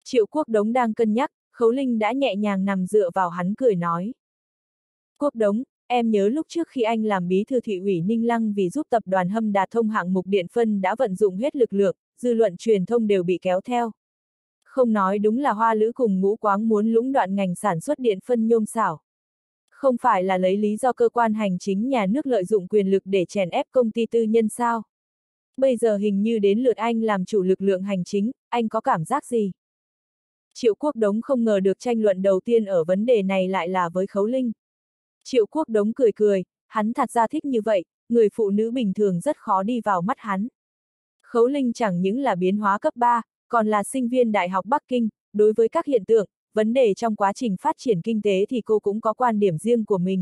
Triệu Quốc Đống đang cân nhắc, Khấu Linh đã nhẹ nhàng nằm dựa vào hắn cười nói. Quốc Đống, em nhớ lúc trước khi anh làm bí thư thị ủy Ninh Lăng vì giúp tập đoàn Hâm Đạt thông hạng mục điện phân đã vận dụng hết lực lượng, dư luận truyền thông đều bị kéo theo. Không nói đúng là Hoa Lữ cùng Ngũ Quáng muốn lũng đoạn ngành sản xuất điện phân nhôm xảo. Không phải là lấy lý do cơ quan hành chính nhà nước lợi dụng quyền lực để chèn ép công ty tư nhân sao? Bây giờ hình như đến lượt anh làm chủ lực lượng hành chính, anh có cảm giác gì? Triệu Quốc Đống không ngờ được tranh luận đầu tiên ở vấn đề này lại là với Khấu Linh. Triệu Quốc Đống cười cười, hắn thật ra thích như vậy, người phụ nữ bình thường rất khó đi vào mắt hắn. Khấu Linh chẳng những là biến hóa cấp 3, còn là sinh viên Đại học Bắc Kinh, đối với các hiện tượng, vấn đề trong quá trình phát triển kinh tế thì cô cũng có quan điểm riêng của mình.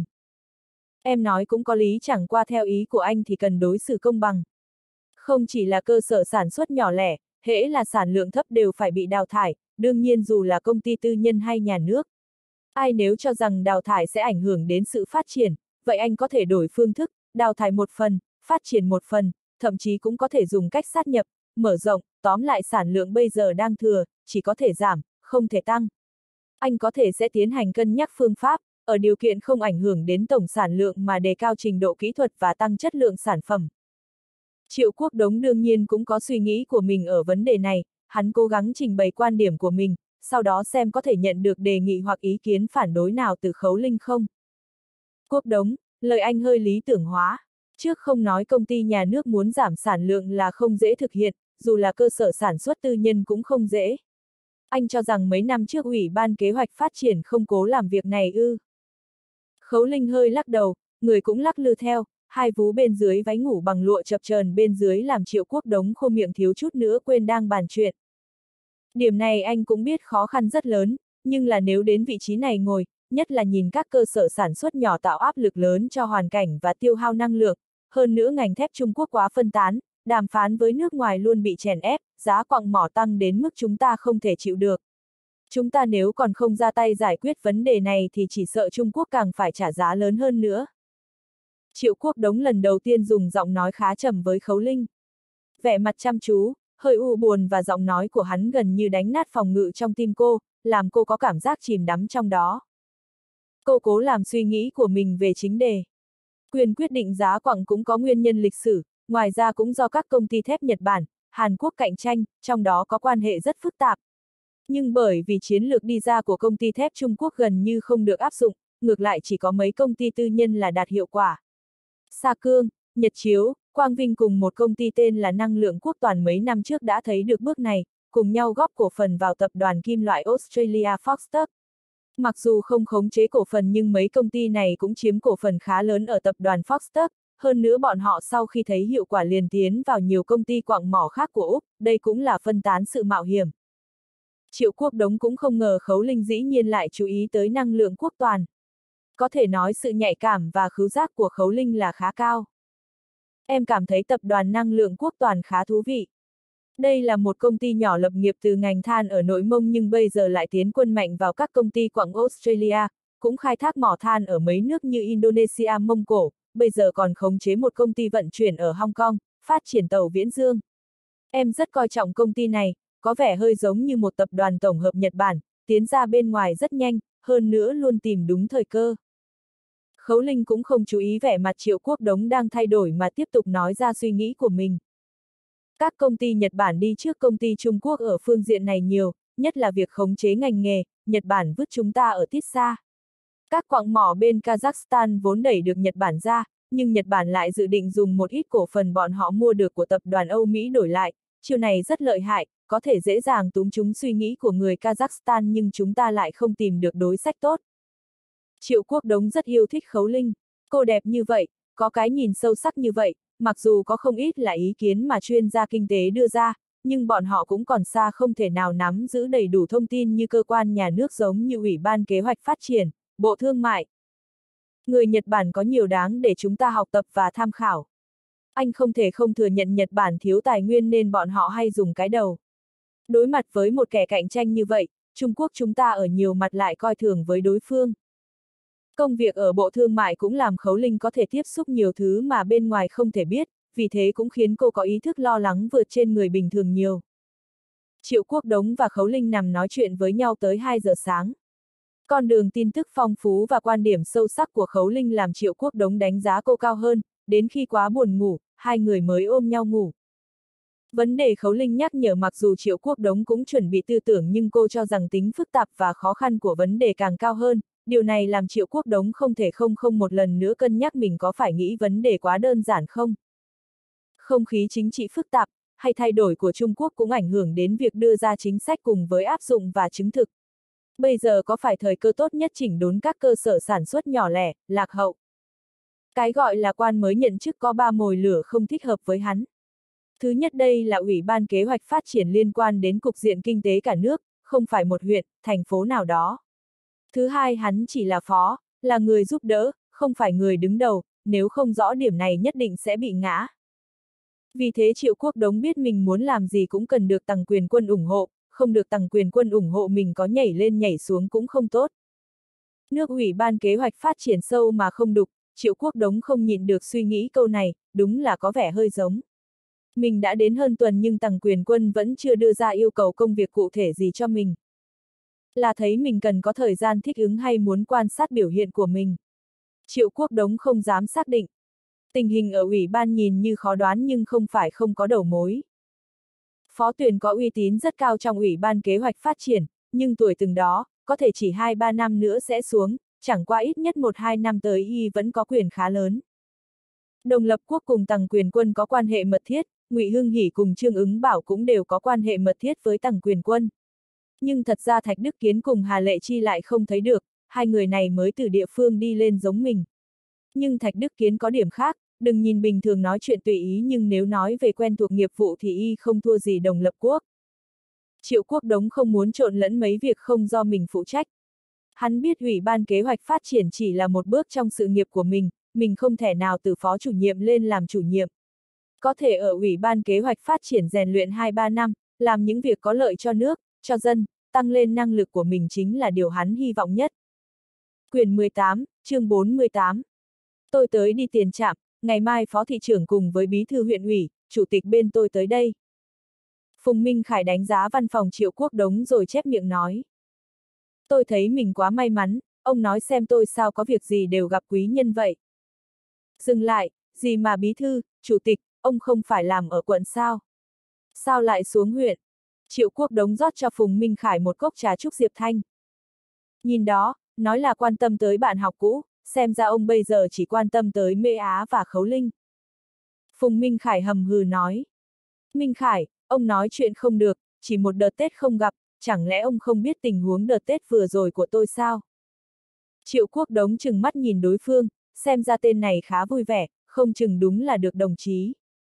Em nói cũng có lý, chẳng qua theo ý của anh thì cần đối xử công bằng. Không chỉ là cơ sở sản xuất nhỏ lẻ, hễ là sản lượng thấp đều phải bị đào thải, đương nhiên dù là công ty tư nhân hay nhà nước. Ai nếu cho rằng đào thải sẽ ảnh hưởng đến sự phát triển, vậy anh có thể đổi phương thức, đào thải một phần, phát triển một phần, thậm chí cũng có thể dùng cách sát nhập, mở rộng, tóm lại sản lượng bây giờ đang thừa, chỉ có thể giảm, không thể tăng. Anh có thể sẽ tiến hành cân nhắc phương pháp, ở điều kiện không ảnh hưởng đến tổng sản lượng mà đề cao trình độ kỹ thuật và tăng chất lượng sản phẩm. Triệu Quốc Đống đương nhiên cũng có suy nghĩ của mình ở vấn đề này, hắn cố gắng trình bày quan điểm của mình, sau đó xem có thể nhận được đề nghị hoặc ý kiến phản đối nào từ Khấu Linh không. Quốc Đống, lời anh hơi lý tưởng hóa. Trước không nói công ty nhà nước muốn giảm sản lượng là không dễ thực hiện, dù là cơ sở sản xuất tư nhân cũng không dễ. Anh cho rằng mấy năm trước Ủy ban Kế hoạch Phát triển không cố làm việc này ư? Khấu Linh hơi lắc đầu, người cũng lắc lư theo, hai vú bên dưới váy ngủ bằng lụa chập chờn bên dưới làm Triệu Quốc Đống khô miệng thiếu chút nữa quên đang bàn chuyện. Điểm này anh cũng biết khó khăn rất lớn, nhưng là nếu đến vị trí này ngồi, nhất là nhìn các cơ sở sản xuất nhỏ tạo áp lực lớn cho hoàn cảnh và tiêu hao năng lượng, hơn nữa ngành thép Trung Quốc quá phân tán, đàm phán với nước ngoài luôn bị chèn ép, giá quặng mỏ tăng đến mức chúng ta không thể chịu được. Chúng ta nếu còn không ra tay giải quyết vấn đề này thì chỉ sợ Trung Quốc càng phải trả giá lớn hơn nữa. Triệu Quốc Đống lần đầu tiên dùng giọng nói khá trầm với Khấu Linh. Vẻ mặt chăm chú, hơi u buồn và giọng nói của hắn gần như đánh nát phòng ngự trong tim cô, làm cô có cảm giác chìm đắm trong đó. Cô cố làm suy nghĩ của mình về chính đề. Quyền quyết định giá quặng cũng có nguyên nhân lịch sử, ngoài ra cũng do các công ty thép Nhật Bản, Hàn Quốc cạnh tranh, trong đó có quan hệ rất phức tạp. Nhưng bởi vì chiến lược đi ra của công ty thép Trung Quốc gần như không được áp dụng, ngược lại chỉ có mấy công ty tư nhân là đạt hiệu quả. Sa Cương, Nhật Chiếu, Quang Vinh cùng một công ty tên là Năng lượng Quốc Toàn mấy năm trước đã thấy được bước này, cùng nhau góp cổ phần vào tập đoàn kim loại Australia Foxtec. Mặc dù không khống chế cổ phần nhưng mấy công ty này cũng chiếm cổ phần khá lớn ở tập đoàn Foxtec, hơn nữa bọn họ sau khi thấy hiệu quả liền tiến vào nhiều công ty quặng mỏ khác của Úc, đây cũng là phân tán sự mạo hiểm. Triệu Quốc Đống cũng không ngờ Khấu Linh dĩ nhiên lại chú ý tới Năng lượng Quốc Toàn. Có thể nói sự nhạy cảm và khứu giác của Khấu Linh là khá cao. Em cảm thấy tập đoàn Năng lượng Quốc Toàn khá thú vị. Đây là một công ty nhỏ lập nghiệp từ ngành than ở nội Mông nhưng bây giờ lại tiến quân mạnh vào các công ty quặng Australia, cũng khai thác mỏ than ở mấy nước như Indonesia, Mông Cổ, bây giờ còn khống chế một công ty vận chuyển ở Hong Kong, phát triển tàu viễn dương. Em rất coi trọng công ty này, có vẻ hơi giống như một tập đoàn tổng hợp Nhật Bản, tiến ra bên ngoài rất nhanh, hơn nữa luôn tìm đúng thời cơ. Khấu Linh cũng không chú ý vẻ mặt Triệu Quốc Đống đang thay đổi mà tiếp tục nói ra suy nghĩ của mình. Các công ty Nhật Bản đi trước công ty Trung Quốc ở phương diện này nhiều, nhất là việc khống chế ngành nghề, Nhật Bản vứt chúng ta ở tít xa. Các quặng mỏ bên Kazakhstan vốn đẩy được Nhật Bản ra, nhưng Nhật Bản lại dự định dùng một ít cổ phần bọn họ mua được của tập đoàn Âu Mỹ đổi lại, chiêu này rất lợi hại, có thể dễ dàng túm trúng suy nghĩ của người Kazakhstan nhưng chúng ta lại không tìm được đối sách tốt. Triệu Quốc Đống rất yêu thích Khấu Linh, cô đẹp như vậy, có cái nhìn sâu sắc như vậy, mặc dù có không ít là ý kiến mà chuyên gia kinh tế đưa ra, nhưng bọn họ cũng còn xa không thể nào nắm giữ đầy đủ thông tin như cơ quan nhà nước giống như Ủy ban Kế hoạch Phát triển, Bộ Thương mại. Người Nhật Bản có nhiều đáng để chúng ta học tập và tham khảo. Anh không thể không thừa nhận Nhật Bản thiếu tài nguyên nên bọn họ hay dùng cái đầu. Đối mặt với một kẻ cạnh tranh như vậy, Trung Quốc chúng ta ở nhiều mặt lại coi thường với đối phương. Công việc ở Bộ Thương mại cũng làm Khấu Linh có thể tiếp xúc nhiều thứ mà bên ngoài không thể biết, vì thế cũng khiến cô có ý thức lo lắng vượt trên người bình thường nhiều. Triệu Quốc Đống và Khấu Linh nằm nói chuyện với nhau tới 2 giờ sáng. Con đường tin tức phong phú và quan điểm sâu sắc của Khấu Linh làm Triệu Quốc Đống đánh giá cô cao hơn, đến khi quá buồn ngủ, hai người mới ôm nhau ngủ. Vấn đề Khấu Linh nhắc nhở mặc dù Triệu Quốc Đống cũng chuẩn bị tư tưởng nhưng cô cho rằng tính phức tạp và khó khăn của vấn đề càng cao hơn, điều này làm Triệu Quốc Đống không thể không một lần nữa cân nhắc mình có phải nghĩ vấn đề quá đơn giản không. Không khí chính trị phức tạp, hay thay đổi của Trung Quốc cũng ảnh hưởng đến việc đưa ra chính sách cùng với áp dụng và chứng thực. Bây giờ có phải thời cơ tốt nhất chỉnh đốn các cơ sở sản xuất nhỏ lẻ, lạc hậu. Cái gọi là quan mới nhận chức có 3 mồi lửa không thích hợp với hắn. Thứ nhất đây là Ủy ban Kế hoạch Phát triển liên quan đến cục diện kinh tế cả nước, không phải một huyện, thành phố nào đó. Thứ hai hắn chỉ là phó, là người giúp đỡ, không phải người đứng đầu, nếu không rõ điểm này nhất định sẽ bị ngã. Vì thế Triệu Quốc Đống biết mình muốn làm gì cũng cần được Tằng Quyền Quân ủng hộ, không được Tằng Quyền Quân ủng hộ mình có nhảy lên nhảy xuống cũng không tốt. Nước Ủy ban Kế hoạch Phát triển sâu mà không đục, Triệu Quốc Đống không nhịn được suy nghĩ câu này, đúng là có vẻ hơi giống. Mình đã đến hơn tuần nhưng Tằng Quyền Quân vẫn chưa đưa ra yêu cầu công việc cụ thể gì cho mình. Là thấy mình cần có thời gian thích ứng hay muốn quan sát biểu hiện của mình. Triệu Quốc Đống không dám xác định. Tình hình ở ủy ban nhìn như khó đoán nhưng không phải không có đầu mối. Phó Tuyền có uy tín rất cao trong Ủy ban Kế hoạch Phát triển, nhưng tuổi từng đó, có thể chỉ 2-3 năm nữa sẽ xuống, chẳng qua ít nhất 1-2 năm tới y vẫn có quyền khá lớn. Đồng Lập Quốc cùng Tằng Quyền Quân có quan hệ mật thiết, Ngụy Hưng Hỉ cùng Trương Ứng Bảo cũng đều có quan hệ mật thiết với Tằng Quyền Quân. Nhưng thật ra Thạch Đức Kiến cùng Hà Lệ Chi lại không thấy được, hai người này mới từ địa phương đi lên giống mình. Nhưng Thạch Đức Kiến có điểm khác, đừng nhìn bình thường nói chuyện tùy ý nhưng nếu nói về quen thuộc nghiệp vụ thì y không thua gì Đồng Lập Quốc. Triệu Quốc Đống không muốn trộn lẫn mấy việc không do mình phụ trách. Hắn biết Ủy ban Kế hoạch Phát triển chỉ là một bước trong sự nghiệp của mình không thể nào từ phó chủ nhiệm lên làm chủ nhiệm. Có thể ở Ủy ban Kế hoạch Phát triển rèn luyện 2-3 năm, làm những việc có lợi cho nước, cho dân, tăng lên năng lực của mình chính là điều hắn hy vọng nhất. Quyển 18, chương 48. Tôi tới đi tiền trạm, ngày mai phó thị trưởng cùng với bí thư huyện ủy, chủ tịch bên tôi tới đây. Phùng Minh Khải đánh giá văn phòng Triệu Quốc Đống rồi chép miệng nói. Tôi thấy mình quá may mắn, ông nói xem tôi sao có việc gì đều gặp quý nhân vậy. Dừng lại, gì mà bí thư, chủ tịch, ông không phải làm ở quận sao? Sao lại xuống huyện? Triệu Quốc Đống rót cho Phùng Minh Khải một cốc trà chúc Diệp Thanh. Nhìn đó, nói là quan tâm tới bạn học cũ, xem ra ông bây giờ chỉ quan tâm tới Mễ Á và Khấu Linh. Phùng Minh Khải hầm hừ nói. Minh Khải, ông nói chuyện không được, chỉ một đợt Tết không gặp, chẳng lẽ ông không biết tình huống đợt Tết vừa rồi của tôi sao? Triệu Quốc Đống chừng mắt nhìn đối phương, xem ra tên này khá vui vẻ, không chừng đúng là được đồng chí.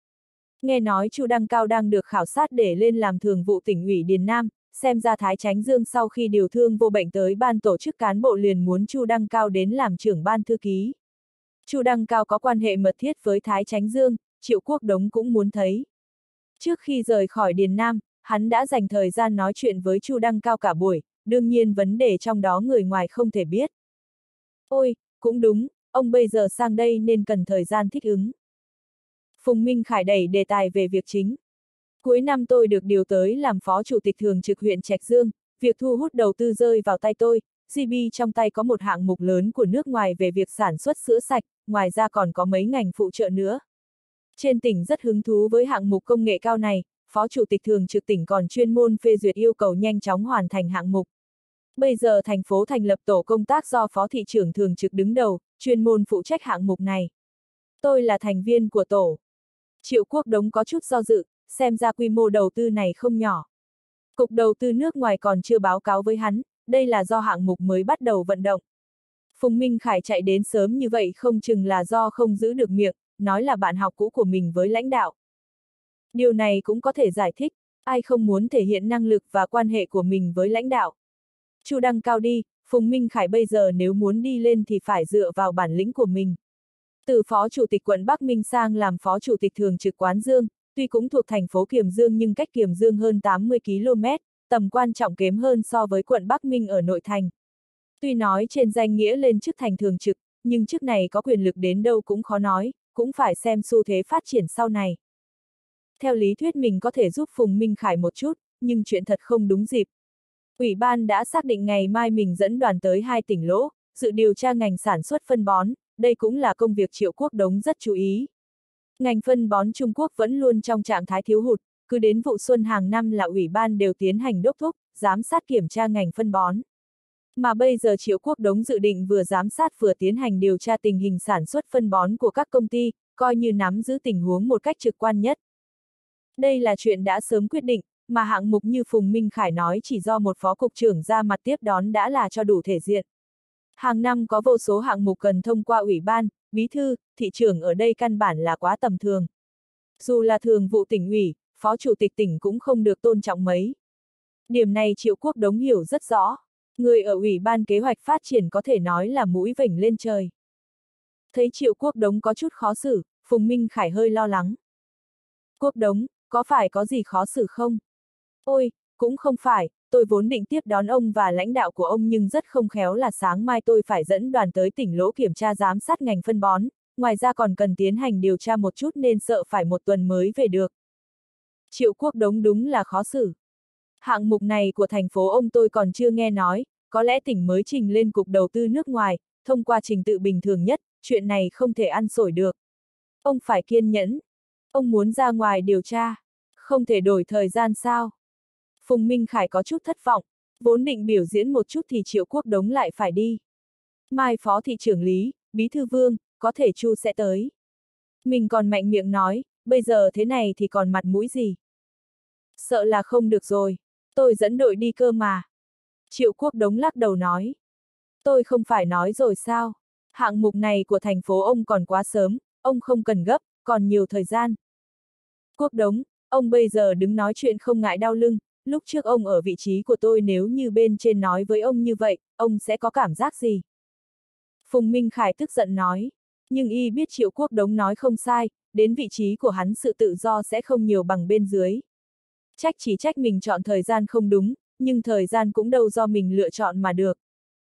Nghe nói Chu Đăng Cao đang được khảo sát để lên làm thường vụ tỉnh ủy Điền Nam, xem ra Thái Chánh Dương sau khi điều thương vô bệnh tới ban tổ chức cán bộ liền muốn Chu Đăng Cao đến làm trưởng ban thư ký. Chu Đăng Cao có quan hệ mật thiết với Thái Chánh Dương, Triệu Quốc Đống cũng muốn thấy. Trước khi rời khỏi Điền Nam, hắn đã dành thời gian nói chuyện với Chu Đăng Cao cả buổi, đương nhiên vấn đề trong đó người ngoài không thể biết. Ôi, cũng đúng, ông bây giờ sang đây nên cần thời gian thích ứng. Phùng Minh Khải đẩy đề tài về việc chính. Cuối năm tôi được điều tới làm phó chủ tịch thường trực huyện Trạch Dương, việc thu hút đầu tư rơi vào tay tôi, GB trong tay có một hạng mục lớn của nước ngoài về việc sản xuất sữa sạch, ngoài ra còn có mấy ngành phụ trợ nữa. Trên tỉnh rất hứng thú với hạng mục công nghệ cao này, phó chủ tịch thường trực tỉnh còn chuyên môn phê duyệt yêu cầu nhanh chóng hoàn thành hạng mục. Bây giờ thành phố thành lập tổ công tác do phó thị trưởng thường trực đứng đầu, chuyên môn phụ trách hạng mục này. Tôi là thành viên của tổ. Triệu Quốc Đống có chút do dự, xem ra quy mô đầu tư này không nhỏ. Cục đầu tư nước ngoài còn chưa báo cáo với hắn, đây là do hạng mục mới bắt đầu vận động. Phùng Minh Khải chạy đến sớm như vậy không chừng là do không giữ được miệng, nói là bạn học cũ của mình với lãnh đạo. Điều này cũng có thể giải thích, ai không muốn thể hiện năng lực và quan hệ của mình với lãnh đạo. Chu Đăng Cao đi, Phùng Minh Khải bây giờ nếu muốn đi lên thì phải dựa vào bản lĩnh của mình. Từ phó chủ tịch quận Bắc Minh sang làm phó chủ tịch thường trực Quán Dương, tuy cũng thuộc thành phố Kiềm Dương nhưng cách Kiềm Dương hơn 80 km, tầm quan trọng kém hơn so với quận Bắc Minh ở nội thành. Tuy nói trên danh nghĩa lên chức thành thường trực, nhưng chức này có quyền lực đến đâu cũng khó nói, cũng phải xem xu thế phát triển sau này. Theo lý thuyết mình có thể giúp Phùng Minh Khải một chút, nhưng chuyện thật không đúng dịp. Ủy ban đã xác định ngày mai mình dẫn đoàn tới 2 tỉnh lỗ, dự điều tra ngành sản xuất phân bón, đây cũng là công việc Triệu Quốc Đống rất chú ý. Ngành phân bón Trung Quốc vẫn luôn trong trạng thái thiếu hụt, cứ đến vụ xuân hàng năm là ủy ban đều tiến hành đốc thúc, giám sát kiểm tra ngành phân bón. Mà bây giờ Triệu Quốc Đống dự định vừa giám sát vừa tiến hành điều tra tình hình sản xuất phân bón của các công ty, coi như nắm giữ tình huống một cách trực quan nhất. Đây là chuyện đã sớm quyết định, mà hạng mục như Phùng Minh Khải nói chỉ do một phó cục trưởng ra mặt tiếp đón đã là cho đủ thể diện. Hàng năm có vô số hạng mục cần thông qua ủy ban, bí thư, thị trưởng ở đây căn bản là quá tầm thường. Dù là thường vụ tỉnh ủy, phó chủ tịch tỉnh cũng không được tôn trọng mấy. Điểm này Triệu Quốc Đống hiểu rất rõ. Người ở ủy ban kế hoạch phát triển có thể nói là mũi vểnh lên trời. Thấy Triệu Quốc Đống có chút khó xử, Phùng Minh Khải hơi lo lắng. Quốc Đống, có phải có gì khó xử không? Ôi, cũng không phải, tôi vốn định tiếp đón ông và lãnh đạo của ông nhưng rất không khéo là sáng mai tôi phải dẫn đoàn tới tỉnh lỗ kiểm tra giám sát ngành phân bón, ngoài ra còn cần tiến hành điều tra một chút nên sợ phải một tuần mới về được. Triệu Quốc Đống đúng là khó xử. Hạng mục này của thành phố ông tôi còn chưa nghe nói, có lẽ tỉnh mới trình lên cục đầu tư nước ngoài, thông qua trình tự bình thường nhất, chuyện này không thể ăn xổi được. Ông phải kiên nhẫn. Ông muốn ra ngoài điều tra. Không thể đổi thời gian sao? Phùng Minh Khải có chút thất vọng, vốn định biểu diễn một chút thì Triệu Quốc Đống lại phải đi. Mai phó thị trưởng Lý, bí thư Vương, có thể Chu sẽ tới. Mình còn mạnh miệng nói, bây giờ thế này thì còn mặt mũi gì? Sợ là không được rồi, tôi dẫn đội đi cơ mà. Triệu Quốc Đống lắc đầu nói. Tôi không phải nói rồi sao? Hạng mục này của thành phố ông còn quá sớm, ông không cần gấp, còn nhiều thời gian. Quốc Đống, ông bây giờ đứng nói chuyện không ngại đau lưng, lúc trước ông ở vị trí của tôi nếu như bên trên nói với ông như vậy, ông sẽ có cảm giác gì? Phùng Minh Khải tức giận nói, nhưng y biết Triệu Quốc Đống nói không sai, đến vị trí của hắn sự tự do sẽ không nhiều bằng bên dưới. Trách chỉ trách mình chọn thời gian không đúng, nhưng thời gian cũng đâu do mình lựa chọn mà được.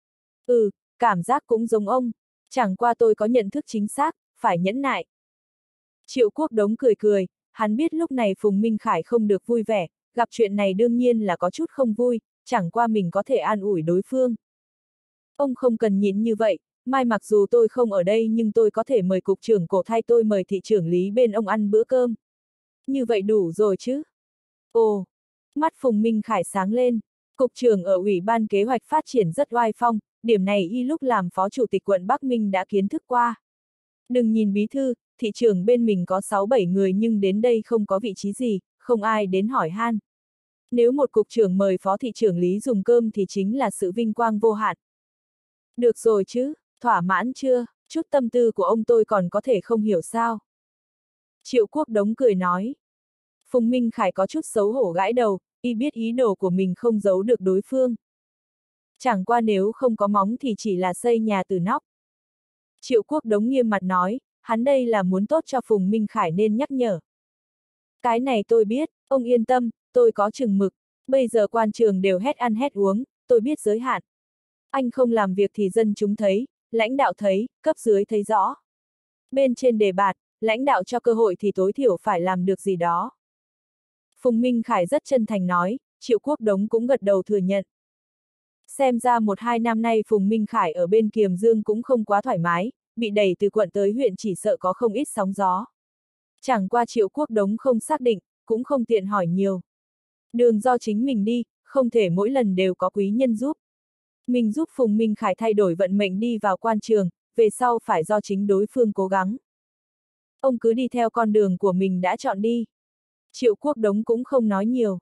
Cảm giác cũng giống ông, chẳng qua tôi có nhận thức chính xác, phải nhẫn nại. Triệu Quốc Đống cười cười, hắn biết lúc này Phùng Minh Khải không được vui vẻ, gặp chuyện này đương nhiên là có chút không vui, chẳng qua mình có thể an ủi đối phương. Ông không cần nhịn như vậy, mai mặc dù tôi không ở đây nhưng tôi có thể mời cục trưởng Cổ thay tôi mời thị trưởng Lý bên ông ăn bữa cơm. Như vậy đủ rồi chứ? Ồ, mắt Phùng Minh Khải sáng lên, cục trưởng ở Ủy ban Kế hoạch Phát triển rất oai phong, điểm này y lúc làm phó chủ tịch quận Bắc Minh đã kiến thức qua. Đừng nhìn bí thư, thị trưởng bên mình có 6-7 người nhưng đến đây không có vị trí gì, không ai đến hỏi han. Nếu một cục trưởng mời phó thị trưởng Lý dùng cơm thì chính là sự vinh quang vô hạn. Được rồi chứ, thỏa mãn chưa, chút tâm tư của ông tôi còn có thể không hiểu sao. Triệu Quốc Đống cười nói. Phùng Minh Khải có chút xấu hổ gãi đầu, y biết ý đồ của mình không giấu được đối phương. Chẳng qua nếu không có móng thì chỉ là xây nhà từ nóc. Triệu Quốc Đống nghiêm mặt nói, hắn đây là muốn tốt cho Phùng Minh Khải nên nhắc nhở. Cái này tôi biết, ông yên tâm, tôi có chừng mực, bây giờ quan trường đều hét ăn hét uống, tôi biết giới hạn. Anh không làm việc thì dân chúng thấy, lãnh đạo thấy, cấp dưới thấy rõ. Bên trên đề bạt, lãnh đạo cho cơ hội thì tối thiểu phải làm được gì đó. Phùng Minh Khải rất chân thành nói, Triệu Quốc Đống cũng gật đầu thừa nhận. Xem ra 1-2 năm nay Phùng Minh Khải ở bên Kiềm Dương cũng không quá thoải mái, bị đẩy từ quận tới huyện chỉ sợ có không ít sóng gió. Chẳng qua Triệu Quốc Đống không xác định, cũng không tiện hỏi nhiều. Đường do chính mình đi, không thể mỗi lần đều có quý nhân giúp. Mình giúp Phùng Minh Khải thay đổi vận mệnh đi vào quan trường, về sau phải do chính đối phương cố gắng. Ông cứ đi theo con đường của mình đã chọn đi. Triệu Quốc Đống cũng không nói nhiều.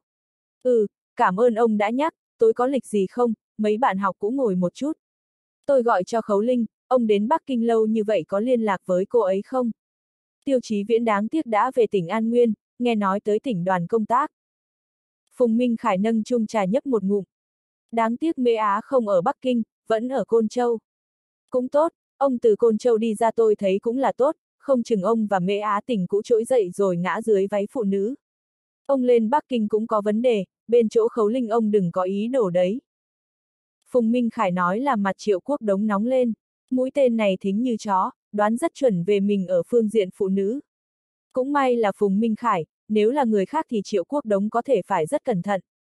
Cảm ơn ông đã nhắc, tối có lịch gì không, mấy bạn học cũng ngồi một chút. Tôi gọi cho Khấu Linh, ông đến Bắc Kinh lâu như vậy có liên lạc với cô ấy không? Tiêu Chí Viễn đáng tiếc đã về tỉnh An Nguyên, nghe nói tới tỉnh đoàn công tác. Phùng Minh Khải nâng chung trà nhấp một ngụm. Đáng tiếc Mễ Á không ở Bắc Kinh, vẫn ở Côn Châu. Cũng tốt, ông từ Côn Châu đi ra tôi thấy cũng là tốt, không chừng ông và Mễ Á tình cũ trỗi dậy rồi ngã dưới váy phụ nữ. Ông lên Bắc Kinh cũng có vấn đề, bên chỗ Khấu Linh ông đừng có ý đồ đấy. Phùng Minh Khải nói làm mặt Triệu Quốc Đống nóng lên, mũi tên này thính như chó, đoán rất chuẩn về mình ở phương diện phụ nữ. Cũng may là Phùng Minh Khải, nếu là người khác thì Triệu Quốc Đống có thể phải rất cẩn thận.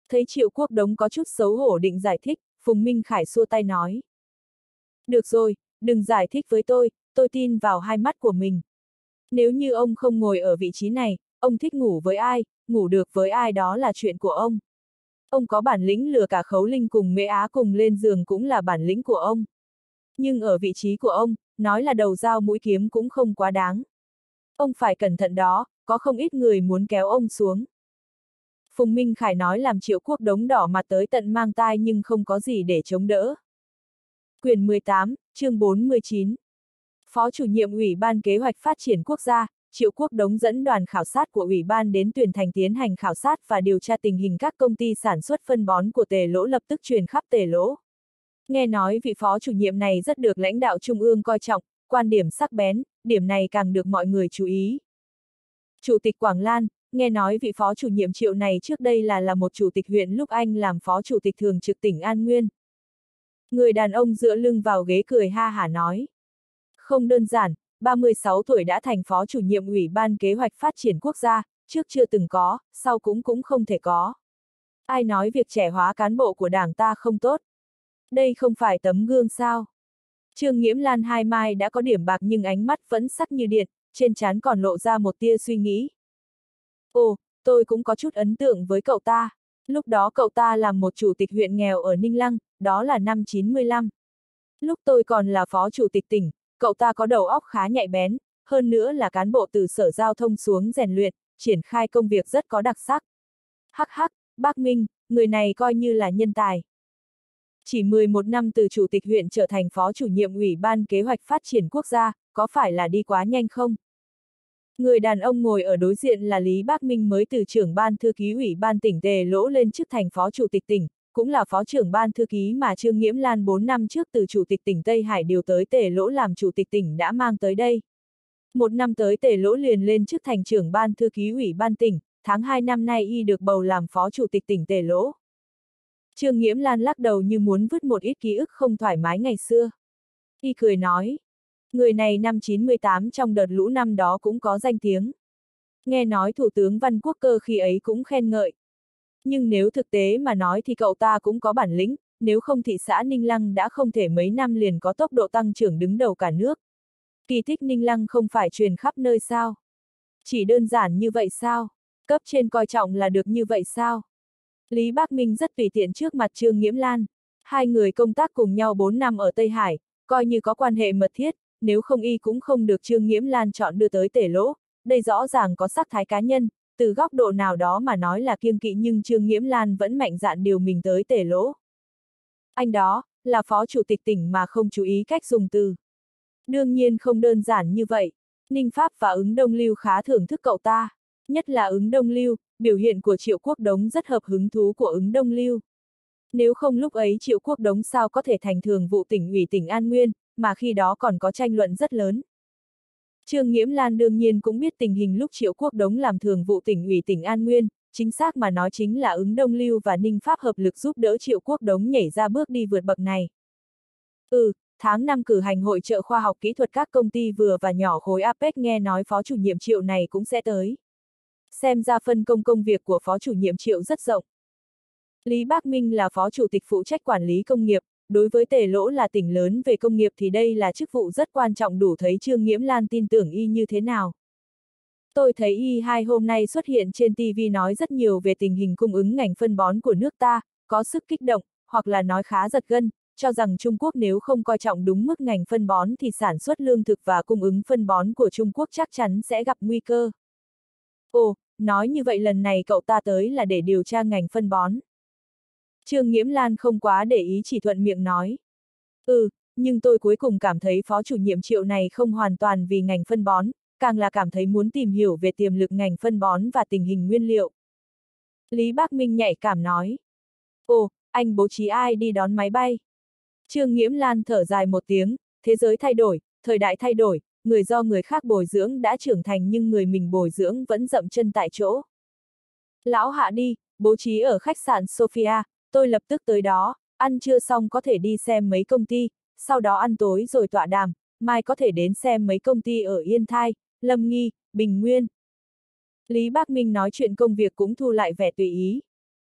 Thấy Triệu Quốc Đống có chút xấu hổ định giải thích, Phùng Minh Khải xua tay nói. Được rồi, đừng giải thích với tôi tin vào hai mắt của mình. Nếu như ông không ngồi ở vị trí này, ông thích ngủ với ai, ngủ được với ai đó là chuyện của ông. Ông có bản lĩnh lừa cả Khấu Linh cùng Mễ Á cùng lên giường cũng là bản lĩnh của ông. Nhưng ở vị trí của ông, nói là đầu dao mũi kiếm cũng không quá đáng. Ông phải cẩn thận đó, có không ít người muốn kéo ông xuống. Phùng Minh Khải nói làm Triệu Quốc Đống đỏ mặt tới tận mang tai nhưng không có gì để chống đỡ. Quyển 18, chương 49. Phó chủ nhiệm Ủy ban Kế hoạch Phát triển Quốc gia, Triệu Quốc Đống dẫn đoàn khảo sát của Ủy ban đến Tuyển Thành tiến hành khảo sát và điều tra tình hình các công ty sản xuất phân bón của Tề Lỗ lập tức truyền khắp Tề Lỗ. Nghe nói vị phó chủ nhiệm này rất được lãnh đạo Trung ương coi trọng, quan điểm sắc bén, điểm này càng được mọi người chú ý. Chủ tịch Quảng Lan, nghe nói vị phó chủ nhiệm Triệu này trước đây là một chủ tịch huyện lúc anh làm phó chủ tịch thường trực tỉnh An Nguyên. Người đàn ông dựa lưng vào ghế cười ha hả nói. Không đơn giản, 36 tuổi đã thành phó chủ nhiệm Ủy ban Kế hoạch Phát triển Quốc gia, trước chưa từng có, sau cũng không thể có. Ai nói việc trẻ hóa cán bộ của đảng ta không tốt? Đây không phải tấm gương sao? Trương Nghiễm Lan hai mai đã có điểm bạc nhưng ánh mắt vẫn sắc như điện, trên trán còn lộ ra một tia suy nghĩ. Ồ, tôi cũng có chút ấn tượng với cậu ta. Lúc đó cậu ta làm một chủ tịch huyện nghèo ở Ninh Lăng, đó là năm 95. Lúc tôi còn là phó chủ tịch tỉnh, cậu ta có đầu óc khá nhạy bén, hơn nữa là cán bộ từ sở giao thông xuống rèn luyện, triển khai công việc rất có đặc sắc. Hắc hắc, bác Minh, người này coi như là nhân tài. Chỉ 11 năm từ chủ tịch huyện trở thành phó chủ nhiệm Ủy ban Kế hoạch Phát triển Quốc gia, có phải là đi quá nhanh không? Người đàn ông ngồi ở đối diện là Lý Bác Minh mới từ trưởng ban thư ký Ủy ban tỉnh Tề Lỗ lên chức thành phó chủ tịch tỉnh, cũng là phó trưởng ban thư ký mà Trương Nghiễm Lan 4 năm trước từ chủ tịch tỉnh Tây Hải điều tới Tề Lỗ làm chủ tịch tỉnh đã mang tới đây. Một năm tới Tề Lỗ liền lên chức thành trưởng ban thư ký Ủy ban tỉnh, tháng 2 năm nay y được bầu làm phó chủ tịch tỉnh Tề Lỗ. Trương Nghiễm Lan lắc đầu như muốn vứt một ít ký ức không thoải mái ngày xưa. Y cười nói, người này năm 98 trong đợt lũ năm đó cũng có danh tiếng. Nghe nói Thủ tướng Văn Quốc Cơ khi ấy cũng khen ngợi. Nhưng nếu thực tế mà nói thì cậu ta cũng có bản lĩnh, nếu không thị xã Ninh Lăng đã không thể mấy năm liền có tốc độ tăng trưởng đứng đầu cả nước. Kỳ tích Ninh Lăng không phải truyền khắp nơi sao? Chỉ đơn giản như vậy sao? Cấp trên coi trọng là được như vậy sao? Lý Bác Minh rất tùy tiện trước mặt Trương Nghiễm Lan. Hai người công tác cùng nhau 4 năm ở Tây Hải, coi như có quan hệ mật thiết, nếu không y cũng không được Trương Nghiễm Lan chọn đưa tới Tề Lỗ. Đây rõ ràng có sắc thái cá nhân, từ góc độ nào đó mà nói là kiêng kỵ nhưng Trương Nghiễm Lan vẫn mạnh dạn điều mình tới Tề Lỗ. Anh đó, là phó chủ tịch tỉnh mà không chú ý cách dùng từ. Đương nhiên không đơn giản như vậy. Ninh Pháp và Ứng Đông Lưu khá thưởng thức cậu ta. Nhất là Ứng Đông Lưu, biểu hiện của Triệu Quốc Đống rất hợp hứng thú của Ứng Đông Lưu. Nếu không lúc ấy Triệu Quốc Đống sao có thể thành thường vụ tỉnh ủy tỉnh An Nguyên, mà khi đó còn có tranh luận rất lớn. Trương Nghiễm Lan đương nhiên cũng biết tình hình lúc Triệu Quốc Đống làm thường vụ tỉnh ủy tỉnh An Nguyên, chính xác mà nói chính là Ứng Đông Lưu và Ninh Pháp hợp lực giúp đỡ Triệu Quốc Đống nhảy ra bước đi vượt bậc này. Tháng 5 cử hành hội chợ khoa học kỹ thuật các công ty vừa và nhỏ khối APEC nghe nói phó chủ nhiệm Triệu này cũng sẽ tới. Xem ra phân công công việc của phó chủ nhiệm Triệu rất rộng. Lý Bác Minh là phó chủ tịch phụ trách quản lý công nghiệp, đối với Tề Lỗ là tỉnh lớn về công nghiệp thì đây là chức vụ rất quan trọng đủ thấy Trương Nghiễm Lan tin tưởng y như thế nào. Tôi thấy y hai hôm nay xuất hiện trên TV nói rất nhiều về tình hình cung ứng ngành phân bón của nước ta, có sức kích động, hoặc là nói khá giật gân, cho rằng Trung Quốc nếu không coi trọng đúng mức ngành phân bón thì sản xuất lương thực và cung ứng phân bón của Trung Quốc chắc chắn sẽ gặp nguy cơ. Ồ, nói như vậy lần này cậu ta tới là để điều tra ngành phân bón. Trương Nghiễm Lan không quá để ý chỉ thuận miệng nói. Nhưng tôi cuối cùng cảm thấy phó chủ nhiệm Triệu này không hoàn toàn vì ngành phân bón, càng là cảm thấy muốn tìm hiểu về tiềm lực ngành phân bón và tình hình nguyên liệu. Lý Bác Minh nhạy cảm nói. Ồ, anh bố trí ai đi đón máy bay? Trương Nghiễm Lan thở dài một tiếng, thế giới thay đổi, thời đại thay đổi, người do người khác bồi dưỡng đã trưởng thành nhưng người mình bồi dưỡng vẫn dậm chân tại chỗ. Lão Hạ đi, bố trí ở khách sạn Sophia, tôi lập tức tới đó, ăn trưa xong có thể đi xem mấy công ty, sau đó ăn tối rồi tọa đàm, mai có thể đến xem mấy công ty ở Yên Thai, Lâm Nghi, Bình Nguyên. Lý Bác Minh nói chuyện công việc cũng thu lại vẻ tùy ý.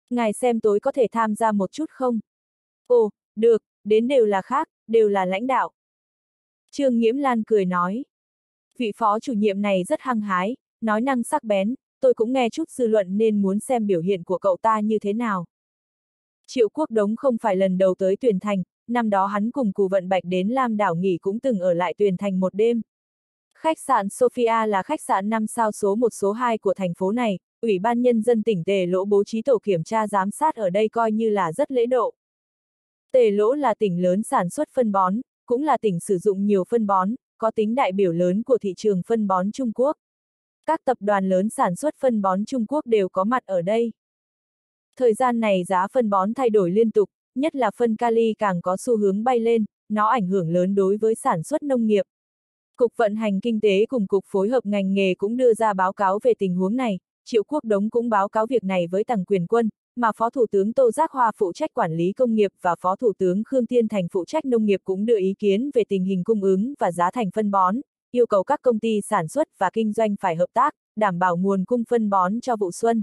Ngài xem tối có thể tham gia một chút không? Ồ, được, đến đều là khác, đều là lãnh đạo. Trương Nghiễm Lan cười nói. Vị phó chủ nhiệm này rất hăng hái, nói năng sắc bén, tôi cũng nghe chút dư luận nên muốn xem biểu hiện của cậu ta như thế nào. Triệu Quốc Đống không phải lần đầu tới Tuyền Thành, năm đó hắn cùng Cù Vận Bạch đến Lam Đảo nghỉ cũng từng ở lại Tuyền Thành một đêm. Khách sạn Sophia là khách sạn 5 sao số 1 số 2 của thành phố này, Ủy ban Nhân dân tỉnh Tề Lỗ bố trí tổ kiểm tra giám sát ở đây coi như là rất lễ độ. Tề Lỗ là tỉnh lớn sản xuất phân bón, cũng là tỉnh sử dụng nhiều phân bón, có tính đại biểu lớn của thị trường phân bón Trung Quốc. Các tập đoàn lớn sản xuất phân bón Trung Quốc đều có mặt ở đây. Thời gian này giá phân bón thay đổi liên tục, nhất là phân kali càng có xu hướng bay lên, nó ảnh hưởng lớn đối với sản xuất nông nghiệp. Cục Vận hành Kinh tế cùng Cục Phối hợp ngành nghề cũng đưa ra báo cáo về tình huống này, Triệu Quốc Đống cũng báo cáo việc này với Tằng Quyền Quân, mà Phó Thủ tướng Tô Giác Hoa phụ trách quản lý công nghiệp và Phó Thủ tướng Khương Thiên Thành phụ trách nông nghiệp cũng đưa ý kiến về tình hình cung ứng và giá thành phân bón, yêu cầu các công ty sản xuất và kinh doanh phải hợp tác, đảm bảo nguồn cung phân bón cho vụ xuân.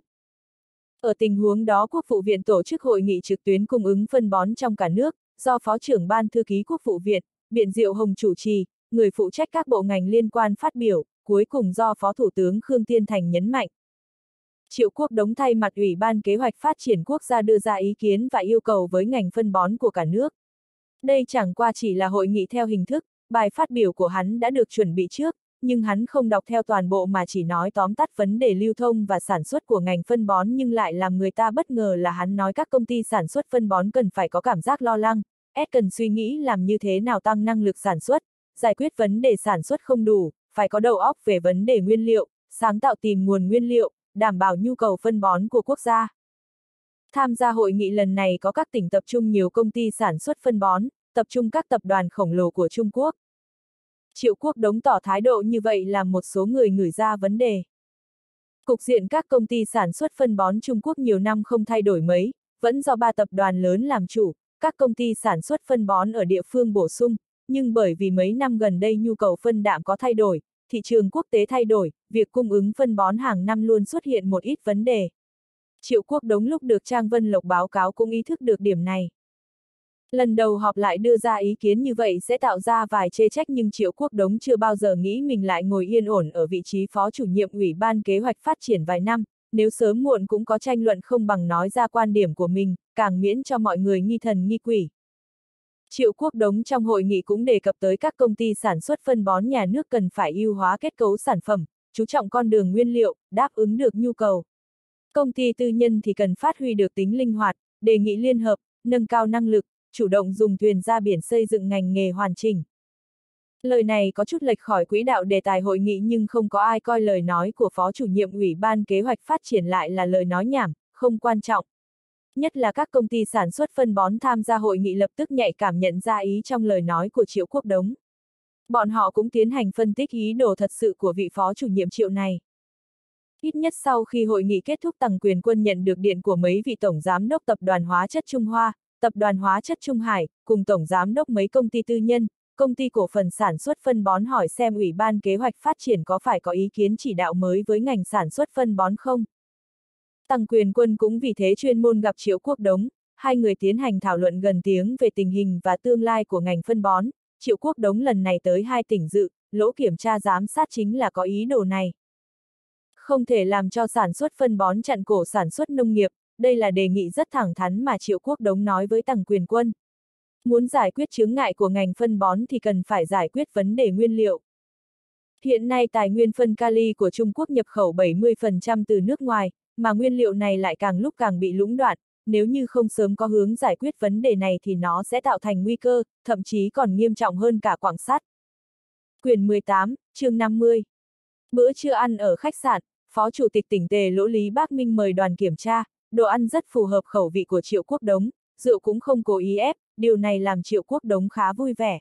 Ở tình huống đó Quốc vụ viện tổ chức hội nghị trực tuyến cung ứng phân bón trong cả nước, do Phó trưởng Ban Thư ký Quốc vụ viện, Biện Diệu Hồng chủ trì, người phụ trách các bộ ngành liên quan phát biểu, cuối cùng do Phó Thủ tướng Khương Thiên Thành nhấn mạnh. Triệu Quốc Đống thay mặt Ủy ban Kế hoạch Phát triển Quốc gia đưa ra ý kiến và yêu cầu với ngành phân bón của cả nước. Đây chẳng qua chỉ là hội nghị theo hình thức, bài phát biểu của hắn đã được chuẩn bị trước, nhưng hắn không đọc theo toàn bộ mà chỉ nói tóm tắt vấn đề lưu thông và sản xuất của ngành phân bón, nhưng lại làm người ta bất ngờ là hắn nói các công ty sản xuất phân bón cần phải có cảm giác lo lắng, cần suy nghĩ làm như thế nào tăng năng lực sản xuất, giải quyết vấn đề sản xuất không đủ, phải có đầu óc về vấn đề nguyên liệu, sáng tạo tìm nguồn nguyên liệu, đảm bảo nhu cầu phân bón của quốc gia. Tham gia hội nghị lần này có các tỉnh tập trung nhiều công ty sản xuất phân bón, tập trung các tập đoàn khổng lồ của Trung Quốc. Triệu Quốc Đống tỏ thái độ như vậy làm một số người ngửi ra vấn đề. Cục diện các công ty sản xuất phân bón Trung Quốc nhiều năm không thay đổi mấy, vẫn do 3 tập đoàn lớn làm chủ, các công ty sản xuất phân bón ở địa phương bổ sung, nhưng bởi vì mấy năm gần đây nhu cầu phân đạm có thay đổi, thị trường quốc tế thay đổi, việc cung ứng phân bón hàng năm luôn xuất hiện một ít vấn đề. Triệu Quốc Đống lúc được Trang Vân Lộc báo cáo cũng ý thức được điểm này. Lần đầu họp lại đưa ra ý kiến như vậy sẽ tạo ra vài chê trách, nhưng Triệu Quốc Đống chưa bao giờ nghĩ mình lại ngồi yên ổn ở vị trí phó chủ nhiệm Ủy ban Kế hoạch Phát triển vài năm, nếu sớm muộn cũng có tranh luận không bằng nói ra quan điểm của mình, càng miễn cho mọi người nghi thần nghi quỷ. Triệu Quốc Đống trong hội nghị cũng đề cập tới các công ty sản xuất phân bón nhà nước cần phải ưu hóa kết cấu sản phẩm, chú trọng con đường nguyên liệu, đáp ứng được nhu cầu. Công ty tư nhân thì cần phát huy được tính linh hoạt, đề nghị liên hợp, nâng cao năng lực, chủ động dùng thuyền ra biển xây dựng ngành nghề hoàn chỉnh. Lời này có chút lệch khỏi quỹ đạo đề tài hội nghị, nhưng không có ai coi lời nói của Phó chủ nhiệm Ủy ban Kế hoạch Phát triển lại là lời nói nhảm, không quan trọng. Nhất là các công ty sản xuất phân bón tham gia hội nghị lập tức nhạy cảm nhận ra ý trong lời nói của Triệu Quốc Đống. Bọn họ cũng tiến hành phân tích ý đồ thật sự của vị Phó chủ nhiệm Triệu này. Ít nhất sau khi hội nghị kết thúc, Tằng Quyền Quân nhận được điện của mấy vị tổng giám đốc Tập đoàn Hóa chất Trung Hoa, Tập đoàn Hóa chất Trung Hải, cùng tổng giám đốc mấy công ty tư nhân, công ty cổ phần sản xuất phân bón hỏi xem Ủy ban Kế hoạch Phát triển có phải có ý kiến chỉ đạo mới với ngành sản xuất phân bón không. Tằng Quyền Quân cũng vì thế chuyên môn gặp Triệu Quốc Đống, hai người tiến hành thảo luận gần tiếng về tình hình và tương lai của ngành phân bón. Triệu Quốc Đống lần này tới 2 tỉnh dự, lỗ kiểm tra giám sát chính là có ý đồ này. Không thể làm cho sản xuất phân bón chặn cổ sản xuất nông nghiệp, đây là đề nghị rất thẳng thắn mà Triệu Quốc Đống nói với Tằng Quyền Quân. Muốn giải quyết chướng ngại của ngành phân bón thì cần phải giải quyết vấn đề nguyên liệu. Hiện nay tài nguyên phân kali của Trung Quốc nhập khẩu 70% từ nước ngoài, mà nguyên liệu này lại càng lúc càng bị lũng đoạn, nếu như không sớm có hướng giải quyết vấn đề này thì nó sẽ tạo thành nguy cơ, thậm chí còn nghiêm trọng hơn cả quặng sắt. Quyển 18, chương 50. Bữa trưa ăn ở khách sạn, Phó Chủ tịch tỉnh Tề Lỗ Lý Bác Minh mời đoàn kiểm tra, đồ ăn rất phù hợp khẩu vị của Triệu Quốc Đống, rượu cũng không cố ý ép, điều này làm Triệu Quốc Đống khá vui vẻ.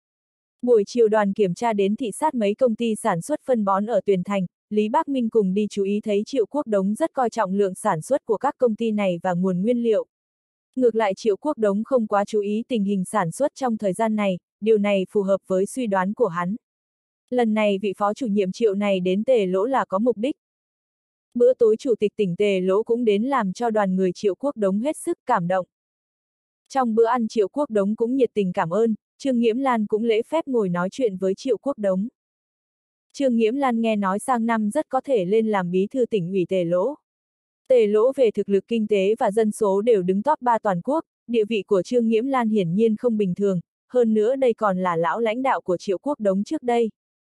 Buổi chiều đoàn kiểm tra đến thị sát mấy công ty sản xuất phân bón ở Tuyền Thành, Lý Bác Minh cùng đi chú ý thấy Triệu Quốc Đống rất coi trọng lượng sản xuất của các công ty này và nguồn nguyên liệu. Ngược lại Triệu Quốc Đống không quá chú ý tình hình sản xuất trong thời gian này, điều này phù hợp với suy đoán của hắn. Lần này vị phó chủ nhiệm Triệu này đến Tề Lỗ là có mục đích. Bữa tối chủ tịch tỉnh Tề Lỗ cũng đến làm cho đoàn người Triệu Quốc Đống hết sức cảm động. Trong bữa ăn Triệu Quốc Đống cũng nhiệt tình cảm ơn, Trương Nghiễm Lan cũng lễ phép ngồi nói chuyện với Triệu Quốc Đống. Trương Nghiễm Lan nghe nói sang năm rất có thể lên làm bí thư tỉnh ủy Tề Lỗ. Tề Lỗ về thực lực kinh tế và dân số đều đứng top 3 toàn quốc, địa vị của Trương Nghiễm Lan hiển nhiên không bình thường, hơn nữa đây còn là lão lãnh đạo của Triệu Quốc Đống trước đây.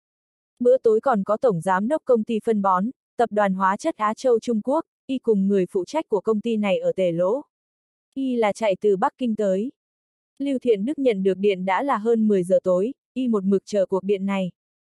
Bữa tối còn có tổng giám đốc công ty phân bón, tập đoàn hóa chất Á Châu Trung Quốc, y cùng người phụ trách của công ty này ở Tề Lỗ. Y là chạy từ Bắc Kinh tới. Lưu Thiện Đức nhận được điện đã là hơn 10 giờ tối, y một mực chờ cuộc điện này.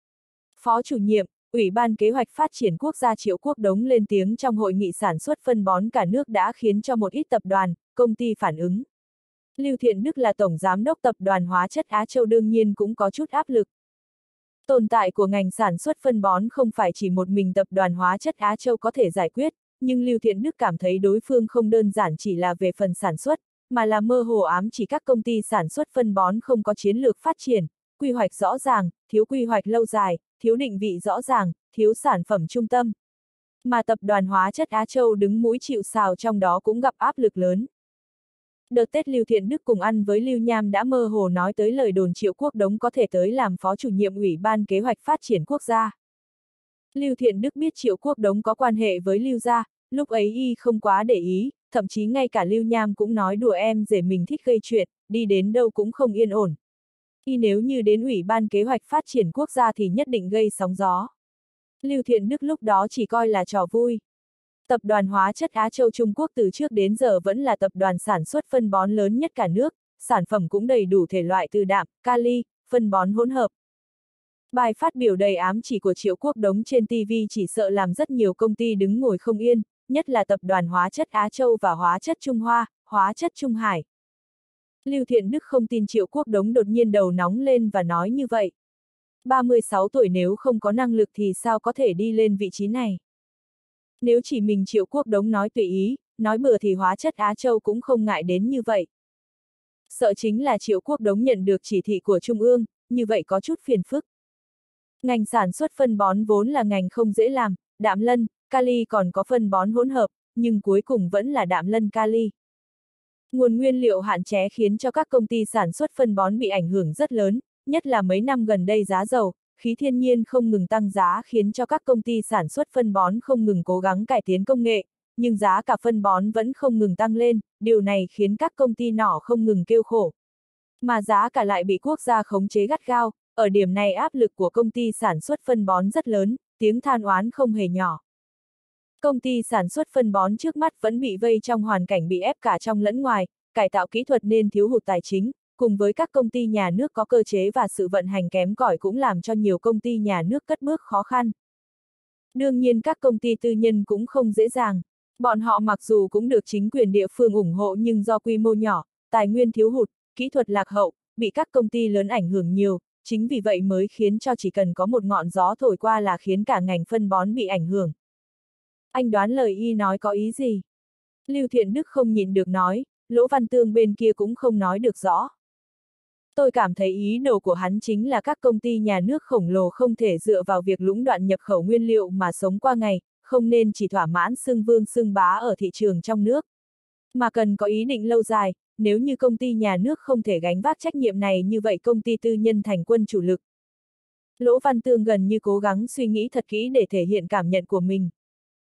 Phó chủ nhiệm, Ủy ban Kế hoạch Phát triển Quốc gia Triệu Quốc Đống lên tiếng trong hội nghị sản xuất phân bón cả nước đã khiến cho một ít tập đoàn, công ty phản ứng. Lưu Thiện Đức là tổng giám đốc tập đoàn hóa chất Á Châu đương nhiên cũng có chút áp lực. Tồn tại của ngành sản xuất phân bón không phải chỉ một mình tập đoàn hóa chất Á Châu có thể giải quyết, nhưng Lưu Thiện Đức cảm thấy đối phương không đơn giản chỉ là về phần sản xuất, mà là mơ hồ ám chỉ các công ty sản xuất phân bón không có chiến lược phát triển, quy hoạch rõ ràng, thiếu quy hoạch lâu dài, thiếu định vị rõ ràng, thiếu sản phẩm trung tâm. Mà tập đoàn hóa chất Á Châu đứng mũi chịu sào trong đó cũng gặp áp lực lớn. Đợt Tết Lưu Thiện Đức cùng ăn với Lưu Nham đã mơ hồ nói tới lời đồn Triệu Quốc Đống có thể tới làm phó chủ nhiệm Ủy ban Kế hoạch Phát triển Quốc gia. Lưu Thiện Đức biết Triệu Quốc Đống có quan hệ với Lưu gia, lúc ấy y không quá để ý, thậm chí ngay cả Lưu Nham cũng nói đùa em rể mình thích gây chuyện, đi đến đâu cũng không yên ổn. Y nếu như đến Ủy ban Kế hoạch Phát triển Quốc gia thì nhất định gây sóng gió. Lưu Thiện Đức lúc đó chỉ coi là trò vui. Tập đoàn hóa chất Á Châu Trung Quốc từ trước đến giờ vẫn là tập đoàn sản xuất phân bón lớn nhất cả nước, sản phẩm cũng đầy đủ thể loại từ đạm, kali, phân bón hỗn hợp. Bài phát biểu đầy ám chỉ của Triệu Quốc Đống trên TV chỉ sợ làm rất nhiều công ty đứng ngồi không yên, nhất là tập đoàn hóa chất Á Châu và hóa chất Trung Hoa, hóa chất Trung Hải. Lưu Thiện Đức không tin Triệu Quốc Đống đột nhiên đầu nóng lên và nói như vậy. 36 tuổi nếu không có năng lực thì sao có thể đi lên vị trí này? Nếu chỉ mình Triệu Quốc Đống nói tùy ý, nói bừa thì hóa chất Á Châu cũng không ngại đến như vậy. Sợ chính là Triệu Quốc Đống nhận được chỉ thị của Trung ương, như vậy có chút phiền phức. Ngành sản xuất phân bón vốn là ngành không dễ làm, đạm lân, kali còn có phân bón hỗn hợp, nhưng cuối cùng vẫn là đạm lân kali. Nguồn nguyên liệu hạn chế khiến cho các công ty sản xuất phân bón bị ảnh hưởng rất lớn, nhất là mấy năm gần đây giá dầu, khí thiên nhiên không ngừng tăng giá khiến cho các công ty sản xuất phân bón không ngừng cố gắng cải tiến công nghệ, nhưng giá cả phân bón vẫn không ngừng tăng lên, điều này khiến các công ty nhỏ không ngừng kêu khổ. Mà giá cả lại bị quốc gia khống chế gắt gao, ở điểm này áp lực của công ty sản xuất phân bón rất lớn, tiếng than oán không hề nhỏ. Công ty sản xuất phân bón trước mắt vẫn bị vây trong hoàn cảnh bị ép cả trong lẫn ngoài, cải tạo kỹ thuật nên thiếu hụt tài chính, cùng với các công ty nhà nước có cơ chế và sự vận hành kém cỏi cũng làm cho nhiều công ty nhà nước cất bước khó khăn. Đương nhiên các công ty tư nhân cũng không dễ dàng. Bọn họ mặc dù cũng được chính quyền địa phương ủng hộ nhưng do quy mô nhỏ, tài nguyên thiếu hụt, kỹ thuật lạc hậu, bị các công ty lớn ảnh hưởng nhiều, chính vì vậy mới khiến cho chỉ cần có một ngọn gió thổi qua là khiến cả ngành phân bón bị ảnh hưởng. Anh đoán lời y nói có ý gì? Lưu Thiện Đức không nhịn được nói, Lỗ Văn Tương bên kia cũng không nói được rõ. Tôi cảm thấy ý đồ của hắn chính là các công ty nhà nước khổng lồ không thể dựa vào việc lũng đoạn nhập khẩu nguyên liệu mà sống qua ngày, không nên chỉ thỏa mãn xưng vương xưng bá ở thị trường trong nước. Mà cần có ý định lâu dài, nếu như công ty nhà nước không thể gánh vác trách nhiệm này như vậy công ty tư nhân thành quân chủ lực. Lỗ Văn Tương gần như cố gắng suy nghĩ thật kỹ để thể hiện cảm nhận của mình.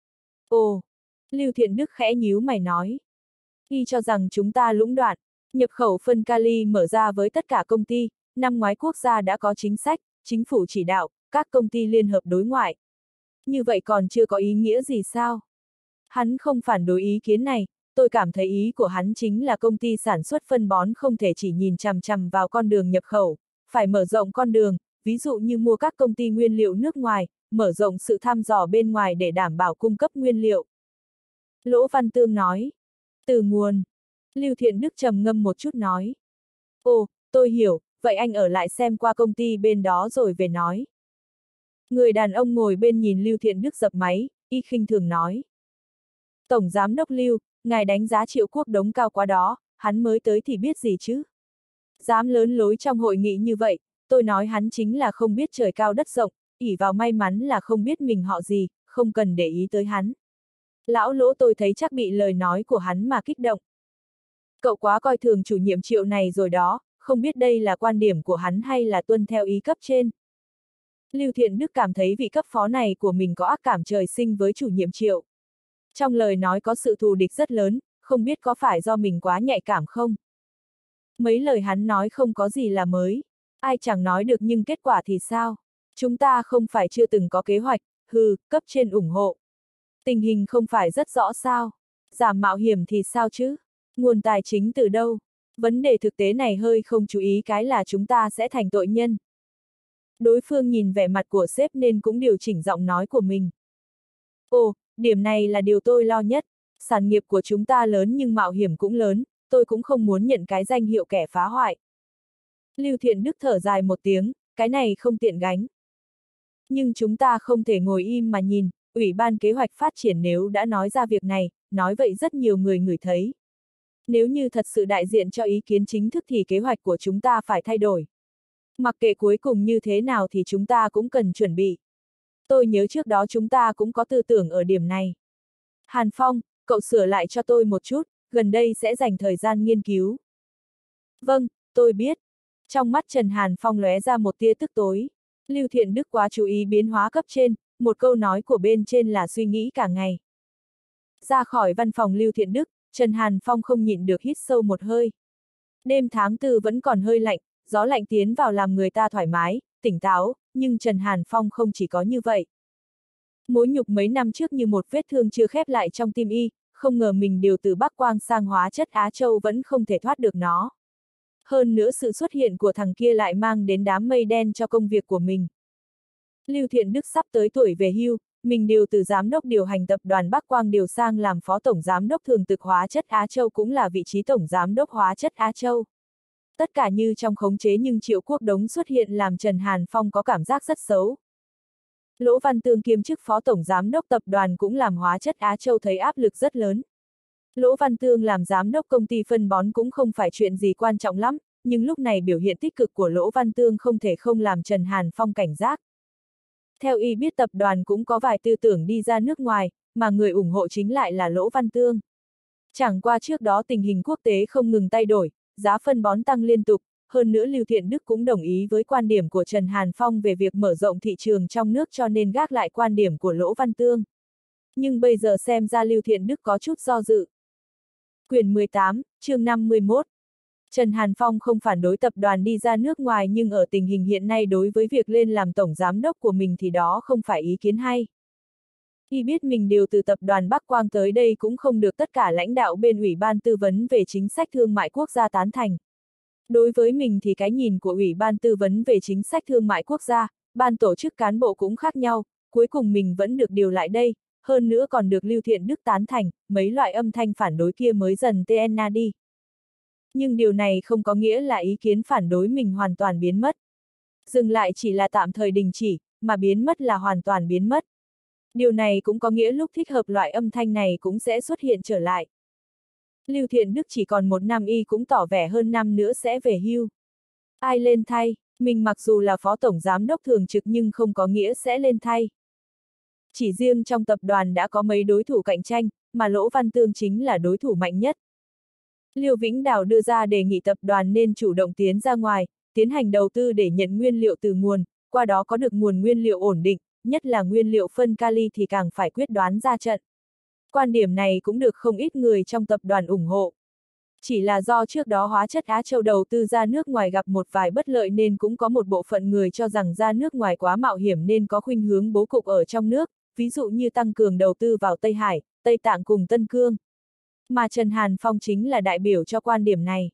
Ồ! Lưu Thiện Đức khẽ nhíu mày nói. Y cho rằng chúng ta lũng đoạn, nhập khẩu phân kali mở ra với tất cả công ty, năm ngoái quốc gia đã có chính sách, chính phủ chỉ đạo, các công ty liên hợp đối ngoại. Như vậy còn chưa có ý nghĩa gì sao? Hắn không phản đối ý kiến này, tôi cảm thấy ý của hắn chính là công ty sản xuất phân bón không thể chỉ nhìn chằm chằm vào con đường nhập khẩu, phải mở rộng con đường, ví dụ như mua các công ty nguyên liệu nước ngoài, mở rộng sự thăm dò bên ngoài để đảm bảo cung cấp nguyên liệu. Lỗ Văn Tương nói. Từ nguồn. Lưu Thiện Đức trầm ngâm một chút nói. Ồ, tôi hiểu, vậy anh ở lại xem qua công ty bên đó rồi về nói. Người đàn ông ngồi bên nhìn Lưu Thiện Đức dập máy, y khinh thường nói. Tổng Giám đốc Lưu, ngài đánh giá Triệu Quốc Đống cao quá đó, hắn mới tới thì biết gì chứ. Dám lớn lối trong hội nghị như vậy, tôi nói hắn chính là không biết trời cao đất rộng, ỷ vào may mắn là không biết mình họ gì, không cần để ý tới hắn. Lão Lỗ tôi thấy chắc bị lời nói của hắn mà kích động. Cậu quá coi thường chủ nhiệm Triệu này rồi đó, không biết đây là quan điểm của hắn hay là tuân theo ý cấp trên. Lưu Thiện Đức cảm thấy vị cấp phó này của mình có ác cảm trời sinh với chủ nhiệm Triệu. Trong lời nói có sự thù địch rất lớn, không biết có phải do mình quá nhạy cảm không? Mấy lời hắn nói không có gì là mới. Ai chẳng nói được nhưng kết quả thì sao? Chúng ta không phải chưa từng có kế hoạch, cấp trên ủng hộ. Tình hình không phải rất rõ sao? Giảm mạo hiểm thì sao chứ? Nguồn tài chính từ đâu? Vấn đề thực tế này hơi không chú ý cái là chúng ta sẽ thành tội nhân. Đối phương nhìn vẻ mặt của sếp nên cũng điều chỉnh giọng nói của mình. Ồ, điểm này là điều tôi lo nhất. Sản nghiệp của chúng ta lớn nhưng mạo hiểm cũng lớn, tôi cũng không muốn nhận cái danh hiệu kẻ phá hoại. Lưu Thiện Đức thở dài một tiếng, cái này không tiện gánh. Nhưng chúng ta không thể ngồi im mà nhìn, Ủy ban kế hoạch phát triển nếu đã nói ra việc này, nói vậy rất nhiều người ngửi thấy. Nếu như thật sự đại diện cho ý kiến chính thức thì kế hoạch của chúng ta phải thay đổi. Mặc kệ cuối cùng như thế nào thì chúng ta cũng cần chuẩn bị. Tôi nhớ trước đó chúng ta cũng có tư tưởng ở điểm này. Hàn Phong, cậu sửa lại cho tôi một chút, gần đây sẽ dành thời gian nghiên cứu. Vâng, tôi biết. Trong mắt Trần Hàn Phong lóe ra một tia tức tối. Lưu Thiện Đức quá chú ý biến hóa cấp trên, một câu nói của bên trên là suy nghĩ cả ngày. Ra khỏi văn phòng Lưu Thiện Đức, Trần Hàn Phong không nhịn được hít sâu một hơi. Đêm tháng 4 vẫn còn hơi lạnh, gió lạnh tiến vào làm người ta thoải mái, tỉnh táo, nhưng Trần Hàn Phong không chỉ có như vậy. Mối nhục mấy năm trước như một vết thương chưa khép lại trong tim y, không ngờ mình điều từ Bắc Quang sang hóa chất Á Châu vẫn không thể thoát được nó. Hơn nữa sự xuất hiện của thằng kia lại mang đến đám mây đen cho công việc của mình. Lưu Thiện Đức sắp tới tuổi về hưu, mình điều từ giám đốc điều hành tập đoàn Bắc Quang điều sang làm phó tổng giám đốc thường trực hóa chất Á Châu cũng là vị trí tổng giám đốc hóa chất Á Châu. Tất cả như trong khống chế nhưng Triệu Quốc Đống xuất hiện làm Trần Hàn Phong có cảm giác rất xấu. Lỗ Văn Tương kiêm chức phó tổng giám đốc tập đoàn cũng làm hóa chất Á Châu thấy áp lực rất lớn. Lỗ Văn Tương làm giám đốc công ty phân bón cũng không phải chuyện gì quan trọng lắm, nhưng lúc này biểu hiện tích cực của Lỗ Văn Tương không thể không làm Trần Hàn Phong cảnh giác. Theo y biết tập đoàn cũng có vài tư tưởng đi ra nước ngoài, mà người ủng hộ chính lại là Lỗ Văn Tương. Chẳng qua trước đó tình hình quốc tế không ngừng thay đổi, giá phân bón tăng liên tục, hơn nữa Lưu Thiện Đức cũng đồng ý với quan điểm của Trần Hàn Phong về việc mở rộng thị trường trong nước cho nên gác lại quan điểm của Lỗ Văn Tương. Nhưng bây giờ xem ra Lưu Thiện Đức có chút do dự. Quyển 18, chương 51. Trần Hàn Phong không phản đối tập đoàn đi ra nước ngoài nhưng ở tình hình hiện nay đối với việc lên làm tổng giám đốc của mình thì đó không phải ý kiến hay. Y biết mình điều từ tập đoàn Bắc Quang tới đây cũng không được tất cả lãnh đạo bên Ủy ban tư vấn về chính sách thương mại quốc gia tán thành. Đối với mình thì cái nhìn của Ủy ban tư vấn về chính sách thương mại quốc gia, ban tổ chức cán bộ cũng khác nhau, cuối cùng mình vẫn được điều lại đây, hơn nữa còn được Lưu Thiện Đức tán thành, mấy loại âm thanh phản đối kia mới dần tna đi. Nhưng điều này không có nghĩa là ý kiến phản đối mình hoàn toàn biến mất. Dừng lại chỉ là tạm thời đình chỉ, mà biến mất là hoàn toàn biến mất. Điều này cũng có nghĩa lúc thích hợp loại âm thanh này cũng sẽ xuất hiện trở lại. Lưu Thiện Đức chỉ còn 1 năm y cũng tỏ vẻ hơn năm nữa sẽ về hưu. Ai lên thay, mình mặc dù là phó tổng giám đốc thường trực nhưng không có nghĩa sẽ lên thay. Chỉ riêng trong tập đoàn đã có mấy đối thủ cạnh tranh, mà Lỗ Văn Tương chính là đối thủ mạnh nhất. Lưu Vĩnh Đào đưa ra đề nghị tập đoàn nên chủ động tiến ra ngoài, tiến hành đầu tư để nhận nguyên liệu từ nguồn, qua đó có được nguồn nguyên liệu ổn định, nhất là nguyên liệu phân kali thì càng phải quyết đoán ra trận. Quan điểm này cũng được không ít người trong tập đoàn ủng hộ. Chỉ là do trước đó hóa chất Á Châu đầu tư ra nước ngoài gặp một vài bất lợi nên cũng có một bộ phận người cho rằng ra nước ngoài quá mạo hiểm nên có khuynh hướng bố cục ở trong nước, ví dụ như tăng cường đầu tư vào Tây Hải, Tây Tạng cùng Tân Cương. Mà Trần Hàn Phong chính là đại biểu cho quan điểm này.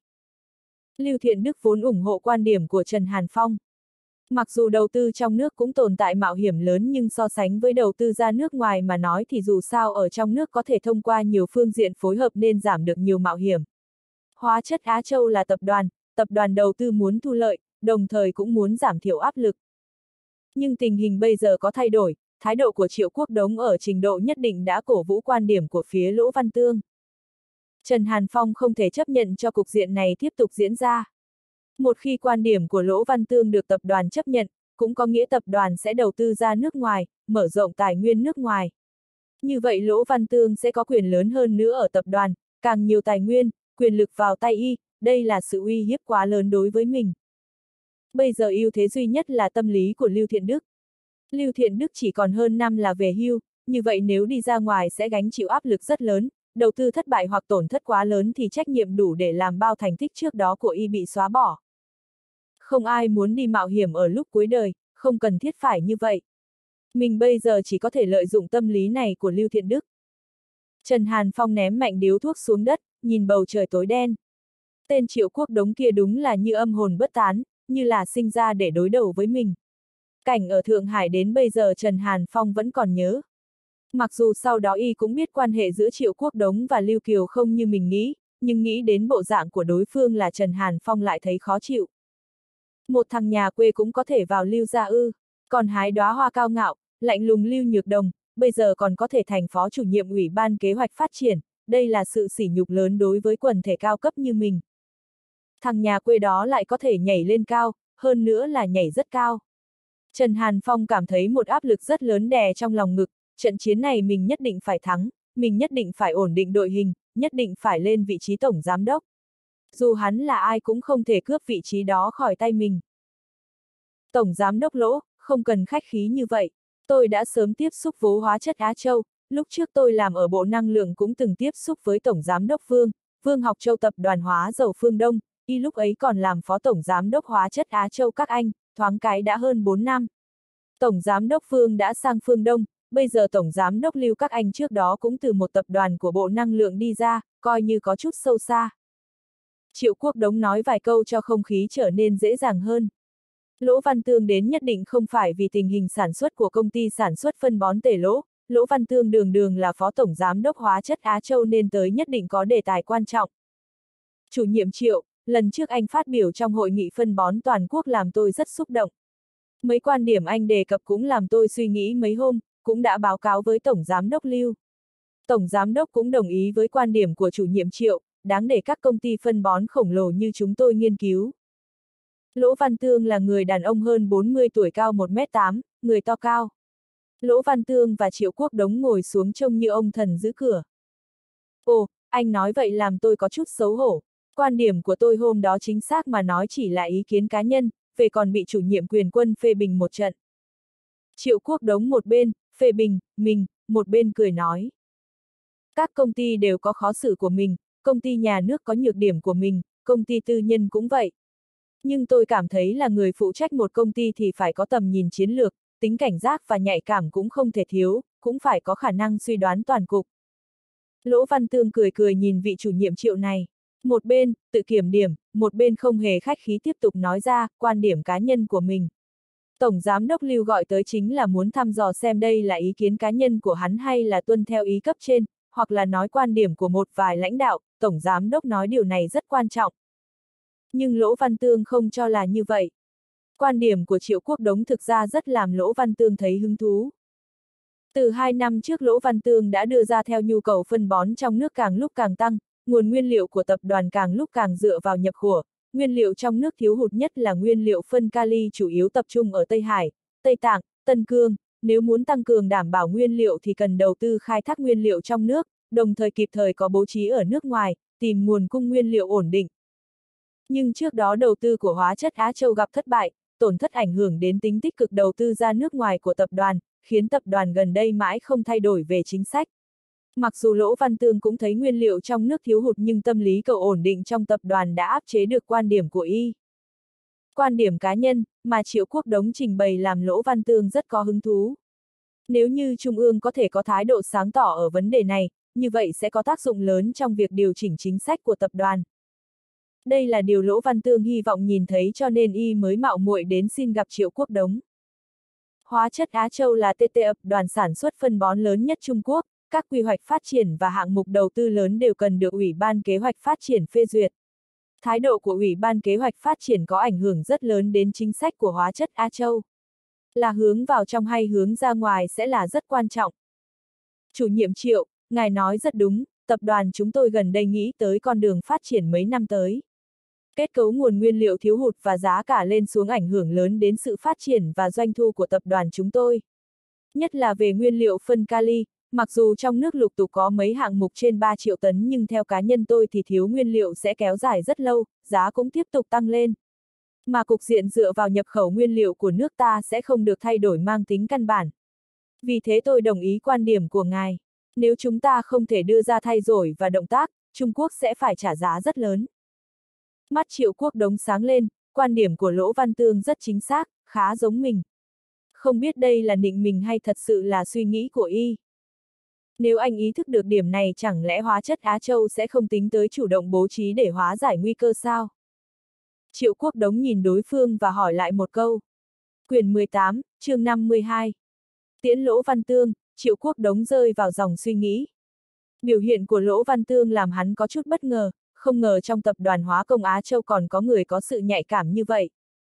Lưu Thiện Đức vốn ủng hộ quan điểm của Trần Hàn Phong. Mặc dù đầu tư trong nước cũng tồn tại mạo hiểm lớn nhưng so sánh với đầu tư ra nước ngoài mà nói thì dù sao ở trong nước có thể thông qua nhiều phương diện phối hợp nên giảm được nhiều mạo hiểm. Hóa chất Á Châu là tập đoàn đầu tư muốn thu lợi, đồng thời cũng muốn giảm thiểu áp lực. Nhưng tình hình bây giờ có thay đổi, thái độ của Triệu Quốc Đống ở trình độ nhất định đã cổ vũ quan điểm của phía Lỗ Văn Tương. Trần Hàn Phong không thể chấp nhận cho cục diện này tiếp tục diễn ra. Một khi quan điểm của Lỗ Văn Tương được tập đoàn chấp nhận, cũng có nghĩa tập đoàn sẽ đầu tư ra nước ngoài, mở rộng tài nguyên nước ngoài. Như vậy Lỗ Văn Tương sẽ có quyền lớn hơn nữa ở tập đoàn, càng nhiều tài nguyên, quyền lực vào tay y, đây là sự uy hiếp quá lớn đối với mình. Bây giờ ưu thế duy nhất là tâm lý của Lưu Thiện Đức. Lưu Thiện Đức chỉ còn hơn năm là về hưu, như vậy nếu đi ra ngoài sẽ gánh chịu áp lực rất lớn, đầu tư thất bại hoặc tổn thất quá lớn thì trách nhiệm đủ để làm bao thành tích trước đó của y bị xóa bỏ. Không ai muốn đi mạo hiểm ở lúc cuối đời, không cần thiết phải như vậy. Mình bây giờ chỉ có thể lợi dụng tâm lý này của Lưu Thiện Đức. Trần Hàn Phong ném mạnh điếu thuốc xuống đất, nhìn bầu trời tối đen. Tên Triệu Quốc Đống kia đúng là như âm hồn bất tán, như là sinh ra để đối đầu với mình. Cảnh ở Thượng Hải đến bây giờ Trần Hàn Phong vẫn còn nhớ. Mặc dù sau đó y cũng biết quan hệ giữa Triệu Quốc Đống và Lưu Kiều không như mình nghĩ, nhưng nghĩ đến bộ dạng của đối phương là Trần Hàn Phong lại thấy khó chịu. Một thằng nhà quê cũng có thể vào Lưu gia ư, còn hái đóa hoa cao ngạo, lạnh lùng Lưu Nhược Đồng, bây giờ còn có thể thành phó chủ nhiệm ủy ban kế hoạch phát triển, đây là sự sỉ nhục lớn đối với quần thể cao cấp như mình. Thằng nhà quê đó lại có thể nhảy lên cao, hơn nữa là nhảy rất cao. Trần Hàn Phong cảm thấy một áp lực rất lớn đè trong lòng ngực, trận chiến này mình nhất định phải thắng, mình nhất định phải ổn định đội hình, nhất định phải lên vị trí tổng giám đốc. Dù hắn là ai cũng không thể cướp vị trí đó khỏi tay mình. Tổng giám đốc Lỗ, không cần khách khí như vậy. Tôi đã sớm tiếp xúc với hóa chất Á Châu, lúc trước tôi làm ở Bộ Năng lượng cũng từng tiếp xúc với Tổng Giám đốc Vương Học Châu tập đoàn hóa dầu Phương Đông, y lúc ấy còn làm Phó Tổng Giám đốc hóa chất Á Châu các anh, thoáng cái đã hơn 4 năm. Tổng Giám đốc Phương đã sang Phương Đông, bây giờ Tổng Giám đốc Lưu các anh trước đó cũng từ một tập đoàn của Bộ Năng lượng đi ra, coi như có chút sâu xa. Triệu Quốc Đống nói vài câu cho không khí trở nên dễ dàng hơn. Lỗ Văn Tương đến nhất định không phải vì tình hình sản xuất của công ty sản xuất phân bón Tề Lỗ, Lỗ Văn Tương đường đường là Phó Tổng Giám đốc hóa chất Á Châu nên tới nhất định có đề tài quan trọng. Chủ nhiệm Triệu, lần trước anh phát biểu trong hội nghị phân bón toàn quốc làm tôi rất xúc động. Mấy quan điểm anh đề cập cũng làm tôi suy nghĩ mấy hôm, cũng đã báo cáo với Tổng Giám đốc Lưu. Tổng Giám đốc cũng đồng ý với quan điểm của chủ nhiệm Triệu, đáng để các công ty phân bón khổng lồ như chúng tôi nghiên cứu. Lỗ Văn Tương là người đàn ông hơn 40 tuổi cao 1m8, người to cao. Lỗ Văn Tương và Triệu Quốc Đống ngồi xuống trông như ông thần giữ cửa. Ồ, anh nói vậy làm tôi có chút xấu hổ. Quan điểm của tôi hôm đó chính xác mà nói chỉ là ý kiến cá nhân, về còn bị chủ nhiệm quyền quân phê bình một trận. Triệu Quốc Đống một bên, phê bình, mình, một bên cười nói. Các công ty đều có khó xử của mình, công ty nhà nước có nhược điểm của mình, công ty tư nhân cũng vậy. Nhưng tôi cảm thấy là người phụ trách một công ty thì phải có tầm nhìn chiến lược, tính cảnh giác và nhạy cảm cũng không thể thiếu, cũng phải có khả năng suy đoán toàn cục. Lỗ Văn Tương cười cười nhìn vị chủ nhiệm Triệu này. Một bên, tự kiểm điểm, một bên không hề khách khí tiếp tục nói ra, quan điểm cá nhân của mình. Tổng Giám đốc Lưu gọi tới chính là muốn thăm dò xem đây là ý kiến cá nhân của hắn hay là tuân theo ý cấp trên, hoặc là nói quan điểm của một vài lãnh đạo, Tổng Giám đốc nói điều này rất quan trọng. Nhưng Lỗ Văn Tương không cho là như vậy. Quan điểm của Triệu Quốc Đống thực ra rất làm Lỗ Văn Tương thấy hứng thú. Từ 2 năm trước Lỗ Văn Tương đã đưa ra theo nhu cầu phân bón trong nước càng lúc càng tăng, nguồn nguyên liệu của tập đoàn càng lúc càng dựa vào nhập khẩu, nguyên liệu trong nước thiếu hụt nhất là nguyên liệu phân kali chủ yếu tập trung ở Tây Hải, Tây Tạng, Tân Cương, nếu muốn tăng cường đảm bảo nguyên liệu thì cần đầu tư khai thác nguyên liệu trong nước, đồng thời kịp thời có bố trí ở nước ngoài, tìm nguồn cung nguyên liệu ổn định. Nhưng trước đó đầu tư của hóa chất Á Châu gặp thất bại, tổn thất ảnh hưởng đến tính tích cực đầu tư ra nước ngoài của tập đoàn, khiến tập đoàn gần đây mãi không thay đổi về chính sách. Mặc dù Lỗ Văn Tương cũng thấy nguyên liệu trong nước thiếu hụt nhưng tâm lý cậu ổn định trong tập đoàn đã áp chế được quan điểm của y. Quan điểm cá nhân, mà Triệu Quốc Đống trình bày làm Lỗ Văn Tương rất có hứng thú. Nếu như Trung ương có thể có thái độ sáng tỏ ở vấn đề này, như vậy sẽ có tác dụng lớn trong việc điều chỉnh chính sách của tập đoàn. Đây là điều Lỗ Văn Tương hy vọng nhìn thấy cho nên y mới mạo muội đến xin gặp Triệu Quốc Đống. Hóa chất Á Châu là tập đoàn sản xuất phân bón lớn nhất Trung Quốc, các quy hoạch phát triển và hạng mục đầu tư lớn đều cần được Ủy ban Kế hoạch Phát triển phê duyệt. Thái độ của Ủy ban Kế hoạch Phát triển có ảnh hưởng rất lớn đến chính sách của hóa chất Á Châu. Là hướng vào trong hay hướng ra ngoài sẽ là rất quan trọng. Chủ nhiệm Triệu, ngài nói rất đúng, tập đoàn chúng tôi gần đây nghĩ tới con đường phát triển mấy năm tới. Kết cấu nguồn nguyên liệu thiếu hụt và giá cả lên xuống ảnh hưởng lớn đến sự phát triển và doanh thu của tập đoàn chúng tôi. Nhất là về nguyên liệu phân kali, Mặc dù trong nước lục tục có mấy hạng mục trên 3 triệu tấn nhưng theo cá nhân tôi thì thiếu nguyên liệu sẽ kéo dài rất lâu, giá cũng tiếp tục tăng lên. Mà cục diện dựa vào nhập khẩu nguyên liệu của nước ta sẽ không được thay đổi mang tính căn bản. Vì thế tôi đồng ý quan điểm của ngài. Nếu chúng ta không thể đưa ra thay đổi và động tác, Trung Quốc sẽ phải trả giá rất lớn. Mắt Triệu Quốc Đống sáng lên, quan điểm của Lỗ Văn Tương rất chính xác, khá giống mình. Không biết đây là nịnh mình hay thật sự là suy nghĩ của y. Nếu anh ý thức được điểm này chẳng lẽ hóa chất Á Châu sẽ không tính tới chủ động bố trí để hóa giải nguy cơ sao? Triệu Quốc Đống nhìn đối phương và hỏi lại một câu. Quyển 18, chương 52. Tiễn Lỗ Văn Tương, Triệu Quốc Đống rơi vào dòng suy nghĩ. Biểu hiện của Lỗ Văn Tương làm hắn có chút bất ngờ, không ngờ trong tập đoàn Hóa Công Á Châu còn có người có sự nhạy cảm như vậy.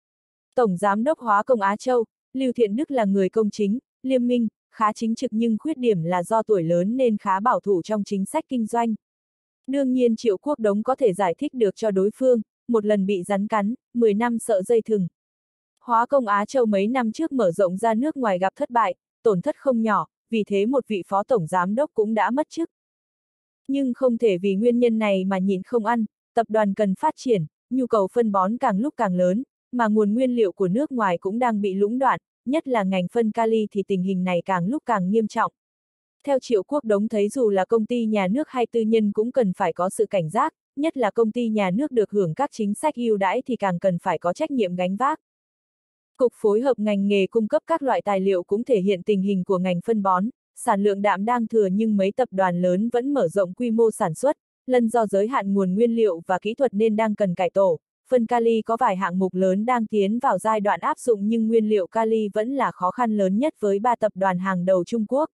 Tổng Giám đốc Hóa Công Á Châu, Lưu Thiện Đức là người công chính, liêm minh, khá chính trực nhưng khuyết điểm là do tuổi lớn nên khá bảo thủ trong chính sách kinh doanh. Đương nhiên Triệu Quốc Đống có thể giải thích được cho đối phương, một lần bị rắn cắn, 10 năm sợ dây thừng. Hóa Công Á Châu mấy năm trước mở rộng ra nước ngoài gặp thất bại, tổn thất không nhỏ, vì thế một vị phó tổng giám đốc cũng đã mất chức. Nhưng không thể vì nguyên nhân này mà nhịn không ăn, tập đoàn cần phát triển, nhu cầu phân bón càng lúc càng lớn, mà nguồn nguyên liệu của nước ngoài cũng đang bị lũng đoạn, nhất là ngành phân kali thì tình hình này càng lúc càng nghiêm trọng. Theo Triệu Quốc Đống thấy dù là công ty nhà nước hay tư nhân cũng cần phải có sự cảnh giác, nhất là công ty nhà nước được hưởng các chính sách ưu đãi thì càng cần phải có trách nhiệm gánh vác. Cục phối hợp ngành nghề cung cấp các loại tài liệu cũng thể hiện tình hình của ngành phân bón, sản lượng đạm đang thừa nhưng mấy tập đoàn lớn vẫn mở rộng quy mô sản xuất, lần do giới hạn nguồn nguyên liệu và kỹ thuật nên đang cần cải tổ. Phân kali có vài hạng mục lớn đang tiến vào giai đoạn áp dụng nhưng nguyên liệu kali vẫn là khó khăn lớn nhất với 3 tập đoàn hàng đầu Trung Quốc.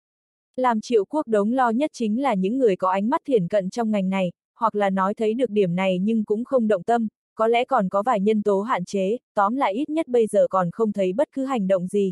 Làm Triệu Quốc Đống lo nhất chính là những người có ánh mắt thiển cận trong ngành này, hoặc là nói thấy được điểm này nhưng cũng không động tâm, có lẽ còn có vài nhân tố hạn chế, tóm lại ít nhất bây giờ còn không thấy bất cứ hành động gì.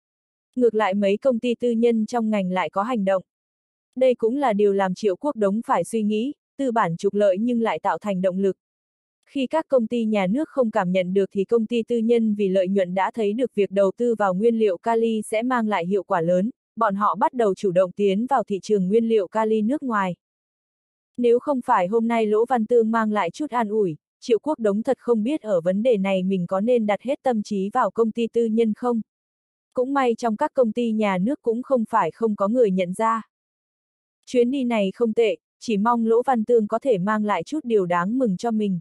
Ngược lại mấy công ty tư nhân trong ngành lại có hành động. Đây cũng là điều làm Triệu Quốc Đống phải suy nghĩ, tư bản trục lợi nhưng lại tạo thành động lực. Khi các công ty nhà nước không cảm nhận được thì công ty tư nhân vì lợi nhuận đã thấy được việc đầu tư vào nguyên liệu kali sẽ mang lại hiệu quả lớn, bọn họ bắt đầu chủ động tiến vào thị trường nguyên liệu kali nước ngoài. Nếu không phải hôm nay Lỗ Văn Tương mang lại chút an ủi, Triệu Quốc Đống thật không biết ở vấn đề này mình có nên đặt hết tâm trí vào công ty tư nhân không. Cũng may trong các công ty nhà nước cũng không phải không có người nhận ra. Chuyến đi này không tệ, chỉ mong Lỗ Văn Tương có thể mang lại chút điều đáng mừng cho mình.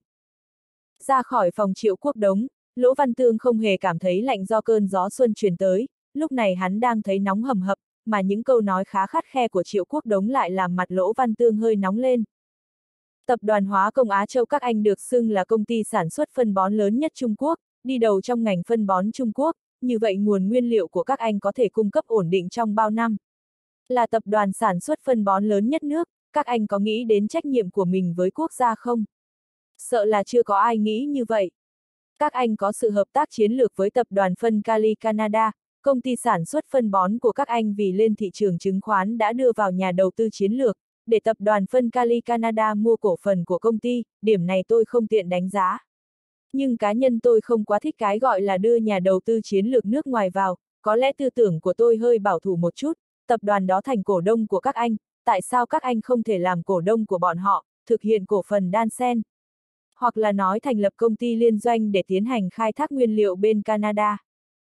Ra khỏi phòng Triệu Quốc Đống, Lỗ Văn Tương không hề cảm thấy lạnh do cơn gió xuân truyền tới, lúc này hắn đang thấy nóng hầm hập, mà những câu nói khá khắt khe của Triệu Quốc Đống lại làm mặt Lỗ Văn Tương hơi nóng lên. Tập đoàn Hóa Công Á Châu các anh được xưng là công ty sản xuất phân bón lớn nhất Trung Quốc, đi đầu trong ngành phân bón Trung Quốc, như vậy nguồn nguyên liệu của các anh có thể cung cấp ổn định trong bao năm. Là tập đoàn sản xuất phân bón lớn nhất nước, các anh có nghĩ đến trách nhiệm của mình với quốc gia không? Sợ là chưa có ai nghĩ như vậy. Các anh có sự hợp tác chiến lược với tập đoàn phân kali Canada, công ty sản xuất phân bón của các anh vì lên thị trường chứng khoán đã đưa vào nhà đầu tư chiến lược, để tập đoàn phân kali Canada mua cổ phần của công ty, điểm này tôi không tiện đánh giá. Nhưng cá nhân tôi không quá thích cái gọi là đưa nhà đầu tư chiến lược nước ngoài vào, có lẽ tư tưởng của tôi hơi bảo thủ một chút, tập đoàn đó thành cổ đông của các anh, tại sao các anh không thể làm cổ đông của bọn họ, thực hiện cổ phần đan xen? Hoặc là nói thành lập công ty liên doanh để tiến hành khai thác nguyên liệu bên Canada.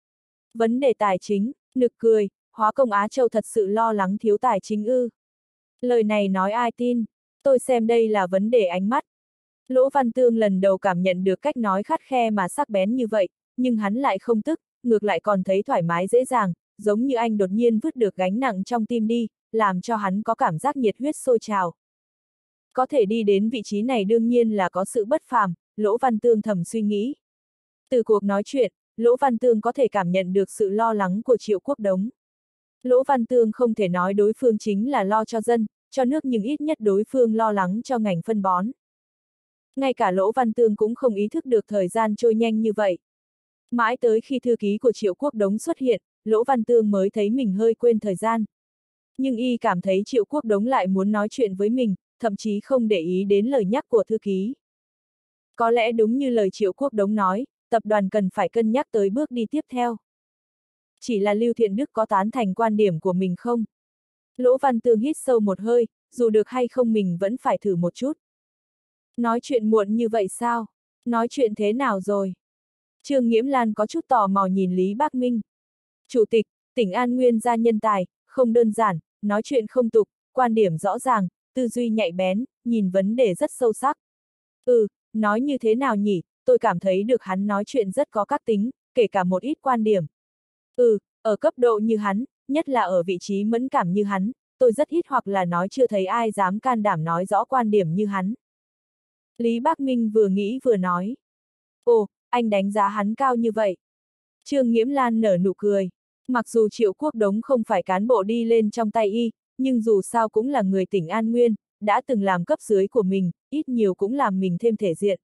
Vấn đề tài chính, nực cười, Hóa Công Á Châu thật sự lo lắng thiếu tài chính ư. Lời này nói ai tin, tôi xem đây là vấn đề ánh mắt. Lỗ Văn Tương lần đầu cảm nhận được cách nói khắt khe mà sắc bén như vậy, nhưng hắn lại không tức, ngược lại còn thấy thoải mái dễ dàng, giống như anh đột nhiên vứt được gánh nặng trong tim đi, làm cho hắn có cảm giác nhiệt huyết sôi trào. Có thể đi đến vị trí này đương nhiên là có sự bất phàm, Lỗ Văn Tương thầm suy nghĩ. Từ cuộc nói chuyện, Lỗ Văn Tương có thể cảm nhận được sự lo lắng của Triệu Quốc Đống. Lỗ Văn Tương không thể nói đối phương chính là lo cho dân, cho nước nhưng ít nhất đối phương lo lắng cho ngành phân bón. Ngay cả Lỗ Văn Tương cũng không ý thức được thời gian trôi nhanh như vậy. Mãi tới khi thư ký của Triệu Quốc Đống xuất hiện, Lỗ Văn Tương mới thấy mình hơi quên thời gian. Nhưng y cảm thấy Triệu Quốc Đống lại muốn nói chuyện với mình, thậm chí không để ý đến lời nhắc của thư ký. Có lẽ đúng như lời Triệu Quốc Đống nói, tập đoàn cần phải cân nhắc tới bước đi tiếp theo. Chỉ là Lưu Thiện Đức có tán thành quan điểm của mình không? Lỗ Văn Tương hít sâu một hơi, dù được hay không mình vẫn phải thử một chút. Nói chuyện muộn như vậy sao? Nói chuyện thế nào rồi? Trương Nghiễm Lan có chút tò mò nhìn Lý Bác Minh. Chủ tịch, tỉnh An Nguyên gia nhân tài, không đơn giản, nói chuyện không tục, quan điểm rõ ràng, tư duy nhạy bén, nhìn vấn đề rất sâu sắc. Nói như thế nào nhỉ, tôi cảm thấy được hắn nói chuyện rất có các tính, kể cả một ít quan điểm. Ở cấp độ như hắn, nhất là ở vị trí mẫn cảm như hắn, tôi rất ít hoặc là nói chưa thấy ai dám can đảm nói rõ quan điểm như hắn. Lý Bác Minh vừa nghĩ vừa nói. Ồ, anh đánh giá hắn cao như vậy. Trương Nghiễm Lan nở nụ cười. Mặc dù Triệu Quốc Đống không phải cán bộ đi lên trong tay y, nhưng dù sao cũng là người tỉnh An Nguyên, đã từng làm cấp dưới của mình, ít nhiều cũng làm mình thêm thể diện.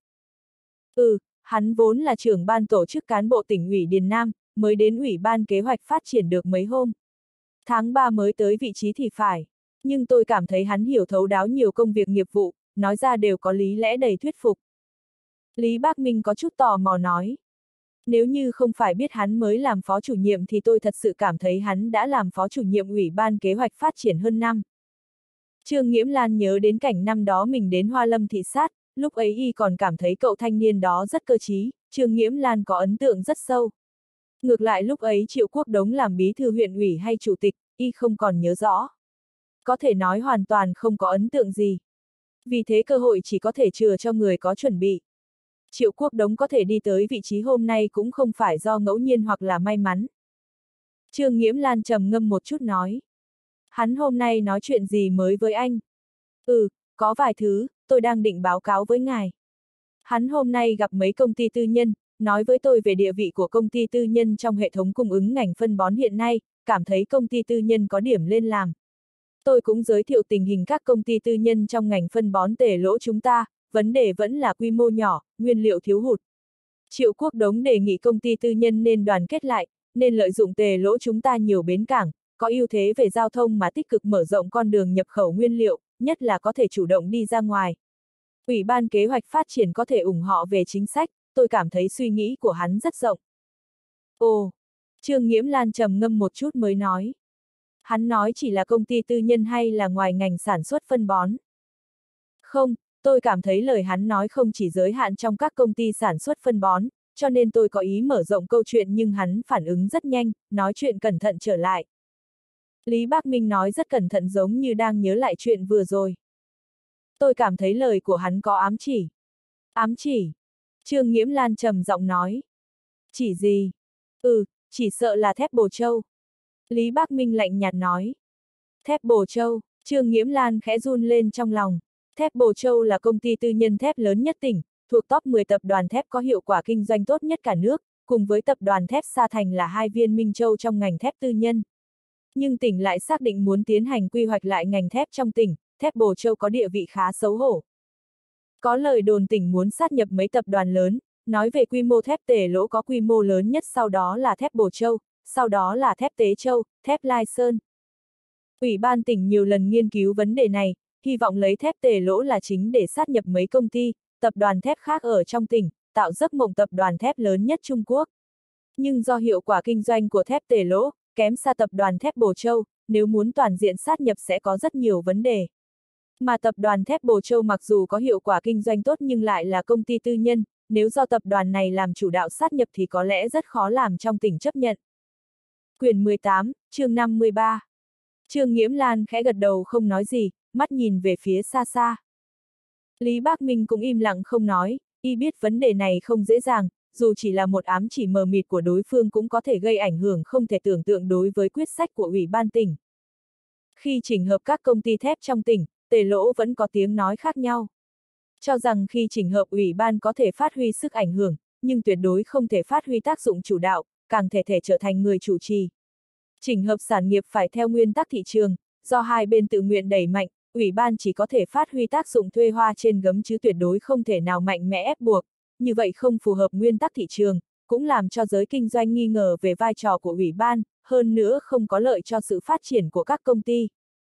Hắn vốn là trưởng ban tổ chức cán bộ tỉnh ủy Điền Nam, mới đến ủy ban kế hoạch phát triển được mấy hôm. Tháng 3 mới tới vị trí thì phải. Nhưng tôi cảm thấy hắn hiểu thấu đáo nhiều công việc nghiệp vụ, nói ra đều có lý lẽ đầy thuyết phục. Lý Bác Minh có chút tò mò nói. Nếu như không phải biết hắn mới làm phó chủ nhiệm thì tôi thật sự cảm thấy hắn đã làm phó chủ nhiệm ủy ban kế hoạch phát triển hơn năm. Trương Nghiễm Lan nhớ đến cảnh năm đó mình đến Hoa Lâm thị sát, lúc ấy y còn cảm thấy cậu thanh niên đó rất cơ trí, Trương Nghiễm Lan có ấn tượng rất sâu. Ngược lại lúc ấy Triệu Quốc Đống làm bí thư huyện ủy hay chủ tịch, y không còn nhớ rõ. Có thể nói hoàn toàn không có ấn tượng gì. Vì thế cơ hội chỉ có thể chừa cho người có chuẩn bị. Triệu Quốc Đống có thể đi tới vị trí hôm nay cũng không phải do ngẫu nhiên hoặc là may mắn. Trương Nghiễm Lan trầm ngâm một chút nói. Hắn hôm nay nói chuyện gì mới với anh? Có vài thứ, tôi đang định báo cáo với ngài. Hắn hôm nay gặp mấy công ty tư nhân, nói với tôi về địa vị của công ty tư nhân trong hệ thống cung ứng ngành phân bón hiện nay, cảm thấy công ty tư nhân có điểm lên làm. Tôi cũng giới thiệu tình hình các công ty tư nhân trong ngành phân bón tể lỗ chúng ta, vấn đề vẫn là quy mô nhỏ, nguyên liệu thiếu hụt. Triệu Quốc Đống đề nghị công ty tư nhân nên đoàn kết lại, nên lợi dụng tề lỗ chúng ta nhiều bến cảng, có ưu thế về giao thông mà tích cực mở rộng con đường nhập khẩu nguyên liệu, nhất là có thể chủ động đi ra ngoài. Ủy ban kế hoạch phát triển có thể ủng hộ về chính sách, tôi cảm thấy suy nghĩ của hắn rất rộng. Trương Nghiễm Lan trầm ngâm một chút mới nói. Hắn nói chỉ là công ty tư nhân hay là ngoài ngành sản xuất phân bón? Không, tôi cảm thấy lời hắn nói không chỉ giới hạn trong các công ty sản xuất phân bón, cho nên tôi có ý mở rộng câu chuyện nhưng hắn phản ứng rất nhanh, nói chuyện cẩn thận trở lại. Lý Bác Minh nói rất cẩn thận giống như đang nhớ lại chuyện vừa rồi. Tôi cảm thấy lời của hắn có ám chỉ. Ám chỉ? Trương Nghiễm Lan trầm giọng nói. Chỉ gì? Chỉ sợ là thép Bồ Châu. Lý Bác Minh lạnh nhạt nói. Thép Bồ Châu, Trương Nghiễm Lan khẽ run lên trong lòng. Thép Bồ Châu là công ty tư nhân thép lớn nhất tỉnh, thuộc top 10 tập đoàn thép có hiệu quả kinh doanh tốt nhất cả nước, cùng với tập đoàn thép Sa Thành là hai viên minh châu trong ngành thép tư nhân. Nhưng tỉnh lại xác định muốn tiến hành quy hoạch lại ngành thép trong tỉnh, thép Bồ Châu có địa vị khá xấu hổ. Có lời đồn tỉnh muốn sát nhập mấy tập đoàn lớn, nói về quy mô thép tể lỗ có quy mô lớn nhất sau đó là thép Bồ Châu, sau đó là thép Tế Châu, thép Lai Sơn. Ủy ban tỉnh nhiều lần nghiên cứu vấn đề này, hy vọng lấy thép tể lỗ là chính để sát nhập mấy công ty, tập đoàn thép khác ở trong tỉnh, tạo giấc mộng tập đoàn thép lớn nhất Trung Quốc. Nhưng do hiệu quả kinh doanh của thép tể lỗ, kém xa tập đoàn thép Bồ Châu, nếu muốn toàn diện sát nhập sẽ có rất nhiều vấn đề. Mà tập đoàn thép Bồ Châu mặc dù có hiệu quả kinh doanh tốt nhưng lại là công ty tư nhân, nếu do tập đoàn này làm chủ đạo sát nhập thì có lẽ rất khó làm trong tỉnh chấp nhận. Quyển 18, chương 53. Trương Nghiễm Lan khẽ gật đầu không nói gì, mắt nhìn về phía xa xa. Lý Bác Minh cũng im lặng không nói, y biết vấn đề này không dễ dàng, dù chỉ là một ám chỉ mờ mịt của đối phương cũng có thể gây ảnh hưởng không thể tưởng tượng đối với quyết sách của Ủy ban tỉnh. Khi chỉnh hợp các công ty thép trong tỉnh, tề lỗ vẫn có tiếng nói khác nhau. Cho rằng khi chỉnh hợp Ủy ban có thể phát huy sức ảnh hưởng, nhưng tuyệt đối không thể phát huy tác dụng chủ đạo, càng thể trở thành người chủ trì. Chỉnh hợp sản nghiệp phải theo nguyên tắc thị trường, do hai bên tự nguyện đẩy mạnh, Ủy ban chỉ có thể phát huy tác dụng thuê hoa trên gấm chứ tuyệt đối không thể nào mạnh mẽ ép buộc, như vậy không phù hợp nguyên tắc thị trường, cũng làm cho giới kinh doanh nghi ngờ về vai trò của Ủy ban, hơn nữa không có lợi cho sự phát triển của các công ty.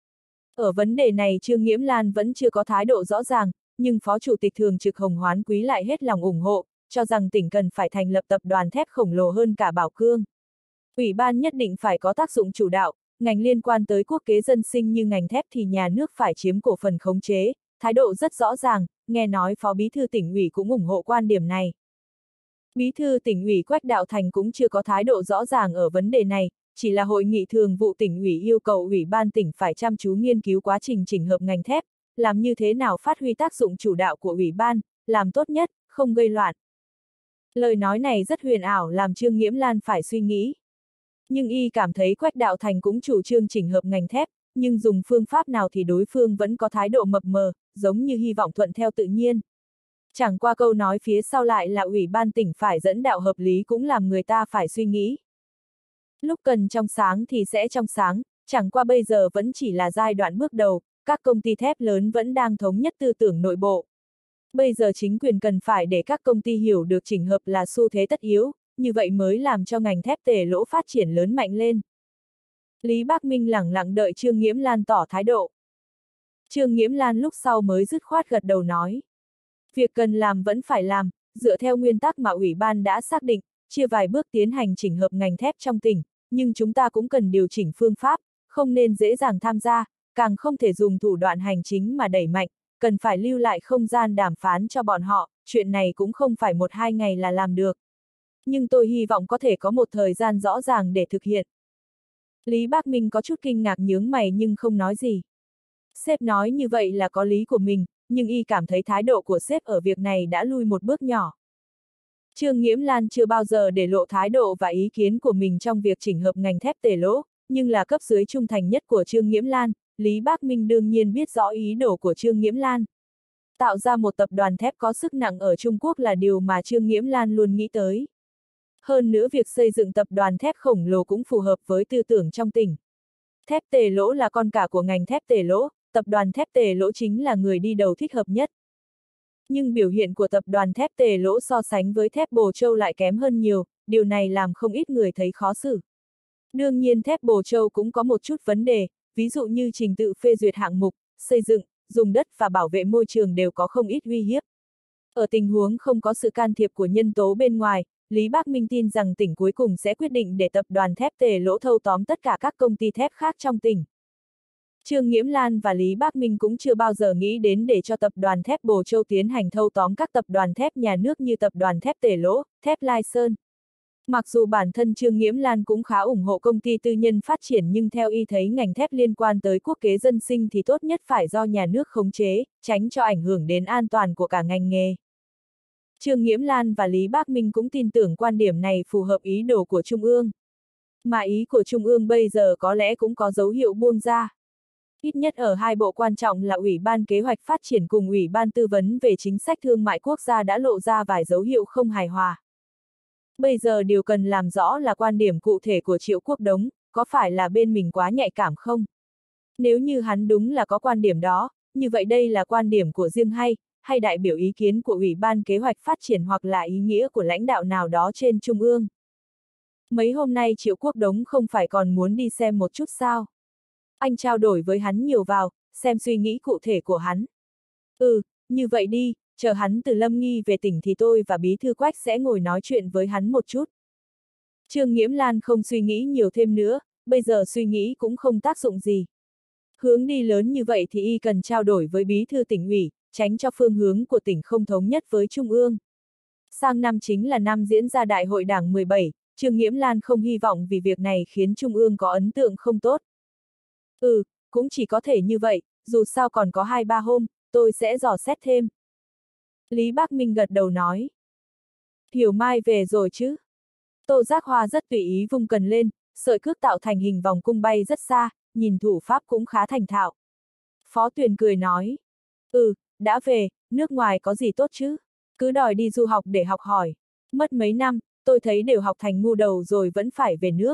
Ở vấn đề này Trương Nghiễm Lan vẫn chưa có thái độ rõ ràng, nhưng Phó Chủ tịch Thường trực Hồng Hoán Quý lại hết lòng ủng hộ, cho rằng tỉnh cần phải thành lập tập đoàn thép khổng lồ hơn cả Bảo Cương. Ủy ban nhất định phải có tác dụng chủ đạo, ngành liên quan tới quốc kế dân sinh như ngành thép thì nhà nước phải chiếm cổ phần khống chế, thái độ rất rõ ràng, nghe nói Phó Bí thư tỉnh ủy cũng ủng hộ quan điểm này. Bí thư tỉnh ủy Quách Đạo Thành cũng chưa có thái độ rõ ràng ở vấn đề này, chỉ là hội nghị thường vụ tỉnh ủy yêu cầu ủy ban tỉnh phải chăm chú nghiên cứu quá trình chỉnh hợp ngành thép, làm như thế nào phát huy tác dụng chủ đạo của ủy ban, làm tốt nhất, không gây loạn. Lời nói này rất huyền ảo làm Trương Nghiễm Lan phải suy nghĩ. Nhưng y cảm thấy Quách Đạo Thành cũng chủ trương chỉnh hợp ngành thép, nhưng dùng phương pháp nào thì đối phương vẫn có thái độ mập mờ, giống như hy vọng thuận theo tự nhiên. Chẳng qua câu nói phía sau lại là ủy ban tỉnh phải dẫn đạo hợp lý cũng làm người ta phải suy nghĩ. Lúc cần trong sáng thì sẽ trong sáng, chẳng qua bây giờ vẫn chỉ là giai đoạn bước đầu, các công ty thép lớn vẫn đang thống nhất tư tưởng nội bộ. Bây giờ chính quyền cần phải để các công ty hiểu được chỉnh hợp là xu thế tất yếu, như vậy mới làm cho ngành thép Tề Lỗ phát triển lớn mạnh lên. Lý Bác Minh lẳng lặng đợi Trương Nghiễm Lan tỏ thái độ. Trương Nghiễm Lan lúc sau mới dứt khoát gật đầu nói. Việc cần làm vẫn phải làm, dựa theo nguyên tắc mà ủy ban đã xác định, chia vài bước tiến hành chỉnh hợp ngành thép trong tỉnh, nhưng chúng ta cũng cần điều chỉnh phương pháp, không nên dễ dàng tham gia, càng không thể dùng thủ đoạn hành chính mà đẩy mạnh, cần phải lưu lại không gian đàm phán cho bọn họ, chuyện này cũng không phải 1-2 ngày là làm được. Nhưng tôi hy vọng có thể có một thời gian rõ ràng để thực hiện. Lý Bác Minh có chút kinh ngạc nhướng mày nhưng không nói gì. Sếp nói như vậy là có lý của mình, nhưng y cảm thấy thái độ của sếp ở việc này đã lui một bước nhỏ. Trương Nghiễm Lan chưa bao giờ để lộ thái độ và ý kiến của mình trong việc chỉnh hợp ngành thép Tề Lỗ, nhưng là cấp dưới trung thành nhất của Trương Nghiễm Lan, Lý Bác Minh đương nhiên biết rõ ý đồ của Trương Nghiễm Lan. Tạo ra một tập đoàn thép có sức nặng ở Trung Quốc là điều mà Trương Nghiễm Lan luôn nghĩ tới. Hơn nữa việc xây dựng tập đoàn thép khổng lồ cũng phù hợp với tư tưởng trong tỉnh. Thép Tề Lỗ là con cả của ngành thép Tề Lỗ, tập đoàn thép Tề Lỗ chính là người đi đầu thích hợp nhất. Nhưng biểu hiện của tập đoàn thép Tề Lỗ so sánh với thép Bồ Châu lại kém hơn nhiều, điều này làm không ít người thấy khó xử. Đương nhiên thép Bồ Châu cũng có một chút vấn đề, ví dụ như trình tự phê duyệt hạng mục, xây dựng, dùng đất và bảo vệ môi trường đều có không ít uy hiếp. Ở tình huống không có sự can thiệp của nhân tố bên ngoài, Lý Bác Minh tin rằng tỉnh cuối cùng sẽ quyết định để tập đoàn thép Tề Lỗ thâu tóm tất cả các công ty thép khác trong tỉnh. Trương Nghiễm Lan và Lý Bác Minh cũng chưa bao giờ nghĩ đến để cho tập đoàn thép Bồ Châu tiến hành thâu tóm các tập đoàn thép nhà nước như tập đoàn thép Tề Lỗ, thép Lai Sơn. Mặc dù bản thân Trương Nghiễm Lan cũng khá ủng hộ công ty tư nhân phát triển nhưng theo y thấy ngành thép liên quan tới quốc kế dân sinh thì tốt nhất phải do nhà nước khống chế, tránh cho ảnh hưởng đến an toàn của cả ngành nghề. Trương Nghiễm Lan và Lý Bác Minh cũng tin tưởng quan điểm này phù hợp ý đồ của Trung ương. Mà ý của Trung ương bây giờ có lẽ cũng có dấu hiệu buông ra. Ít nhất ở hai bộ quan trọng là Ủy ban Kế hoạch Phát triển cùng Ủy ban Tư vấn về chính sách thương mại quốc gia đã lộ ra vài dấu hiệu không hài hòa. Bây giờ điều cần làm rõ là quan điểm cụ thể của Triệu Quốc Đống, có phải là bên mình quá nhạy cảm không? Nếu như hắn đúng là có quan điểm đó, như vậy đây là quan điểm của riêng hay đại biểu ý kiến của Ủy ban Kế hoạch Phát triển hoặc là ý nghĩa của lãnh đạo nào đó trên Trung ương. Mấy hôm nay Triệu Quốc Đống không phải còn muốn đi xem một chút sao? Anh trao đổi với hắn nhiều vào, xem suy nghĩ cụ thể của hắn. Như vậy đi, chờ hắn từ Lâm Nghi về tỉnh thì tôi và Bí thư Quách sẽ ngồi nói chuyện với hắn một chút. Trương Nghiễm Lan không suy nghĩ nhiều thêm nữa, bây giờ suy nghĩ cũng không tác dụng gì. Hướng đi lớn như vậy thì y cần trao đổi với Bí thư tỉnh ủy, tránh cho phương hướng của tỉnh không thống nhất với Trung ương. Sang năm chính là năm diễn ra Đại hội Đảng 17, Trương Nghiễm Lan không hy vọng vì việc này khiến Trung ương có ấn tượng không tốt. Cũng chỉ có thể như vậy, dù sao còn có 2-3 hôm, tôi sẽ dò xét thêm. Lý Bác Minh gật đầu nói. Hiểu Mai về rồi chứ? Tô Giác Hoa rất tùy ý vung cần lên, sợi cước tạo thành hình vòng cung bay rất xa, nhìn thủ pháp cũng khá thành thạo. Phó Tuyền cười nói. Đã về, nước ngoài có gì tốt chứ? Cứ đòi đi du học để học hỏi. Mất mấy năm, tôi thấy đều học thành ngu đầu rồi vẫn phải về nước.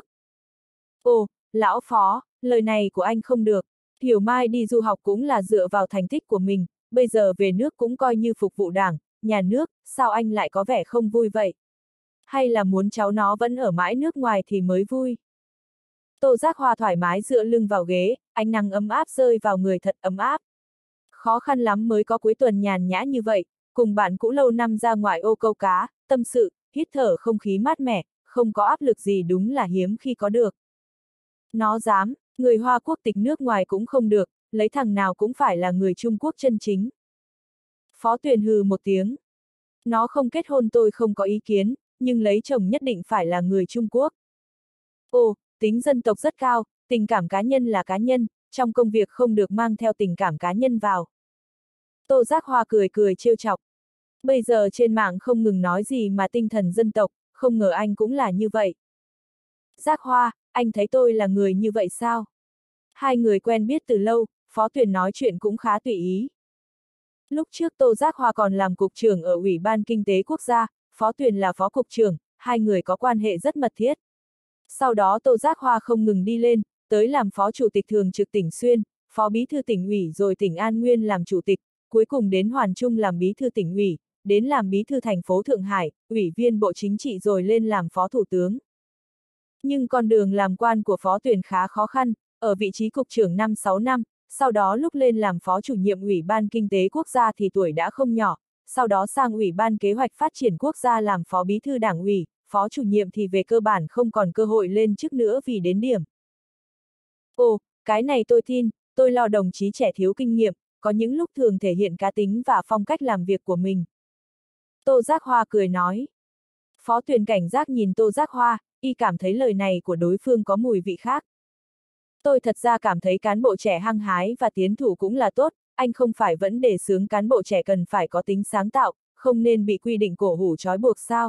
Ồ, lão Phó, lời này của anh không được. Hiểu Mai đi du học cũng là dựa vào thành tích của mình, bây giờ về nước cũng coi như phục vụ đảng, nhà nước, sao anh lại có vẻ không vui vậy? Hay là muốn cháu nó vẫn ở mãi nước ngoài thì mới vui? Tô Giác Hoa thoải mái dựa lưng vào ghế, ánh nắng ấm áp rơi vào người thật ấm áp. Khó khăn lắm mới có cuối tuần nhàn nhã như vậy, cùng bạn cũ lâu năm ra ngoài ô câu cá, tâm sự, hít thở không khí mát mẻ, không có áp lực gì đúng là hiếm khi có được. Nó dám, Người Hoa quốc tịch nước ngoài cũng không được, lấy thằng nào cũng phải là người Trung Quốc chân chính. Phó Tuyền hừ một tiếng. Nó không kết hôn tôi không có ý kiến, nhưng lấy chồng nhất định phải là người Trung Quốc. Ồ, tính dân tộc rất cao, tình cảm cá nhân là cá nhân, trong công việc không được mang theo tình cảm cá nhân vào. Tô Giác Hoa cười cười trêu chọc. Bây giờ trên mạng không ngừng nói gì mà tinh thần dân tộc, không ngờ anh cũng là như vậy. Giác Hoa, anh thấy tôi là người như vậy sao? Hai người quen biết từ lâu, Phó Tuyền nói chuyện cũng khá tùy ý. Lúc trước Tô Giác Hoa còn làm cục trưởng ở Ủy ban Kinh tế Quốc gia, Phó Tuyền là phó cục trưởng, hai người có quan hệ rất mật thiết. Sau đó Tô Giác Hoa không ngừng đi lên, tới làm phó chủ tịch thường trực tỉnh Xuyên, phó bí thư tỉnh ủy rồi tỉnh An Nguyên làm chủ tịch, cuối cùng đến Hoàn Trung làm bí thư tỉnh ủy, đến làm bí thư thành phố Thượng Hải, ủy viên Bộ Chính trị rồi lên làm phó thủ tướng. Nhưng con đường làm quan của Phó Tuyền khá khó khăn, ở vị trí cục trưởng 5-6 năm, sau đó lúc lên làm phó chủ nhiệm Ủy ban Kinh tế Quốc gia thì tuổi đã không nhỏ, sau đó sang Ủy ban Kế hoạch Phát triển Quốc gia làm phó bí thư đảng ủy, phó chủ nhiệm thì về cơ bản không còn cơ hội lên chức nữa vì đến điểm. Ồ, cái này tôi tin, tôi lo đồng chí trẻ thiếu kinh nghiệm, có những lúc thường thể hiện cá tính và phong cách làm việc của mình. Tô Giác Hoa cười nói. Phó Tuyền cảnh giác nhìn Tô Giác Hoa, y cảm thấy lời này của đối phương có mùi vị khác. Tôi thật ra cảm thấy cán bộ trẻ hăng hái và tiến thủ cũng là tốt, anh không phải vẫn đề xướng cán bộ trẻ cần phải có tính sáng tạo, không nên bị quy định cổ hủ trói buộc sao?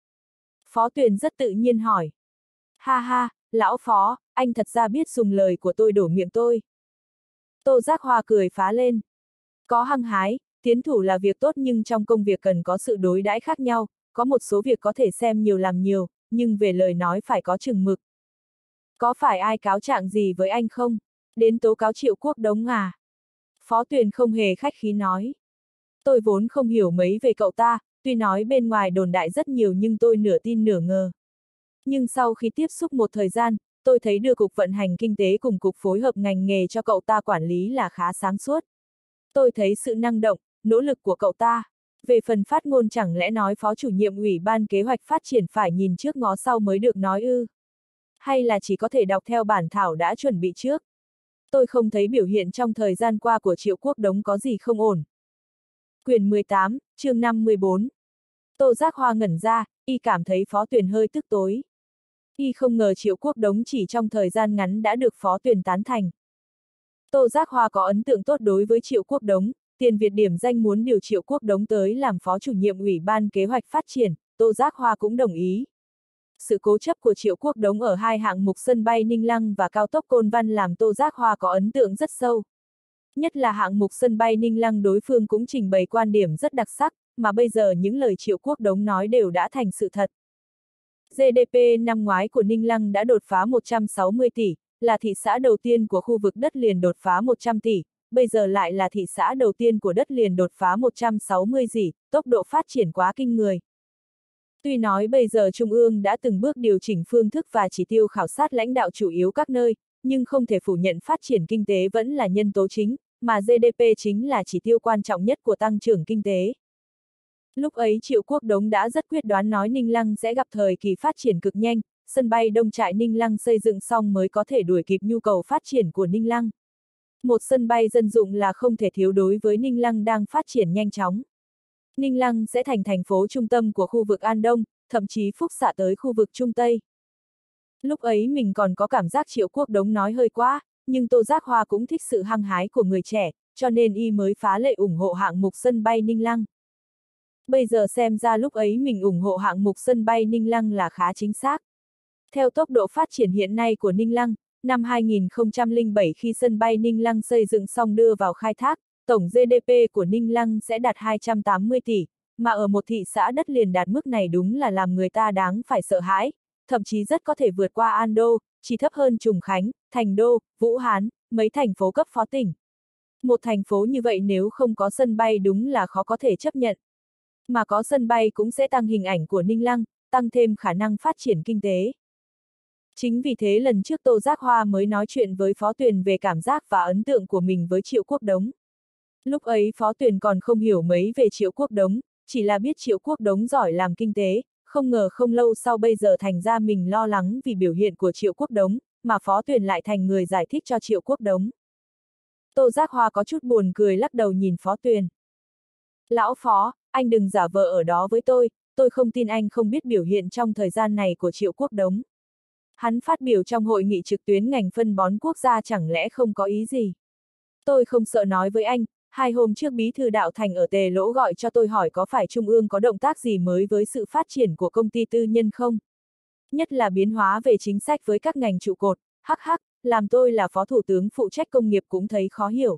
Phó Tuyền rất tự nhiên hỏi. Ha ha, lão Phó, anh thật ra biết dùng lời của tôi đổ miệng tôi. Tô Giác Hoa cười phá lên. Có hăng hái, tiến thủ là việc tốt nhưng trong công việc cần có sự đối đãi khác nhau, có một số việc có thể xem nhiều làm nhiều, nhưng về lời nói phải có chừng mực. Có phải ai cáo trạng gì với anh không? Đến tố cáo Triệu Quốc Đống à? Phó Tuyền không hề khách khí nói. Tôi vốn không hiểu mấy về cậu ta, tuy nói bên ngoài đồn đại rất nhiều nhưng tôi nửa tin nửa ngờ. Nhưng sau khi tiếp xúc một thời gian, tôi thấy đưa cục vận hành kinh tế cùng cục phối hợp ngành nghề cho cậu ta quản lý là khá sáng suốt. Tôi thấy sự năng động, nỗ lực của cậu ta. Về phần phát ngôn chẳng lẽ nói phó chủ nhiệm Ủy ban Kế hoạch Phát triển phải nhìn trước ngó sau mới được nói ư? Hay là chỉ có thể đọc theo bản thảo đã chuẩn bị trước? Tôi không thấy biểu hiện trong thời gian qua của Triệu Quốc Đống có gì không ổn. Quyển 18, chương 54. Tô Giác Hoa ngẩn ra, y cảm thấy Phó Tuyền hơi tức tối. Y không ngờ Triệu Quốc Đống chỉ trong thời gian ngắn đã được Phó Tuyền tán thành. Tô Giác Hoa có ấn tượng tốt đối với Triệu Quốc Đống, Tiền Việt điểm danh muốn điều Triệu Quốc Đống tới làm phó chủ nhiệm Ủy ban Kế hoạch Phát triển, Tô Giác Hoa cũng đồng ý. Sự cố chấp của Triệu Quốc Đống ở hai hạng mục sân bay Ninh Lăng và cao tốc Côn Văn làm Tô Giác Hoa có ấn tượng rất sâu. Nhất là hạng mục sân bay Ninh Lăng đối phương cũng trình bày quan điểm rất đặc sắc, mà bây giờ những lời Triệu Quốc Đống nói đều đã thành sự thật. GDP năm ngoái của Ninh Lăng đã đột phá 160 tỷ, là thị xã đầu tiên của khu vực đất liền đột phá 100 tỷ, bây giờ lại là thị xã đầu tiên của đất liền đột phá 160 tỷ, tốc độ phát triển quá kinh người. Tuy nói bây giờ Trung ương đã từng bước điều chỉnh phương thức và chỉ tiêu khảo sát lãnh đạo chủ yếu các nơi, nhưng không thể phủ nhận phát triển kinh tế vẫn là nhân tố chính, mà GDP chính là chỉ tiêu quan trọng nhất của tăng trưởng kinh tế. Lúc ấy Triệu Quốc Đống đã rất quyết đoán nói Ninh Lăng sẽ gặp thời kỳ phát triển cực nhanh, sân bay Đông Trại Ninh Lăng xây dựng xong mới có thể đuổi kịp nhu cầu phát triển của Ninh Lăng. Một sân bay dân dụng là không thể thiếu đối với Ninh Lăng đang phát triển nhanh chóng. Ninh Lăng sẽ thành thành phố trung tâm của khu vực An Đông, thậm chí phúc xạ tới khu vực Trung Tây. Lúc ấy mình còn có cảm giác Triệu Quốc Đống nói hơi quá, nhưng Tô Giác Hoa cũng thích sự hăng hái của người trẻ, cho nên y mới phá lệ ủng hộ hạng mục sân bay Ninh Lăng. Bây giờ xem ra lúc ấy mình ủng hộ hạng mục sân bay Ninh Lăng là khá chính xác. Theo tốc độ phát triển hiện nay của Ninh Lăng, năm 2007 khi sân bay Ninh Lăng xây dựng xong đưa vào khai thác, tổng GDP của Ninh Lăng sẽ đạt 280 tỷ, mà ở một thị xã đất liền đạt mức này đúng là làm người ta đáng phải sợ hãi, thậm chí rất có thể vượt qua An Đô, chỉ thấp hơn Trùng Khánh, Thành Đô, Vũ Hán, mấy thành phố cấp phó tỉnh. Một thành phố như vậy nếu không có sân bay đúng là khó có thể chấp nhận. Mà có sân bay cũng sẽ tăng hình ảnh của Ninh Lăng, tăng thêm khả năng phát triển kinh tế. Chính vì thế lần trước Tô Giác Hoa mới nói chuyện với Phó Tuyền về cảm giác và ấn tượng của mình với Triệu Quốc Đống. Lúc ấy Phó Tuyền còn không hiểu mấy về Triệu Quốc Đống, chỉ là biết Triệu Quốc Đống giỏi làm kinh tế, không ngờ không lâu sau bây giờ thành ra mình lo lắng vì biểu hiện của Triệu Quốc Đống, mà Phó Tuyền lại thành người giải thích cho Triệu Quốc Đống. Tô Giác Hoa có chút buồn cười lắc đầu nhìn Phó Tuyền. Lão Phó, anh đừng giả vờ ở đó với tôi không tin anh không biết biểu hiện trong thời gian này của Triệu Quốc Đống. Hắn phát biểu trong hội nghị trực tuyến ngành phân bón quốc gia chẳng lẽ không có ý gì. Tôi không sợ nói với anh, 2 hôm trước bí thư Đạo Thành ở Tề Lỗ gọi cho tôi hỏi có phải Trung ương có động tác gì mới với sự phát triển của công ty tư nhân không? Nhất là biến hóa về chính sách với các ngành trụ cột, làm tôi là phó thủ tướng phụ trách công nghiệp cũng thấy khó hiểu.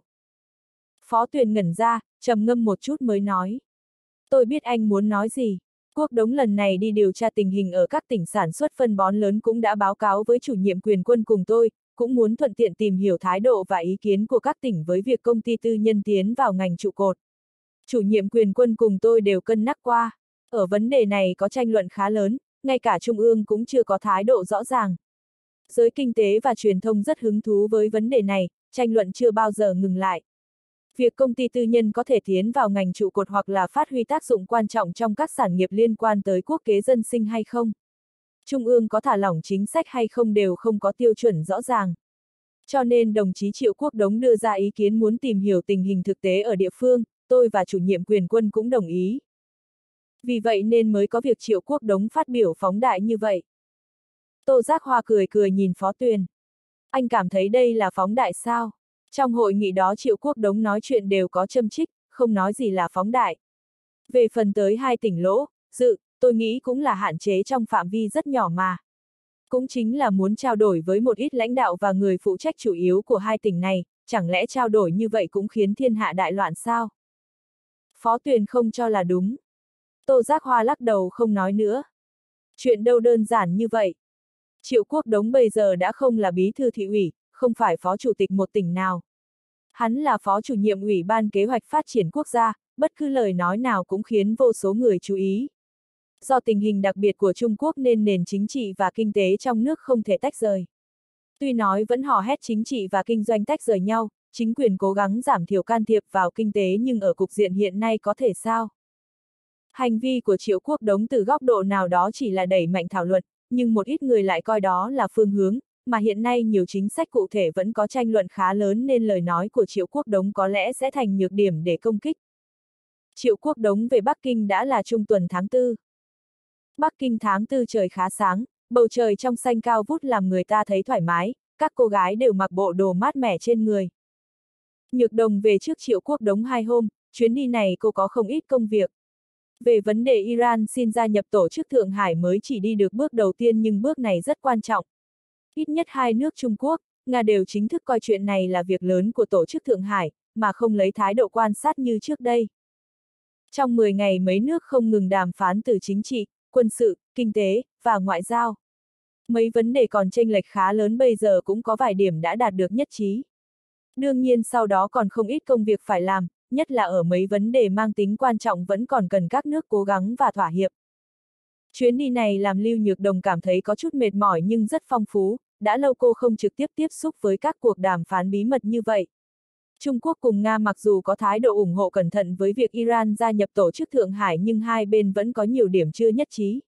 Phó Tuyền ngẩn ra, trầm ngâm một chút mới nói. Tôi biết anh muốn nói gì. Quốc Đống lần này đi điều tra tình hình ở các tỉnh sản xuất phân bón lớn cũng đã báo cáo với chủ nhiệm quyền quân cùng tôi, cũng muốn thuận tiện tìm hiểu thái độ và ý kiến của các tỉnh với việc công ty tư nhân tiến vào ngành trụ cột. Chủ nhiệm quyền quân cùng tôi đều cân nhắc qua. Ở vấn đề này có tranh luận khá lớn, ngay cả Trung ương cũng chưa có thái độ rõ ràng. Giới kinh tế và truyền thông rất hứng thú với vấn đề này, tranh luận chưa bao giờ ngừng lại. Việc công ty tư nhân có thể tiến vào ngành trụ cột hoặc là phát huy tác dụng quan trọng trong các sản nghiệp liên quan tới quốc kế dân sinh hay không. Trung ương có thả lỏng chính sách hay không đều không có tiêu chuẩn rõ ràng. Cho nên đồng chí Triệu Quốc Đống đưa ra ý kiến muốn tìm hiểu tình hình thực tế ở địa phương, tôi và chủ nhiệm quyền quân cũng đồng ý. Vì vậy nên mới có việc Triệu Quốc Đống phát biểu phóng đại như vậy. Tô Giác Hoa cười cười nhìn Phó Tuyền. Anh cảm thấy đây là phóng đại sao? Trong hội nghị đó Triệu Quốc Đống nói chuyện đều có châm chích, không nói gì là phóng đại. Về phần tới 2 tỉnh Lỗ, Dự, tôi nghĩ cũng là hạn chế trong phạm vi rất nhỏ mà. Cũng chính là muốn trao đổi với một ít lãnh đạo và người phụ trách chủ yếu của 2 tỉnh này, chẳng lẽ trao đổi như vậy cũng khiến thiên hạ đại loạn sao? Phó Tuyền không cho là đúng. Tô Giác Hoa lắc đầu không nói nữa. Chuyện đâu đơn giản như vậy. Triệu Quốc Đống bây giờ đã không là bí thư thị ủy, không phải phó chủ tịch một tỉnh nào. Hắn là phó chủ nhiệm Ủy ban Kế hoạch Phát triển Quốc gia, bất cứ lời nói nào cũng khiến vô số người chú ý. Do tình hình đặc biệt của Trung Quốc nên nền chính trị và kinh tế trong nước không thể tách rời. Tuy nói vẫn hò hét chính trị và kinh doanh tách rời nhau, chính quyền cố gắng giảm thiểu can thiệp vào kinh tế nhưng ở cục diện hiện nay có thể sao? Hành vi của Triệu Quốc Đống từ góc độ nào đó chỉ là đẩy mạnh thảo luận, nhưng một ít người lại coi đó là phương hướng, mà hiện nay nhiều chính sách cụ thể vẫn có tranh luận khá lớn nên lời nói của Triệu Quốc Đống có lẽ sẽ thành nhược điểm để công kích. Triệu Quốc Đống về Bắc Kinh đã là trung tuần tháng 4. Bắc Kinh tháng 4 trời khá sáng, bầu trời trong xanh cao vút làm người ta thấy thoải mái, các cô gái đều mặc bộ đồ mát mẻ trên người. Nhược Đồng về trước Triệu Quốc Đống 2 hôm, chuyến đi này cô có không ít công việc. Về vấn đề Iran xin gia nhập tổ chức Thượng Hải mới chỉ đi được bước đầu tiên nhưng bước này rất quan trọng. Ít nhất 2 nước Trung Quốc, Nga đều chính thức coi chuyện này là việc lớn của tổ chức Thượng Hải, mà không lấy thái độ quan sát như trước đây. Trong 10 ngày mấy nước không ngừng đàm phán từ chính trị, quân sự, kinh tế, và ngoại giao. Mấy vấn đề còn chênh lệch khá lớn bây giờ cũng có vài điểm đã đạt được nhất trí. Đương nhiên sau đó còn không ít công việc phải làm, nhất là ở mấy vấn đề mang tính quan trọng vẫn còn cần các nước cố gắng và thỏa hiệp. Chuyến đi này làm Lưu Nhược Đồng cảm thấy có chút mệt mỏi nhưng rất phong phú, đã lâu cô không trực tiếp tiếp xúc với các cuộc đàm phán bí mật như vậy. Trung Quốc cùng Nga mặc dù có thái độ ủng hộ cẩn thận với việc Iran gia nhập tổ chức Thượng Hải nhưng hai bên vẫn có nhiều điểm chưa nhất trí.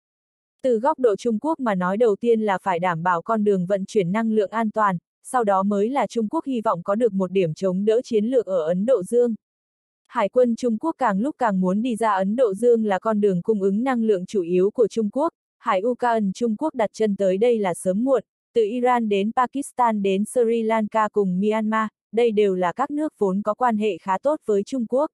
Từ góc độ Trung Quốc mà nói đầu tiên là phải đảm bảo con đường vận chuyển năng lượng an toàn, sau đó mới là Trung Quốc hy vọng có được một điểm chống đỡ chiến lược ở Ấn Độ Dương. Hải quân Trung Quốc càng lúc càng muốn đi ra Ấn Độ Dương là con đường cung ứng năng lượng chủ yếu của Trung Quốc, Hải Ucan Trung Quốc đặt chân tới đây là sớm muộn, từ Iran đến Pakistan đến Sri Lanka cùng Myanmar, đây đều là các nước vốn có quan hệ khá tốt với Trung Quốc.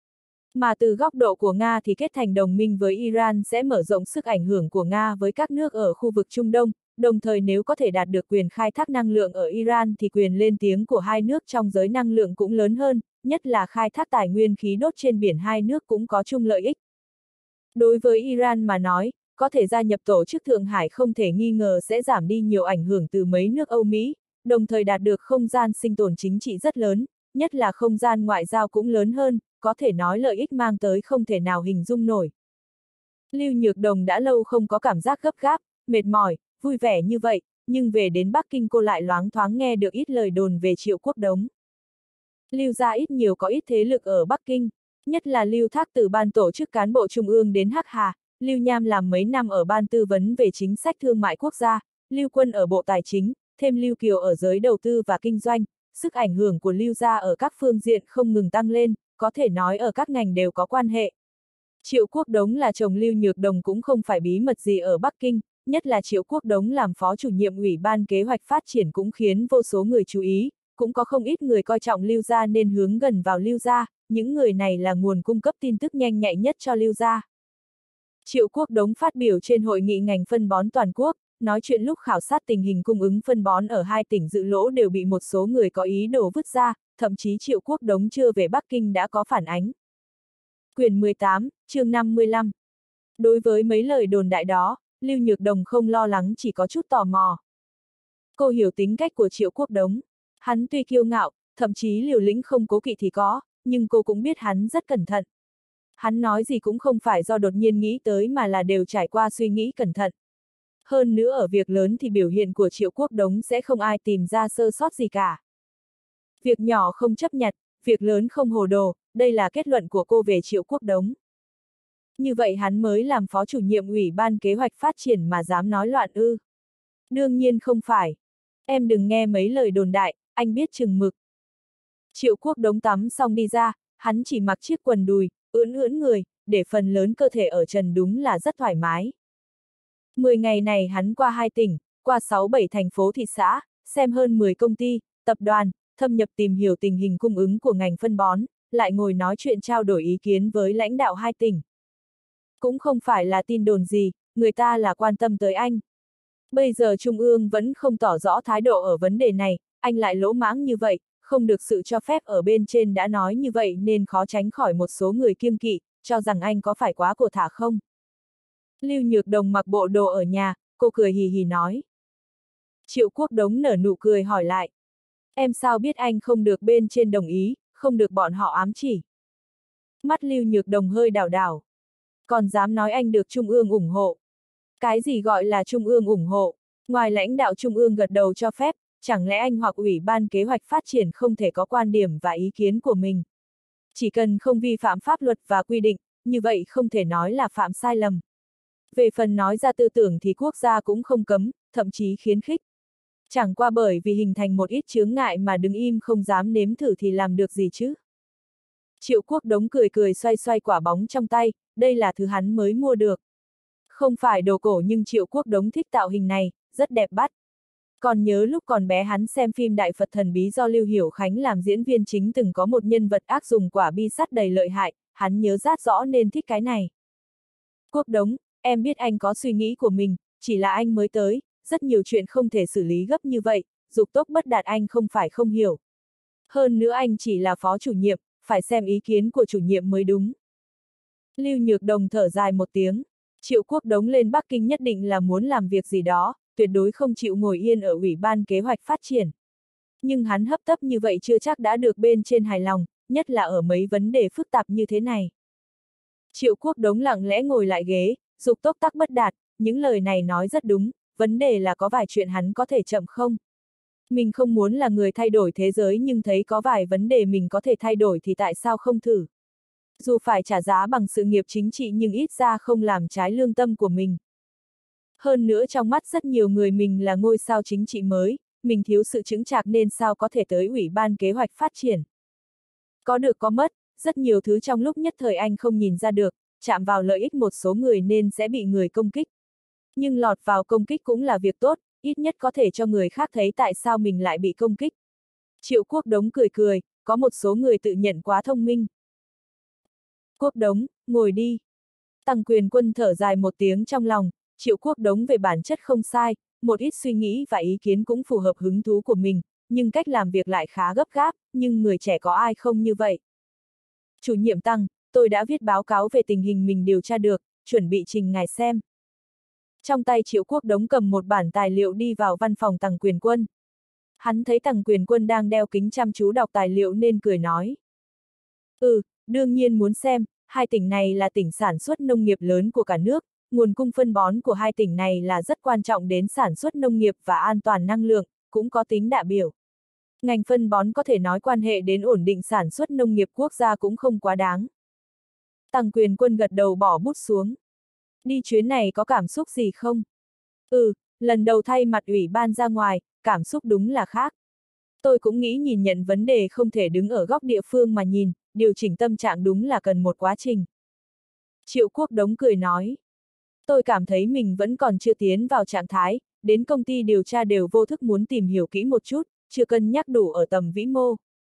Mà từ góc độ của Nga thì kết thành đồng minh với Iran sẽ mở rộng sức ảnh hưởng của Nga với các nước ở khu vực Trung Đông, đồng thời nếu có thể đạt được quyền khai thác năng lượng ở Iran thì quyền lên tiếng của hai nước trong giới năng lượng cũng lớn hơn, nhất là khai thác tài nguyên khí đốt trên biển hai nước cũng có chung lợi ích. Đối với Iran mà nói, có thể gia nhập tổ chức Thượng Hải không thể nghi ngờ sẽ giảm đi nhiều ảnh hưởng từ mấy nước Âu Mỹ, đồng thời đạt được không gian sinh tồn chính trị rất lớn, nhất là không gian ngoại giao cũng lớn hơn, có thể nói lợi ích mang tới không thể nào hình dung nổi. Lưu Nhược Đồng đã lâu không có cảm giác gấp gáp, mệt mỏi, vui vẻ như vậy, nhưng về đến Bắc Kinh cô lại loáng thoáng nghe được ít lời đồn về Triệu Quốc Đống. Lưu gia ít nhiều có ít thế lực ở Bắc Kinh, nhất là Lưu Thác từ ban tổ chức cán bộ trung ương đến Hắc Hà, Lưu Nham làm mấy năm ở ban tư vấn về chính sách thương mại quốc gia, Lưu Quân ở Bộ Tài chính, thêm Lưu Kiều ở giới đầu tư và kinh doanh, sức ảnh hưởng của Lưu gia ở các phương diện không ngừng tăng lên, có thể nói ở các ngành đều có quan hệ. Triệu Quốc Đống là chồng Lưu Nhược Đồng cũng không phải bí mật gì ở Bắc Kinh, nhất là Triệu Quốc Đống làm phó chủ nhiệm Ủy ban Kế hoạch Phát triển cũng khiến vô số người chú ý, cũng có không ít người coi trọng Lưu gia nên hướng gần vào Lưu gia, những người này là nguồn cung cấp tin tức nhanh nhạy nhất cho Lưu gia. Triệu Quốc Đống phát biểu trên hội nghị ngành phân bón toàn quốc, nói chuyện lúc khảo sát tình hình cung ứng phân bón ở 2 tỉnh dự lỗ đều bị một số người có ý đồ vứt ra, thậm chí Triệu Quốc Đống chưa về Bắc Kinh đã có phản ánh. Quyển 18, chương 55. Đối với mấy lời đồn đại đó, Lưu Nhược Đồng không lo lắng, chỉ có chút tò mò. Cô hiểu tính cách của Triệu Quốc Đống. Hắn tuy kiêu ngạo, thậm chí liều lĩnh không cố kỵ thì có, nhưng cô cũng biết hắn rất cẩn thận. Hắn nói gì cũng không phải do đột nhiên nghĩ tới mà là đều trải qua suy nghĩ cẩn thận. Hơn nữa ở việc lớn thì biểu hiện của Triệu Quốc Đống sẽ không ai tìm ra sơ sót gì cả. Việc nhỏ không chấp nhặt, việc lớn không hồ đồ, đây là kết luận của cô về Triệu Quốc Đống. Như vậy hắn mới làm phó chủ nhiệm Ủy ban Kế hoạch Phát triển mà dám nói loạn ư? Đương nhiên không phải. Em đừng nghe mấy lời đồn đại, anh biết chừng mực. Triệu Quốc Đống tắm xong đi ra, hắn chỉ mặc chiếc quần đùi, ưỡn ưỡn người, để phần lớn cơ thể ở trần đúng là rất thoải mái. 10 ngày này hắn qua 2 tỉnh, qua 6-7 thành phố thị xã, xem hơn 10 công ty, tập đoàn, thâm nhập tìm hiểu tình hình cung ứng của ngành phân bón, lại ngồi nói chuyện trao đổi ý kiến với lãnh đạo 2 tỉnh. Cũng không phải là tin đồn gì, người ta là quan tâm tới anh. Bây giờ Trung ương vẫn không tỏ rõ thái độ ở vấn đề này, anh lại lỗ mãng như vậy, không được sự cho phép ở bên trên đã nói như vậy nên khó tránh khỏi một số người kiêng kỵ, cho rằng anh có phải quá cột thả không. Lưu Nhược Đồng mặc bộ đồ ở nhà, cô cười hì hì nói. Triệu Quốc Đống nở nụ cười hỏi lại. Em sao biết anh không được bên trên đồng ý, không được bọn họ ám chỉ. Mắt Lưu Nhược Đồng hơi đảo đảo. Còn dám nói anh được Trung ương ủng hộ. Cái gì gọi là Trung ương ủng hộ? Ngoài lãnh đạo Trung ương gật đầu cho phép, chẳng lẽ anh hoặc Ủy ban Kế hoạch Phát triển không thể có quan điểm và ý kiến của mình? Chỉ cần không vi phạm pháp luật và quy định, như vậy không thể nói là phạm sai lầm. Về phần nói ra tư tưởng thì quốc gia cũng không cấm, thậm chí khuyến khích. Chẳng qua bởi vì hình thành một ít chướng ngại mà đứng im không dám nếm thử thì làm được gì chứ? Triệu Quốc Đống cười cười xoay xoay quả bóng trong tay, đây là thứ hắn mới mua được. Không phải đồ cổ nhưng Triệu Quốc Đống thích tạo hình này, rất đẹp mắt. Còn nhớ lúc còn bé hắn xem phim Đại Phật Thần Bí do Lưu Hiểu Khánh làm diễn viên chính từng có một nhân vật ác dùng quả bi sắt đầy lợi hại, hắn nhớ rát rõ nên thích cái này. Quốc Đống, em biết anh có suy nghĩ của mình, chỉ là anh mới tới, rất nhiều chuyện không thể xử lý gấp như vậy, dục tốc bất đạt anh không phải không hiểu. Hơn nữa anh chỉ là phó chủ nhiệm, phải xem ý kiến của chủ nhiệm mới đúng. Lưu Nhược Đồng thở dài một tiếng, Triệu Quốc Đống lên Bắc Kinh nhất định là muốn làm việc gì đó, tuyệt đối không chịu ngồi yên ở Ủy ban Kế hoạch Phát triển. Nhưng hắn hấp tấp như vậy chưa chắc đã được bên trên hài lòng, nhất là ở mấy vấn đề phức tạp như thế này. Triệu Quốc Đống lặng lẽ ngồi lại ghế, dục tốc tắc bất đạt, những lời này nói rất đúng, vấn đề là có vài chuyện hắn có thể chậm không? Mình không muốn là người thay đổi thế giới nhưng thấy có vài vấn đề mình có thể thay đổi thì tại sao không thử? Dù phải trả giá bằng sự nghiệp chính trị nhưng ít ra không làm trái lương tâm của mình. Hơn nữa trong mắt rất nhiều người mình là ngôi sao chính trị mới, mình thiếu sự chững chạc nên sao có thể tới Ủy ban Kế hoạch Phát triển. Có được có mất, rất nhiều thứ trong lúc nhất thời anh không nhìn ra được, chạm vào lợi ích một số người nên sẽ bị người công kích. Nhưng lọt vào công kích cũng là việc tốt, ít nhất có thể cho người khác thấy tại sao mình lại bị công kích. Triệu Quốc Đống cười cười, có một số người tự nhận quá thông minh. Quốc Đống, ngồi đi. Tăng Quyền Quân thở dài một tiếng trong lòng, Triệu Quốc Đống về bản chất không sai, một ít suy nghĩ và ý kiến cũng phù hợp hứng thú của mình, nhưng cách làm việc lại khá gấp gáp, nhưng người trẻ có ai không như vậy. Chủ nhiệm Tăng, tôi đã viết báo cáo về tình hình mình điều tra được, chuẩn bị trình ngài xem. Trong tay Triệu Quốc Đống cầm một bản tài liệu đi vào văn phòng Tăng Quyền Quân. Hắn thấy Tăng Quyền Quân đang đeo kính chăm chú đọc tài liệu nên cười nói. Đương nhiên muốn xem, 2 tỉnh này là tỉnh sản xuất nông nghiệp lớn của cả nước, nguồn cung phân bón của 2 tỉnh này là rất quan trọng đến sản xuất nông nghiệp và an toàn năng lượng, cũng có tính đả biểu. Ngành phân bón có thể nói quan hệ đến ổn định sản xuất nông nghiệp quốc gia cũng không quá đáng. Tăng Quyền Quân gật đầu bỏ bút xuống. Đi chuyến này có cảm xúc gì không? Lần đầu thay mặt ủy ban ra ngoài, cảm xúc đúng là khác. Tôi cũng nghĩ nhìn nhận vấn đề không thể đứng ở góc địa phương mà nhìn, điều chỉnh tâm trạng đúng là cần một quá trình. Triệu Quốc Đống cười nói. Tôi cảm thấy mình vẫn còn chưa tiến vào trạng thái, đến công ty điều tra đều vô thức muốn tìm hiểu kỹ một chút, chưa cân nhắc đủ ở tầm vĩ mô.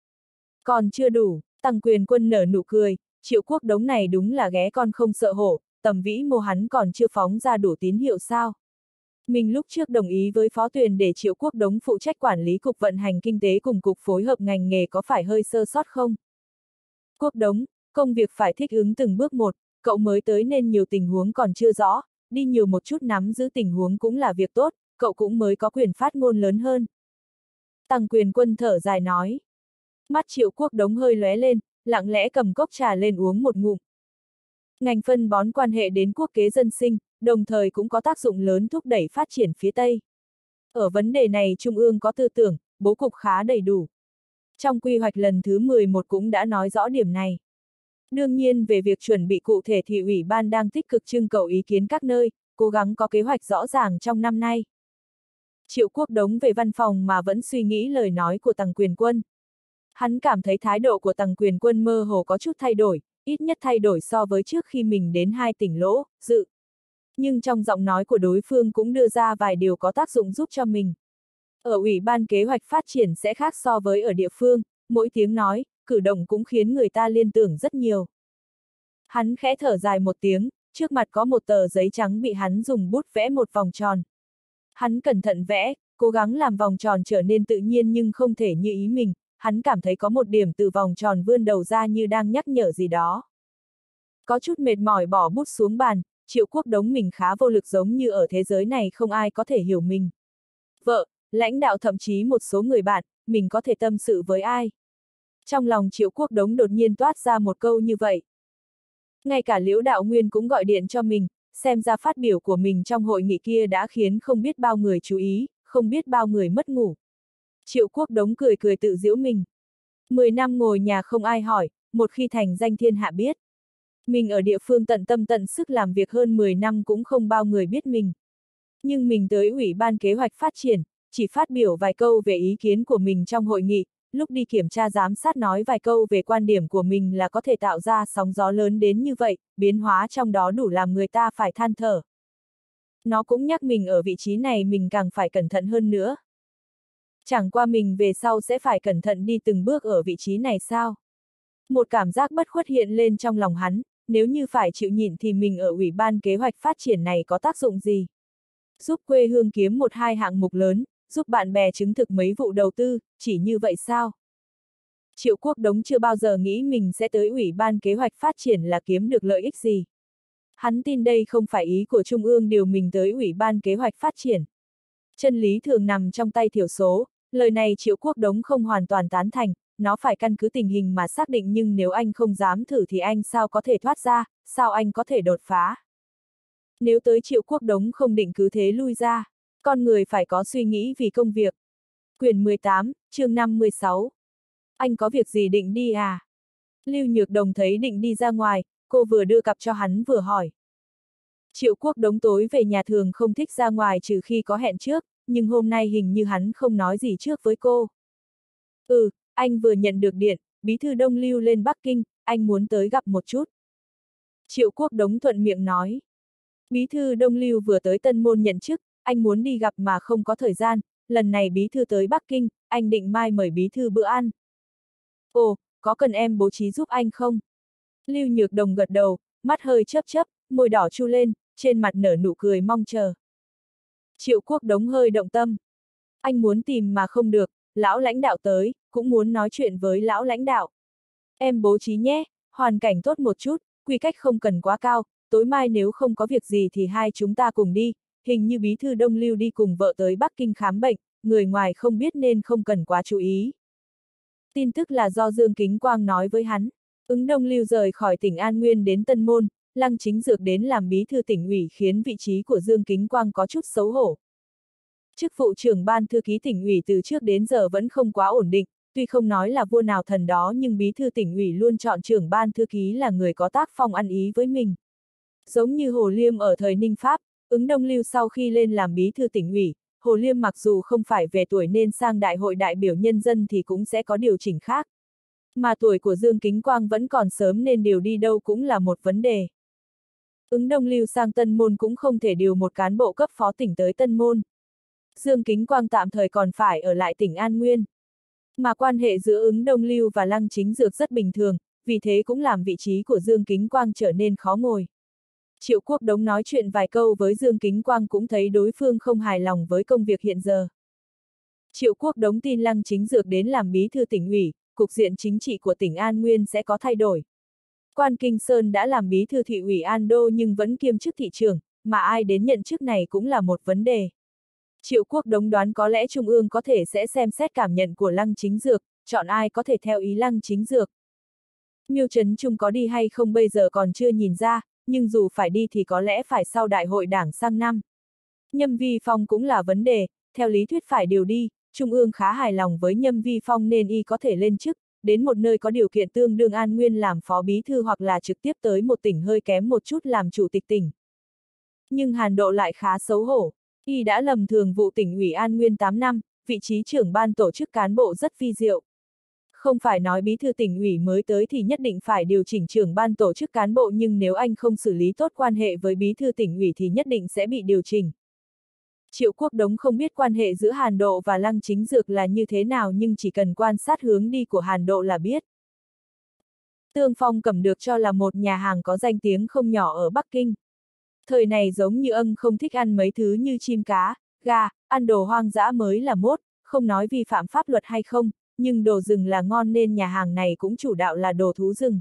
Còn chưa đủ, Tăng Quyền Quân nở nụ cười, Triệu Quốc Đống này đúng là ghé con không sợ hổ, tầm vĩ mô hắn còn chưa phóng ra đủ tín hiệu sao. Mình lúc trước đồng ý với Phó Tuyền để Triệu Quốc Đống phụ trách quản lý cục vận hành kinh tế cùng cục phối hợp ngành nghề có phải hơi sơ sót không? Quốc Đống, công việc phải thích ứng từng bước một, cậu mới tới nên nhiều tình huống còn chưa rõ, đi nhiều một chút nắm giữ tình huống cũng là việc tốt, cậu cũng mới có quyền phát ngôn lớn hơn. Tăng Quyền Quân thở dài nói. Mắt Triệu Quốc Đống hơi lóe lên, lặng lẽ cầm cốc trà lên uống một ngụm. Ngành phân bón quan hệ đến quốc kế dân sinh, đồng thời cũng có tác dụng lớn thúc đẩy phát triển phía Tây. Ở vấn đề này Trung ương có tư tưởng, bố cục khá đầy đủ. Trong quy hoạch lần thứ 11 cũng đã nói rõ điểm này. Đương nhiên về việc chuẩn bị cụ thể thì Ủy ban đang tích cực trưng cầu ý kiến các nơi, cố gắng có kế hoạch rõ ràng trong năm nay. Triệu Quốc Đống về văn phòng mà vẫn suy nghĩ lời nói của Tăng Quyền Quân. Hắn cảm thấy thái độ của Tăng Quyền Quân mơ hồ có chút thay đổi, ít nhất thay đổi so với trước khi mình đến 2 tỉnh Lỗ, Dự. Nhưng trong giọng nói của đối phương cũng đưa ra vài điều có tác dụng giúp cho mình. Ở Ủy ban kế hoạch phát triển sẽ khác so với ở địa phương, mỗi tiếng nói, cử động cũng khiến người ta liên tưởng rất nhiều. Hắn khẽ thở dài một tiếng, trước mặt có một tờ giấy trắng bị hắn dùng bút vẽ một vòng tròn. Hắn cẩn thận vẽ, cố gắng làm vòng tròn trở nên tự nhiên nhưng không thể như ý mình, hắn cảm thấy có một điểm từ vòng tròn vươn đầu ra như đang nhắc nhở gì đó. Có chút mệt mỏi bỏ bút xuống bàn, Triệu Quốc Đống mình khá vô lực giống như ở thế giới này không ai có thể hiểu mình. Vợ, lãnh đạo thậm chí một số người bạn, mình có thể tâm sự với ai? Trong lòng Triệu Quốc Đống đột nhiên toát ra một câu như vậy. Ngay cả Liễu Đạo Nguyên cũng gọi điện cho mình, xem ra phát biểu của mình trong hội nghị kia đã khiến không biết bao người chú ý, không biết bao người mất ngủ. Triệu Quốc Đống cười cười tự giễu mình. 10 năm ngồi nhà không ai hỏi, một khi thành danh thiên hạ biết. Mình ở địa phương tận tâm tận sức làm việc hơn 10 năm cũng không bao người biết mình. Nhưng mình tới Ủy ban kế hoạch phát triển, chỉ phát biểu vài câu về ý kiến của mình trong hội nghị, lúc đi kiểm tra giám sát nói vài câu về quan điểm của mình là có thể tạo ra sóng gió lớn đến như vậy, biến hóa trong đó đủ làm người ta phải than thở. Nó cũng nhắc mình ở vị trí này mình càng phải cẩn thận hơn nữa. Chẳng qua mình về sau sẽ phải cẩn thận đi từng bước ở vị trí này sao? Một cảm giác bất khuất hiện lên trong lòng hắn, nếu như phải chịu nhịn thì mình ở Ủy ban kế hoạch phát triển này có tác dụng gì? Giúp quê hương kiếm 1-2 hạng mục lớn, giúp bạn bè chứng thực mấy vụ đầu tư, chỉ như vậy sao? Triệu Quốc Đống chưa bao giờ nghĩ mình sẽ tới Ủy ban kế hoạch phát triển là kiếm được lợi ích gì. Hắn tin đây không phải ý của Trung ương điều mình tới Ủy ban kế hoạch phát triển. Chân lý thường nằm trong tay thiểu số, lời này Triệu Quốc Đống không hoàn toàn tán thành, nó phải căn cứ tình hình mà xác định nhưng nếu anh không dám thử thì anh sao có thể thoát ra, sao anh có thể đột phá. Nếu tới Triệu Quốc Đống không định cứ thế lui ra, con người phải có suy nghĩ vì công việc. Quyển 18, chương 56. Anh có việc gì định đi à? Lưu Nhược Đồng thấy định đi ra ngoài, cô vừa đưa cặp cho hắn vừa hỏi. Triệu Quốc Đống tối về nhà thường không thích ra ngoài trừ khi có hẹn trước, nhưng hôm nay hình như hắn không nói gì trước với cô. Anh vừa nhận được điện, bí thư Đông Lưu lên Bắc Kinh, anh muốn tới gặp một chút. Triệu Quốc Đống thuận miệng nói. Bí thư Đông Lưu vừa tới Tân Môn nhận chức, anh muốn đi gặp mà không có thời gian, lần này bí thư tới Bắc Kinh, anh định mai mời bí thư bữa ăn. Ồ, có cần em bố trí giúp anh không? Lưu Nhược Đồng gật đầu, mắt hơi chớp chớp, môi đỏ chu lên, trên mặt nở nụ cười mong chờ. Triệu Quốc Đống hơi động tâm. Anh muốn tìm mà không được, lão lãnh đạo tới, cũng muốn nói chuyện với lão lãnh đạo. Em bố trí nhé, hoàn cảnh tốt một chút, quy cách không cần quá cao, tối mai nếu không có việc gì thì hai chúng ta cùng đi, hình như bí thư Đông Lưu đi cùng vợ tới Bắc Kinh khám bệnh, người ngoài không biết nên không cần quá chú ý. Tin tức là do Dương Kính Quang nói với hắn, Ứng Đông Lưu rời khỏi tỉnh An Nguyên đến Tân Môn, Lăng Chính Dược đến làm bí thư tỉnh ủy khiến vị trí của Dương Kính Quang có chút xấu hổ. Chức vụ trưởng ban thư ký tỉnh ủy từ trước đến giờ vẫn không quá ổn định, tuy không nói là vua nào thần đó nhưng bí thư tỉnh ủy luôn chọn trưởng ban thư ký là người có tác phong ăn ý với mình. Giống như Hồ Liêm ở thời Ninh Pháp, Ứng Đông Lưu sau khi lên làm bí thư tỉnh ủy, Hồ Liêm mặc dù không phải về tuổi nên sang đại hội đại biểu nhân dân thì cũng sẽ có điều chỉnh khác. Mà tuổi của Dương Kính Quang vẫn còn sớm nên điều đi đâu cũng là một vấn đề. Ứng Đông Lưu sang Tân Môn cũng không thể điều một cán bộ cấp phó tỉnh tới Tân Môn. Dương Kính Quang tạm thời còn phải ở lại tỉnh An Nguyên. Mà quan hệ giữa Ứng Đông Lưu và Lăng Chính Dược rất bình thường, vì thế cũng làm vị trí của Dương Kính Quang trở nên khó ngồi. Triệu Quốc Đống nói chuyện vài câu với Dương Kính Quang cũng thấy đối phương không hài lòng với công việc hiện giờ. Triệu Quốc Đống tin Lăng Chính Dược đến làm bí thư tỉnh ủy, cục diện chính trị của tỉnh An Nguyên sẽ có thay đổi. Quan Kinh Sơn đã làm bí thư thị ủy An Đô nhưng vẫn kiêm chức thị trưởng, mà ai đến nhận chức này cũng là một vấn đề. Triệu Quốc Đống đoán có lẽ Trung ương có thể sẽ xem xét cảm nhận của Lăng Chính Dược, chọn ai có thể theo ý Lăng Chính Dược. Miêu Trấn Trung có đi hay không bây giờ còn chưa nhìn ra, nhưng dù phải đi thì có lẽ phải sau đại hội đảng sang năm. Nhâm Vi Phong cũng là vấn đề, theo lý thuyết phải điều đi, Trung ương khá hài lòng với Nhâm Vi Phong nên y có thể lên chức, đến một nơi có điều kiện tương đương An Nguyên làm phó bí thư hoặc là trực tiếp tới một tỉnh hơi kém một chút làm chủ tịch tỉnh. Nhưng Hàn Độ lại khá xấu hổ, y đã lầm thường vụ tỉnh ủy An Nguyên 8 năm, vị trí trưởng ban tổ chức cán bộ rất vi diệu. Không phải nói bí thư tỉnh ủy mới tới thì nhất định phải điều chỉnh trưởng ban tổ chức cán bộ nhưng nếu anh không xử lý tốt quan hệ với bí thư tỉnh ủy thì nhất định sẽ bị điều chỉnh. Triệu Quốc Đống không biết quan hệ giữa Hàn Độ và Lăng Chính Dược là như thế nào nhưng chỉ cần quan sát hướng đi của Hàn Độ là biết. Tương Phong Cẩm được cho là một nhà hàng có danh tiếng không nhỏ ở Bắc Kinh. Thời này giống như không thích ăn mấy thứ như chim cá, gà, ăn đồ hoang dã mới là mốt, không nói vi phạm pháp luật hay không, nhưng đồ rừng là ngon nên nhà hàng này cũng chủ đạo là đồ thú rừng.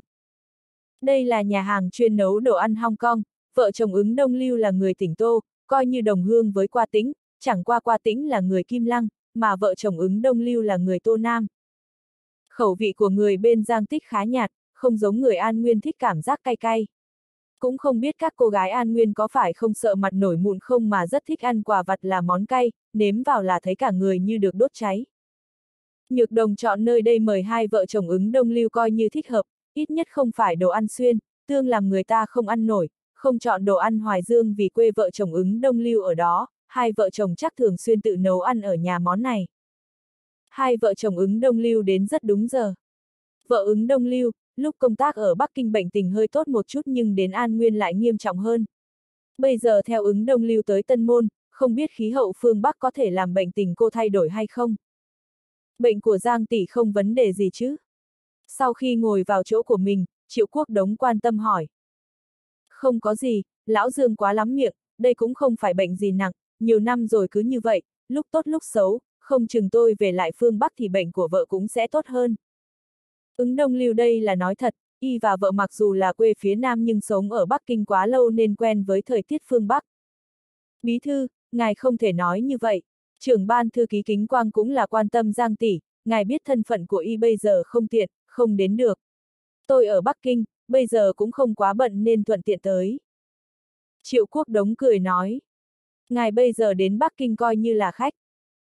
Đây là nhà hàng chuyên nấu đồ ăn Hong Kong, vợ chồng Ứng Đông Lưu là người tỉnh Tô, coi như đồng hương với Qua Tĩnh, chẳng qua Qua Tĩnh là người Kim Lăng, mà vợ chồng Ứng Đông Lưu là người Tô Nam. Khẩu vị của người bên Giang Tích khá nhạt, không giống người An Nguyên thích cảm giác cay cay. Cũng không biết các cô gái An Nguyên có phải không sợ mặt nổi mụn không mà rất thích ăn quả vặt là món cay, nếm vào là thấy cả người như được đốt cháy. Nhược Đồng chọn nơi đây mời hai vợ chồng Ứng Đông Lưu coi như thích hợp, ít nhất không phải đồ ăn xuyên, tương làm người ta không ăn nổi, không chọn đồ ăn Hoài Dương vì quê vợ chồng Ứng Đông Lưu ở đó, hai vợ chồng chắc thường xuyên tự nấu ăn ở nhà món này. Hai vợ chồng Ứng Đông Lưu đến rất đúng giờ. Vợ Ứng Đông Lưu, lúc công tác ở Bắc Kinh bệnh tình hơi tốt một chút nhưng đến An Nguyên lại nghiêm trọng hơn. Bây giờ theo Ứng Đông Lưu tới Tân Môn, không biết khí hậu phương Bắc có thể làm bệnh tình cô thay đổi hay không? Bệnh của Giang tỷ không vấn đề gì chứ? Sau khi ngồi vào chỗ của mình, Triệu Quốc Đống quan tâm hỏi. Không có gì, lão Dương quá lắm miệng, đây cũng không phải bệnh gì nặng, nhiều năm rồi cứ như vậy, lúc tốt lúc xấu, không chừng tôi về lại phương Bắc thì bệnh của vợ cũng sẽ tốt hơn. Ứng Đông Lưu đây là nói thật, y và vợ mặc dù là quê phía Nam nhưng sống ở Bắc Kinh quá lâu nên quen với thời tiết phương Bắc. Bí thư, ngài không thể nói như vậy. Trưởng ban thư ký Kính Quang cũng là quan tâm Giang tỷ, ngài biết thân phận của y bây giờ không tiện, không đến được. Tôi ở Bắc Kinh, bây giờ cũng không quá bận nên thuận tiện tới. Triệu Quốc Đống cười nói. Ngài bây giờ đến Bắc Kinh coi như là khách.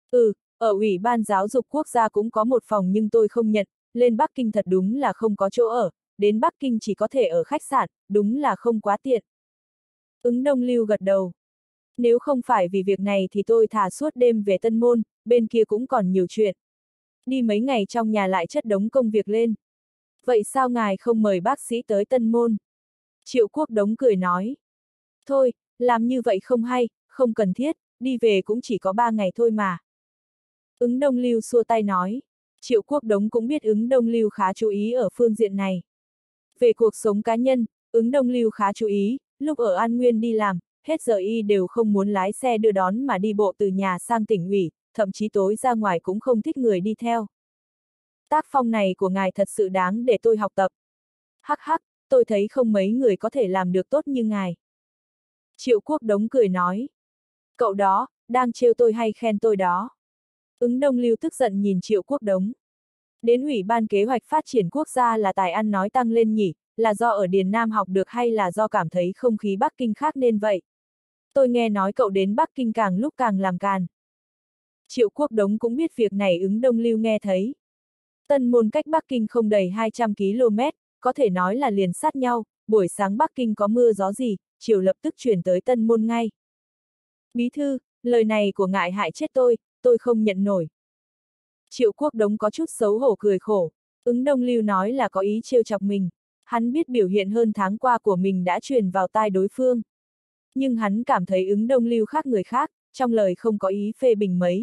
Ở Ủy ban Giáo dục Quốc gia cũng có một phòng nhưng tôi không nhận, lên Bắc Kinh thật đúng là không có chỗ ở, đến Bắc Kinh chỉ có thể ở khách sạn, đúng là không quá tiện. Ứng Đông Lưu gật đầu. Nếu không phải vì việc này thì tôi thà suốt đêm về Tân Môn, bên kia cũng còn nhiều chuyện. Đi mấy ngày trong nhà lại chất đống công việc lên. Vậy sao ngài không mời bác sĩ tới Tân Môn? Triệu Quốc Đống cười nói. Thôi, làm như vậy không hay, không cần thiết, đi về cũng chỉ có 3 ngày thôi mà. Ứng Đông Lưu xua tay nói. Triệu Quốc Đống cũng biết Ứng Đông Lưu khá chú ý ở phương diện này. Về cuộc sống cá nhân, Ứng Đông Lưu khá chú ý, lúc ở An Nguyên đi làm, hết giờ y đều không muốn lái xe đưa đón mà đi bộ từ nhà sang tỉnh ủy, thậm chí tối ra ngoài cũng không thích người đi theo. Tác phong này của ngài thật sự đáng để tôi học tập. Hắc hắc, tôi thấy không mấy người có thể làm được tốt như ngài. Triệu Quốc Đống cười nói. Cậu đó, đang trêu tôi hay khen tôi đó? Ứng Đông Lưu tức giận nhìn Triệu Quốc Đống. Đến Ủy ban Kế hoạch Phát triển Quốc gia là tài ăn nói tăng lên nhỉ, là do ở Điền Nam học được hay là do cảm thấy không khí Bắc Kinh khác nên vậy? Tôi nghe nói cậu đến Bắc Kinh càng lúc càng làm càn. Triệu Quốc Đống cũng biết việc này Ứng Đông Lưu nghe thấy. Tân Môn cách Bắc Kinh không đầy 200 km, có thể nói là liền sát nhau, buổi sáng Bắc Kinh có mưa gió gì, chiều lập tức chuyển tới Tân Môn ngay. Bí thư, Lời này của ngài hại chết tôi không nhận nổi. Triệu Quốc Đống có chút xấu hổ cười khổ. Ứng Đông Lưu nói là có ý trêu chọc mình. Hắn biết biểu hiện hơn tháng qua của mình đã truyền vào tai đối phương. Nhưng hắn cảm thấy Ứng Đông Lưu khác người khác, trong lời không có ý phê bình mấy.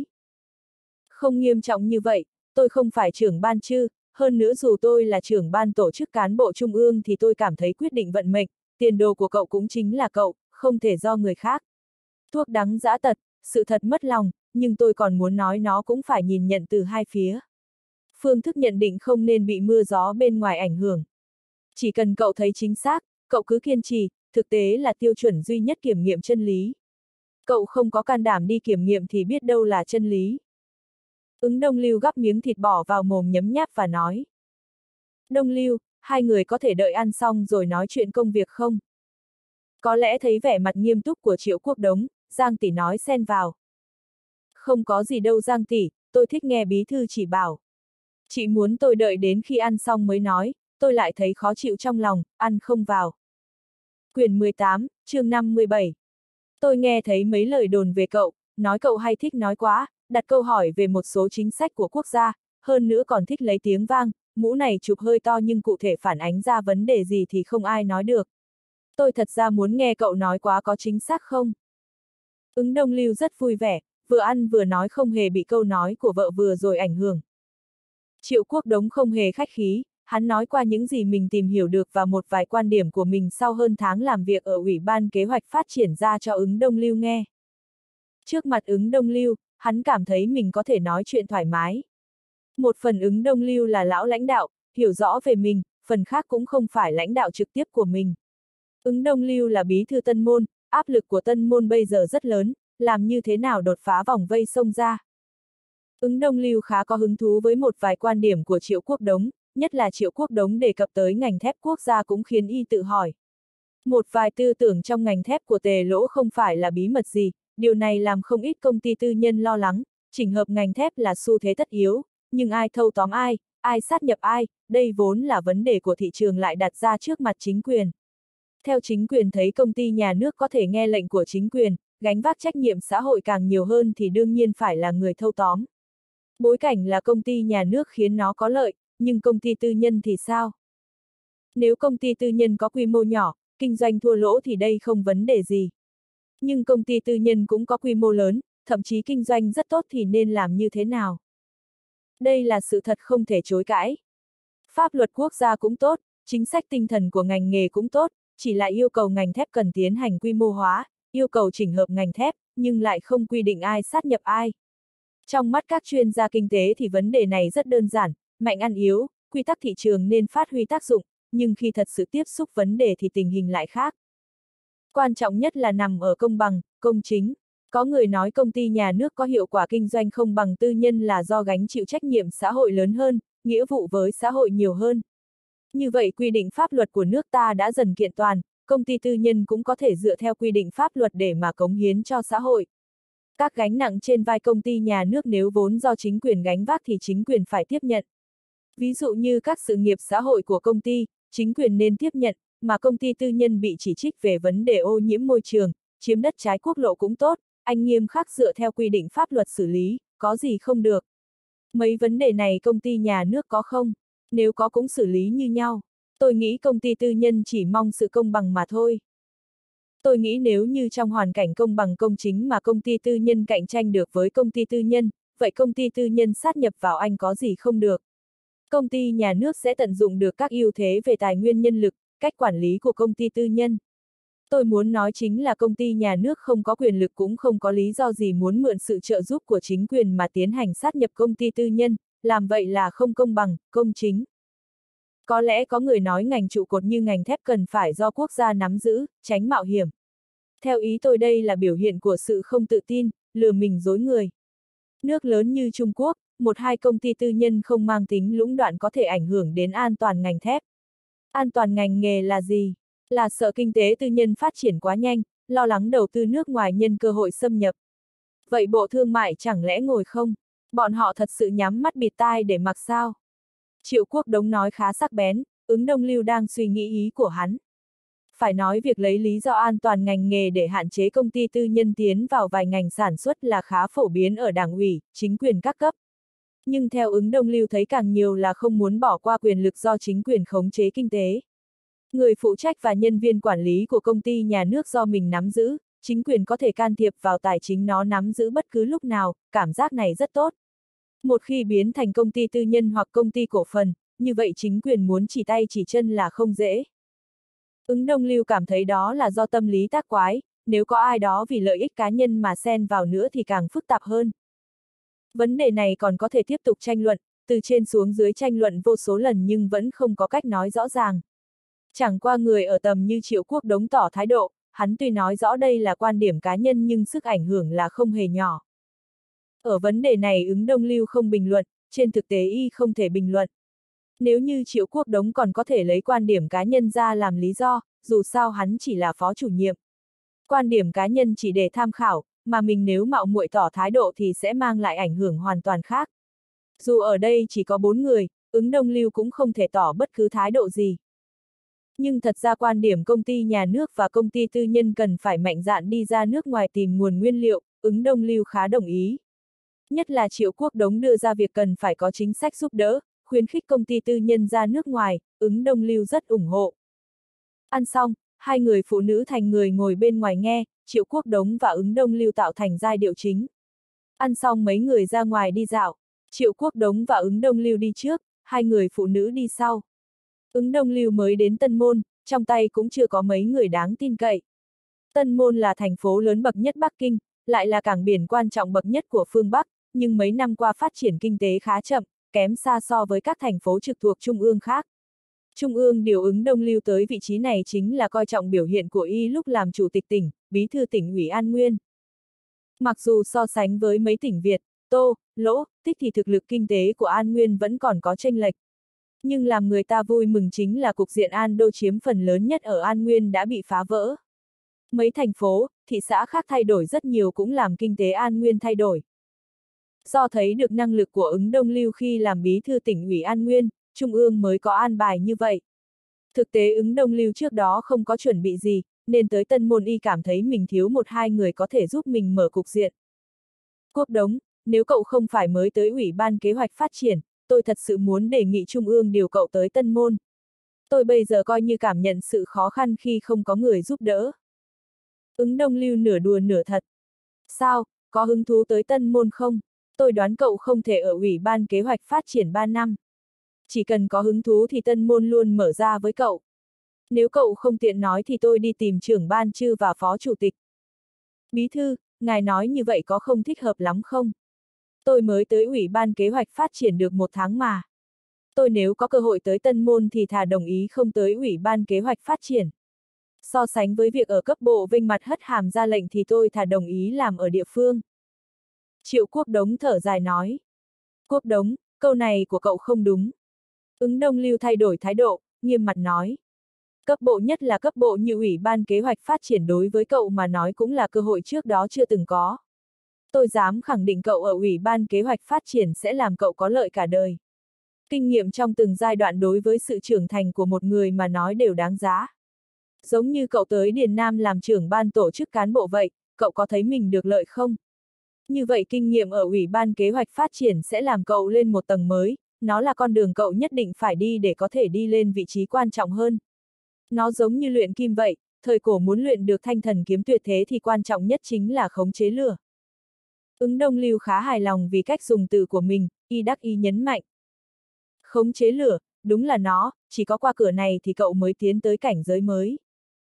Không nghiêm trọng như vậy, tôi không phải trưởng ban chứ, hơn nữa dù tôi là trưởng ban tổ chức cán bộ trung ương thì tôi cảm thấy quyết định vận mệnh, tiền đồ của cậu cũng chính là cậu, không thể do người khác. Thuốc đắng dã tật, sự thật mất lòng, nhưng tôi còn muốn nói nó cũng phải nhìn nhận từ hai phía. Phương thức nhận định không nên bị mưa gió bên ngoài ảnh hưởng. Chỉ cần cậu thấy chính xác, cậu cứ kiên trì, thực tế là tiêu chuẩn duy nhất kiểm nghiệm chân lý. Cậu không có can đảm đi kiểm nghiệm thì biết đâu là chân lý. Ứng Đông Lưu gắp miếng thịt bỏ vào mồm nhấm nháp và nói. Đông Lưu, hai người có thể đợi ăn xong rồi nói chuyện công việc không? Có lẽ thấy vẻ mặt nghiêm túc của Triệu Quốc Đống, Giang tỷ nói xen vào. Không có gì đâu Giang tỷ, tôi thích nghe bí thư chỉ bảo. Chị muốn tôi đợi đến khi ăn xong mới nói, tôi lại thấy khó chịu trong lòng, ăn không vào. Quyển 18, chương 57. Tôi nghe thấy mấy lời đồn về cậu, nói cậu hay thích nói quá, đặt câu hỏi về một số chính sách của quốc gia, hơn nữa còn thích lấy tiếng vang, mũ này chụp hơi to nhưng cụ thể phản ánh ra vấn đề gì thì không ai nói được. Tôi thật ra muốn nghe cậu nói quá có chính xác không? Ứng Đông Lưu rất vui vẻ, vừa ăn vừa nói không hề bị câu nói của vợ vừa rồi ảnh hưởng. Triệu Quốc Đống không hề khách khí, hắn nói qua những gì mình tìm hiểu được và một vài quan điểm của mình sau hơn tháng làm việc ở Ủy ban Kế hoạch Phát triển ra cho Ứng Đông Lưu nghe. Trước mặt Ứng Đông Lưu, hắn cảm thấy mình có thể nói chuyện thoải mái. Một phần Ứng Đông Lưu là lão lãnh đạo, hiểu rõ về mình, phần khác cũng không phải lãnh đạo trực tiếp của mình. Ứng Đông Lưu là bí thư Tân Môn, áp lực của Tân Môn bây giờ rất lớn, làm như thế nào đột phá vòng vây xông ra. Ứng Đông Lưu khá có hứng thú với một vài quan điểm của Triệu Quốc Đống, nhất là Triệu Quốc Đống đề cập tới ngành thép quốc gia cũng khiến y tự hỏi. Một vài tư tưởng trong ngành thép của Tề Lỗ không phải là bí mật gì, điều này làm không ít công ty tư nhân lo lắng, chỉnh hợp ngành thép là xu thế tất yếu, nhưng ai thâu tóm ai sát nhập ai, đây vốn là vấn đề của thị trường lại đặt ra trước mặt chính quyền. Theo chính quyền thấy công ty nhà nước có thể nghe lệnh của chính quyền, gánh vác trách nhiệm xã hội càng nhiều hơn thì đương nhiên phải là người thâu tóm. Bối cảnh là công ty nhà nước khiến nó có lợi, nhưng công ty tư nhân thì sao? Nếu công ty tư nhân có quy mô nhỏ, kinh doanh thua lỗ thì đây không vấn đề gì. Nhưng công ty tư nhân cũng có quy mô lớn, thậm chí kinh doanh rất tốt thì nên làm như thế nào? Đây là sự thật không thể chối cãi. Pháp luật quốc gia cũng tốt, chính sách tinh thần của ngành nghề cũng tốt, chỉ là yêu cầu ngành thép cần tiến hành quy mô hóa, yêu cầu chỉnh hợp ngành thép, nhưng lại không quy định ai sát nhập ai. Trong mắt các chuyên gia kinh tế thì vấn đề này rất đơn giản, mạnh ăn yếu, quy tắc thị trường nên phát huy tác dụng, nhưng khi thật sự tiếp xúc vấn đề thì tình hình lại khác. Quan trọng nhất là nằm ở công bằng, công chính. Có người nói công ty nhà nước có hiệu quả kinh doanh không bằng tư nhân là do gánh chịu trách nhiệm xã hội lớn hơn, nghĩa vụ với xã hội nhiều hơn. Như vậy quy định pháp luật của nước ta đã dần kiện toàn, công ty tư nhân cũng có thể dựa theo quy định pháp luật để mà cống hiến cho xã hội. Các gánh nặng trên vai công ty nhà nước nếu vốn do chính quyền gánh vác thì chính quyền phải tiếp nhận. Ví dụ như các sự nghiệp xã hội của công ty, chính quyền nên tiếp nhận, mà công ty tư nhân bị chỉ trích về vấn đề ô nhiễm môi trường, chiếm đất trái quốc lộ cũng tốt, anh nghiêm khắc dựa theo quy định pháp luật xử lý, có gì không được. Mấy vấn đề này công ty nhà nước có không? Nếu có cũng xử lý như nhau. Tôi nghĩ công ty tư nhân chỉ mong sự công bằng mà thôi. Tôi nghĩ nếu như trong hoàn cảnh công bằng công chính mà công ty tư nhân cạnh tranh được với công ty tư nhân, vậy công ty tư nhân sát nhập vào anh có gì không được. Công ty nhà nước sẽ tận dụng được các ưu thế về tài nguyên nhân lực, cách quản lý của công ty tư nhân. Tôi muốn nói chính là công ty nhà nước không có quyền lực cũng không có lý do gì muốn mượn sự trợ giúp của chính quyền mà tiến hành sát nhập công ty tư nhân, làm vậy là không công bằng, công chính. Có lẽ có người nói ngành trụ cột như ngành thép cần phải do quốc gia nắm giữ, tránh mạo hiểm. Theo ý tôi đây là biểu hiện của sự không tự tin, lừa mình dối người. Nước lớn như Trung Quốc, một hai công ty tư nhân không mang tính lũng đoạn có thể ảnh hưởng đến an toàn ngành thép. An toàn ngành nghề là gì? Là sợ kinh tế tư nhân phát triển quá nhanh, lo lắng đầu tư nước ngoài nhân cơ hội xâm nhập. Vậy Bộ Thương mại chẳng lẽ ngồi không? Bọn họ thật sự nhắm mắt bịt tai để mặc sao? Triệu Quốc Đống nói khá sắc bén, Ứng Đông Lưu đang suy nghĩ ý của hắn. Phải nói việc lấy lý do an toàn ngành nghề để hạn chế công ty tư nhân tiến vào vài ngành sản xuất là khá phổ biến ở đảng ủy, chính quyền các cấp. Nhưng theo Ứng Đông Lưu thấy càng nhiều là không muốn bỏ qua quyền lực do chính quyền khống chế kinh tế. Người phụ trách và nhân viên quản lý của công ty nhà nước do mình nắm giữ, chính quyền có thể can thiệp vào tài chính nó nắm giữ bất cứ lúc nào, cảm giác này rất tốt. Một khi biến thành công ty tư nhân hoặc công ty cổ phần, như vậy chính quyền muốn chỉ tay chỉ chân là không dễ. Ứng Đông Lưu cảm thấy đó là do tâm lý tác quái, nếu có ai đó vì lợi ích cá nhân mà xen vào nữa thì càng phức tạp hơn. Vấn đề này còn có thể tiếp tục tranh luận, từ trên xuống dưới tranh luận vô số lần nhưng vẫn không có cách nói rõ ràng. Chẳng qua người ở tầm như Triệu Quốc Đống tỏ thái độ, hắn tuy nói rõ đây là quan điểm cá nhân nhưng sức ảnh hưởng là không hề nhỏ. Ở vấn đề này Ứng Đông Lưu không bình luận, trên thực tế y không thể bình luận. Nếu như Triệu Quốc Đống còn có thể lấy quan điểm cá nhân ra làm lý do, dù sao hắn chỉ là phó chủ nhiệm. Quan điểm cá nhân chỉ để tham khảo, mà mình nếu mạo muội tỏ thái độ thì sẽ mang lại ảnh hưởng hoàn toàn khác. Dù ở đây chỉ có 4 người, Ứng Đông Lưu cũng không thể tỏ bất cứ thái độ gì. Nhưng thật ra quan điểm công ty nhà nước và công ty tư nhân cần phải mạnh dạn đi ra nước ngoài tìm nguồn nguyên liệu, Ứng Đông Lưu khá đồng ý. Nhất là Triệu Quốc Đống đưa ra việc cần phải có chính sách giúp đỡ, khuyến khích công ty tư nhân ra nước ngoài, Ứng Đông Lưu rất ủng hộ. Ăn xong, hai người phụ nữ thành người ngồi bên ngoài nghe, Triệu Quốc Đống và Ứng Đông Lưu tạo thành giai điệu chính. Ăn xong mấy người ra ngoài đi dạo, Triệu Quốc Đống và Ứng Đông Lưu đi trước, hai người phụ nữ đi sau. Ứng Đông Lưu mới đến Tân Môn, trong tay cũng chưa có mấy người đáng tin cậy. Tân Môn là thành phố lớn bậc nhất Bắc Kinh, lại là cảng biển quan trọng bậc nhất của phương Bắc, nhưng mấy năm qua phát triển kinh tế khá chậm, kém xa so với các thành phố trực thuộc Trung ương khác. Trung ương điều Ứng Đông Lưu tới vị trí này chính là coi trọng biểu hiện của y lúc làm chủ tịch tỉnh, bí thư tỉnh ủy An Nguyên. Mặc dù so sánh với mấy tỉnh Việt, Tô, Lỗ, Tích thì thực lực kinh tế của An Nguyên vẫn còn có chênh lệch. Nhưng làm người ta vui mừng chính là cục diện An Đô chiếm phần lớn nhất ở An Nguyên đã bị phá vỡ. Mấy thành phố, thị xã khác thay đổi rất nhiều cũng làm kinh tế An Nguyên thay đổi. Do thấy được năng lực của Ứng Đông Lưu khi làm bí thư tỉnh ủy An Nguyên, Trung ương mới có an bài như vậy. Thực tế Ứng Đông Lưu trước đó không có chuẩn bị gì, nên tới Tân Môn y cảm thấy mình thiếu một hai người có thể giúp mình mở cục diện. Quốc Đống, nếu cậu không phải mới tới Ủy ban Kế hoạch Phát triển, tôi thật sự muốn đề nghị Trung ương điều cậu tới Tân Môn. Tôi bây giờ coi như cảm nhận sự khó khăn khi không có người giúp đỡ. Ứng Đông Lưu nửa đùa nửa thật. Sao, có hứng thú tới Tân Môn không? Tôi đoán cậu không thể ở Ủy ban Kế hoạch Phát triển 3 năm. Chỉ cần có hứng thú thì Tân Môn luôn mở ra với cậu. Nếu cậu không tiện nói thì tôi đi tìm trưởng ban Chư và phó chủ tịch. Bí thư, ngài nói như vậy có không thích hợp lắm không? Tôi mới tới Ủy ban Kế hoạch Phát triển được 1 tháng mà. Tôi nếu có cơ hội tới Tân Môn thì thà đồng ý không tới Ủy ban Kế hoạch Phát triển. So sánh với việc ở cấp bộ vinh mặt hất hàm ra lệnh thì tôi thà đồng ý làm ở địa phương. Triệu Quốc Đống thở dài nói. Quốc Đống, câu này của cậu không đúng. Ứng Đông Lưu thay đổi thái độ, nghiêm mặt nói. Cấp bộ nhất là cấp bộ như Ủy ban Kế hoạch Phát triển đối với cậu mà nói cũng là cơ hội trước đó chưa từng có. Tôi dám khẳng định cậu ở Ủy ban Kế hoạch Phát triển sẽ làm cậu có lợi cả đời. Kinh nghiệm trong từng giai đoạn đối với sự trưởng thành của một người mà nói đều đáng giá. Giống như cậu tới Điền Nam làm trưởng ban tổ chức cán bộ vậy, cậu có thấy mình được lợi không? Như vậy kinh nghiệm ở Ủy ban Kế hoạch Phát triển sẽ làm cậu lên một tầng mới, nó là con đường cậu nhất định phải đi để có thể đi lên vị trí quan trọng hơn. Nó giống như luyện kim vậy, thời cổ muốn luyện được thanh thần kiếm tuyệt thế thì quan trọng nhất chính là khống chế lửa. Ứng Đông Lưu khá hài lòng vì cách dùng từ của mình, y đắc ý nhấn mạnh. Khống chế lửa, đúng là nó, chỉ có qua cửa này thì cậu mới tiến tới cảnh giới mới.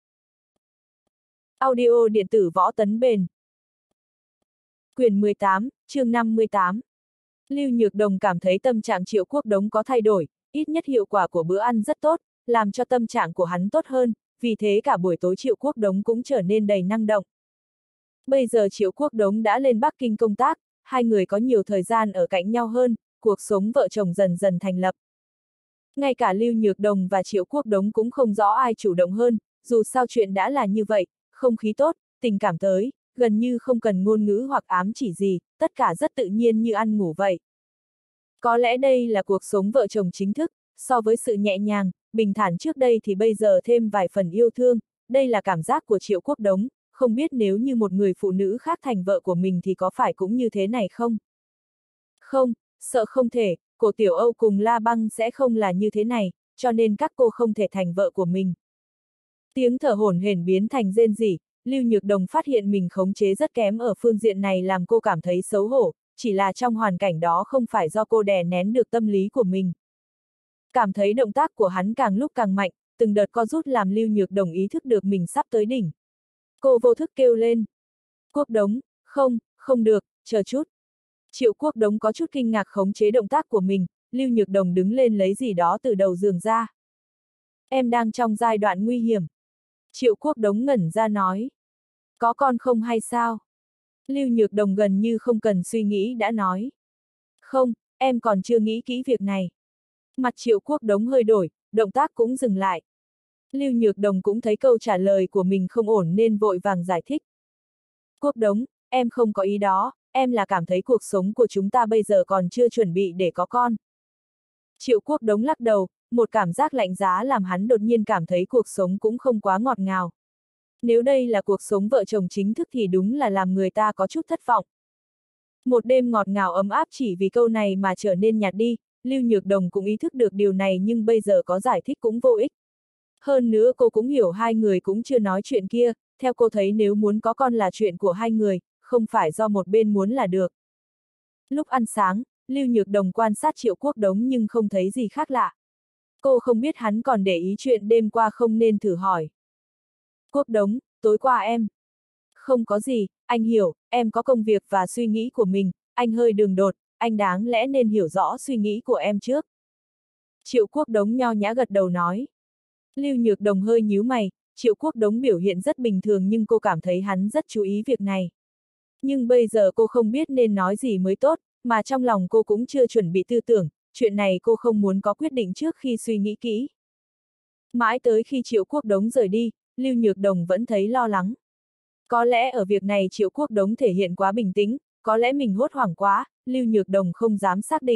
Audio điện tử Võ Tấn Bền. Quyển 18, chương 58. Lưu Nhược Đồng cảm thấy tâm trạng Triệu Quốc Đống có thay đổi, ít nhất hiệu quả của bữa ăn rất tốt, làm cho tâm trạng của hắn tốt hơn, vì thế cả buổi tối Triệu Quốc Đống cũng trở nên đầy năng động. Bây giờ Triệu Quốc Đống đã lên Bắc Kinh công tác, hai người có nhiều thời gian ở cạnh nhau hơn, cuộc sống vợ chồng dần dần thành lập. Ngay cả Lưu Nhược Đồng và Triệu Quốc Đống cũng không rõ ai chủ động hơn, dù sao chuyện đã là như vậy, không khí tốt, tình cảm tới, gần như không cần ngôn ngữ hoặc ám chỉ gì, tất cả rất tự nhiên như ăn ngủ vậy. Có lẽ đây là cuộc sống vợ chồng chính thức, so với sự nhẹ nhàng, bình thản trước đây thì bây giờ thêm vài phần yêu thương, đây là cảm giác của Triệu Quốc Đống, không biết nếu như một người phụ nữ khác thành vợ của mình thì có phải cũng như thế này không? Không, sợ không thể, cổ Tiểu Âu cùng La Băng sẽ không là như thế này, cho nên các cô không thể thành vợ của mình. Tiếng thở hổn hển biến thành rên rỉ, Lưu Nhược Đồng phát hiện mình khống chế rất kém ở phương diện này làm cô cảm thấy xấu hổ, chỉ là trong hoàn cảnh đó không phải do cô đè nén được tâm lý của mình. Cảm thấy động tác của hắn càng lúc càng mạnh, từng đợt co rút làm Lưu Nhược Đồng ý thức được mình sắp tới đỉnh. Cô vô thức kêu lên. Quốc Đống, không, không được, chờ chút. Triệu Quốc Đống có chút kinh ngạc khống chế động tác của mình, Lưu Nhược Đồng đứng lên lấy gì đó từ đầu giường ra. Em đang trong giai đoạn nguy hiểm. Triệu Quốc Đống ngẩn ra nói. Có con không hay sao? Lưu Nhược Đồng gần như không cần suy nghĩ đã nói. Không, em còn chưa nghĩ kỹ việc này. Mặt Triệu Quốc Đống hơi đổi, động tác cũng dừng lại. Lưu Nhược Đồng cũng thấy câu trả lời của mình không ổn nên vội vàng giải thích. Quốc Đống, em không có ý đó, em là cảm thấy cuộc sống của chúng ta bây giờ còn chưa chuẩn bị để có con. Triệu Quốc Đống lắc đầu, một cảm giác lạnh giá làm hắn đột nhiên cảm thấy cuộc sống cũng không quá ngọt ngào. Nếu đây là cuộc sống vợ chồng chính thức thì đúng là làm người ta có chút thất vọng. Một đêm ngọt ngào ấm áp chỉ vì câu này mà trở nên nhạt đi, Lưu Nhược Đồng cũng ý thức được điều này nhưng bây giờ có giải thích cũng vô ích. Hơn nữa cô cũng hiểu hai người cũng chưa nói chuyện kia, theo cô thấy nếu muốn có con là chuyện của hai người, không phải do một bên muốn là được. Lúc ăn sáng, Lưu Nhược Đồng quan sát Triệu Quốc Đống nhưng không thấy gì khác lạ. Cô không biết hắn còn để ý chuyện đêm qua không nên thử hỏi. Quốc Đống, tối qua em. Không có gì, anh hiểu, em có công việc và suy nghĩ của mình, anh hơi đường đột, anh đáng lẽ nên hiểu rõ suy nghĩ của em trước. Triệu Quốc Đống nho nhã gật đầu nói. Lưu Nhược Đồng hơi nhíu mày, Triệu Quốc Đống biểu hiện rất bình thường nhưng cô cảm thấy hắn rất chú ý việc này. Nhưng bây giờ cô không biết nên nói gì mới tốt, mà trong lòng cô cũng chưa chuẩn bị tư tưởng, chuyện này cô không muốn có quyết định trước khi suy nghĩ kỹ. Mãi tới khi Triệu Quốc Đống rời đi, Lưu Nhược Đồng vẫn thấy lo lắng. Có lẽ ở việc này Triệu Quốc Đống thể hiện quá bình tĩnh, có lẽ mình hốt hoảng quá, Lưu Nhược Đồng không dám xác định.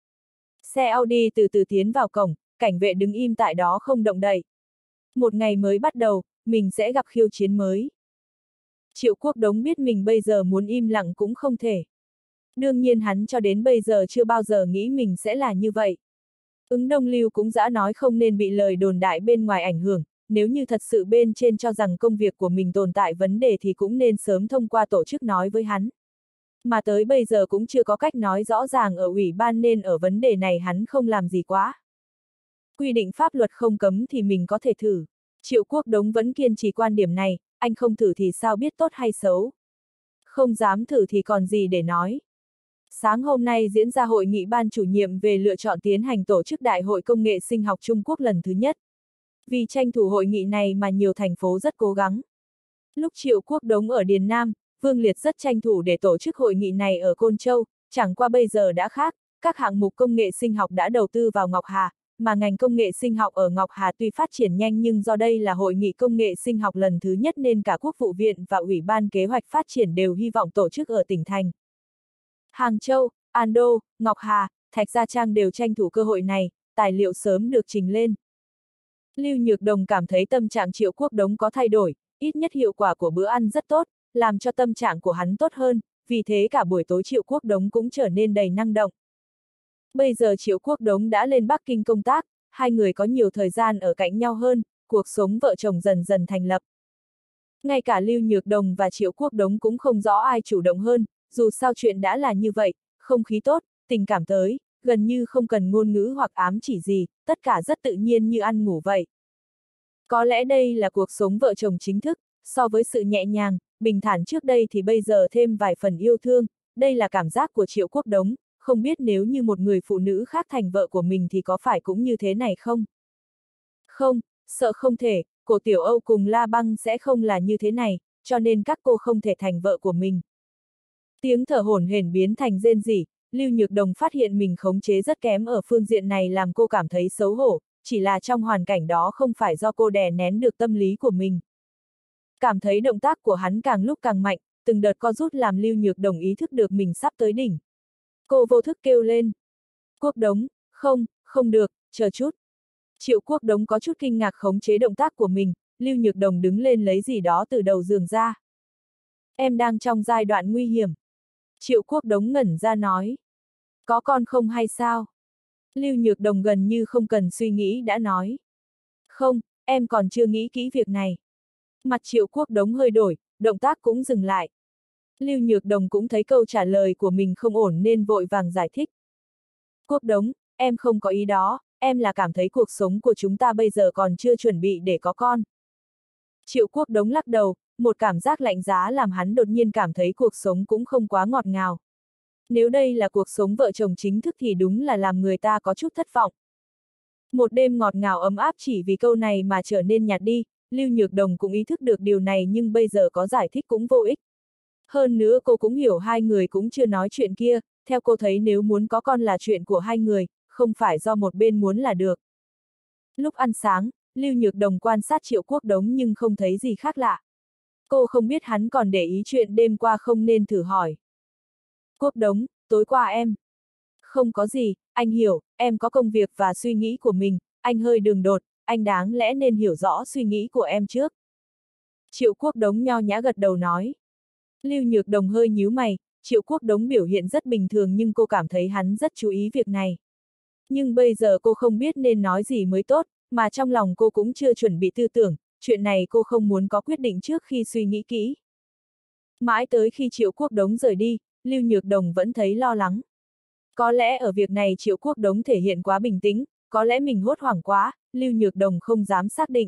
Xe Audi từ từ tiến vào cổng, cảnh vệ đứng im tại đó không động đậy. Một ngày mới bắt đầu, mình sẽ gặp khiêu chiến mới. Triệu Quốc Đống biết mình bây giờ muốn im lặng cũng không thể. Đương nhiên hắn cho đến bây giờ chưa bao giờ nghĩ mình sẽ là như vậy. Ứng Đông Lưu cũng đã nói không nên bị lời đồn đại bên ngoài ảnh hưởng, nếu như thật sự bên trên cho rằng công việc của mình tồn tại vấn đề thì cũng nên sớm thông qua tổ chức nói với hắn. Mà tới bây giờ cũng chưa có cách nói rõ ràng ở ủy ban nên ở vấn đề này hắn không làm gì quá. Quy định pháp luật không cấm thì mình có thể thử. Triệu Quốc Đống vẫn kiên trì quan điểm này, anh không thử thì sao biết tốt hay xấu. Không dám thử thì còn gì để nói. Sáng hôm nay diễn ra hội nghị ban chủ nhiệm về lựa chọn tiến hành tổ chức Đại hội Công nghệ Sinh học Trung Quốc lần thứ nhất. Vì tranh thủ hội nghị này mà nhiều thành phố rất cố gắng. Lúc Triệu Quốc Đống ở Điền Nam, Vương Liệt rất tranh thủ để tổ chức hội nghị này ở Côn Châu, chẳng qua bây giờ đã khác, các hạng mục công nghệ sinh học đã đầu tư vào Ngọc Hà, mà ngành công nghệ sinh học ở Ngọc Hà tuy phát triển nhanh nhưng do đây là hội nghị công nghệ sinh học lần thứ nhất nên cả Quốc vụ viện và Ủy ban Kế hoạch Phát triển đều hy vọng tổ chức ở tỉnh thành. Hàng Châu, An Đô, Ngọc Hà, Thạch Gia Trang đều tranh thủ cơ hội này, tài liệu sớm được trình lên. Lưu Nhược Đồng cảm thấy tâm trạng Triệu Quốc Đống có thay đổi, ít nhất hiệu quả của bữa ăn rất tốt, làm cho tâm trạng của hắn tốt hơn, vì thế cả buổi tối Triệu Quốc Đống cũng trở nên đầy năng động. Bây giờ Triệu Quốc Đống đã lên Bắc Kinh công tác, hai người có nhiều thời gian ở cạnh nhau hơn, cuộc sống vợ chồng dần dần thành lập. Ngay cả Lưu Nhược Đồng và Triệu Quốc Đống cũng không rõ ai chủ động hơn, dù sao chuyện đã là như vậy, không khí tốt, tình cảm tới, gần như không cần ngôn ngữ hoặc ám chỉ gì, tất cả rất tự nhiên như ăn ngủ vậy. Có lẽ đây là cuộc sống vợ chồng chính thức, so với sự nhẹ nhàng, bình thản trước đây thì bây giờ thêm vài phần yêu thương, đây là cảm giác của Triệu Quốc Đống, không biết nếu như một người phụ nữ khác thành vợ của mình thì có phải cũng như thế này không? Không, sợ không thể, cổ Tiểu Âu cùng La Băng sẽ không là như thế này, cho nên các cô không thể thành vợ của mình. Tiếng thở hổn hển biến thành rên rỉ, Lưu Nhược Đồng phát hiện mình khống chế rất kém ở phương diện này làm cô cảm thấy xấu hổ, chỉ là trong hoàn cảnh đó không phải do cô đè nén được tâm lý của mình. Cảm thấy động tác của hắn càng lúc càng mạnh, từng đợt co rút làm Lưu Nhược Đồng ý thức được mình sắp tới đỉnh. Cô vô thức kêu lên. Quốc Đống, không, không được, chờ chút. Triệu Quốc Đống có chút kinh ngạc khống chế động tác của mình, Lưu Nhược Đồng đứng lên lấy gì đó từ đầu giường ra. Em đang trong giai đoạn nguy hiểm. Triệu Quốc Đống ngẩn ra nói. Có con không hay sao? Lưu Nhược Đồng gần như không cần suy nghĩ đã nói. Không, em còn chưa nghĩ kỹ việc này. Mặt Triệu Quốc Đống hơi đổi, động tác cũng dừng lại. Lưu Nhược Đồng cũng thấy câu trả lời của mình không ổn nên vội vàng giải thích. Quốc Đống, em không có ý đó, em là cảm thấy cuộc sống của chúng ta bây giờ còn chưa chuẩn bị để có con. Triệu Quốc Đống lắc đầu, một cảm giác lạnh giá làm hắn đột nhiên cảm thấy cuộc sống cũng không quá ngọt ngào. Nếu đây là cuộc sống vợ chồng chính thức thì đúng là làm người ta có chút thất vọng. Một đêm ngọt ngào ấm áp chỉ vì câu này mà trở nên nhạt đi, Lưu Nhược Đồng cũng ý thức được điều này nhưng bây giờ có giải thích cũng vô ích. Hơn nữa cô cũng hiểu hai người cũng chưa nói chuyện kia, theo cô thấy nếu muốn có con là chuyện của hai người, không phải do một bên muốn là được. Lúc ăn sáng, Lưu Nhược Đồng quan sát Triệu Quốc Đống nhưng không thấy gì khác lạ. Cô không biết hắn còn để ý chuyện đêm qua không nên thử hỏi. Quốc Đống, tối qua em. Không có gì, anh hiểu, em có công việc và suy nghĩ của mình, anh hơi đường đột, anh đáng lẽ nên hiểu rõ suy nghĩ của em trước. Triệu Quốc Đống nho nhã gật đầu nói. Lưu Nhược Đồng hơi nhíu mày, Triệu Quốc Đống biểu hiện rất bình thường nhưng cô cảm thấy hắn rất chú ý việc này. Nhưng bây giờ cô không biết nên nói gì mới tốt, mà trong lòng cô cũng chưa chuẩn bị tư tưởng, chuyện này cô không muốn có quyết định trước khi suy nghĩ kỹ. Mãi tới khi Triệu Quốc Đống rời đi, Lưu Nhược Đồng vẫn thấy lo lắng. Có lẽ ở việc này Triệu Quốc Đống thể hiện quá bình tĩnh, có lẽ mình hốt hoảng quá, Lưu Nhược Đồng không dám xác định.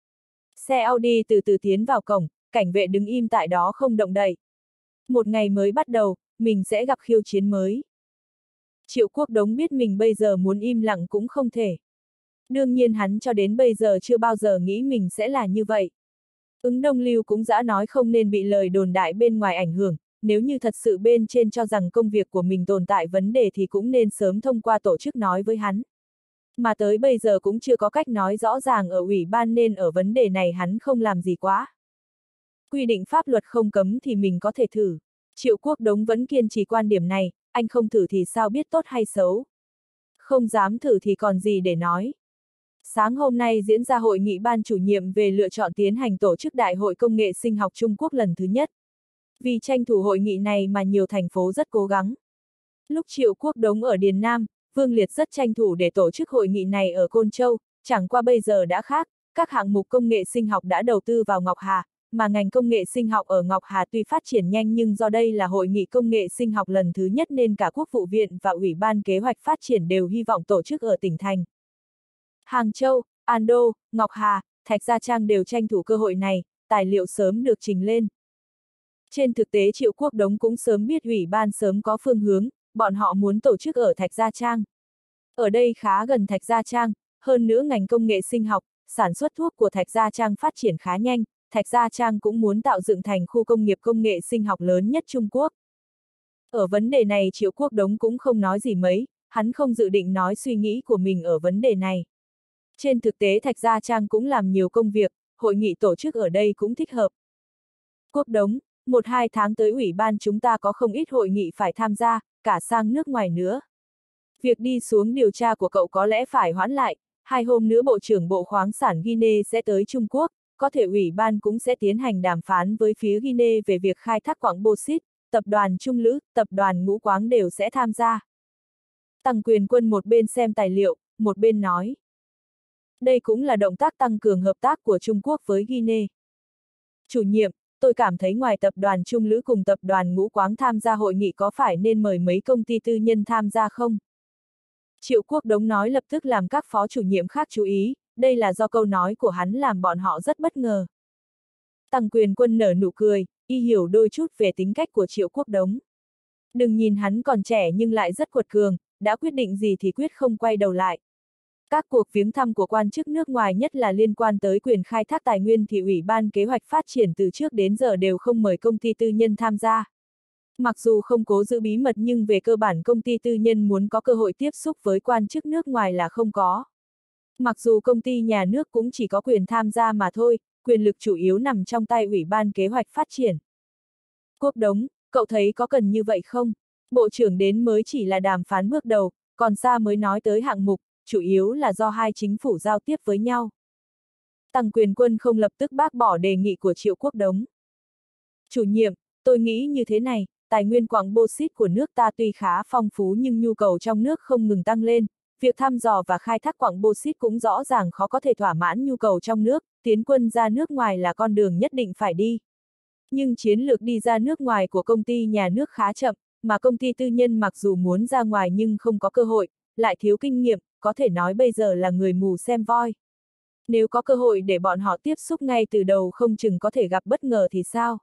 Xe Audi từ từ tiến vào cổng, cảnh vệ đứng im tại đó không động đậy. Một ngày mới bắt đầu, mình sẽ gặp khiêu chiến mới. Triệu Quốc Đống biết mình bây giờ muốn im lặng cũng không thể. Đương nhiên hắn cho đến bây giờ chưa bao giờ nghĩ mình sẽ là như vậy. Ứng Đông Lưu cũng đã nói không nên bị lời đồn đại bên ngoài ảnh hưởng, nếu như thật sự bên trên cho rằng công việc của mình tồn tại vấn đề thì cũng nên sớm thông qua tổ chức nói với hắn. Mà tới bây giờ cũng chưa có cách nói rõ ràng ở ủy ban nên ở vấn đề này hắn không làm gì quá. Quy định pháp luật không cấm thì mình có thể thử. Triệu Quốc Đống vẫn kiên trì quan điểm này, anh không thử thì sao biết tốt hay xấu. Không dám thử thì còn gì để nói. Sáng hôm nay diễn ra hội nghị ban chủ nhiệm về lựa chọn tiến hành tổ chức Đại hội Công nghệ Sinh học Trung Quốc lần thứ nhất. Vì tranh thủ hội nghị này mà nhiều thành phố rất cố gắng. Lúc Triệu Quốc Đống ở Điền Nam, Vương Liệt rất tranh thủ để tổ chức hội nghị này ở Côn Châu, chẳng qua bây giờ đã khác, các hạng mục công nghệ sinh học đã đầu tư vào Ngọc Hà, mà ngành công nghệ sinh học ở Ngọc Hà tuy phát triển nhanh nhưng do đây là hội nghị công nghệ sinh học lần thứ nhất nên cả Quốc vụ viện và Ủy ban Kế hoạch Phát triển đều hy vọng tổ chức ở tỉnh thành. Hàng Châu, An Đô, Ngọc Hà, Thạch Gia Trang đều tranh thủ cơ hội này, tài liệu sớm được trình lên. Trên thực tế Triệu Quốc Đống cũng sớm biết Ủy ban sớm có phương hướng, bọn họ muốn tổ chức ở Thạch Gia Trang. Ở đây khá gần Thạch Gia Trang, hơn nữa ngành công nghệ sinh học, sản xuất thuốc của Thạch Gia Trang phát triển khá nhanh, Thạch Gia Trang cũng muốn tạo dựng thành khu công nghiệp công nghệ sinh học lớn nhất Trung Quốc. Ở vấn đề này Triệu Quốc Đống cũng không nói gì mấy, hắn không dự định nói suy nghĩ của mình ở vấn đề này. Trên thực tế Thạch Gia Trang cũng làm nhiều công việc, hội nghị tổ chức ở đây cũng thích hợp. Quốc Đống, 1-2 tháng tới ủy ban chúng ta có không ít hội nghị phải tham gia, cả sang nước ngoài nữa. Việc đi xuống điều tra của cậu có lẽ phải hoãn lại, 2 hôm nữa Bộ trưởng Bộ Khoáng sản Guinea sẽ tới Trung Quốc, có thể ủy ban cũng sẽ tiến hành đàm phán với phía Guinea về việc khai thác quặng bauxit, tập đoàn Trung Lữ, tập đoàn Ngũ Quáng đều sẽ tham gia. Tăng Quyền Quân một bên xem tài liệu, một bên nói. Đây cũng là động tác tăng cường hợp tác của Trung Quốc với Guinea. Chủ nhiệm, tôi cảm thấy ngoài tập đoàn Trung Lữ cùng tập đoàn Ngũ Quáng tham gia hội nghị có phải nên mời mấy công ty tư nhân tham gia không? Triệu Quốc Đống nói lập tức làm các phó chủ nhiệm khác chú ý, đây là do câu nói của hắn làm bọn họ rất bất ngờ. Tăng Quyền Quân nở nụ cười, y hiểu đôi chút về tính cách của Triệu Quốc Đống. Đừng nhìn hắn còn trẻ nhưng lại rất quật cường, đã quyết định gì thì quyết không quay đầu lại. Các cuộc viếng thăm của quan chức nước ngoài nhất là liên quan tới quyền khai thác tài nguyên thì Ủy ban Kế hoạch Phát triển từ trước đến giờ đều không mời công ty tư nhân tham gia. Mặc dù không cố giữ bí mật nhưng về cơ bản công ty tư nhân muốn có cơ hội tiếp xúc với quan chức nước ngoài là không có. Mặc dù công ty nhà nước cũng chỉ có quyền tham gia mà thôi, quyền lực chủ yếu nằm trong tay Ủy ban Kế hoạch Phát triển. Quốc Đống, cậu thấy có cần như vậy không? Bộ trưởng đến mới chỉ là đàm phán bước đầu, còn xa mới nói tới hạng mục, chủ yếu là do hai chính phủ giao tiếp với nhau. Tăng Quyền Quân không lập tức bác bỏ đề nghị của Triệu Quốc Đống. Chủ nhiệm, tôi nghĩ như thế này, tài nguyên quặng bauxit của nước ta tuy khá phong phú nhưng nhu cầu trong nước không ngừng tăng lên, việc thăm dò và khai thác quặng bauxit cũng rõ ràng khó có thể thỏa mãn nhu cầu trong nước, tiến quân ra nước ngoài là con đường nhất định phải đi. Nhưng chiến lược đi ra nước ngoài của công ty nhà nước khá chậm, mà công ty tư nhân mặc dù muốn ra ngoài nhưng không có cơ hội, lại thiếu kinh nghiệm, có thể nói bây giờ là người mù xem voi. Nếu có cơ hội để bọn họ tiếp xúc ngay từ đầu không chừng có thể gặp bất ngờ thì sao?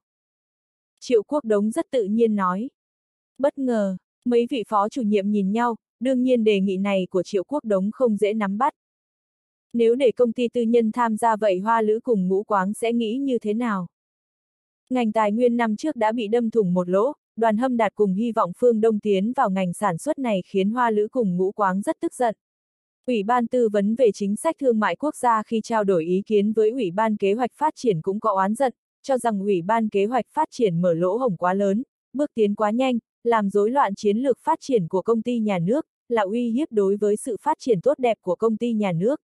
Triệu Quốc Đống rất tự nhiên nói. Bất ngờ, mấy vị phó chủ nhiệm nhìn nhau, đương nhiên đề nghị này của Triệu Quốc Đống không dễ nắm bắt. Nếu để công ty tư nhân tham gia vậy Hoa Lữ cùng Ngũ Quáng sẽ nghĩ như thế nào? Ngành tài nguyên năm trước đã bị đâm thủng một lỗ, Đoàn Hâm Đạt cùng hy vọng Phương Đông tiến vào ngành sản xuất này khiến Hoa Lữ cùng Ngũ Quáng rất tức giận. Ủy ban tư vấn về chính sách thương mại quốc gia khi trao đổi ý kiến với Ủy ban kế hoạch phát triển cũng có oán giận, cho rằng Ủy ban kế hoạch phát triển mở lỗ hổng quá lớn, bước tiến quá nhanh, làm rối loạn chiến lược phát triển của công ty nhà nước, là uy hiếp đối với sự phát triển tốt đẹp của công ty nhà nước.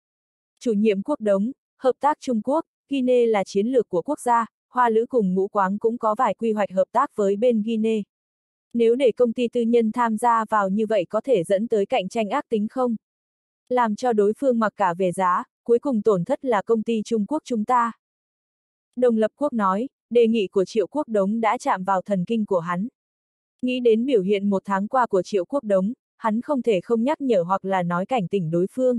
Chủ nhiệm Quốc Đống, hợp tác Trung Quốc, Guinea là chiến lược của quốc gia, Hoa Lữ cùng Ngũ Quáng cũng có vài quy hoạch hợp tác với bên Guinea. Nếu để công ty tư nhân tham gia vào như vậy có thể dẫn tới cạnh tranh ác tính không? Làm cho đối phương mặc cả về giá, cuối cùng tổn thất là công ty Trung Quốc chúng ta. Đồng Lập Quốc nói, đề nghị của Triệu Quốc Đống đã chạm vào thần kinh của hắn. Nghĩ đến biểu hiện một tháng qua của Triệu Quốc Đống, hắn không thể không nhắc nhở hoặc là nói cảnh tỉnh đối phương.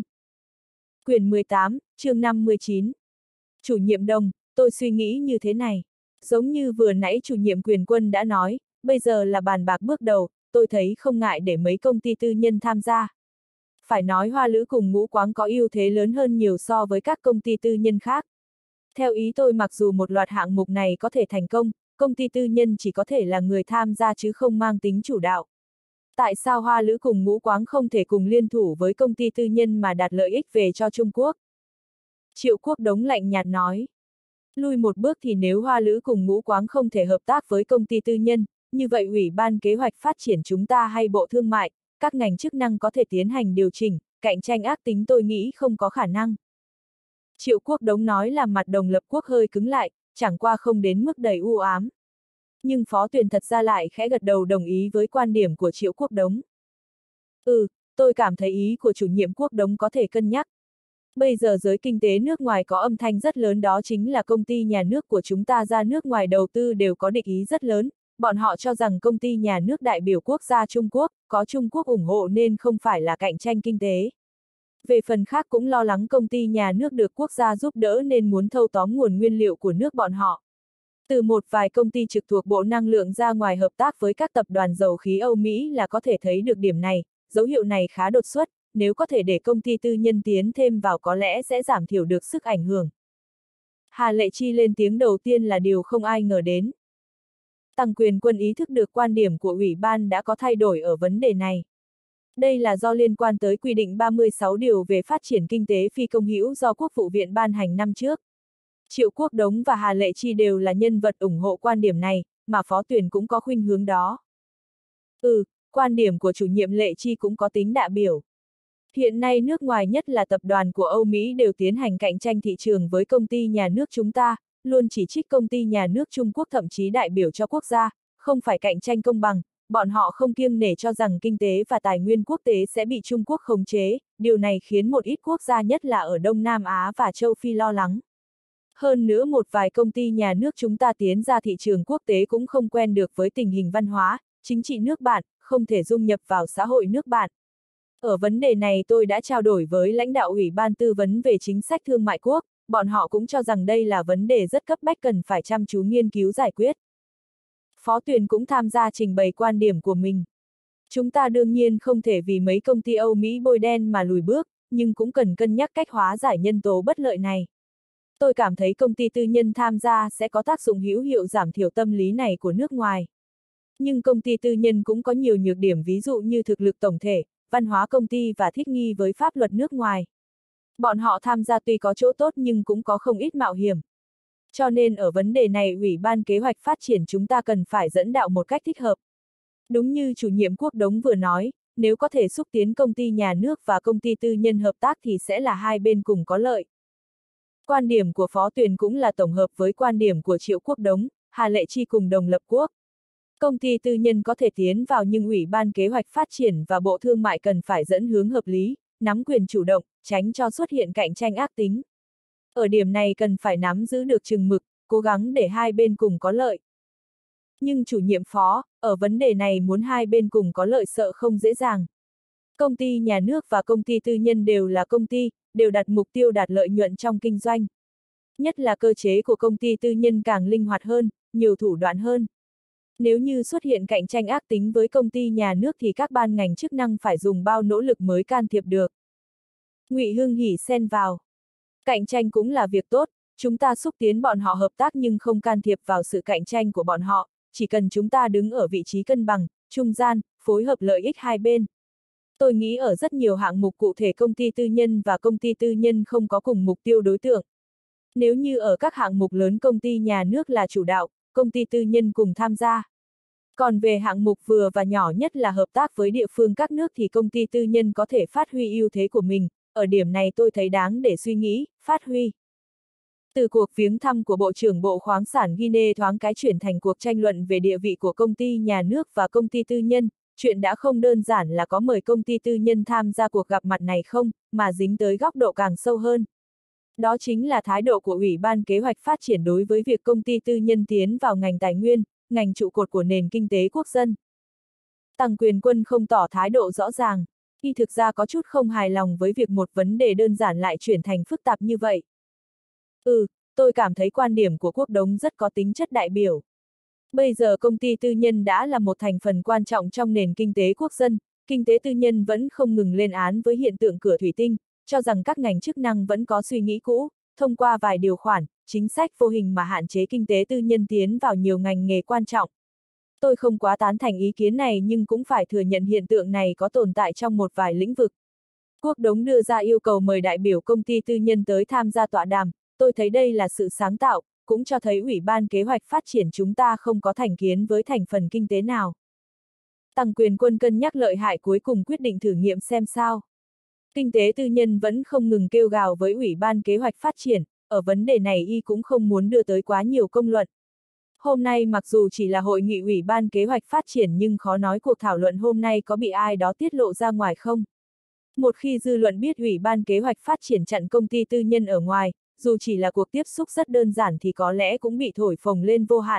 Quyển 18, chương 59. Chủ nhiệm Đồng, tôi suy nghĩ như thế này. Giống như vừa nãy chủ nhiệm Quyền Quân đã nói, bây giờ là bàn bạc bước đầu, tôi thấy không ngại để mấy công ty tư nhân tham gia. Phải nói Hoa Lữ cùng Ngũ Quáng có ưu thế lớn hơn nhiều so với các công ty tư nhân khác. Theo ý tôi mặc dù một loạt hạng mục này có thể thành công, công ty tư nhân chỉ có thể là người tham gia chứ không mang tính chủ đạo. Tại sao Hoa Lữ cùng Ngũ Quáng không thể cùng liên thủ với công ty tư nhân mà đạt lợi ích về cho Trung Quốc? Triệu Quốc Đống lạnh nhạt nói. Lui một bước thì nếu Hoa Lữ cùng Ngũ Quáng không thể hợp tác với công ty tư nhân, như vậy Ủy ban kế hoạch phát triển chúng ta hay Bộ Thương mại, các ngành chức năng có thể tiến hành điều chỉnh, cạnh tranh ác tính tôi nghĩ không có khả năng. Triệu Quốc Đống nói làm mặt Đồng Lập Quốc hơi cứng lại, chẳng qua không đến mức đầy u ám. Nhưng Phó Tuyền thật ra lại khẽ gật đầu đồng ý với quan điểm của Triệu Quốc Đống. Tôi cảm thấy ý của chủ nhiệm Quốc Đống có thể cân nhắc. Bây giờ giới kinh tế nước ngoài có âm thanh rất lớn đó chính là công ty nhà nước của chúng ta ra nước ngoài đầu tư đều có địch ý rất lớn, bọn họ cho rằng công ty nhà nước đại biểu quốc gia Trung Quốc, có Trung Quốc ủng hộ nên không phải là cạnh tranh kinh tế. Về phần khác cũng lo lắng công ty nhà nước được quốc gia giúp đỡ nên muốn thâu tóm nguồn nguyên liệu của nước bọn họ. Từ một vài công ty trực thuộc Bộ Năng lượng ra ngoài hợp tác với các tập đoàn dầu khí Âu Mỹ là có thể thấy được điểm này, dấu hiệu này khá đột xuất, nếu có thể để công ty tư nhân tiến thêm vào có lẽ sẽ giảm thiểu được sức ảnh hưởng. Hà Lệ Chi lên tiếng đầu tiên là điều không ai ngờ đến. Tăng Quyền Quân ý thức được quan điểm của Ủy ban đã có thay đổi ở vấn đề này. Đây là do liên quan tới quy định 36 điều về phát triển kinh tế phi công hữu do Quốc vụ viện ban hành năm trước. Triệu Quốc Đống và Hà Lệ Chi đều là nhân vật ủng hộ quan điểm này, mà Phó Tuyền cũng có khuynh hướng đó. Quan điểm của chủ nhiệm Lệ Chi cũng có tính đại biểu. Hiện nay nước ngoài nhất là tập đoàn của Âu Mỹ đều tiến hành cạnh tranh thị trường với công ty nhà nước chúng ta, luôn chỉ trích công ty nhà nước Trung Quốc thậm chí đại biểu cho quốc gia, không phải cạnh tranh công bằng, bọn họ không kiêng nể cho rằng kinh tế và tài nguyên quốc tế sẽ bị Trung Quốc khống chế, điều này khiến một ít quốc gia nhất là ở Đông Nam Á và châu Phi lo lắng. Hơn nữa một vài công ty nhà nước chúng ta tiến ra thị trường quốc tế cũng không quen được với tình hình văn hóa, chính trị nước bạn, không thể dung nhập vào xã hội nước bạn. Ở vấn đề này tôi đã trao đổi với lãnh đạo Ủy ban tư vấn về chính sách thương mại quốc, bọn họ cũng cho rằng đây là vấn đề rất cấp bách cần phải chăm chú nghiên cứu giải quyết. Phó Tuyền cũng tham gia trình bày quan điểm của mình. Chúng ta đương nhiên không thể vì mấy công ty Âu Mỹ bôi đen mà lùi bước, nhưng cũng cần cân nhắc cách hóa giải nhân tố bất lợi này. Tôi cảm thấy công ty tư nhân tham gia sẽ có tác dụng hữu hiệu giảm thiểu tâm lý này của nước ngoài. Nhưng công ty tư nhân cũng có nhiều nhược điểm ví dụ như thực lực tổng thể, văn hóa công ty và thích nghi với pháp luật nước ngoài. Bọn họ tham gia tuy có chỗ tốt nhưng cũng có không ít mạo hiểm. Cho nên ở vấn đề này Ủy ban kế hoạch phát triển chúng ta cần phải dẫn đạo một cách thích hợp. Đúng như chủ nhiệm Quốc Đống vừa nói, nếu có thể xúc tiến công ty nhà nước và công ty tư nhân hợp tác thì sẽ là hai bên cùng có lợi. Quan điểm của Phó Tuyền cũng là tổng hợp với quan điểm của Triệu Quốc Đống, Hà Lệ Chi cùng đồng lập quốc. Công ty tư nhân có thể tiến vào nhưng Ủy ban Kế hoạch Phát triển và Bộ Thương mại cần phải dẫn hướng hợp lý, nắm quyền chủ động, tránh cho xuất hiện cạnh tranh ác tính. Ở điểm này cần phải nắm giữ được chừng mực, cố gắng để hai bên cùng có lợi. Nhưng chủ nhiệm Phó, ở vấn đề này muốn hai bên cùng có lợi sợ không dễ dàng. Công ty nhà nước và công ty tư nhân đều là công ty, đều đặt mục tiêu đạt lợi nhuận trong kinh doanh. Nhất là cơ chế của công ty tư nhân càng linh hoạt hơn, nhiều thủ đoạn hơn. Nếu như xuất hiện cạnh tranh ác tính với công ty nhà nước thì các ban ngành chức năng phải dùng bao nỗ lực mới can thiệp được. Ngụy Hưng Hỉ xen vào. Cạnh tranh cũng là việc tốt, chúng ta xúc tiến bọn họ hợp tác nhưng không can thiệp vào sự cạnh tranh của bọn họ, chỉ cần chúng ta đứng ở vị trí cân bằng, trung gian, phối hợp lợi ích hai bên. Tôi nghĩ ở rất nhiều hạng mục cụ thể công ty tư nhân và công ty tư nhân không có cùng mục tiêu đối tượng. Nếu như ở các hạng mục lớn công ty nhà nước là chủ đạo, công ty tư nhân cùng tham gia. Còn về hạng mục vừa và nhỏ nhất là hợp tác với địa phương các nước thì công ty tư nhân có thể phát huy ưu thế của mình, ở điểm này tôi thấy đáng để suy nghĩ, phát huy. Từ cuộc viếng thăm của Bộ trưởng Bộ Khoáng sản Guinea thoáng cái chuyển thành cuộc tranh luận về địa vị của công ty nhà nước và công ty tư nhân, chuyện đã không đơn giản là có mời công ty tư nhân tham gia cuộc gặp mặt này không, mà dính tới góc độ càng sâu hơn. Đó chính là thái độ của Ủy ban Kế hoạch Phát triển đối với việc công ty tư nhân tiến vào ngành tài nguyên, ngành trụ cột của nền kinh tế quốc dân. Tăng Quyền Quân không tỏ thái độ rõ ràng, y thực ra có chút không hài lòng với việc một vấn đề đơn giản lại chuyển thành phức tạp như vậy. Tôi cảm thấy quan điểm của Quốc Đống rất có tính chất đại biểu. Bây giờ công ty tư nhân đã là một thành phần quan trọng trong nền kinh tế quốc dân, kinh tế tư nhân vẫn không ngừng lên án với hiện tượng cửa thủy tinh, cho rằng các ngành chức năng vẫn có suy nghĩ cũ, thông qua vài điều khoản, chính sách vô hình mà hạn chế kinh tế tư nhân tiến vào nhiều ngành nghề quan trọng. Tôi không quá tán thành ý kiến này nhưng cũng phải thừa nhận hiện tượng này có tồn tại trong một vài lĩnh vực. Quốc Đống đưa ra yêu cầu mời đại biểu công ty tư nhân tới tham gia tọa đàm, tôi thấy đây là sự sáng tạo, cũng cho thấy Ủy ban Kế hoạch Phát triển chúng ta không có thành kiến với thành phần kinh tế nào. Tăng Quyền Quân cân nhắc lợi hại cuối cùng quyết định thử nghiệm xem sao. Kinh tế tư nhân vẫn không ngừng kêu gào với Ủy ban Kế hoạch Phát triển, ở vấn đề này y cũng không muốn đưa tới quá nhiều công luận. Hôm nay mặc dù chỉ là hội nghị Ủy ban Kế hoạch Phát triển nhưng khó nói cuộc thảo luận hôm nay có bị ai đó tiết lộ ra ngoài không. Một khi dư luận biết Ủy ban Kế hoạch Phát triển chặn công ty tư nhân ở ngoài, dù chỉ là cuộc tiếp xúc rất đơn giản thì có lẽ cũng bị thổi phồng lên vô hạn.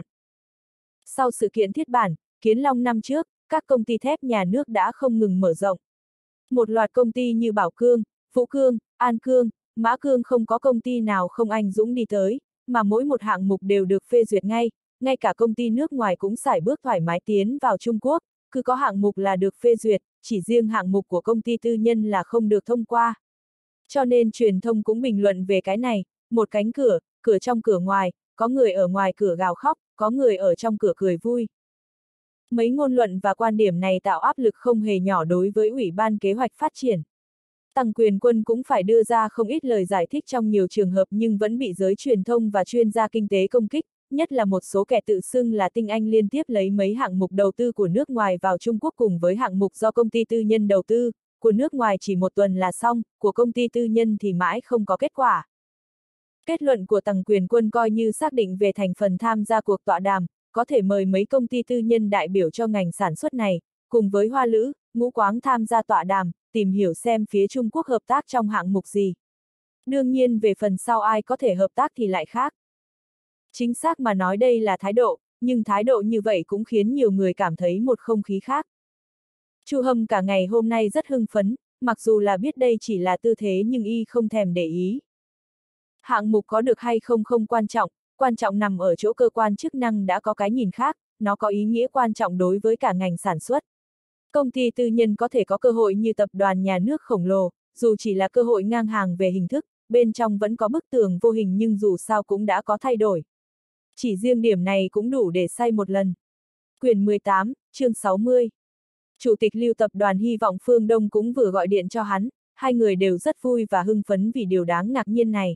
Sau sự kiện Thiết Bản, Kiến Long năm trước, các công ty thép nhà nước đã không ngừng mở rộng. Một loạt công ty như Bảo Cương, Vũ Cương, An Cương, Mã Cương không có công ty nào không anh dũng đi tới, mà mỗi một hạng mục đều được phê duyệt ngay cả công ty nước ngoài cũng sải bước thoải mái tiến vào Trung Quốc, cứ có hạng mục là được phê duyệt, chỉ riêng hạng mục của công ty tư nhân là không được thông qua. Cho nên truyền thông cũng bình luận về cái này, một cánh cửa, cửa trong cửa ngoài, có người ở ngoài cửa gào khóc, có người ở trong cửa cười vui. Mấy ngôn luận và quan điểm này tạo áp lực không hề nhỏ đối với Ủy ban Kế hoạch Phát triển. Tăng Quyền Quân cũng phải đưa ra không ít lời giải thích trong nhiều trường hợp nhưng vẫn bị giới truyền thông và chuyên gia kinh tế công kích, nhất là một số kẻ tự xưng là tinh anh liên tiếp lấy mấy hạng mục đầu tư của nước ngoài vào Trung Quốc cùng với hạng mục do công ty tư nhân đầu tư, của nước ngoài chỉ một tuần là xong, của công ty tư nhân thì mãi không có kết quả. Kết luận của Tăng Quyền Quân coi như xác định về thành phần tham gia cuộc tọa đàm, có thể mời mấy công ty tư nhân đại biểu cho ngành sản xuất này, cùng với Hoa Lữ, Ngũ Quáng tham gia tọa đàm, tìm hiểu xem phía Trung Quốc hợp tác trong hạng mục gì. Đương nhiên về phần sau ai có thể hợp tác thì lại khác. Chính xác mà nói đây là thái độ, nhưng thái độ như vậy cũng khiến nhiều người cảm thấy một không khí khác. Chu Hâm cả ngày hôm nay rất hưng phấn, mặc dù là biết đây chỉ là tư thế nhưng y không thèm để ý. Hạng mục có được hay không không quan trọng nằm ở chỗ cơ quan chức năng đã có cái nhìn khác, nó có ý nghĩa quan trọng đối với cả ngành sản xuất. Công ty tư nhân có thể có cơ hội như tập đoàn nhà nước khổng lồ, dù chỉ là cơ hội ngang hàng về hình thức, bên trong vẫn có bức tường vô hình nhưng dù sao cũng đã có thay đổi. Chỉ riêng điểm này cũng đủ để say một lần. Quyển 18, chương 60. Chủ tịch Lưu tập đoàn hy vọng Phương Đông cũng vừa gọi điện cho hắn, hai người đều rất vui và hưng phấn vì điều đáng ngạc nhiên này.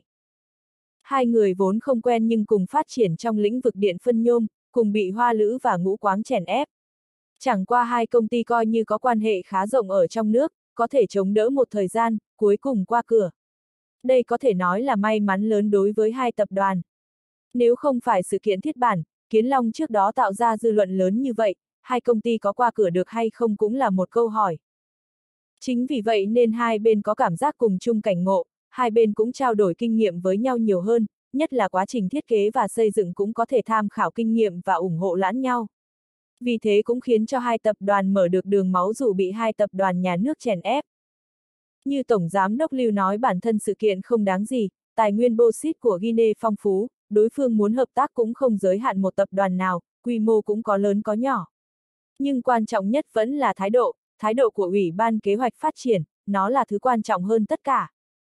Hai người vốn không quen nhưng cùng phát triển trong lĩnh vực điện phân nhôm, cùng bị Hoa Lữ và Ngũ Quáng chèn ép. Chẳng qua hai công ty coi như có quan hệ khá rộng ở trong nước, có thể chống đỡ một thời gian, cuối cùng qua cửa. Đây có thể nói là may mắn lớn đối với hai tập đoàn. Nếu không phải sự kiện thiết bản, Kiến Long trước đó tạo ra dư luận lớn như vậy, hai công ty có qua cửa được hay không cũng là một câu hỏi. Chính vì vậy nên hai bên có cảm giác cùng chung cảnh ngộ, hai bên cũng trao đổi kinh nghiệm với nhau nhiều hơn, nhất là quá trình thiết kế và xây dựng cũng có thể tham khảo kinh nghiệm và ủng hộ lẫn nhau. Vì thế cũng khiến cho hai tập đoàn mở được đường máu dù bị hai tập đoàn nhà nước chèn ép. Như Tổng Giám đốc Lưu nói bản thân sự kiện không đáng gì, tài nguyên bauxit của Guinea phong phú, đối phương muốn hợp tác cũng không giới hạn một tập đoàn nào, quy mô cũng có lớn có nhỏ. Nhưng quan trọng nhất vẫn là thái độ của Ủy ban Kế hoạch Phát triển, nó là thứ quan trọng hơn tất cả.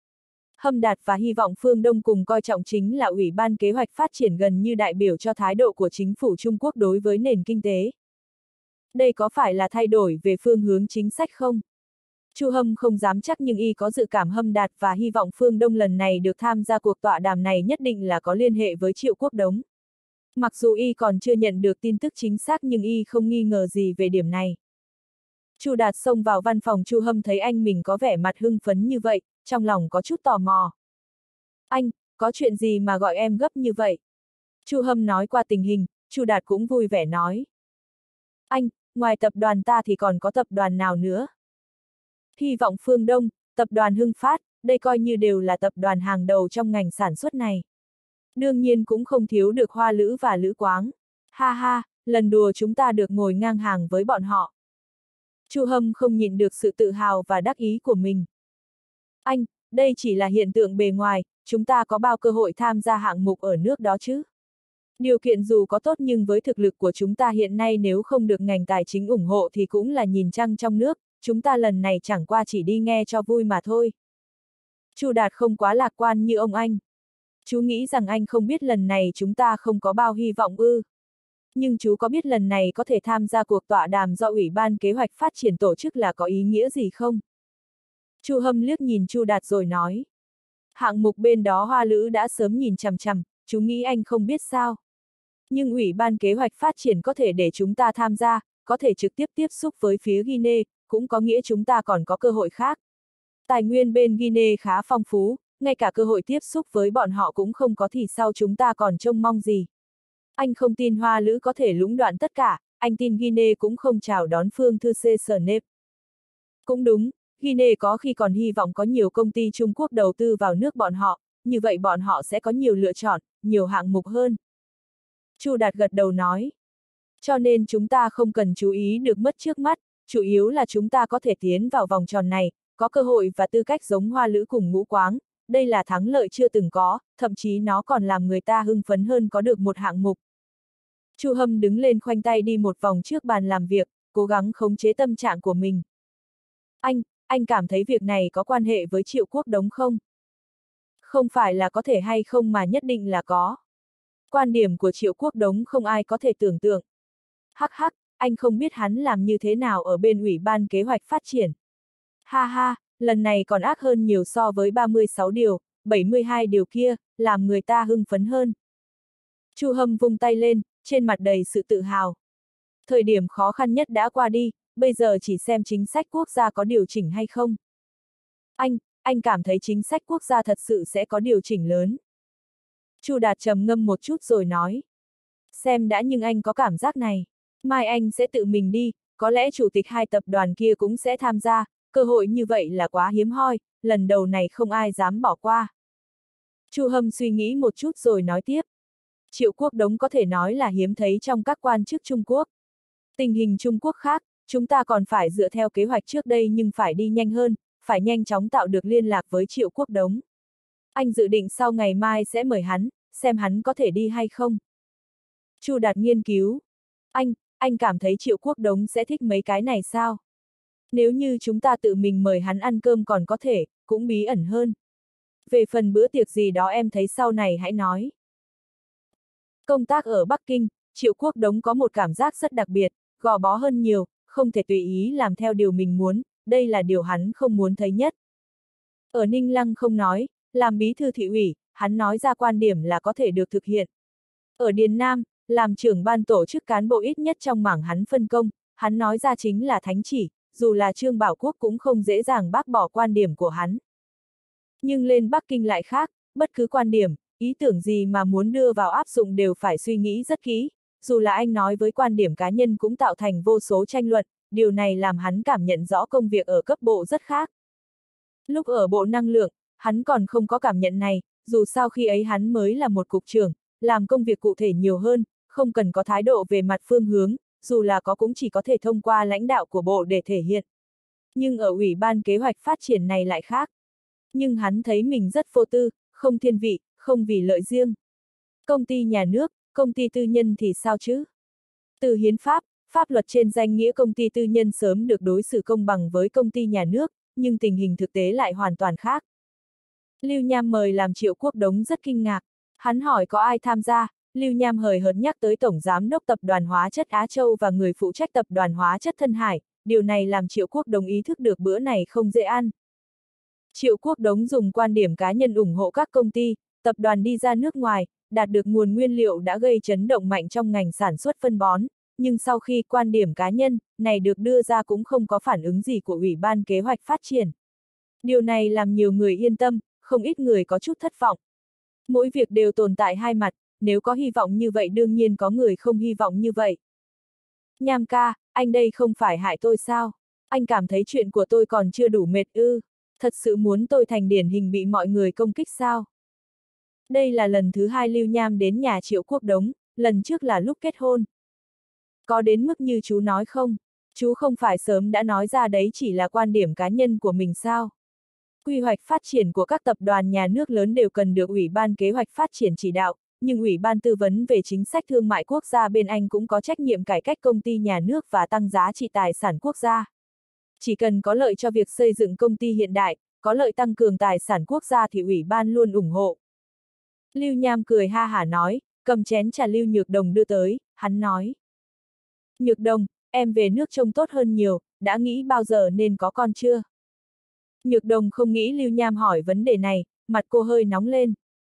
Hâm Đạt và hy vọng Phương Đông cùng coi trọng chính là Ủy ban Kế hoạch Phát triển gần như đại biểu cho thái độ của chính phủ Trung Quốc đối với nền kinh tế. Đây có phải là thay đổi về phương hướng chính sách không? Chu Hâm không dám chắc nhưng y có dự cảm Hâm Đạt và hy vọng Phương Đông lần này được tham gia cuộc tọa đàm này nhất định là có liên hệ với Triệu Quốc Đống. Mặc dù y còn chưa nhận được tin tức chính xác nhưng y không nghi ngờ gì về điểm này. Chu Đạt xông vào văn phòng Chu Hâm thấy anh mình có vẻ mặt hưng phấn như vậy, trong lòng có chút tò mò. Anh, có chuyện gì mà gọi em gấp như vậy? Chu Hâm nói qua tình hình, Chu Đạt cũng vui vẻ nói. Anh, ngoài tập đoàn ta thì còn có tập đoàn nào nữa? Hy vọng Phương Đông, tập đoàn Hưng Phát, đây coi như đều là tập đoàn hàng đầu trong ngành sản xuất này. Đương nhiên cũng không thiếu được Hoa Lữ và Lữ Quáng. Ha ha, lần đùa chúng ta được ngồi ngang hàng với bọn họ. Chu Hâm không nhịn được sự tự hào và đắc ý của mình. Anh, đây chỉ là hiện tượng bề ngoài, chúng ta có bao cơ hội tham gia hạng mục ở nước đó chứ? Điều kiện dù có tốt nhưng với thực lực của chúng ta hiện nay nếu không được ngành tài chính ủng hộ thì cũng là nhìn trăng trong nước, chúng ta lần này chẳng qua chỉ đi nghe cho vui mà thôi. Chu Đạt không quá lạc quan như ông anh. Chú nghĩ rằng anh không biết lần này chúng ta không có bao hy vọng ư. Nhưng chú có biết lần này có thể tham gia cuộc tọa đàm do Ủy ban Kế hoạch Phát triển tổ chức là có ý nghĩa gì không? Chu Hâm liếc nhìn Chu Đạt rồi nói. Hạng mục bên đó Hoa Lữ đã sớm nhìn chằm chằm, chú nghĩ anh không biết sao. Nhưng Ủy ban Kế hoạch Phát triển có thể để chúng ta tham gia, có thể trực tiếp tiếp xúc với phía Guinea, cũng có nghĩa chúng ta còn có cơ hội khác. Tài nguyên bên Guinea khá phong phú, ngay cả cơ hội tiếp xúc với bọn họ cũng không có thì sao chúng ta còn trông mong gì. Anh không tin Hoa Lữ có thể lũng đoạn tất cả, anh tin Guinea cũng không chào đón Phương Thư Xê Sở Nếp. Cũng đúng, Guinea có khi còn hy vọng có nhiều công ty Trung Quốc đầu tư vào nước bọn họ, như vậy bọn họ sẽ có nhiều lựa chọn, nhiều hạng mục hơn. Chu Đạt gật đầu nói. Cho nên chúng ta không cần chú ý được mất trước mắt, chủ yếu là chúng ta có thể tiến vào vòng tròn này, có cơ hội và tư cách giống Hoa Lữ cùng Ngũ Quáng, đây là thắng lợi chưa từng có, thậm chí nó còn làm người ta hưng phấn hơn có được một hạng mục. Chu Hâm đứng lên khoanh tay đi một vòng trước bàn làm việc, cố gắng khống chế tâm trạng của mình. Anh cảm thấy việc này có quan hệ với Triệu Quốc Đống không? Không phải là có thể hay không mà nhất định là có. Quan điểm của Triệu Quốc Đống không ai có thể tưởng tượng. Hắc hắc, anh không biết hắn làm như thế nào ở bên Ủy ban Kế hoạch Phát triển. Ha ha, lần này còn ác hơn nhiều so với 36 điều, 72 điều kia, làm người ta hưng phấn hơn. Chu Hâm vung tay lên, trên mặt đầy sự tự hào. Thời điểm khó khăn nhất đã qua đi, bây giờ chỉ xem chính sách quốc gia có điều chỉnh hay không. Anh cảm thấy chính sách quốc gia thật sự sẽ có điều chỉnh lớn. Chu Đạt trầm ngâm một chút rồi nói. Xem đã nhưng anh có cảm giác này. Mai anh sẽ tự mình đi, có lẽ chủ tịch hai tập đoàn kia cũng sẽ tham gia, cơ hội như vậy là quá hiếm hoi, lần đầu này không ai dám bỏ qua. Chu Hâm suy nghĩ một chút rồi nói tiếp. Triệu Quốc Đống có thể nói là hiếm thấy trong các quan chức Trung Quốc. Tình hình Trung Quốc khác, chúng ta còn phải dựa theo kế hoạch trước đây nhưng phải đi nhanh hơn, phải nhanh chóng tạo được liên lạc với Triệu Quốc Đống. Anh dự định sau ngày mai sẽ mời hắn, xem hắn có thể đi hay không. Chu Đạt nghiên cứu. Anh cảm thấy Triệu Quốc Đống sẽ thích mấy cái này sao? Nếu như chúng ta tự mình mời hắn ăn cơm còn có thể, cũng bí ẩn hơn. Về phần bữa tiệc gì đó em thấy sau này hãy nói. Công tác ở Bắc Kinh, Triệu Quốc Đống có một cảm giác rất đặc biệt, gò bó hơn nhiều, không thể tùy ý làm theo điều mình muốn, đây là điều hắn không muốn thấy nhất. Ở Ninh Lăng không nói, làm bí thư thị ủy, hắn nói ra quan điểm là có thể được thực hiện. Ở Điền Nam, làm trưởng ban tổ chức cán bộ ít nhất trong mảng hắn phân công, hắn nói ra chính là thánh chỉ, dù là Trương Bảo Quốc cũng không dễ dàng bác bỏ quan điểm của hắn. Nhưng lên Bắc Kinh lại khác, bất cứ quan điểm, ý tưởng gì mà muốn đưa vào áp dụng đều phải suy nghĩ rất kỹ, dù là anh nói với quan điểm cá nhân cũng tạo thành vô số tranh luận, điều này làm hắn cảm nhận rõ công việc ở cấp bộ rất khác. Lúc ở Bộ Năng lượng, hắn còn không có cảm nhận này, dù sao khi ấy hắn mới là một cục trưởng, làm công việc cụ thể nhiều hơn, không cần có thái độ về mặt phương hướng, dù là có cũng chỉ có thể thông qua lãnh đạo của bộ để thể hiện. Nhưng ở Ủy ban kế hoạch phát triển này lại khác. Nhưng hắn thấy mình rất vô tư, không thiên vị, không vì lợi riêng. Công ty nhà nước, công ty tư nhân thì sao chứ? Từ hiến pháp, pháp luật trên danh nghĩa công ty tư nhân sớm được đối xử công bằng với công ty nhà nước, nhưng tình hình thực tế lại hoàn toàn khác. Lưu Nham mời làm Triệu Quốc Đống rất kinh ngạc. Hắn hỏi có ai tham gia, Lưu Nham hời hợt nhắc tới Tổng Giám đốc Tập đoàn Hóa chất Á Châu và người phụ trách Tập đoàn Hóa chất Thân Hải, điều này làm Triệu Quốc Đống ý thức được bữa này không dễ ăn. Triệu Quốc Đống dùng quan điểm cá nhân ủng hộ các công ty, tập đoàn đi ra nước ngoài, đạt được nguồn nguyên liệu đã gây chấn động mạnh trong ngành sản xuất phân bón, nhưng sau khi quan điểm cá nhân này được đưa ra cũng không có phản ứng gì của Ủy ban Kế hoạch Phát triển. Điều này làm nhiều người yên tâm, không ít người có chút thất vọng. Mỗi việc đều tồn tại hai mặt, nếu có hy vọng như vậy đương nhiên có người không hy vọng như vậy. Nham ca, anh đây không phải hại tôi sao? Anh cảm thấy chuyện của tôi còn chưa đủ mệt ư? Thật sự muốn tôi thành điển hình bị mọi người công kích sao? Đây là lần thứ hai Lưu Nham đến nhà Triệu Quốc Đống, lần trước là lúc kết hôn. Có đến mức như chú nói không? Chú không phải sớm đã nói ra đấy chỉ là quan điểm cá nhân của mình sao? Quy hoạch phát triển của các tập đoàn nhà nước lớn đều cần được Ủy ban Kế hoạch Phát triển chỉ đạo, nhưng Ủy ban Tư vấn về chính sách thương mại quốc gia bên Anh cũng có trách nhiệm cải cách công ty nhà nước và tăng giá trị tài sản quốc gia. Chỉ cần có lợi cho việc xây dựng công ty hiện đại, có lợi tăng cường tài sản quốc gia thì Ủy ban luôn ủng hộ. Lưu Nham cười ha hả nói, cầm chén trà Lưu Nhược Đồng đưa tới, hắn nói. Nhược Đồng, em về nước trông tốt hơn nhiều, đã nghĩ bao giờ nên có con chưa? Nhược Đồng không nghĩ Lưu Nham hỏi vấn đề này, mặt cô hơi nóng lên.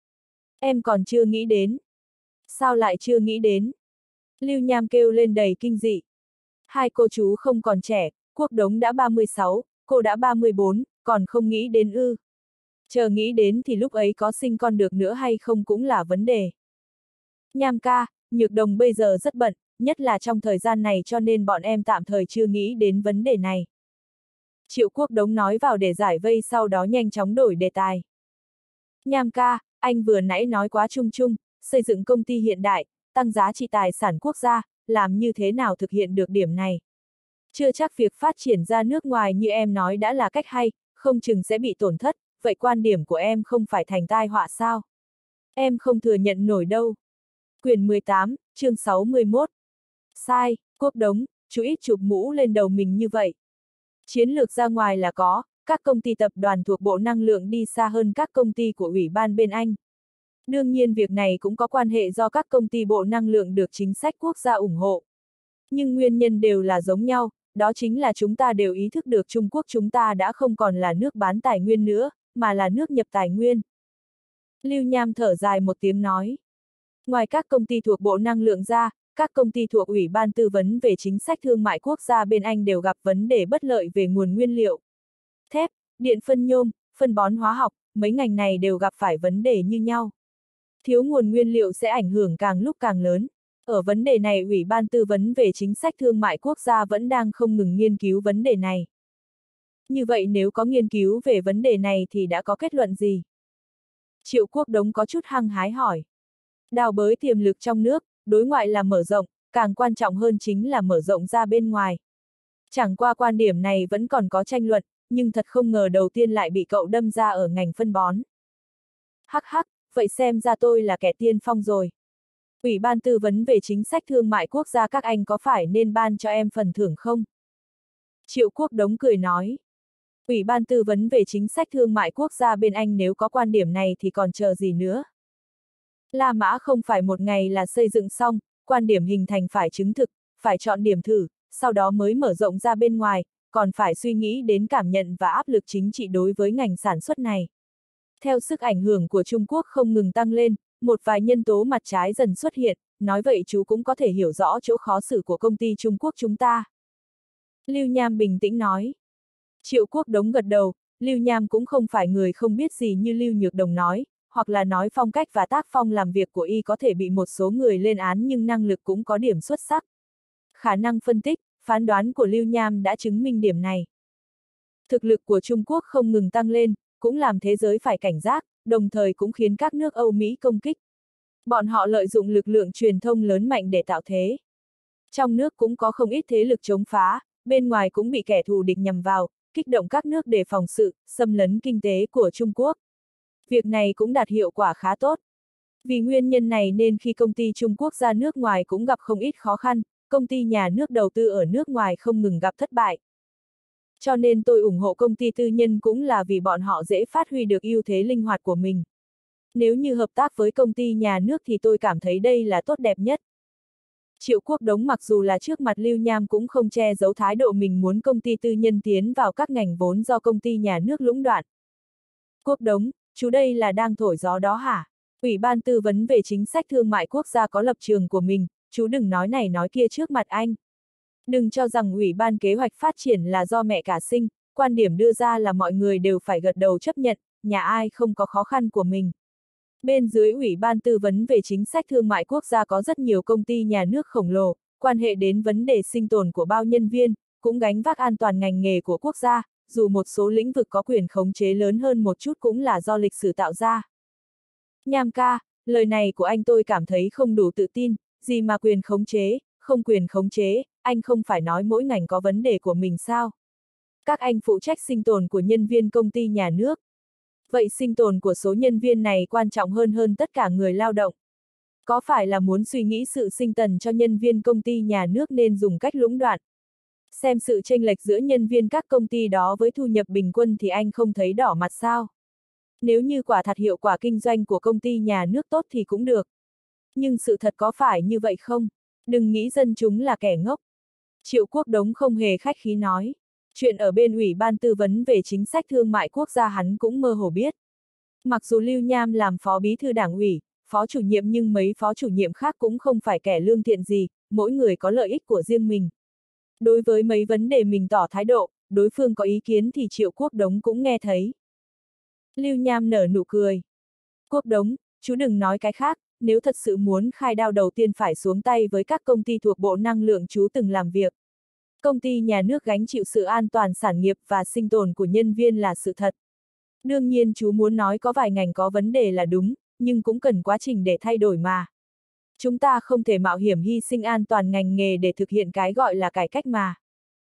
Em còn chưa nghĩ đến. Sao lại chưa nghĩ đến? Lưu Nham kêu lên đầy kinh dị. Hai cô chú không còn trẻ, Quốc Đống đã 36, cô đã 34, còn không nghĩ đến ư. Chờ nghĩ đến thì lúc ấy có sinh con được nữa hay không cũng là vấn đề. Nham ca, Nhược Đồng bây giờ rất bận, nhất là trong thời gian này cho nên bọn em tạm thời chưa nghĩ đến vấn đề này. Triệu Quốc Đống nói vào để giải vây sau đó nhanh chóng đổi đề tài. Nham ca, anh vừa nãy nói quá chung chung, xây dựng công ty hiện đại, tăng giá trị tài sản quốc gia, làm như thế nào thực hiện được điểm này? Chưa chắc việc phát triển ra nước ngoài như em nói đã là cách hay, không chừng sẽ bị tổn thất, vậy quan điểm của em không phải thành tai họa sao? Em không thừa nhận nổi đâu. Quyển 18, chương 61. Sai, Quốc Đống, chú ít chụp mũ lên đầu mình như vậy. Chiến lược ra ngoài là có, các công ty tập đoàn thuộc Bộ Năng lượng đi xa hơn các công ty của Ủy ban bên Anh. Đương nhiên việc này cũng có quan hệ do các công ty Bộ Năng lượng được chính sách quốc gia ủng hộ. Nhưng nguyên nhân đều là giống nhau, đó chính là chúng ta đều ý thức được Trung Quốc chúng ta đã không còn là nước bán tài nguyên nữa, mà là nước nhập tài nguyên. Lưu Nham thở dài một tiếng nói. Ngoài các công ty thuộc Bộ Năng lượng ra, các công ty thuộc Ủy ban Tư vấn về chính sách thương mại quốc gia bên Anh đều gặp vấn đề bất lợi về nguồn nguyên liệu. Thép, điện phân nhôm, phân bón hóa học, mấy ngành này đều gặp phải vấn đề như nhau. Thiếu nguồn nguyên liệu sẽ ảnh hưởng càng lúc càng lớn. Ở vấn đề này Ủy ban Tư vấn về chính sách thương mại quốc gia vẫn đang không ngừng nghiên cứu vấn đề này. Như vậy nếu có nghiên cứu về vấn đề này thì đã có kết luận gì? Triệu Quốc Đống có chút hăng hái hỏi. Đào bới tiềm lực trong nước, đối ngoại là mở rộng, càng quan trọng hơn chính là mở rộng ra bên ngoài. Chẳng qua quan điểm này vẫn còn có tranh luận, nhưng thật không ngờ đầu tiên lại bị cậu đâm ra ở ngành phân bón. Hắc hắc, vậy xem ra tôi là kẻ tiên phong rồi. Ủy ban tư vấn về chính sách thương mại quốc gia các anh có phải nên ban cho em phần thưởng không? Triệu Quốc Đống cười nói. Ủy ban tư vấn về chính sách thương mại quốc gia bên Anh nếu có quan điểm này thì còn chờ gì nữa? La Mã không phải một ngày là xây dựng xong, quan điểm hình thành phải chứng thực, phải chọn điểm thử, sau đó mới mở rộng ra bên ngoài, còn phải suy nghĩ đến cảm nhận và áp lực chính trị đối với ngành sản xuất này. Theo sức ảnh hưởng của Trung Quốc không ngừng tăng lên, một vài nhân tố mặt trái dần xuất hiện, nói vậy chú cũng có thể hiểu rõ chỗ khó xử của công ty Trung Quốc chúng ta. Lưu Nham bình tĩnh nói. Triệu Quốc Đống gật đầu, Lưu Nham cũng không phải người không biết gì như Lưu Nhược Đồng nói, hoặc là nói phong cách và tác phong làm việc của y có thể bị một số người lên án nhưng năng lực cũng có điểm xuất sắc. Khả năng phân tích, phán đoán của Lưu Nham đã chứng minh điểm này. Thực lực của Trung Quốc không ngừng tăng lên, cũng làm thế giới phải cảnh giác, đồng thời cũng khiến các nước Âu Mỹ công kích. Bọn họ lợi dụng lực lượng truyền thông lớn mạnh để tạo thế. Trong nước cũng có không ít thế lực chống phá, bên ngoài cũng bị kẻ thù địch nhằm vào, kích động các nước để phòng sự, xâm lấn kinh tế của Trung Quốc. Việc này cũng đạt hiệu quả khá tốt. Vì nguyên nhân này nên khi công ty Trung Quốc ra nước ngoài cũng gặp không ít khó khăn, công ty nhà nước đầu tư ở nước ngoài không ngừng gặp thất bại. Cho nên tôi ủng hộ công ty tư nhân cũng là vì bọn họ dễ phát huy được ưu thế linh hoạt của mình. Nếu như hợp tác với công ty nhà nước thì tôi cảm thấy đây là tốt đẹp nhất. Triệu Quốc Đống mặc dù là trước mặt Lưu Nham cũng không che giấu thái độ mình muốn công ty tư nhân tiến vào các ngành vốn do công ty nhà nước lũng đoạn. Quốc Đống, chú đây là đang thổi gió đó hả? Ủy ban tư vấn về chính sách thương mại quốc gia có lập trường của mình, chú đừng nói này nói kia trước mặt anh. Đừng cho rằng Ủy ban kế hoạch phát triển là do mẹ cả sinh, quan điểm đưa ra là mọi người đều phải gật đầu chấp nhận, nhà ai không có khó khăn của mình. Bên dưới Ủy ban tư vấn về chính sách thương mại quốc gia có rất nhiều công ty nhà nước khổng lồ, quan hệ đến vấn đề sinh tồn của bao nhân viên, cũng gánh vác an toàn ngành nghề của quốc gia, dù một số lĩnh vực có quyền khống chế lớn hơn một chút cũng là do lịch sử tạo ra. Nham ca, lời này của anh tôi cảm thấy không đủ tự tin, gì mà quyền khống chế, không quyền khống chế, anh không phải nói mỗi ngành có vấn đề của mình sao? Các anh phụ trách sinh tồn của nhân viên công ty nhà nước. Vậy sinh tồn của số nhân viên này quan trọng hơn tất cả người lao động. Có phải là muốn suy nghĩ sự sinh tồn cho nhân viên công ty nhà nước nên dùng cách lũng đoạn? Xem sự chênh lệch giữa nhân viên các công ty đó với thu nhập bình quân thì anh không thấy đỏ mặt sao? Nếu như quả thật hiệu quả kinh doanh của công ty nhà nước tốt thì cũng được. Nhưng sự thật có phải như vậy không? Đừng nghĩ dân chúng là kẻ ngốc. Triệu Quốc Đống không hề khách khí nói. Chuyện ở bên Ủy ban tư vấn về chính sách thương mại quốc gia hắn cũng mơ hồ biết. Mặc dù Lưu Nham làm phó bí thư đảng ủy, phó chủ nhiệm nhưng mấy phó chủ nhiệm khác cũng không phải kẻ lương thiện gì, mỗi người có lợi ích của riêng mình. Đối với mấy vấn đề mình tỏ thái độ, đối phương có ý kiến thì Triệu Quốc Đống cũng nghe thấy. Lưu Nham nở nụ cười. Quốc Đống, chú đừng nói cái khác, nếu thật sự muốn khai đao đầu tiên phải xuống tay với các công ty thuộc Bộ Năng lượng chú từng làm việc. Công ty nhà nước gánh chịu sự an toàn sản nghiệp và sinh tồn của nhân viên là sự thật. Đương nhiên chú muốn nói có vài ngành có vấn đề là đúng, nhưng cũng cần quá trình để thay đổi mà. Chúng ta không thể mạo hiểm hy sinh an toàn ngành nghề để thực hiện cái gọi là cải cách mà.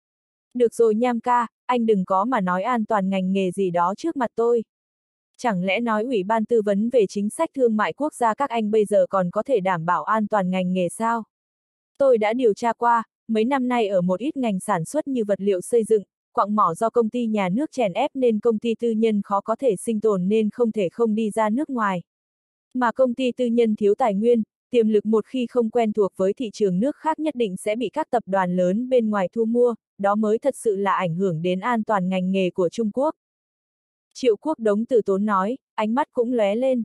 Được rồi Nham ca, anh đừng có mà nói an toàn ngành nghề gì đó trước mặt tôi. Chẳng lẽ nói Ủy ban tư vấn về chính sách thương mại quốc gia các anh bây giờ còn có thể đảm bảo an toàn ngành nghề sao? Tôi đã điều tra qua, mấy năm nay ở một ít ngành sản xuất như vật liệu xây dựng, quặng mỏ do công ty nhà nước chèn ép nên công ty tư nhân khó có thể sinh tồn nên không thể không đi ra nước ngoài. Mà công ty tư nhân thiếu tài nguyên, tiềm lực một khi không quen thuộc với thị trường nước khác nhất định sẽ bị các tập đoàn lớn bên ngoài thu mua, đó mới thật sự là ảnh hưởng đến an toàn ngành nghề của Trung Quốc. Triệu Quốc Đống từ tốn nói, ánh mắt cũng lóe lên.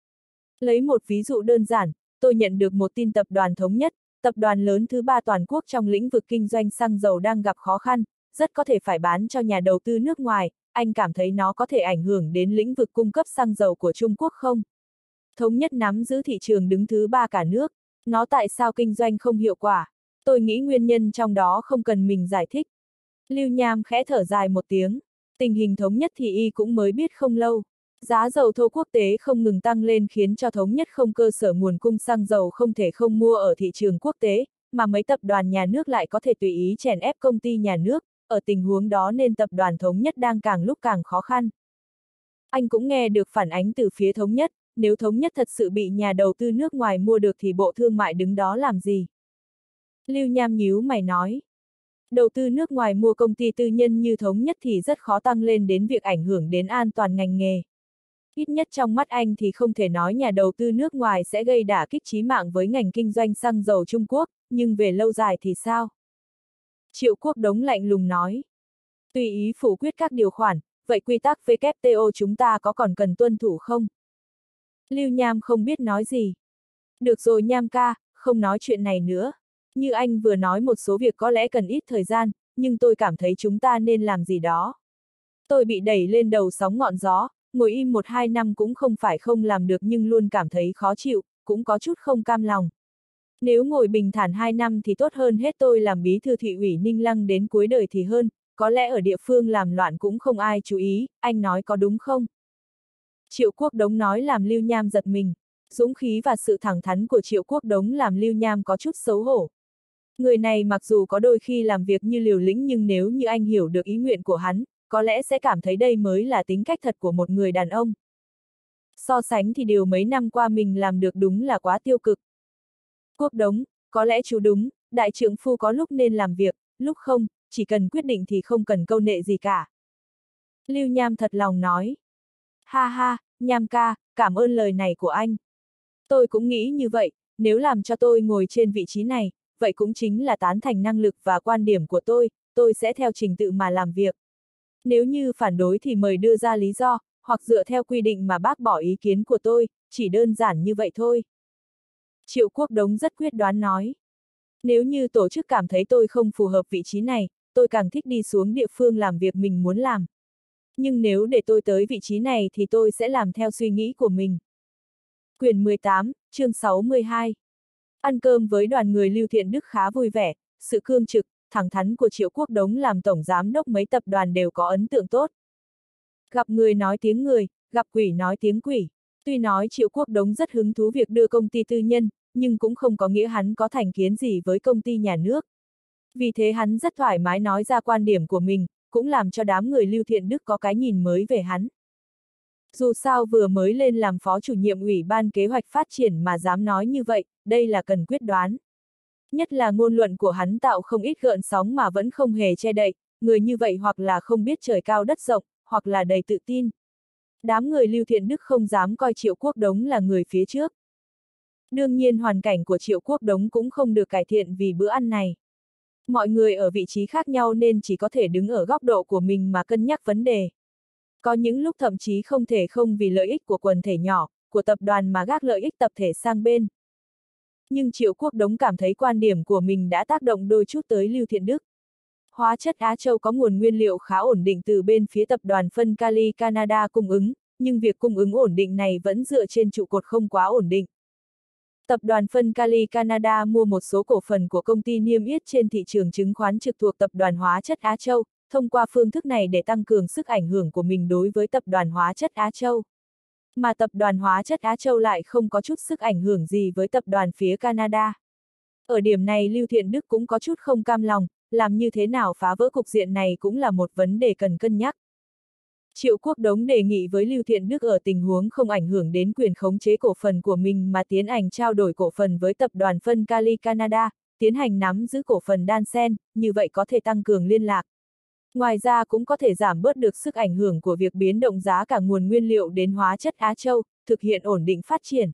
Lấy một ví dụ đơn giản, tôi nhận được một tin tập đoàn Thống Nhất, tập đoàn lớn thứ 3 toàn quốc trong lĩnh vực kinh doanh xăng dầu đang gặp khó khăn, rất có thể phải bán cho nhà đầu tư nước ngoài, anh cảm thấy nó có thể ảnh hưởng đến lĩnh vực cung cấp xăng dầu của Trung Quốc không? Thống Nhất nắm giữ thị trường đứng thứ 3 cả nước, nó tại sao kinh doanh không hiệu quả? Tôi nghĩ nguyên nhân trong đó không cần mình giải thích. Lưu Nham khẽ thở dài một tiếng, tình hình Thống Nhất thì y cũng mới biết không lâu. Giá dầu thô quốc tế không ngừng tăng lên khiến cho Thống Nhất không cơ sở nguồn cung xăng dầu không thể không mua ở thị trường quốc tế, mà mấy tập đoàn nhà nước lại có thể tùy ý chèn ép công ty nhà nước, ở tình huống đó nên tập đoàn Thống Nhất đang càng lúc càng khó khăn. Anh cũng nghe được phản ánh từ phía Thống Nhất, nếu Thống Nhất thật sự bị nhà đầu tư nước ngoài mua được thì Bộ Thương mại đứng đó làm gì? Lưu Nham nhíu mày nói. Đầu tư nước ngoài mua công ty tư nhân như Thống Nhất thì rất khó tăng lên đến việc ảnh hưởng đến an toàn ngành nghề. Ít nhất trong mắt anh thì không thể nói nhà đầu tư nước ngoài sẽ gây đả kích chí mạng với ngành kinh doanh xăng dầu Trung Quốc, nhưng về lâu dài thì sao? Triệu Quốc Đống lạnh lùng nói. Tùy ý phủ quyết các điều khoản, vậy quy tắc WTO chúng ta có còn cần tuân thủ không? Lưu Nham không biết nói gì. Được rồi Nham ca, không nói chuyện này nữa. Như anh vừa nói một số việc có lẽ cần ít thời gian, nhưng tôi cảm thấy chúng ta nên làm gì đó. Tôi bị đẩy lên đầu sóng ngọn gió, ngồi im 1-2 năm cũng không phải không làm được nhưng luôn cảm thấy khó chịu, cũng có chút không cam lòng. Nếu ngồi bình thản 2 năm thì tốt hơn hết tôi làm bí thư thị ủy Ninh Lăng đến cuối đời thì hơn, có lẽ ở địa phương làm loạn cũng không ai chú ý, anh nói có đúng không? Triệu Quốc Đống nói làm Lưu Nham giật mình. Dũng khí và sự thẳng thắn của Triệu Quốc Đống làm Lưu Nham có chút xấu hổ. Người này mặc dù có đôi khi làm việc như liều lĩnh nhưng nếu như anh hiểu được ý nguyện của hắn, có lẽ sẽ cảm thấy đây mới là tính cách thật của một người đàn ông. So sánh thì điều mấy năm qua mình làm được đúng là quá tiêu cực. Quốc Đống, có lẽ chú đúng, đại trượng phu có lúc nên làm việc, lúc không, chỉ cần quyết định thì không cần câu nệ gì cả. Lưu Nham thật lòng nói. Ha ha, Nham ca, cảm ơn lời này của anh. Tôi cũng nghĩ như vậy, nếu làm cho tôi ngồi trên vị trí này, vậy cũng chính là tán thành năng lực và quan điểm của tôi sẽ theo trình tự mà làm việc. Nếu như phản đối thì mời đưa ra lý do, hoặc dựa theo quy định mà bác bỏ ý kiến của tôi, chỉ đơn giản như vậy thôi. Triệu Quốc Đống rất quyết đoán nói. Nếu như tổ chức cảm thấy tôi không phù hợp vị trí này, tôi càng thích đi xuống địa phương làm việc mình muốn làm. Nhưng nếu để tôi tới vị trí này thì tôi sẽ làm theo suy nghĩ của mình. Quyển 18, chương 62. Ăn cơm với đoàn người Lưu Thiện Đức khá vui vẻ, sự cương trực, thẳng thắn của Triệu Quốc Đống làm tổng giám đốc mấy tập đoàn đều có ấn tượng tốt. Gặp người nói tiếng người, gặp quỷ nói tiếng quỷ. Tuy nói Triệu Quốc Đống rất hứng thú việc đưa công ty tư nhân, nhưng cũng không có nghĩa hắn có thành kiến gì với công ty nhà nước. Vì thế hắn rất thoải mái nói ra quan điểm của mình, cũng làm cho đám người Lưu Thiện Đức có cái nhìn mới về hắn. Dù sao vừa mới lên làm phó chủ nhiệm Ủy ban Kế hoạch Phát triển mà dám nói như vậy, đây là cần quyết đoán. Nhất là ngôn luận của hắn tạo không ít gợn sóng mà vẫn không hề che đậy, người như vậy hoặc là không biết trời cao đất rộng, hoặc là đầy tự tin. Đám người Lưu Thiện Đức không dám coi Triệu Quốc Đống là người phía trước. Đương nhiên hoàn cảnh của Triệu Quốc Đống cũng không được cải thiện vì bữa ăn này. Mọi người ở vị trí khác nhau nên chỉ có thể đứng ở góc độ của mình mà cân nhắc vấn đề. Có những lúc thậm chí không thể không vì lợi ích của quần thể nhỏ, của tập đoàn mà gác lợi ích tập thể sang bên. Nhưng Triệu Quốc Đống cảm thấy quan điểm của mình đã tác động đôi chút tới Lưu Thiện Đức. Hóa chất Á Châu có nguồn nguyên liệu khá ổn định từ bên phía tập đoàn phân kali Canada cung ứng, nhưng việc cung ứng ổn định này vẫn dựa trên trụ cột không quá ổn định. Tập đoàn phân kali Canada mua một số cổ phần của công ty niêm yết trên thị trường chứng khoán trực thuộc tập đoàn Hóa chất Á Châu, thông qua phương thức này để tăng cường sức ảnh hưởng của mình đối với tập đoàn Hóa chất Á Châu. Mà tập đoàn Hóa chất Á Châu lại không có chút sức ảnh hưởng gì với tập đoàn phía Canada. Ở điểm này Lưu Thiện Đức cũng có chút không cam lòng, làm như thế nào phá vỡ cục diện này cũng là một vấn đề cần cân nhắc. Triệu Quốc Đống đề nghị với Lưu Thiện Đức ở tình huống không ảnh hưởng đến quyền khống chế cổ phần của mình mà tiến hành trao đổi cổ phần với tập đoàn phân kali Canada, tiến hành nắm giữ cổ phần đan xen, như vậy có thể tăng cường liên lạc. Ngoài ra cũng có thể giảm bớt được sức ảnh hưởng của việc biến động giá cả nguồn nguyên liệu đến hóa chất Á Châu, thực hiện ổn định phát triển.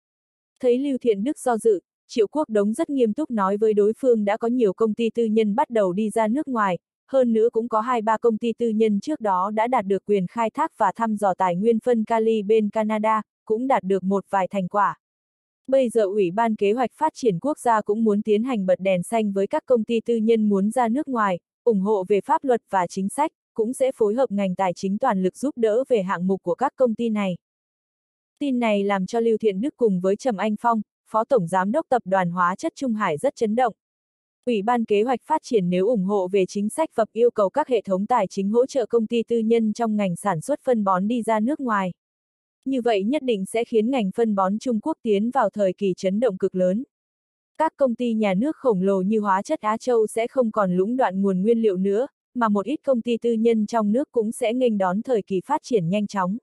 Thấy Lưu Thiện Đức do dự, Triệu Quốc Đống rất nghiêm túc nói với đối phương đã có nhiều công ty tư nhân bắt đầu đi ra nước ngoài, hơn nữa cũng có 2-3 công ty tư nhân trước đó đã đạt được quyền khai thác và thăm dò tài nguyên phân kali bên Canada, cũng đạt được một vài thành quả. Bây giờ Ủy ban Kế hoạch Phát triển Quốc gia cũng muốn tiến hành bật đèn xanh với các công ty tư nhân muốn ra nước ngoài, ủng hộ về pháp luật và chính sách, cũng sẽ phối hợp ngành tài chính toàn lực giúp đỡ về hạng mục của các công ty này. Tin này làm cho Lưu Thiện Đức cùng với Trầm Anh Phong, Phó Tổng Giám đốc Tập đoàn Hóa chất Trung Hải rất chấn động. Ủy ban Kế hoạch Phát triển nếu ủng hộ về chính sách và yêu cầu các hệ thống tài chính hỗ trợ công ty tư nhân trong ngành sản xuất phân bón đi ra nước ngoài. Như vậy nhất định sẽ khiến ngành phân bón Trung Quốc tiến vào thời kỳ chấn động cực lớn. Các công ty nhà nước khổng lồ như Hóa chất Á Châu sẽ không còn lũng đoạn nguồn nguyên liệu nữa, mà một ít công ty tư nhân trong nước cũng sẽ nghênh đón thời kỳ phát triển nhanh chóng.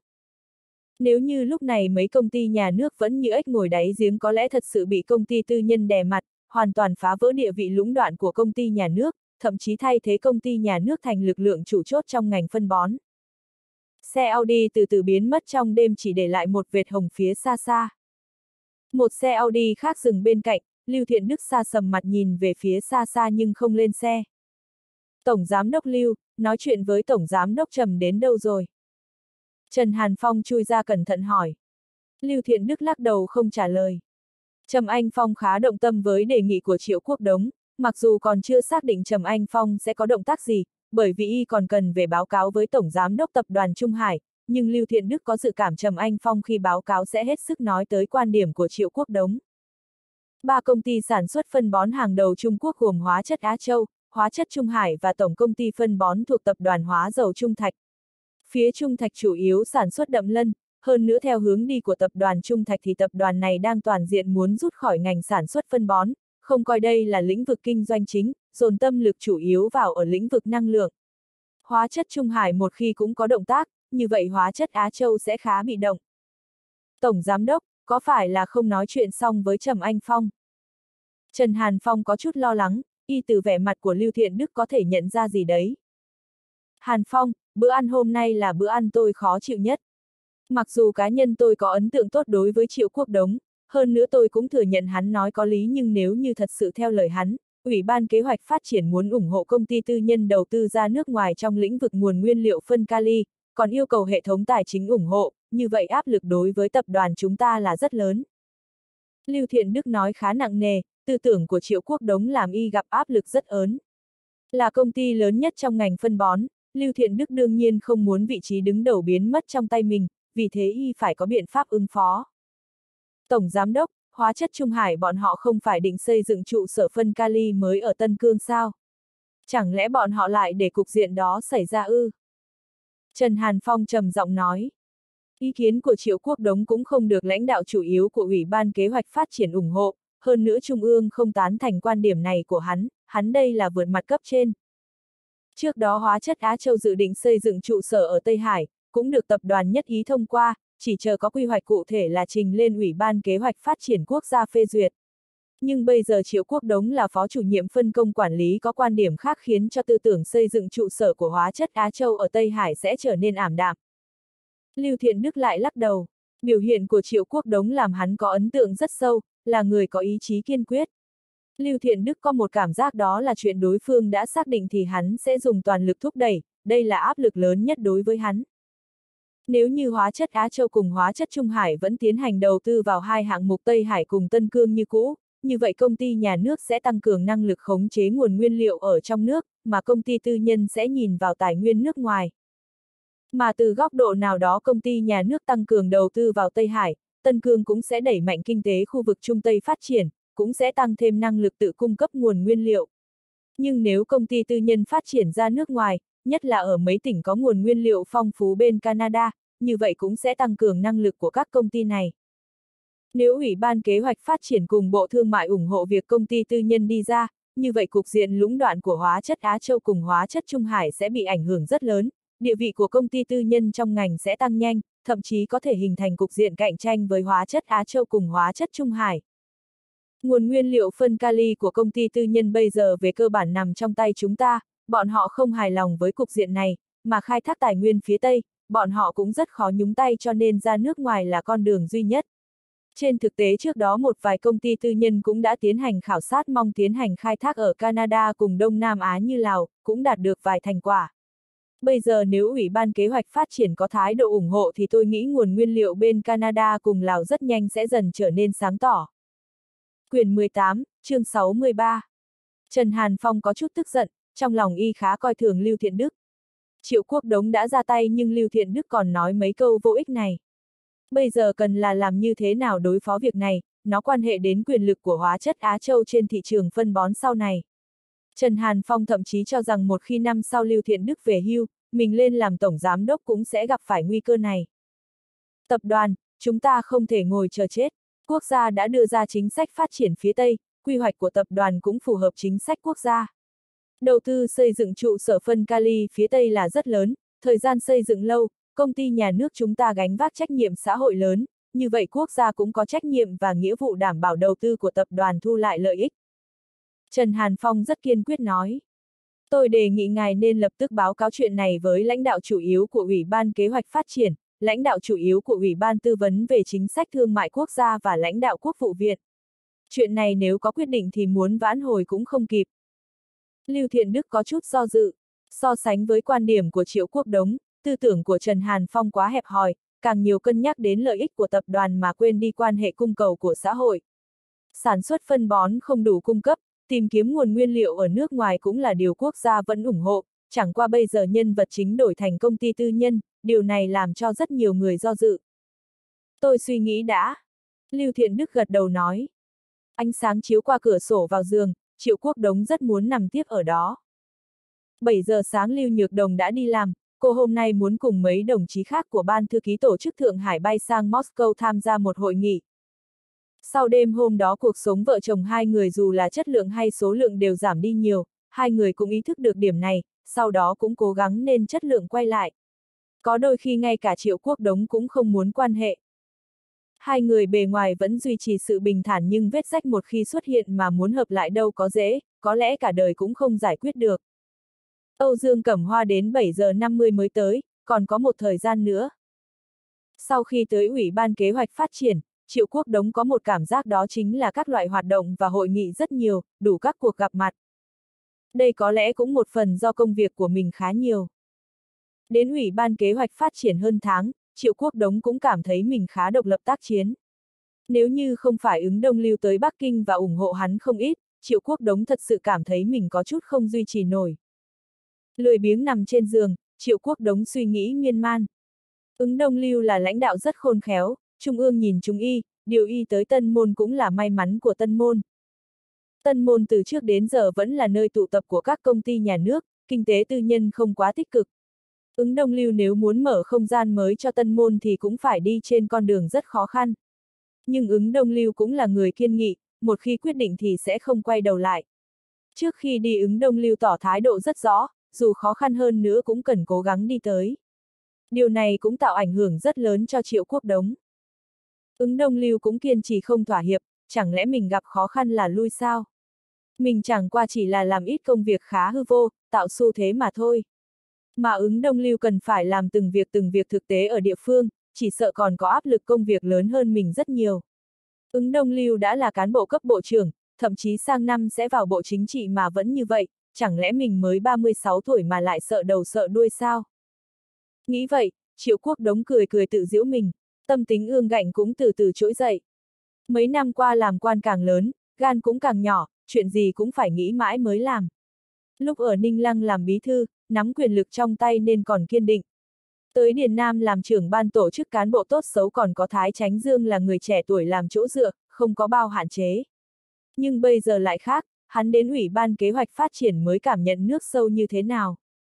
Nếu như lúc này mấy công ty nhà nước vẫn như ếch ngồi đáy giếng có lẽ thật sự bị công ty tư nhân đè mặt, hoàn toàn phá vỡ địa vị lũng đoạn của công ty nhà nước, thậm chí thay thế công ty nhà nước thành lực lượng chủ chốt trong ngành phân bón. Xe Audi từ từ biến mất trong đêm chỉ để lại một vệt hồng phía xa xa. Một xe Audi khác dừng bên cạnh, Lưu Thiện Đức xa sầm mặt nhìn về phía xa xa nhưng không lên xe. Tổng Giám đốc Lưu, nói chuyện với Tổng Giám đốc Trầm đến đâu rồi? Trần Hàn Phong chui ra cẩn thận hỏi. Lưu Thiện Đức lắc đầu không trả lời. Trầm Anh Phong khá động tâm với đề nghị của Triệu Quốc Đống, mặc dù còn chưa xác định Trầm Anh Phong sẽ có động tác gì, bởi vì y còn cần về báo cáo với Tổng Giám đốc Tập đoàn Trung Hải, nhưng Lưu Thiện Đức có dự cảm Trầm Anh Phong khi báo cáo sẽ hết sức nói tới quan điểm của Triệu Quốc Đống. Ba công ty sản xuất phân bón hàng đầu Trung Quốc gồm Hóa chất Á Châu, Hóa chất Trung Hải và Tổng công ty phân bón thuộc Tập đoàn Hóa dầu Trung Thạch. Phía Trung Thạch chủ yếu sản xuất đậm lân, hơn nữa theo hướng đi của Tập đoàn Trung Thạch thì tập đoàn này đang toàn diện muốn rút khỏi ngành sản xuất phân bón, không coi đây là lĩnh vực kinh doanh chính, dồn tâm lực chủ yếu vào ở lĩnh vực năng lượng. Hóa chất Trung Hải một khi cũng có động tác, như vậy Hóa chất Á Châu sẽ khá bị động. Tổng Giám đốc, có phải là không nói chuyện xong với Trầm Anh Phong? Trần Hàn Phong có chút lo lắng, y từ vẻ mặt của Lưu Thiện Đức có thể nhận ra gì đấy. Hàn Phong, bữa ăn hôm nay là bữa ăn tôi khó chịu nhất. Mặc dù cá nhân tôi có ấn tượng tốt đối với Triệu Quốc Đống, hơn nữa tôi cũng thừa nhận hắn nói có lý, nhưng nếu như thật sự theo lời hắn, Ủy ban Kế hoạch Phát triển muốn ủng hộ công ty tư nhân đầu tư ra nước ngoài trong lĩnh vực nguồn nguyên liệu phân kali, còn yêu cầu hệ thống tài chính ủng hộ, như vậy áp lực đối với tập đoàn chúng ta là rất lớn. Lưu Thiện Đức nói khá nặng nề, tư tưởng của Triệu Quốc Đống làm y gặp áp lực rất lớn. Là công ty lớn nhất trong ngành phân bón, Lưu Thiện Đức đương nhiên không muốn vị trí đứng đầu biến mất trong tay mình, vì thế y phải có biện pháp ứng phó. Tổng Giám đốc, Hóa chất Trung Hải bọn họ không phải định xây dựng trụ sở phân kali mới ở Tân Cương sao? Chẳng lẽ bọn họ lại để cục diện đó xảy ra ư? Trần Hàn Phong trầm giọng nói. Ý kiến của Triệu Quốc Đống cũng không được lãnh đạo chủ yếu của Ủy ban Kế hoạch Phát triển ủng hộ, hơn nữa Trung ương không tán thành quan điểm này của hắn đây là vượt mặt cấp trên. Trước đó Hóa chất Á Châu dự định xây dựng trụ sở ở Tây Hải, cũng được tập đoàn nhất ý thông qua, chỉ chờ có quy hoạch cụ thể là trình lên Ủy ban Kế hoạch Phát triển Quốc gia phê duyệt. Nhưng bây giờ Triệu Quốc Đống là phó chủ nhiệm phân công quản lý có quan điểm khác khiến cho tư tưởng xây dựng trụ sở của Hóa chất Á Châu ở Tây Hải sẽ trở nên ảm đạm. Lưu Thiện Đức lại lắc đầu, biểu hiện của Triệu Quốc Đống làm hắn có ấn tượng rất sâu, là người có ý chí kiên quyết. Lưu Thiện Đức có một cảm giác đó là chuyện đối phương đã xác định thì hắn sẽ dùng toàn lực thúc đẩy, đây là áp lực lớn nhất đối với hắn. Nếu như Hóa chất Á Châu cùng Hóa chất Trung Hải vẫn tiến hành đầu tư vào hai hạng mục Tây Hải cùng Tân Cương như cũ, như vậy công ty nhà nước sẽ tăng cường năng lực khống chế nguồn nguyên liệu ở trong nước, mà công ty tư nhân sẽ nhìn vào tài nguyên nước ngoài. Mà từ góc độ nào đó công ty nhà nước tăng cường đầu tư vào Tây Hải, Tân Cương cũng sẽ đẩy mạnh kinh tế khu vực Trung Tây phát triển, cũng sẽ tăng thêm năng lực tự cung cấp nguồn nguyên liệu. Nhưng nếu công ty tư nhân phát triển ra nước ngoài, nhất là ở mấy tỉnh có nguồn nguyên liệu phong phú bên Canada, như vậy cũng sẽ tăng cường năng lực của các công ty này. Nếu Ủy ban Kế hoạch Phát triển cùng Bộ Thương mại ủng hộ việc công ty tư nhân đi ra, như vậy cục diện lũng đoạn của Hóa chất Á Châu cùng Hóa chất Trung Hải sẽ bị ảnh hưởng rất lớn, địa vị của công ty tư nhân trong ngành sẽ tăng nhanh, thậm chí có thể hình thành cục diện cạnh tranh với Hóa chất Á Châu cùng Hóa chất Trung Hải. Nguồn nguyên liệu phân kali của công ty tư nhân bây giờ về cơ bản nằm trong tay chúng ta, bọn họ không hài lòng với cục diện này, mà khai thác tài nguyên phía Tây, bọn họ cũng rất khó nhúng tay cho nên ra nước ngoài là con đường duy nhất. Trên thực tế trước đó một vài công ty tư nhân cũng đã tiến hành khảo sát mong tiến hành khai thác ở Canada cùng Đông Nam Á như Lào, cũng đạt được vài thành quả. Bây giờ nếu Ủy ban Kế hoạch Phát triển có thái độ ủng hộ thì tôi nghĩ nguồn nguyên liệu bên Canada cùng Lào rất nhanh sẽ dần trở nên sáng tỏ. Quyển 18, chương 63. Trần Hàn Phong có chút tức giận, trong lòng y khá coi thường Lưu Thiện Đức. Triệu Quốc Đống đã ra tay nhưng Lưu Thiện Đức còn nói mấy câu vô ích này. Bây giờ cần là làm như thế nào đối phó việc này, nó quan hệ đến quyền lực của Hóa chất Á Châu trên thị trường phân bón sau này. Trần Hàn Phong thậm chí cho rằng một khi năm sau Lưu Thiện Đức về hưu, mình lên làm tổng giám đốc cũng sẽ gặp phải nguy cơ này. Tập đoàn, chúng ta không thể ngồi chờ chết. Quốc gia đã đưa ra chính sách phát triển phía Tây, quy hoạch của tập đoàn cũng phù hợp chính sách quốc gia. Đầu tư xây dựng trụ sở phân kali phía Tây là rất lớn, thời gian xây dựng lâu, công ty nhà nước chúng ta gánh vác trách nhiệm xã hội lớn, như vậy quốc gia cũng có trách nhiệm và nghĩa vụ đảm bảo đầu tư của tập đoàn thu lại lợi ích. Trần Hàn Phong rất kiên quyết nói. Tôi đề nghị ngài nên lập tức báo cáo chuyện này với lãnh đạo chủ yếu của Ủy ban Kế hoạch Phát triển, lãnh đạo chủ yếu của Ủy ban Tư vấn về chính sách thương mại quốc gia và lãnh đạo Quốc vụ viện. Chuyện này nếu có quyết định thì muốn vãn hồi cũng không kịp. Lưu Thiện Đức có chút do dự. So sánh với quan điểm của Triệu Quốc Đống, tư tưởng của Trần Hàn Phong quá hẹp hòi, càng nhiều cân nhắc đến lợi ích của tập đoàn mà quên đi quan hệ cung cầu của xã hội. Sản xuất phân bón không đủ cung cấp, tìm kiếm nguồn nguyên liệu ở nước ngoài cũng là điều quốc gia vẫn ủng hộ, chẳng qua bây giờ nhân vật chính đổi thành công ty tư nhân, điều này làm cho rất nhiều người do dự. Tôi suy nghĩ đã. Lưu Thiện Đức gật đầu nói. Ánh sáng chiếu qua cửa sổ vào giường, Triệu Quốc Đống rất muốn nằm tiếp ở đó. 7 giờ sáng Lưu Nhược Đồng đã đi làm, cô hôm nay muốn cùng mấy đồng chí khác của ban thư ký tổ chức Thượng Hải bay sang Moscow tham gia một hội nghị. Sau đêm hôm đó cuộc sống vợ chồng hai người dù là chất lượng hay số lượng đều giảm đi nhiều, hai người cũng ý thức được điểm này, sau đó cũng cố gắng nên chất lượng quay lại. Có đôi khi ngay cả Triệu Quốc Đống cũng không muốn quan hệ. Hai người bề ngoài vẫn duy trì sự bình thản nhưng vết rách một khi xuất hiện mà muốn hợp lại đâu có dễ, có lẽ cả đời cũng không giải quyết được. Âu Dương Cẩm Hoa đến 7 giờ 50 mới tới, còn có một thời gian nữa. Sau khi tới Ủy ban Kế hoạch Phát triển, Triệu Quốc Đống có một cảm giác đó chính là các loại hoạt động và hội nghị rất nhiều, đủ các cuộc gặp mặt. Đây có lẽ cũng một phần do công việc của mình khá nhiều. Đến Ủy ban Kế hoạch Phát triển hơn tháng, Triệu Quốc Đống cũng cảm thấy mình khá độc lập tác chiến. Nếu như không phải Ứng Đông Lưu tới Bắc Kinh và ủng hộ hắn không ít, Triệu Quốc Đống thật sự cảm thấy mình có chút không duy trì nổi. Lười biếng nằm trên giường, Triệu Quốc Đống suy nghĩ miên man. Ứng Đông Lưu là lãnh đạo rất khôn khéo, Trung ương nhìn chúng y, điều y tới Tân Môn cũng là may mắn của Tân Môn. Tân Môn từ trước đến giờ vẫn là nơi tụ tập của các công ty nhà nước, kinh tế tư nhân không quá tích cực. Ứng Đông Lưu nếu muốn mở không gian mới cho Tân Môn thì cũng phải đi trên con đường rất khó khăn. Nhưng Ứng Đông Lưu cũng là người kiên nghị, một khi quyết định thì sẽ không quay đầu lại. Trước khi đi Ứng Đông Lưu tỏ thái độ rất rõ, dù khó khăn hơn nữa cũng cần cố gắng đi tới. Điều này cũng tạo ảnh hưởng rất lớn cho Triệu Quốc Đống. Ứng Đông Lưu cũng kiên trì không thỏa hiệp, chẳng lẽ mình gặp khó khăn là lui sao? Mình chẳng qua chỉ là làm ít công việc khá hư vô, tạo xu thế mà thôi. Mà Ứng Đông Lưu cần phải làm từng việc thực tế ở địa phương, chỉ sợ còn có áp lực công việc lớn hơn mình rất nhiều. Ứng Đông Lưu đã là cán bộ cấp bộ trưởng, thậm chí sang năm sẽ vào bộ chính trị mà vẫn như vậy, chẳng lẽ mình mới 36 tuổi mà lại sợ đầu sợ đuôi sao? Nghĩ vậy, Triệu Quốc Đống cười cười tự giễu mình, tâm tính ương ngạnh cũng từ từ trỗi dậy. Mấy năm qua làm quan càng lớn, gan cũng càng nhỏ, chuyện gì cũng phải nghĩ mãi mới làm. Lúc ở Ninh Lăng làm bí thư, nắm quyền lực trong tay nên còn kiên định. Tới Điền Nam làm trưởng ban tổ chức cán bộ tốt xấu còn có Thái Chánh Dương là người trẻ tuổi làm chỗ dựa, không có bao hạn chế. Nhưng bây giờ lại khác, hắn đến Ủy ban Kế hoạch Phát triển mới cảm nhận nước sâu như thế nào.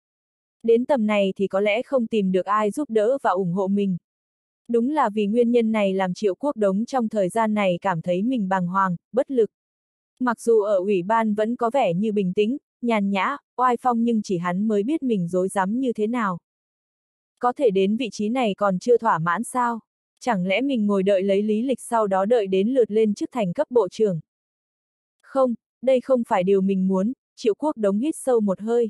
Đến tầm này thì có lẽ không tìm được ai giúp đỡ và ủng hộ mình. Đúng là vì nguyên nhân này làm Triệu Quốc Đống trong thời gian này cảm thấy mình bàng hoàng, bất lực. Mặc dù ở ủy ban vẫn có vẻ như bình tĩnh, nhàn nhã, oai phong nhưng chỉ hắn mới biết mình rối rắm như thế nào. Có thể đến vị trí này còn chưa thỏa mãn sao? Chẳng lẽ mình ngồi đợi lấy lý lịch sau đó đợi đến lượt lên chức thành cấp bộ trưởng? Không, đây không phải điều mình muốn, Triệu Quốc Đống hít sâu một hơi.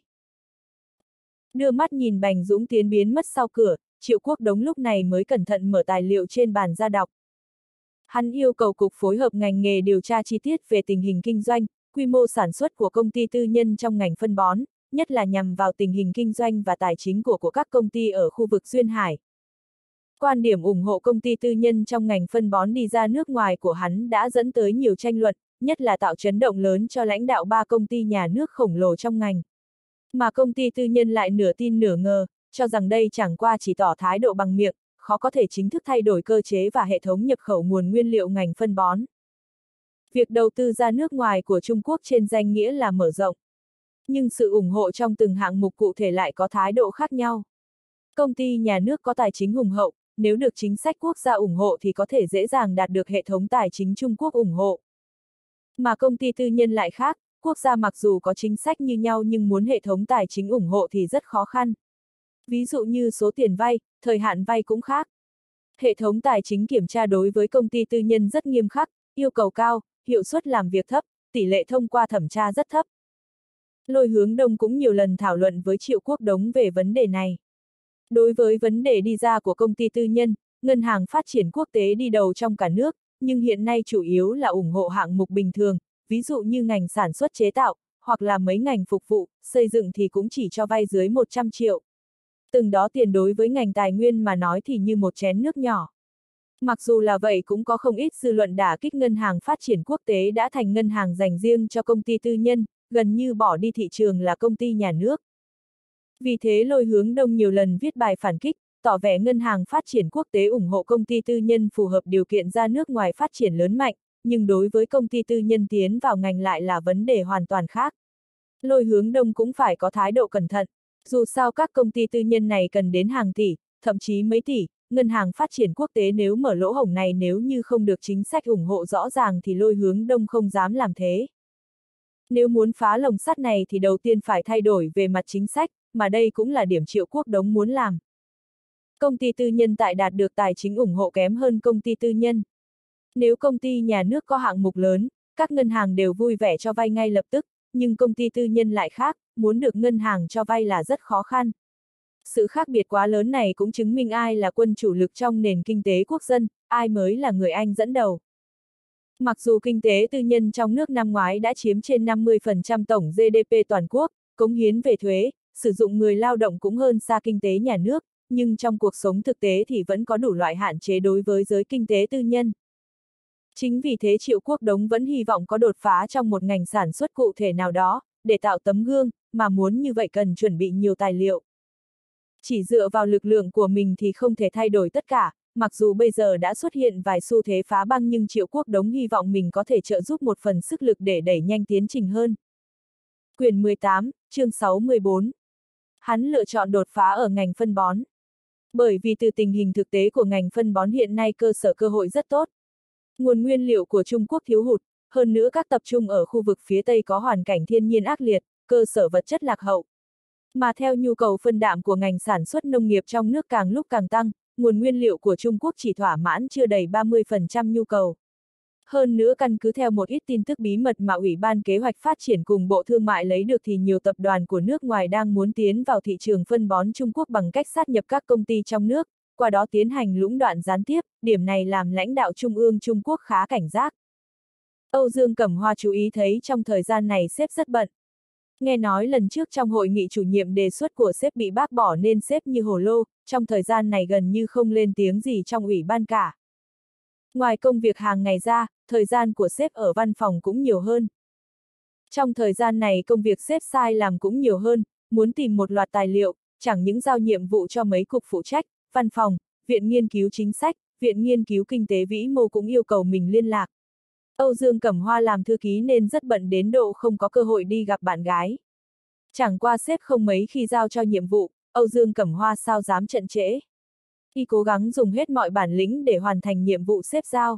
Đưa mắt nhìn Bành Dũng tiến biến mất sau cửa, Triệu Quốc Đống lúc này mới cẩn thận mở tài liệu trên bàn ra đọc. Hắn yêu cầu cục phối hợp ngành nghề điều tra chi tiết về tình hình kinh doanh, quy mô sản xuất của công ty tư nhân trong ngành phân bón, nhất là nhằm vào tình hình kinh doanh và tài chính của các công ty ở khu vực Duyên Hải. Quan điểm ủng hộ công ty tư nhân trong ngành phân bón đi ra nước ngoài của hắn đã dẫn tới nhiều tranh luận, nhất là tạo chấn động lớn cho lãnh đạo 3 công ty nhà nước khổng lồ trong ngành. Mà công ty tư nhân lại nửa tin nửa ngờ, cho rằng đây chẳng qua chỉ tỏ thái độ bằng miệng, khó có thể chính thức thay đổi cơ chế và hệ thống nhập khẩu nguồn nguyên liệu ngành phân bón. Việc đầu tư ra nước ngoài của Trung Quốc trên danh nghĩa là mở rộng. Nhưng sự ủng hộ trong từng hạng mục cụ thể lại có thái độ khác nhau. Công ty nhà nước có tài chính hùng hậu, nếu được chính sách quốc gia ủng hộ thì có thể dễ dàng đạt được hệ thống tài chính Trung Quốc ủng hộ. Mà công ty tư nhân lại khác, quốc gia mặc dù có chính sách như nhau nhưng muốn hệ thống tài chính ủng hộ thì rất khó khăn. Ví dụ như số tiền vay, thời hạn vay cũng khác. Hệ thống tài chính kiểm tra đối với công ty tư nhân rất nghiêm khắc, yêu cầu cao, hiệu suất làm việc thấp, tỷ lệ thông qua thẩm tra rất thấp. Lôi Hướng Đông cũng nhiều lần thảo luận với Triệu Quốc Đống về vấn đề này. Đối với vấn đề đi ra của công ty tư nhân, Ngân hàng Phát triển Quốc tế đi đầu trong cả nước, nhưng hiện nay chủ yếu là ủng hộ hạng mục bình thường, ví dụ như ngành sản xuất chế tạo, hoặc là mấy ngành phục vụ, xây dựng thì cũng chỉ cho vay dưới 100 triệu. Từng đó tiền đối với ngành tài nguyên mà nói thì như một chén nước nhỏ. Mặc dù là vậy cũng có không ít dư luận đả kích Ngân hàng Phát triển Quốc tế đã thành ngân hàng dành riêng cho công ty tư nhân, gần như bỏ đi thị trường là công ty nhà nước. Vì thế Lôi Hướng Đông nhiều lần viết bài phản kích, tỏ vẻ ngân hàng phát triển quốc tế ủng hộ công ty tư nhân phù hợp điều kiện ra nước ngoài phát triển lớn mạnh, nhưng đối với công ty tư nhân tiến vào ngành lại là vấn đề hoàn toàn khác. Lôi Hướng Đông cũng phải có thái độ cẩn thận, dù sao các công ty tư nhân này cần đến hàng tỷ, thậm chí mấy tỷ, ngân hàng phát triển quốc tế nếu mở lỗ hổng này nếu như không được chính sách ủng hộ rõ ràng thì Lôi Hướng Đông không dám làm thế. Nếu muốn phá lồng sắt này thì đầu tiên phải thay đổi về mặt chính sách, mà đây cũng là điểm Triệu Quốc Đống muốn làm. Công ty tư nhân tại đạt được tài chính ủng hộ kém hơn công ty tư nhân. Nếu công ty nhà nước có hạng mục lớn, các ngân hàng đều vui vẻ cho vay ngay lập tức, nhưng công ty tư nhân lại khác, muốn được ngân hàng cho vay là rất khó khăn. Sự khác biệt quá lớn này cũng chứng minh ai là quân chủ lực trong nền kinh tế quốc dân, ai mới là người Anh dẫn đầu. Mặc dù kinh tế tư nhân trong nước năm ngoái đã chiếm trên 50% tổng GDP toàn quốc, cống hiến về thuế, sử dụng người lao động cũng hơn xa kinh tế nhà nước, nhưng trong cuộc sống thực tế thì vẫn có đủ loại hạn chế đối với giới kinh tế tư nhân. Chính vì thế Triệu Quốc Đống vẫn hy vọng có đột phá trong một ngành sản xuất cụ thể nào đó, để tạo tấm gương, mà muốn như vậy cần chuẩn bị nhiều tài liệu. Chỉ dựa vào lực lượng của mình thì không thể thay đổi tất cả, mặc dù bây giờ đã xuất hiện vài xu thế phá băng nhưng Triệu Quốc Đống hy vọng mình có thể trợ giúp một phần sức lực để đẩy nhanh tiến trình hơn. Quyển 18, chương 6-14. Hắn lựa chọn đột phá ở ngành phân bón. Bởi vì từ tình hình thực tế của ngành phân bón hiện nay cơ sở cơ hội rất tốt. Nguồn nguyên liệu của Trung Quốc thiếu hụt, hơn nữa các tập trung ở khu vực phía Tây có hoàn cảnh thiên nhiên ác liệt, cơ sở vật chất lạc hậu. Mà theo nhu cầu phân đạm của ngành sản xuất nông nghiệp trong nước càng lúc càng tăng, nguồn nguyên liệu của Trung Quốc chỉ thỏa mãn chưa đầy 30% nhu cầu. Hơn nữa căn cứ theo một ít tin tức bí mật mà Ủy ban Kế hoạch Phát triển cùng Bộ Thương mại lấy được thì nhiều tập đoàn của nước ngoài đang muốn tiến vào thị trường phân bón Trung Quốc bằng cách sát nhập các công ty trong nước, qua đó tiến hành lũng đoạn gián tiếp, điểm này làm lãnh đạo Trung ương Trung Quốc khá cảnh giác. Âu Dương Cẩm Hoa chú ý thấy trong thời gian này sếp rất bận. Nghe nói lần trước trong hội nghị chủ nhiệm đề xuất của sếp bị bác bỏ nên sếp như hồ lô, trong thời gian này gần như không lên tiếng gì trong ủy ban cả. Ngoài công việc hàng ngày ra, thời gian của sếp ở văn phòng cũng nhiều hơn. Trong thời gian này công việc sếp sai làm cũng nhiều hơn, muốn tìm một loạt tài liệu, chẳng những giao nhiệm vụ cho mấy cục phụ trách, văn phòng, Viện Nghiên cứu Chính sách, Viện Nghiên cứu Kinh tế Vĩ mô cũng yêu cầu mình liên lạc. Âu Dương Cẩm Hoa làm thư ký nên rất bận đến độ không có cơ hội đi gặp bạn gái. Chẳng qua sếp không mấy khi giao cho nhiệm vụ, Âu Dương Cẩm Hoa sao dám chậm trễ. Y cố gắng dùng hết mọi bản lĩnh để hoàn thành nhiệm vụ sếp giao.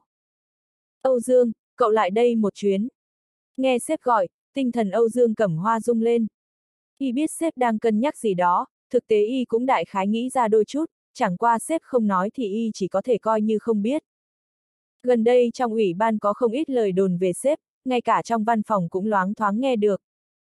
Âu Dương, cậu lại đây một chuyến. Nghe sếp gọi, tinh thần Âu Dương Cẩm Hoa rung lên. Y biết sếp đang cân nhắc gì đó, thực tế Y cũng đại khái nghĩ ra đôi chút, chẳng qua sếp không nói thì Y chỉ có thể coi như không biết. Gần đây trong ủy ban có không ít lời đồn về sếp, ngay cả trong văn phòng cũng loáng thoáng nghe được.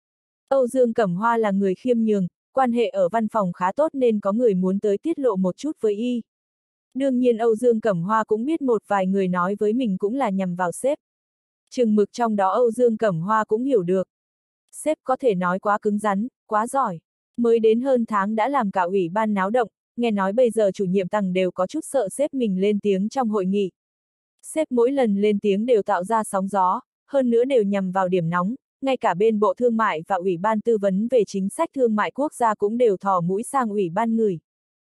Âu Dương Cẩm Hoa là người khiêm nhường, quan hệ ở văn phòng khá tốt nên có người muốn tới tiết lộ một chút với Y. Đương nhiên Âu Dương Cẩm Hoa cũng biết một vài người nói với mình cũng là nhằm vào sếp. Chừng mực trong đó Âu Dương Cẩm Hoa cũng hiểu được. Sếp có thể nói quá cứng rắn, quá giỏi. Mới đến hơn tháng đã làm cả ủy ban náo động, nghe nói bây giờ chủ nhiệm Tằng đều có chút sợ sếp mình lên tiếng trong hội nghị. Sếp mỗi lần lên tiếng đều tạo ra sóng gió, hơn nữa đều nhằm vào điểm nóng, ngay cả bên Bộ Thương mại và Ủy ban tư vấn về chính sách thương mại quốc gia cũng đều thò mũi sang ủy ban ngửi.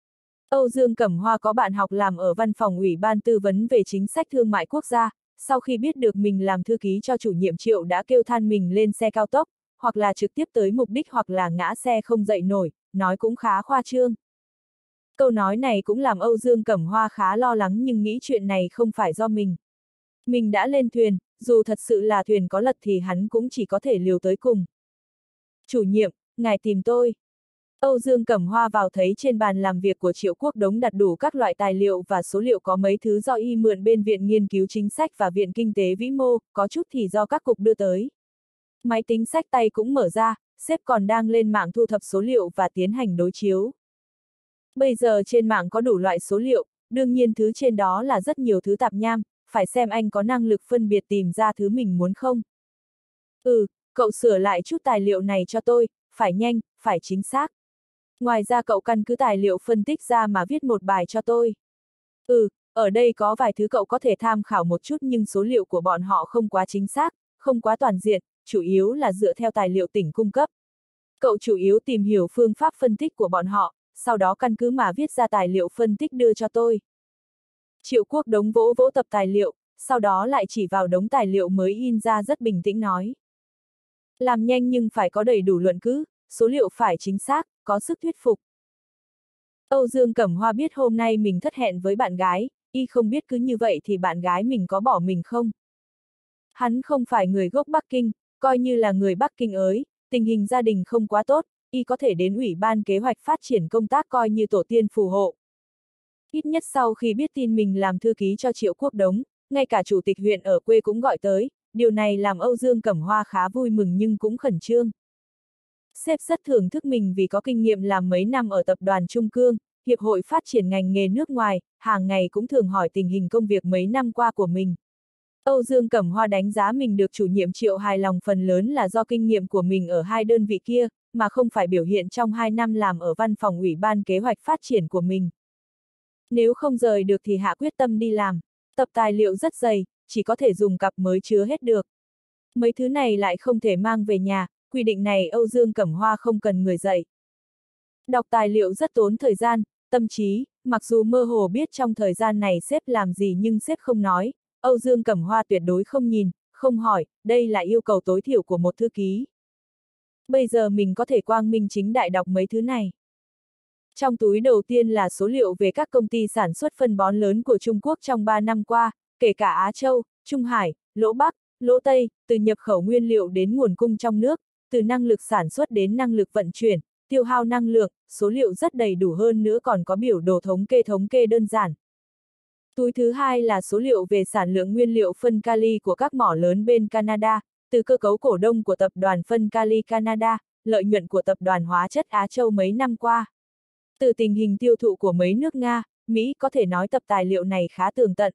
Âu Dương Cẩm Hoa có bạn học làm ở văn phòng Ủy ban tư vấn về chính sách thương mại quốc gia, sau khi biết được mình làm thư ký cho chủ nhiệm Triệu đã kêu than mình lên xe cao tốc, hoặc là trực tiếp tới mục đích hoặc là ngã xe không dậy nổi, nói cũng khá khoa trương. Câu nói này cũng làm Âu Dương Cẩm Hoa khá lo lắng nhưng nghĩ chuyện này không phải do mình. Mình đã lên thuyền, dù thật sự là thuyền có lật thì hắn cũng chỉ có thể liều tới cùng. Chủ nhiệm, ngài tìm tôi. Âu Dương Cẩm Hoa vào thấy trên bàn làm việc của Triệu Quốc Đống đặt đủ các loại tài liệu và số liệu, có mấy thứ do Y mượn bên Viện Nghiên cứu Chính sách và Viện Kinh tế Vĩ mô, có chút thì do các cục đưa tới. Máy tính xách tay cũng mở ra, sếp còn đang lên mạng thu thập số liệu và tiến hành đối chiếu. Bây giờ trên mạng có đủ loại số liệu, đương nhiên thứ trên đó là rất nhiều thứ tạp nham, phải xem anh có năng lực phân biệt tìm ra thứ mình muốn không. Cậu sửa lại chút tài liệu này cho tôi, phải nhanh, phải chính xác. Ngoài ra cậu căn cứ tài liệu phân tích ra mà viết một bài cho tôi. Ở đây có vài thứ cậu có thể tham khảo một chút nhưng số liệu của bọn họ không quá chính xác, không quá toàn diện, chủ yếu là dựa theo tài liệu tỉnh cung cấp. Cậu chủ yếu tìm hiểu phương pháp phân tích của bọn họ, sau đó căn cứ mà viết ra tài liệu phân tích đưa cho tôi. Triệu Quốc Đống vỗ vỗ tập tài liệu, sau đó lại chỉ vào đống tài liệu mới in ra rất bình tĩnh nói. Làm nhanh nhưng phải có đầy đủ luận cứ, số liệu phải chính xác, có sức thuyết phục. Âu Dương Cẩm Hoa biết hôm nay mình thất hẹn với bạn gái, y không biết cứ như vậy thì bạn gái mình có bỏ mình không? Hắn không phải người gốc Bắc Kinh, coi như là người Bắc Kinh ới, tình hình gia đình không quá tốt, y có thể đến Ủy ban kế hoạch phát triển công tác coi như tổ tiên phù hộ. Ít nhất sau khi biết tin mình làm thư ký cho Triệu Quốc Đống, ngay cả chủ tịch huyện ở quê cũng gọi tới, điều này làm Âu Dương Cẩm Hoa khá vui mừng nhưng cũng khẩn trương. Sếp rất thưởng thức mình vì có kinh nghiệm làm mấy năm ở tập đoàn Trung Cương, Hiệp hội Phát triển ngành nghề nước ngoài, hàng ngày cũng thường hỏi tình hình công việc mấy năm qua của mình. Âu Dương Cẩm Hoa đánh giá mình được chủ nhiệm Triệu hài lòng phần lớn là do kinh nghiệm của mình ở hai đơn vị kia, mà không phải biểu hiện trong 2 năm làm ở văn phòng Ủy ban kế hoạch phát triển của mình. Nếu không rời được thì hạ quyết tâm đi làm. Tập tài liệu rất dày, chỉ có thể dùng cặp mới chứa hết được. Mấy thứ này lại không thể mang về nhà, quy định này Âu Dương Cẩm Hoa không cần người dạy. Đọc tài liệu rất tốn thời gian, tâm trí, mặc dù mơ hồ biết trong thời gian này sếp làm gì nhưng sếp không nói, Âu Dương Cẩm Hoa tuyệt đối không nhìn, không hỏi, đây là yêu cầu tối thiểu của một thư ký. Bây giờ mình có thể quang minh chính đại đọc mấy thứ này. Trong túi đầu tiên là số liệu về các công ty sản xuất phân bón lớn của Trung Quốc trong 3 năm qua, kể cả Á Châu, Trung Hải, Lỗ Bắc, Lỗ Tây, từ nhập khẩu nguyên liệu đến nguồn cung trong nước, từ năng lực sản xuất đến năng lực vận chuyển, tiêu hao năng lượng, số liệu rất đầy đủ hơn nữa còn có biểu đồ thống kê đơn giản. Túi thứ hai là số liệu về sản lượng nguyên liệu phân kali của các mỏ lớn bên Canada, từ cơ cấu cổ đông của tập đoàn phân kali Canada, lợi nhuận của tập đoàn hóa chất Á Châu mấy năm qua. Từ tình hình tiêu thụ của mấy nước Nga, Mỹ có thể nói tập tài liệu này khá tường tận.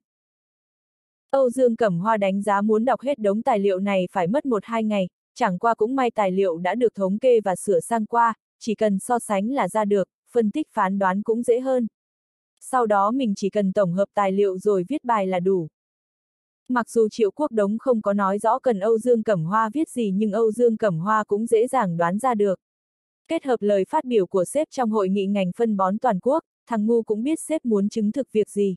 Âu Dương Cẩm Hoa đánh giá muốn đọc hết đống tài liệu này phải mất 1-2 ngày, chẳng qua cũng may tài liệu đã được thống kê và sửa sang qua, chỉ cần so sánh là ra được, phân tích phán đoán cũng dễ hơn. Sau đó mình chỉ cần tổng hợp tài liệu rồi viết bài là đủ. Mặc dù Triệu Quốc Đống không có nói rõ cần Âu Dương Cẩm Hoa viết gì nhưng Âu Dương Cẩm Hoa cũng dễ dàng đoán ra được. Kết hợp lời phát biểu của sếp trong hội nghị ngành phân bón toàn quốc, thằng ngu cũng biết sếp muốn chứng thực việc gì.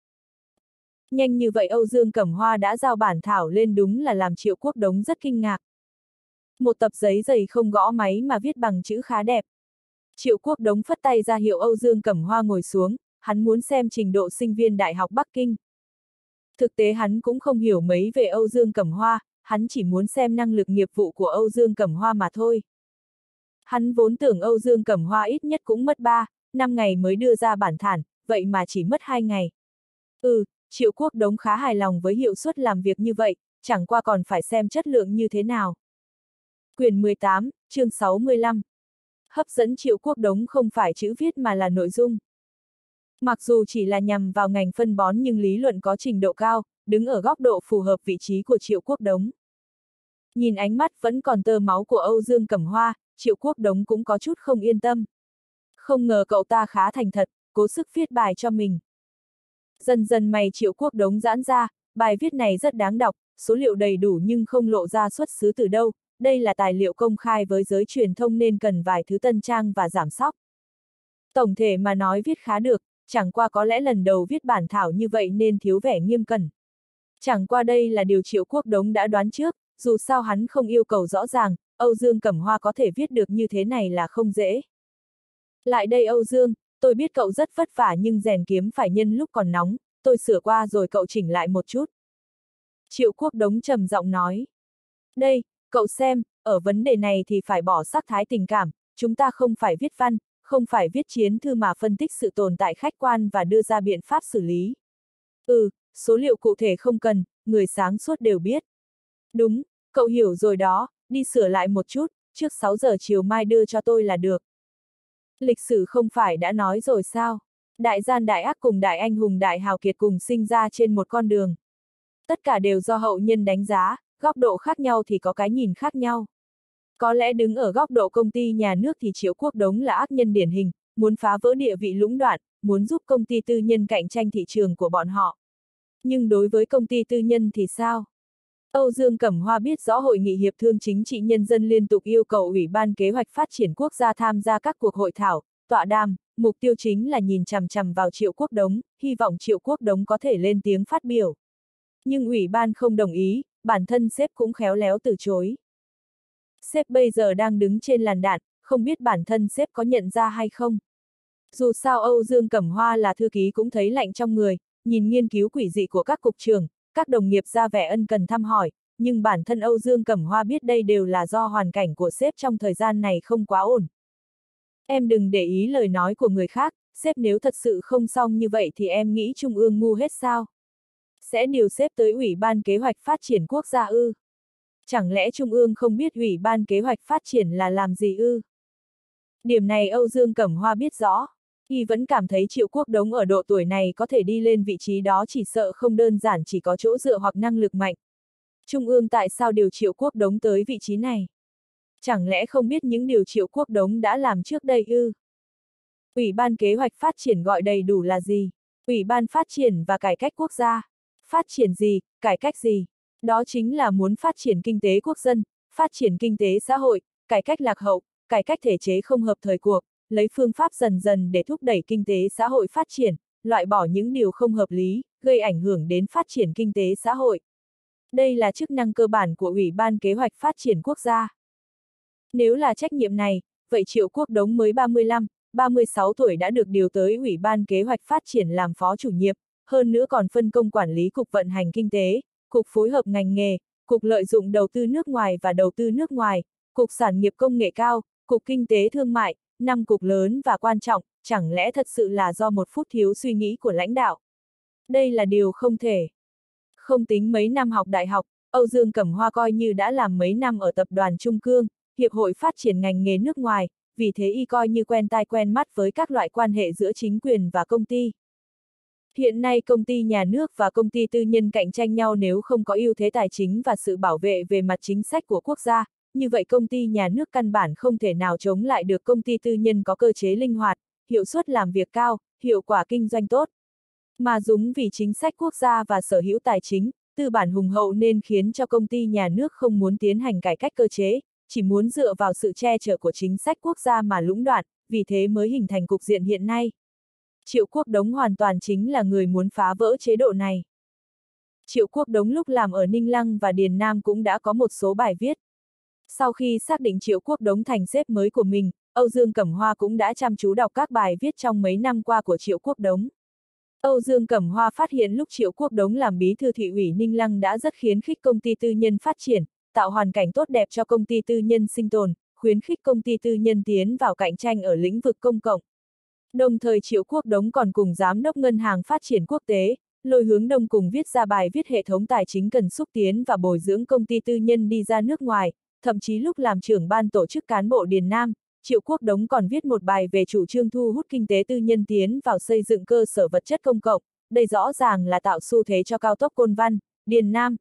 Nhanh như vậy Âu Dương Cẩm Hoa đã giao bản thảo lên đúng là làm Triệu Quốc Đống rất kinh ngạc. Một tập giấy dày không gõ máy mà viết bằng chữ khá đẹp. Triệu Quốc Đống phất tay ra hiệu Âu Dương Cẩm Hoa ngồi xuống, hắn muốn xem trình độ sinh viên Đại học Bắc Kinh. Thực tế hắn cũng không hiểu mấy về Âu Dương Cẩm Hoa, hắn chỉ muốn xem năng lực nghiệp vụ của Âu Dương Cẩm Hoa mà thôi. Hắn vốn tưởng Âu Dương Cẩm Hoa ít nhất cũng mất 3-5 ngày mới đưa ra bản thảo, vậy mà chỉ mất 2 ngày. Triệu Quốc Đống khá hài lòng với hiệu suất làm việc như vậy, chẳng qua còn phải xem chất lượng như thế nào. Quyển 18, chương 65. Hấp dẫn Triệu Quốc Đống không phải chữ viết mà là nội dung. Mặc dù chỉ là nhằm vào ngành phân bón nhưng lý luận có trình độ cao, đứng ở góc độ phù hợp vị trí của Triệu Quốc Đống. Nhìn ánh mắt vẫn còn tơ máu của Âu Dương Cẩm Hoa, Triệu Quốc Đống cũng có chút không yên tâm. Không ngờ cậu ta khá thành thật, cố sức viết bài cho mình. Dần dần mày Triệu Quốc Đống giãn ra, bài viết này rất đáng đọc, số liệu đầy đủ nhưng không lộ ra xuất xứ từ đâu, đây là tài liệu công khai với giới truyền thông nên cần vài thứ tân trang và giảm sóc. Tổng thể mà nói viết khá được, chẳng qua có lẽ lần đầu viết bản thảo như vậy nên thiếu vẻ nghiêm cẩn. Chẳng qua đây là điều Triệu Quốc Đống đã đoán trước, dù sao hắn không yêu cầu rõ ràng, Âu Dương Cẩm Hoa có thể viết được như thế này là không dễ. Lại đây Âu Dương, tôi biết cậu rất vất vả nhưng rèn kiếm phải nhân lúc còn nóng, tôi sửa qua rồi cậu chỉnh lại một chút. Triệu Quốc Đống trầm giọng nói. Đây, cậu xem, ở vấn đề này thì phải bỏ sắc thái tình cảm, chúng ta không phải viết văn, không phải viết chiến thư mà phân tích sự tồn tại khách quan và đưa ra biện pháp xử lý. Số liệu cụ thể không cần, người sáng suốt đều biết. Đúng, cậu hiểu rồi đó, đi sửa lại một chút, trước 6 giờ chiều mai đưa cho tôi là được. Lịch sử không phải đã nói rồi sao? Đại gian đại ác cùng đại anh hùng đại hào kiệt cùng sinh ra trên một con đường. Tất cả đều do hậu nhân đánh giá, góc độ khác nhau thì có cái nhìn khác nhau. Có lẽ đứng ở góc độ công ty nhà nước thì Triệu Quốc Đống là ác nhân điển hình, muốn phá vỡ địa vị lũng đoạn, muốn giúp công ty tư nhân cạnh tranh thị trường của bọn họ. Nhưng đối với công ty tư nhân thì sao? Âu Dương Cẩm Hoa biết rõ Hội nghị Hiệp thương Chính trị Nhân dân liên tục yêu cầu Ủy ban Kế hoạch Phát triển Quốc gia tham gia các cuộc hội thảo, tọa đàm, mục tiêu chính là nhìn chằm chằm vào Triệu Quốc Đống, hy vọng Triệu Quốc Đống có thể lên tiếng phát biểu. Nhưng Ủy ban không đồng ý, bản thân sếp cũng khéo léo từ chối. Sếp bây giờ đang đứng trên làn đạn, không biết bản thân sếp có nhận ra hay không. Dù sao Âu Dương Cẩm Hoa là thư ký cũng thấy lạnh trong người, nhìn nghiên cứu quỷ dị của các cục trưởng, các đồng nghiệp ra vẻ ân cần thăm hỏi, nhưng bản thân Âu Dương Cẩm Hoa biết đây đều là do hoàn cảnh của sếp trong thời gian này không quá ổn. Em đừng để ý lời nói của người khác, sếp nếu thật sự không xong như vậy thì em nghĩ Trung ương ngu hết sao? Sẽ điều sếp tới Ủy ban Kế hoạch Phát triển Quốc gia ư? Chẳng lẽ Trung ương không biết Ủy ban Kế hoạch Phát triển là làm gì ư? Điểm này Âu Dương Cẩm Hoa biết rõ. Y vẫn cảm thấy Triệu Quốc Đống ở độ tuổi này có thể đi lên vị trí đó chỉ sợ không đơn giản chỉ có chỗ dựa hoặc năng lực mạnh. Trung ương tại sao điều Triệu Quốc Đống tới vị trí này? Chẳng lẽ không biết những điều Triệu Quốc Đống đã làm trước đây ư? Ủy ban Kế hoạch Phát triển gọi đầy đủ là gì? Ủy ban Phát triển và Cải cách Quốc gia. Phát triển gì, cải cách gì? Đó chính là muốn phát triển kinh tế quốc dân, phát triển kinh tế xã hội, cải cách lạc hậu, cải cách thể chế không hợp thời cuộc, lấy phương pháp dần dần để thúc đẩy kinh tế xã hội phát triển, loại bỏ những điều không hợp lý, gây ảnh hưởng đến phát triển kinh tế xã hội. Đây là chức năng cơ bản của Ủy ban Kế hoạch Phát triển Quốc gia. Nếu là trách nhiệm này, vậy Triệu Quốc Đống mới 35, 36 tuổi đã được điều tới Ủy ban Kế hoạch Phát triển làm phó chủ nhiệm, hơn nữa còn phân công quản lý Cục Vận hành Kinh tế, Cục Phối hợp ngành nghề, Cục Lợi dụng đầu tư nước ngoài và đầu tư nước ngoài, Cục Sản nghiệp Công nghệ cao, Cục Kinh tế Thương mại, 5 cục lớn và quan trọng, chẳng lẽ thật sự là do một phút thiếu suy nghĩ của lãnh đạo? Đây là điều không thể. Không tính mấy năm học đại học, Âu Dương Cẩm Hoa coi như đã làm mấy năm ở Tập đoàn Trung Cương, Hiệp hội Phát triển ngành nghề nước ngoài, vì thế y coi như quen tai quen mắt với các loại quan hệ giữa chính quyền và công ty. Hiện nay công ty nhà nước và công ty tư nhân cạnh tranh nhau nếu không có ưu thế tài chính và sự bảo vệ về mặt chính sách của quốc gia, như vậy công ty nhà nước căn bản không thể nào chống lại được công ty tư nhân có cơ chế linh hoạt, hiệu suất làm việc cao, hiệu quả kinh doanh tốt. Mà dùng vì chính sách quốc gia và sở hữu tài chính, tư bản hùng hậu nên khiến cho công ty nhà nước không muốn tiến hành cải cách cơ chế, chỉ muốn dựa vào sự che chở của chính sách quốc gia mà lũng đoạn, vì thế mới hình thành cục diện hiện nay. Triệu Quốc Đống hoàn toàn chính là người muốn phá vỡ chế độ này. Triệu Quốc Đống lúc làm ở Ninh Lăng và Điền Nam cũng đã có một số bài viết. Sau khi xác định Triệu Quốc Đống thành sếp mới của mình, Âu Dương Cẩm Hoa cũng đã chăm chú đọc các bài viết trong mấy năm qua của Triệu Quốc Đống. Âu Dương Cẩm Hoa phát hiện lúc Triệu Quốc Đống làm bí thư thị ủy Ninh Lăng đã rất khuyến khích công ty tư nhân phát triển, tạo hoàn cảnh tốt đẹp cho công ty tư nhân sinh tồn, khuyến khích công ty tư nhân tiến vào cạnh tranh ở lĩnh vực công cộng. Đồng thời Triệu Quốc Đống còn cùng Giám đốc Ngân hàng Phát triển Quốc tế, Lôi Hướng Đông cùng viết ra bài viết hệ thống tài chính cần xúc tiến và bồi dưỡng công ty tư nhân đi ra nước ngoài, thậm chí lúc làm trưởng ban tổ chức cán bộ Điền Nam, Triệu Quốc Đống còn viết một bài về chủ trương thu hút kinh tế tư nhân tiến vào xây dựng cơ sở vật chất công cộng, đây rõ ràng là tạo xu thế cho cao tốc Côn Văn, Điền Nam.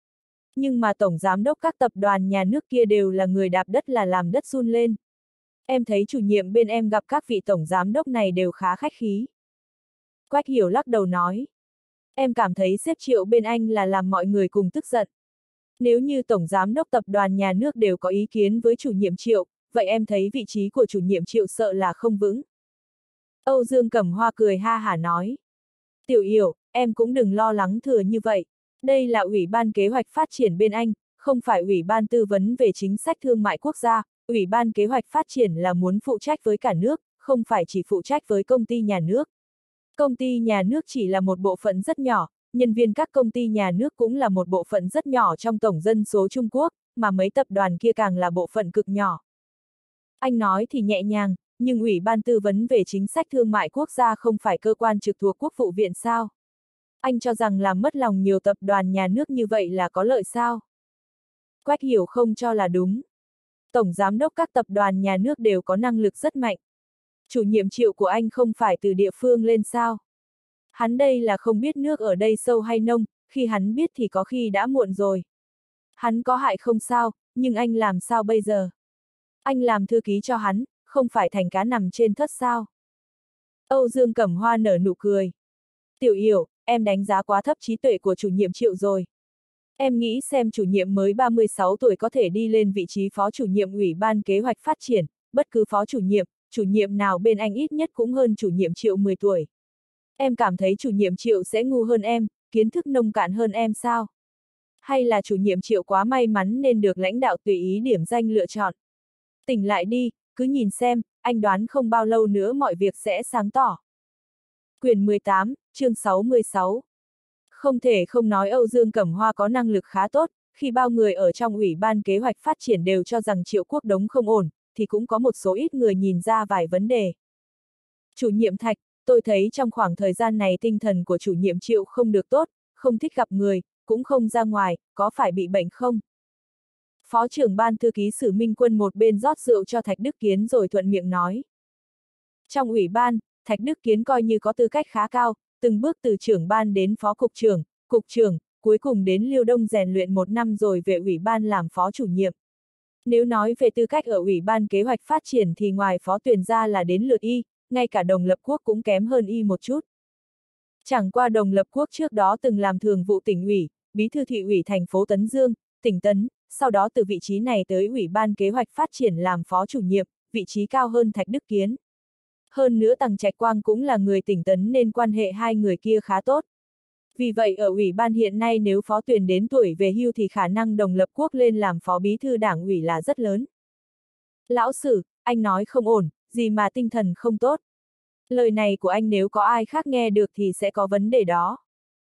Nhưng mà tổng giám đốc các tập đoàn nhà nước kia đều là người đạp đất là làm đất run lên. Em thấy chủ nhiệm bên em gặp các vị tổng giám đốc này đều khá khách khí. Quách Hiểu lắc đầu nói. Em cảm thấy sếp Triệu bên anh là làm mọi người cùng tức giận. Nếu như tổng giám đốc tập đoàn nhà nước đều có ý kiến với chủ nhiệm Triệu, vậy em thấy vị trí của chủ nhiệm Triệu sợ là không vững. Âu Dương Cẩm Hoa cười ha hả nói. Tiểu Yểu, em cũng đừng lo lắng thừa như vậy. Đây là Ủy ban Kế hoạch Phát triển bên anh, không phải Ủy ban tư vấn về chính sách thương mại quốc gia. Ủy ban Kế hoạch Phát triển là muốn phụ trách với cả nước, không phải chỉ phụ trách với công ty nhà nước. Công ty nhà nước chỉ là một bộ phận rất nhỏ, nhân viên các công ty nhà nước cũng là một bộ phận rất nhỏ trong tổng dân số Trung Quốc, mà mấy tập đoàn kia càng là bộ phận cực nhỏ. Anh nói thì nhẹ nhàng, nhưng Ủy ban tư vấn về chính sách thương mại quốc gia không phải cơ quan trực thuộc Quốc vụ viện sao? Anh cho rằng làm mất lòng nhiều tập đoàn nhà nước như vậy là có lợi sao? Quách Hiểu không cho là đúng. Tổng giám đốc các tập đoàn nhà nước đều có năng lực rất mạnh. Chủ nhiệm Triệu của anh không phải từ địa phương lên sao? Hắn đây là không biết nước ở đây sâu hay nông, khi hắn biết thì có khi đã muộn rồi. Hắn có hại không sao, nhưng anh làm sao bây giờ? Anh làm thư ký cho hắn, không phải thành cá nằm trên thớt sao? Âu Dương Cẩm Hoa nở nụ cười. Tiểu Yểu, em đánh giá quá thấp trí tuệ của chủ nhiệm Triệu rồi. Em nghĩ xem chủ nhiệm mới 36 tuổi có thể đi lên vị trí phó chủ nhiệm ủy ban kế hoạch phát triển, bất cứ phó chủ nhiệm nào bên anh ít nhất cũng hơn chủ nhiệm Triệu 10 tuổi. Em cảm thấy chủ nhiệm Triệu sẽ ngu hơn em, kiến thức nông cạn hơn em sao? Hay là chủ nhiệm Triệu quá may mắn nên được lãnh đạo tùy ý điểm danh lựa chọn? Tỉnh lại đi, cứ nhìn xem, anh đoán không bao lâu nữa mọi việc sẽ sáng tỏ. Quyển 18, chương 66. Không thể không nói Âu Dương Cẩm Hoa có năng lực khá tốt, khi bao người ở trong Ủy ban kế hoạch phát triển đều cho rằng Triệu Quốc Đống không ổn, thì cũng có một số ít người nhìn ra vài vấn đề. Chủ nhiệm Thạch, tôi thấy trong khoảng thời gian này tinh thần của chủ nhiệm Triệu không được tốt, không thích gặp người, cũng không ra ngoài, có phải bị bệnh không? Phó trưởng ban thư ký Sử Minh Quân một bên rót rượu cho Thạch Đức Kiến rồi thuận miệng nói. Trong ủy ban, Thạch Đức Kiến coi như có tư cách khá cao, từng bước từ trưởng ban đến phó cục trưởng, cuối cùng đến Liêu Đông rèn luyện 1 năm rồi về ủy ban làm phó chủ nhiệm. Nếu nói về tư cách ở ủy ban kế hoạch phát triển thì ngoài phó tuyển ra là đến lượt y, ngay cả Đồng Lập Quốc cũng kém hơn y một chút. Chẳng qua Đồng Lập Quốc trước đó từng làm thường vụ tỉnh ủy, bí thư thị ủy thành phố Tấn Dương, tỉnh Tấn, sau đó từ vị trí này tới ủy ban kế hoạch phát triển làm phó chủ nhiệm, vị trí cao hơn Thạch Đức Kiến. Hơn nữa Tằng Trạch Quang cũng là người tỉnh Tấn nên quan hệ hai người kia khá tốt. Vì vậy ở ủy ban hiện nay nếu phó tuyển đến tuổi về hưu thì khả năng Đồng Lập Quốc lên làm phó bí thư đảng ủy là rất lớn. Lão Sử, anh nói không ổn, gì mà tinh thần không tốt. Lời này của anh nếu có ai khác nghe được thì sẽ có vấn đề đó.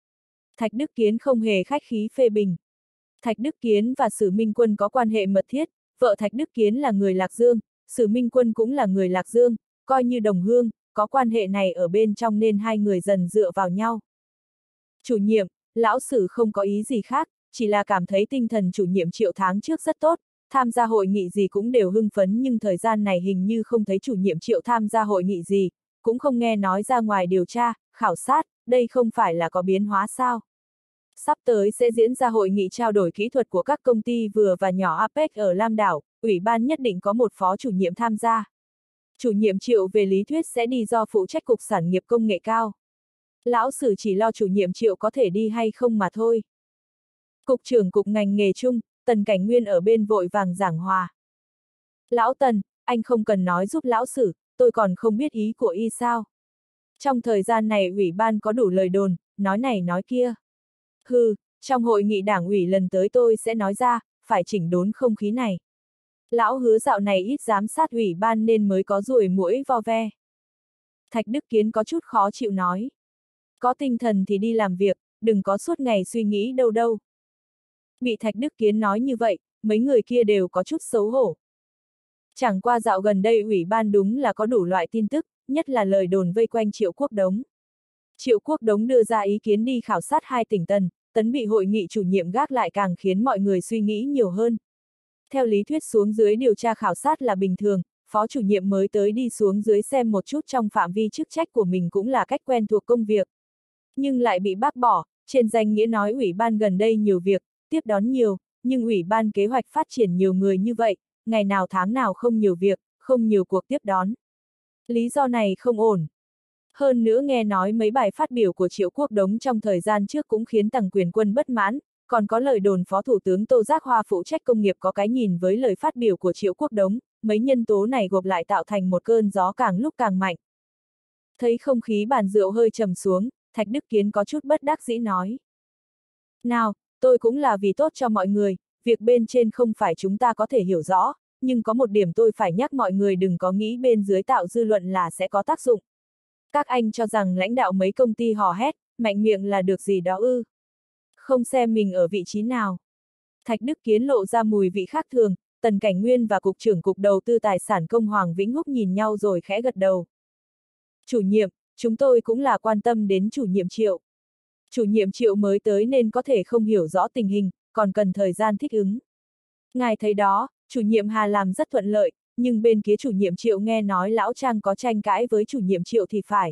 Thạch Đức Kiến không hề khách khí phê bình. Thạch Đức Kiến và Sử Minh Quân có quan hệ mật thiết, vợ Thạch Đức Kiến là người Lạc Dương, Sử Minh Quân cũng là người Lạc Dương, coi như đồng hương, có quan hệ này ở bên trong nên hai người dần dựa vào nhau. Chủ nhiệm, lão Sử không có ý gì khác, chỉ là cảm thấy tinh thần chủ nhiệm Triệu tháng trước rất tốt, tham gia hội nghị gì cũng đều hưng phấn nhưng thời gian này hình như không thấy chủ nhiệm Triệu tham gia hội nghị gì, cũng không nghe nói ra ngoài điều tra, khảo sát, đây không phải là có biến hóa sao? Sắp tới sẽ diễn ra hội nghị trao đổi kỹ thuật của các công ty vừa và nhỏ APEC ở Lam Đảo, ủy ban nhất định có một phó chủ nhiệm tham gia. Chủ nhiệm Triệu về lý thuyết sẽ đi do phụ trách cục sản nghiệp công nghệ cao. Lão Sử chỉ lo chủ nhiệm Triệu có thể đi hay không mà thôi. Cục trưởng cục ngành nghề chung, Tần Cảnh Nguyên ở bên vội vàng giảng hòa. Lão Tần, anh không cần nói giúp lão Sử, tôi còn không biết ý của y sao. Trong thời gian này ủy ban có đủ lời đồn, nói này nói kia. Hừ, trong hội nghị đảng ủy lần tới tôi sẽ nói ra, phải chỉnh đốn không khí này. Lão Hứa dạo này ít giám sát ủy ban nên mới có ruồi muỗi vo ve. Thạch Đức Kiến có chút khó chịu nói. Có tinh thần thì đi làm việc, đừng có suốt ngày suy nghĩ đâu đâu. Bị Thạch Đức Kiến nói như vậy, mấy người kia đều có chút xấu hổ. Chẳng qua dạo gần đây ủy ban đúng là có đủ loại tin tức, nhất là lời đồn vây quanh Triệu Quốc Đống. Triệu Quốc Đống đưa ra ý kiến đi khảo sát 2 tỉnh Tấn bị hội nghị chủ nhiệm gác lại càng khiến mọi người suy nghĩ nhiều hơn. Theo lý thuyết xuống dưới điều tra khảo sát là bình thường, phó chủ nhiệm mới tới đi xuống dưới xem một chút trong phạm vi chức trách của mình cũng là cách quen thuộc công việc. Nhưng lại bị bác bỏ, trên danh nghĩa nói ủy ban gần đây nhiều việc, tiếp đón nhiều, nhưng ủy ban kế hoạch phát triển nhiều người như vậy, ngày nào tháng nào không nhiều việc, không nhiều cuộc tiếp đón. Lý do này không ổn. Hơn nữa nghe nói mấy bài phát biểu của Triệu Quốc Đống trong thời gian trước cũng khiến Tằng Quyền Quân bất mãn, còn có lời đồn Phó Thủ tướng Tô Giác Hoa phụ trách công nghiệp có cái nhìn với lời phát biểu của Triệu Quốc Đống, mấy nhân tố này gộp lại tạo thành một cơn gió càng lúc càng mạnh. Thấy không khí bàn rượu hơi trầm xuống, Thạch Đức Kiến có chút bất đắc dĩ nói. Nào, tôi cũng là vì tốt cho mọi người, việc bên trên không phải chúng ta có thể hiểu rõ, nhưng có một điểm tôi phải nhắc mọi người đừng có nghĩ bên dưới tạo dư luận là sẽ có tác dụng. Các anh cho rằng lãnh đạo mấy công ty hò hét, mạnh miệng là được gì đó ư? Không xem mình ở vị trí nào. Thạch Đức Kiến lộ ra mùi vị khác thường, Tần Cảnh Nguyên và Cục trưởng Cục Đầu tư Tài sản Công Hoàng Vĩnh Húc nhìn nhau rồi khẽ gật đầu. Chủ nhiệm, chúng tôi cũng là quan tâm đến chủ nhiệm Triệu. Chủ nhiệm Triệu mới tới nên có thể không hiểu rõ tình hình, còn cần thời gian thích ứng. Ngài thấy đó, chủ nhiệm Hà làm rất thuận lợi, nhưng bên kia chủ nhiệm Triệu nghe nói lão Trang có tranh cãi với chủ nhiệm Triệu thì phải.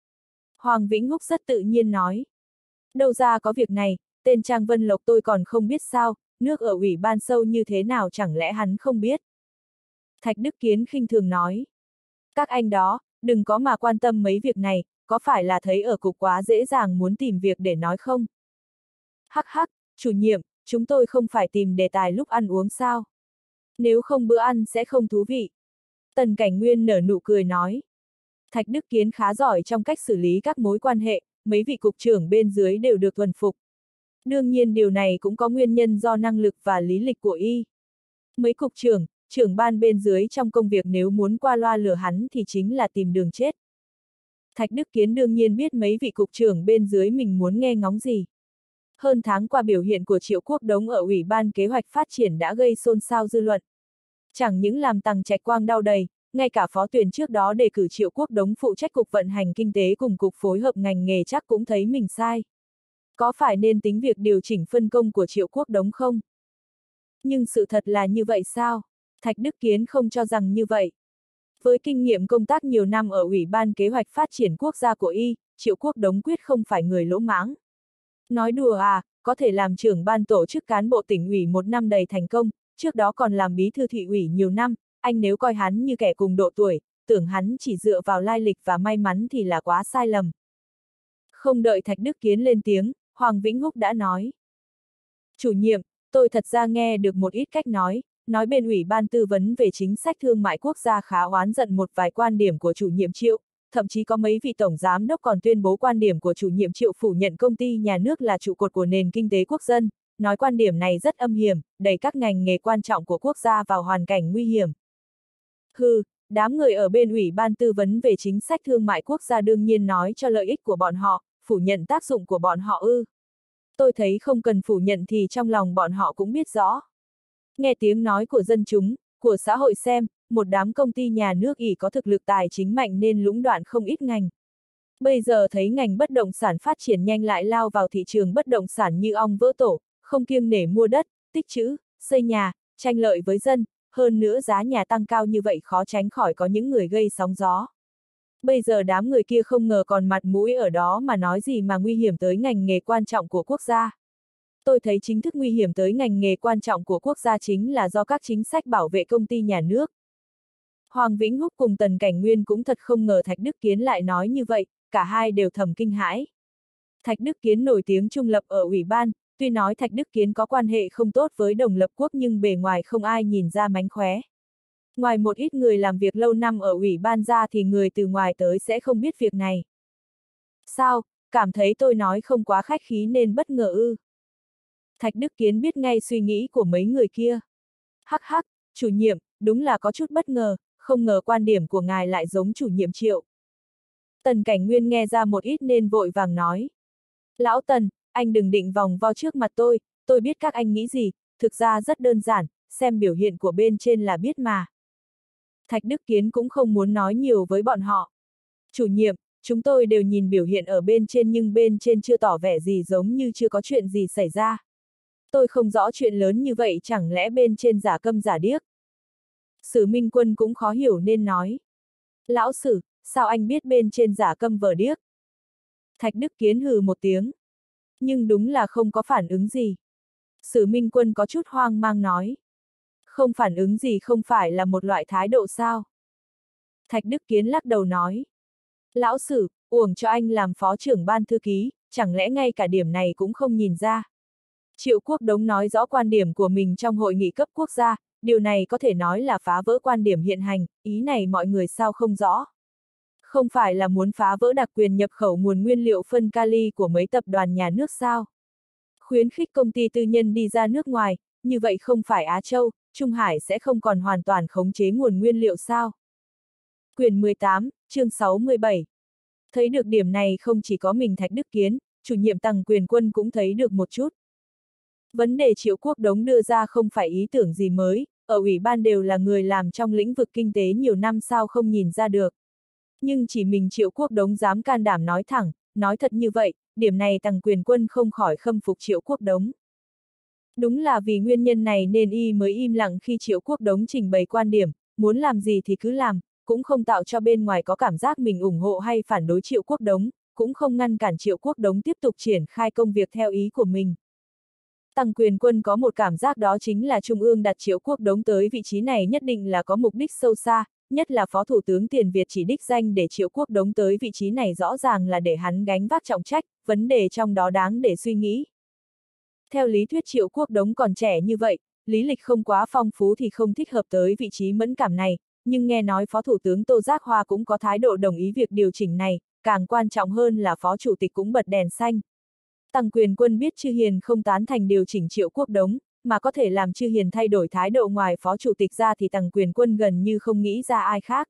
Hoàng Vĩnh Húc rất tự nhiên nói. Đâu ra có việc này, tên Trang Vân Lộc tôi còn không biết sao, nước ở ủy ban sâu như thế nào chẳng lẽ hắn không biết. Thạch Đức Kiến khinh thường nói. Các anh đó, đừng có mà quan tâm mấy việc này, có phải là thấy ở cục quá dễ dàng muốn tìm việc để nói không? Hắc hắc, chúng tôi không phải tìm đề tài lúc ăn uống sao? Nếu không bữa ăn sẽ không thú vị. Tần Cảnh Nguyên nở nụ cười nói. Thạch Đức Kiến khá giỏi trong cách xử lý các mối quan hệ, mấy vị cục trưởng bên dưới đều được thuần phục. Đương nhiên điều này cũng có nguyên nhân do năng lực và lý lịch của y. Mấy cục trưởng, trưởng ban bên dưới trong công việc nếu muốn qua loa lừa hắn thì chính là tìm đường chết. Thạch Đức Kiến đương nhiên biết mấy vị cục trưởng bên dưới mình muốn nghe ngóng gì. Hơn tháng qua biểu hiện của Triệu Quốc Đống ở Ủy ban Kế hoạch Phát triển đã gây xôn xao dư luận. Chẳng những làm Tằng Trạch Quang đau đầy, ngay cả phó tuyển trước đó đề cử Triệu Quốc Đống phụ trách cục vận hành kinh tế cùng cục phối hợp ngành nghề chắc cũng thấy mình sai. Có phải nên tính việc điều chỉnh phân công của Triệu Quốc Đống không? Nhưng sự thật là như vậy sao? Thạch Đức Kiến không cho rằng như vậy. Với kinh nghiệm công tác nhiều năm ở Ủy ban Kế hoạch Phát triển Quốc gia của y, Triệu Quốc Đống quyết không phải người lỗ mãng. Nói đùa à, có thể làm trưởng ban tổ chức cán bộ tỉnh ủy một năm đầy thành công, trước đó còn làm bí thư thị ủy nhiều năm, anh nếu coi hắn như kẻ cùng độ tuổi, tưởng hắn chỉ dựa vào lai lịch và may mắn thì là quá sai lầm. Không đợi Thạch Đức Kiến lên tiếng, Hoàng Vĩnh Húc đã nói. Chủ nhiệm, tôi thật ra nghe được một ít cách nói bên Ủy ban tư vấn về chính sách thương mại quốc gia khá oán giận một vài quan điểm của chủ nhiệm Triệu, thậm chí có mấy vị tổng giám đốc còn tuyên bố quan điểm của chủ nhiệm Triệu phủ nhận công ty nhà nước là trụ cột của nền kinh tế quốc dân, nói quan điểm này rất âm hiểm, đẩy các ngành nghề quan trọng của quốc gia vào hoàn cảnh nguy hiểm. Hừ, đám người ở bên Ủy ban tư vấn về chính sách thương mại quốc gia đương nhiên nói cho lợi ích của bọn họ, phủ nhận tác dụng của bọn họ ư. Tôi thấy không cần phủ nhận thì trong lòng bọn họ cũng biết rõ. Nghe tiếng nói của dân chúng, của xã hội xem, một đám công ty nhà nước ỷ có thực lực tài chính mạnh nên lũng đoạn không ít ngành. Bây giờ thấy ngành bất động sản phát triển nhanh lại lao vào thị trường bất động sản như ong vỡ tổ, không kiêng nể mua đất, tích trữ, xây nhà, tranh lợi với dân, hơn nữa giá nhà tăng cao như vậy khó tránh khỏi có những người gây sóng gió. Bây giờ đám người kia không ngờ còn mặt mũi ở đó mà nói gì mà nguy hiểm tới ngành nghề quan trọng của quốc gia. Tôi thấy chính thức nguy hiểm tới ngành nghề quan trọng của quốc gia chính là do các chính sách bảo vệ công ty nhà nước. Hoàng Vĩnh Húc cùng Tần Cảnh Nguyên cũng thật không ngờ Thạch Đức Kiến lại nói như vậy, cả hai đều thầm kinh hãi. Thạch Đức Kiến nổi tiếng trung lập ở ủy ban, tuy nói Thạch Đức Kiến có quan hệ không tốt với Đồng Lập Quốc nhưng bề ngoài không ai nhìn ra mánh khóe. Ngoài một ít người làm việc lâu năm ở ủy ban ra thì người từ ngoài tới sẽ không biết việc này. Sao, cảm thấy tôi nói không quá khách khí nên bất ngờ ư? Thạch Đức Kiến biết ngay suy nghĩ của mấy người kia. Hắc hắc, chủ nhiệm, đúng là có chút bất ngờ, không ngờ quan điểm của ngài lại giống chủ nhiệm Triệu. Tần Cảnh Nguyên nghe ra một ít nên vội vàng nói. Lão Tần, anh đừng định vòng vo trước mặt tôi biết các anh nghĩ gì, thực ra rất đơn giản, xem biểu hiện của bên trên là biết mà. Thạch Đức Kiến cũng không muốn nói nhiều với bọn họ. Chủ nhiệm, chúng tôi đều nhìn biểu hiện ở bên trên nhưng bên trên chưa tỏ vẻ gì giống như chưa có chuyện gì xảy ra. Tôi không rõ chuyện lớn như vậy chẳng lẽ bên trên giả câm giả điếc. Sử Minh Quân cũng khó hiểu nên nói. Lão Sử, sao anh biết bên trên giả câm vờ điếc? Thạch Đức Kiến hừ một tiếng. Nhưng đúng là không có phản ứng gì. Sử Minh Quân có chút hoang mang nói. Không phản ứng gì không phải là một loại thái độ sao? Thạch Đức Kiến lắc đầu nói. Lão Sử, uổng cho anh làm phó trưởng ban thư ký, chẳng lẽ ngay cả điểm này cũng không nhìn ra? Triệu Quốc Đống nói rõ quan điểm của mình trong hội nghị cấp quốc gia, điều này có thể nói là phá vỡ quan điểm hiện hành, ý này mọi người sao không rõ? Không phải là muốn phá vỡ đặc quyền nhập khẩu nguồn nguyên liệu phân kali của mấy tập đoàn nhà nước sao? Khuyến khích công ty tư nhân đi ra nước ngoài, như vậy không phải Á Châu, Trung Hải sẽ không còn hoàn toàn khống chế nguồn nguyên liệu sao? Quyển 18, chương 67. Thấy được điểm này không chỉ có mình Thạch Đức Kiến, chủ nhiệm Tằng Quyền Quân cũng thấy được một chút. Vấn đề Triệu Quốc Đống đưa ra không phải ý tưởng gì mới, ở ủy ban đều là người làm trong lĩnh vực kinh tế nhiều năm sao không nhìn ra được. Nhưng chỉ mình Triệu Quốc Đống dám can đảm nói thẳng, nói thật như vậy, điểm này Tằng Quyền Quân không khỏi khâm phục Triệu Quốc Đống. Đúng là vì nguyên nhân này nên y mới im lặng khi Triệu Quốc Đống trình bày quan điểm, muốn làm gì thì cứ làm, cũng không tạo cho bên ngoài có cảm giác mình ủng hộ hay phản đối Triệu Quốc Đống, cũng không ngăn cản Triệu Quốc Đống tiếp tục triển khai công việc theo ý của mình. Tằng Quyền Quân có một cảm giác đó chính là Trung ương đặt Triệu Quốc Đống tới vị trí này nhất định là có mục đích sâu xa, nhất là Phó Thủ tướng Tiền Việt chỉ đích danh để Triệu Quốc Đống tới vị trí này rõ ràng là để hắn gánh vác trọng trách, vấn đề trong đó đáng để suy nghĩ. Theo lý thuyết Triệu Quốc Đống còn trẻ như vậy, lý lịch không quá phong phú thì không thích hợp tới vị trí mẫn cảm này, nhưng nghe nói Phó Thủ tướng Tô Giác Hoa cũng có thái độ đồng ý việc điều chỉnh này, càng quan trọng hơn là Phó Chủ tịch cũng bật đèn xanh. Tăng Quyền Quân biết Chư Hiền không tán thành điều chỉnh Triệu Quốc Đống, mà có thể làm Chư Hiền thay đổi thái độ ngoài Phó Chủ tịch ra thì Tăng Quyền Quân gần như không nghĩ ra ai khác.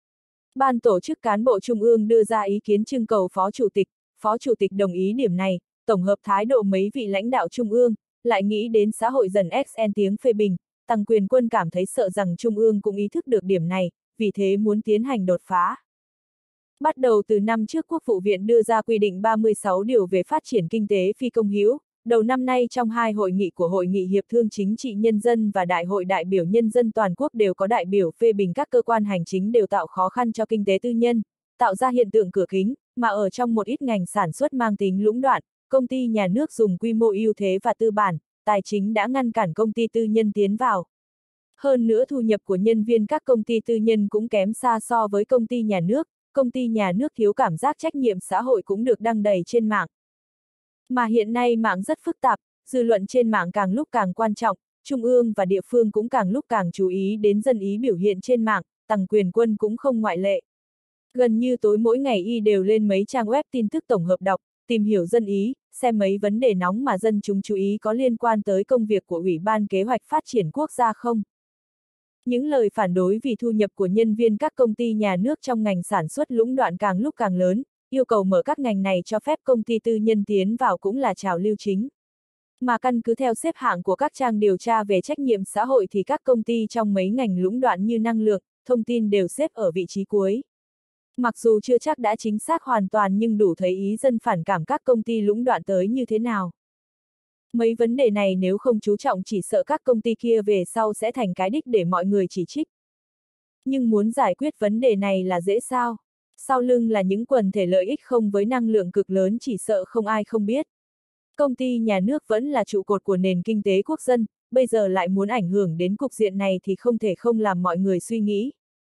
Ban tổ chức cán bộ Trung ương đưa ra ý kiến trưng cầu Phó Chủ tịch đồng ý điểm này, tổng hợp thái độ mấy vị lãnh đạo Trung ương, lại nghĩ đến xã hội dần XN tiếng phê bình, Tăng Quyền Quân cảm thấy sợ rằng Trung ương cũng ý thức được điểm này, vì thế muốn tiến hành đột phá. Bắt đầu từ năm trước Quốc vụ viện đưa ra quy định 36 điều về phát triển kinh tế phi công hữu, đầu năm nay trong hai hội nghị của Hội nghị Hiệp thương Chính trị Nhân dân và Đại hội đại biểu Nhân dân toàn quốc đều có đại biểu phê bình các cơ quan hành chính đều tạo khó khăn cho kinh tế tư nhân, tạo ra hiện tượng cửa kính, mà ở trong một ít ngành sản xuất mang tính lũng đoạn, công ty nhà nước dùng quy mô ưu thế và tư bản, tài chính đã ngăn cản công ty tư nhân tiến vào. Hơn nữa thu nhập của nhân viên các công ty tư nhân cũng kém xa so với công ty nhà nước thiếu cảm giác trách nhiệm xã hội cũng được đăng đầy trên mạng. Mà hiện nay mạng rất phức tạp, dư luận trên mạng càng lúc càng quan trọng, Trung ương và địa phương cũng càng lúc càng chú ý đến dân ý biểu hiện trên mạng, Tăng Quyền Quân cũng không ngoại lệ. Gần như tối mỗi ngày y đều lên mấy trang web tin tức tổng hợp đọc, tìm hiểu dân ý, xem mấy vấn đề nóng mà dân chúng chú ý có liên quan tới công việc của Ủy ban Kế hoạch Phát triển Quốc gia không. Những lời phản đối vì thu nhập của nhân viên các công ty nhà nước trong ngành sản xuất lũng đoạn càng lúc càng lớn, yêu cầu mở các ngành này cho phép công ty tư nhân tiến vào cũng là trào lưu chính. Mà căn cứ theo xếp hạng của các trang điều tra về trách nhiệm xã hội thì các công ty trong mấy ngành lũng đoạn như năng lượng, thông tin đều xếp ở vị trí cuối. Mặc dù chưa chắc đã chính xác hoàn toàn nhưng đủ thấy ý dân phản cảm các công ty lũng đoạn tới như thế nào. Mấy vấn đề này nếu không chú trọng chỉ sợ các công ty kia về sau sẽ thành cái đích để mọi người chỉ trích. Nhưng muốn giải quyết vấn đề này là dễ sao? Sau lưng là những quần thể lợi ích không với năng lượng cực lớn chỉ sợ không ai không biết. Công ty nhà nước vẫn là trụ cột của nền kinh tế quốc dân, bây giờ lại muốn ảnh hưởng đến cục diện này thì không thể không làm mọi người suy nghĩ.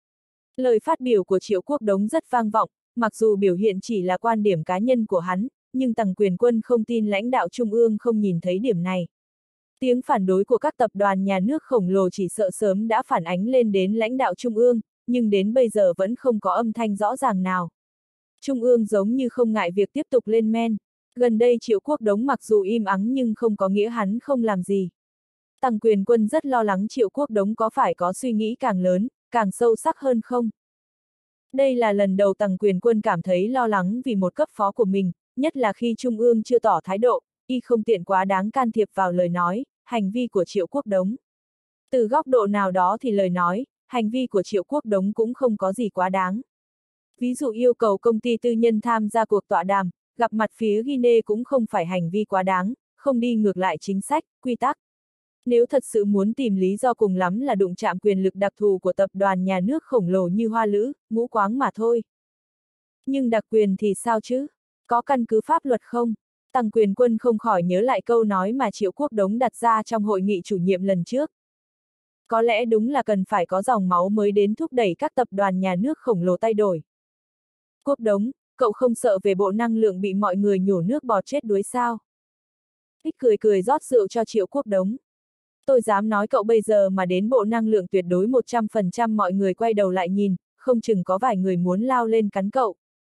Lời phát biểu của Triệu Quốc Đống rất vang vọng, mặc dù biểu hiện chỉ là quan điểm cá nhân của hắn, nhưng Tăng Quyền Quân không tin lãnh đạo Trung ương không nhìn thấy điểm này. Tiếng phản đối của các tập đoàn nhà nước khổng lồ chỉ sợ sớm đã phản ánh lên đến lãnh đạo Trung ương, nhưng đến bây giờ vẫn không có âm thanh rõ ràng nào. Trung ương giống như không ngại việc tiếp tục lên men. Gần đây Triệu Quốc Đống mặc dù im ắng nhưng không có nghĩa hắn không làm gì. Tăng Quyền Quân rất lo lắng Triệu Quốc Đống có phải có suy nghĩ càng lớn, càng sâu sắc hơn không. Đây là lần đầu Tăng Quyền Quân cảm thấy lo lắng vì một cấp phó của mình, nhất là khi Trung ương chưa tỏ thái độ, y không tiện quá đáng can thiệp vào lời nói, hành vi của Triệu Quốc Đống. Từ góc độ nào đó thì lời nói, hành vi của Triệu Quốc Đống cũng không có gì quá đáng. Ví dụ yêu cầu công ty tư nhân tham gia cuộc tọa đàm, gặp mặt phía Guinea cũng không phải hành vi quá đáng, không đi ngược lại chính sách, quy tắc. Nếu thật sự muốn tìm lý do cùng lắm là đụng chạm quyền lực đặc thù của tập đoàn nhà nước khổng lồ như Hoa Lữ, Ngũ Quáng mà thôi. Nhưng đặc quyền thì sao chứ? Có căn cứ pháp luật không? Tăng Quyền Quân không khỏi nhớ lại câu nói mà Triệu Quốc Đống đặt ra trong hội nghị chủ nhiệm lần trước. Có lẽ đúng là cần phải có dòng máu mới đến thúc đẩy các tập đoàn nhà nước khổng lồ thay đổi. Quốc Đống, cậu không sợ về bộ năng lượng bị mọi người nhổ nước bọt chết đuối sao? Ích cười cười rót rượu cho Triệu Quốc Đống. Tôi dám nói cậu bây giờ mà đến bộ năng lượng tuyệt đối 100% mọi người quay đầu lại nhìn, không chừng có vài người muốn lao lên cắn cậu.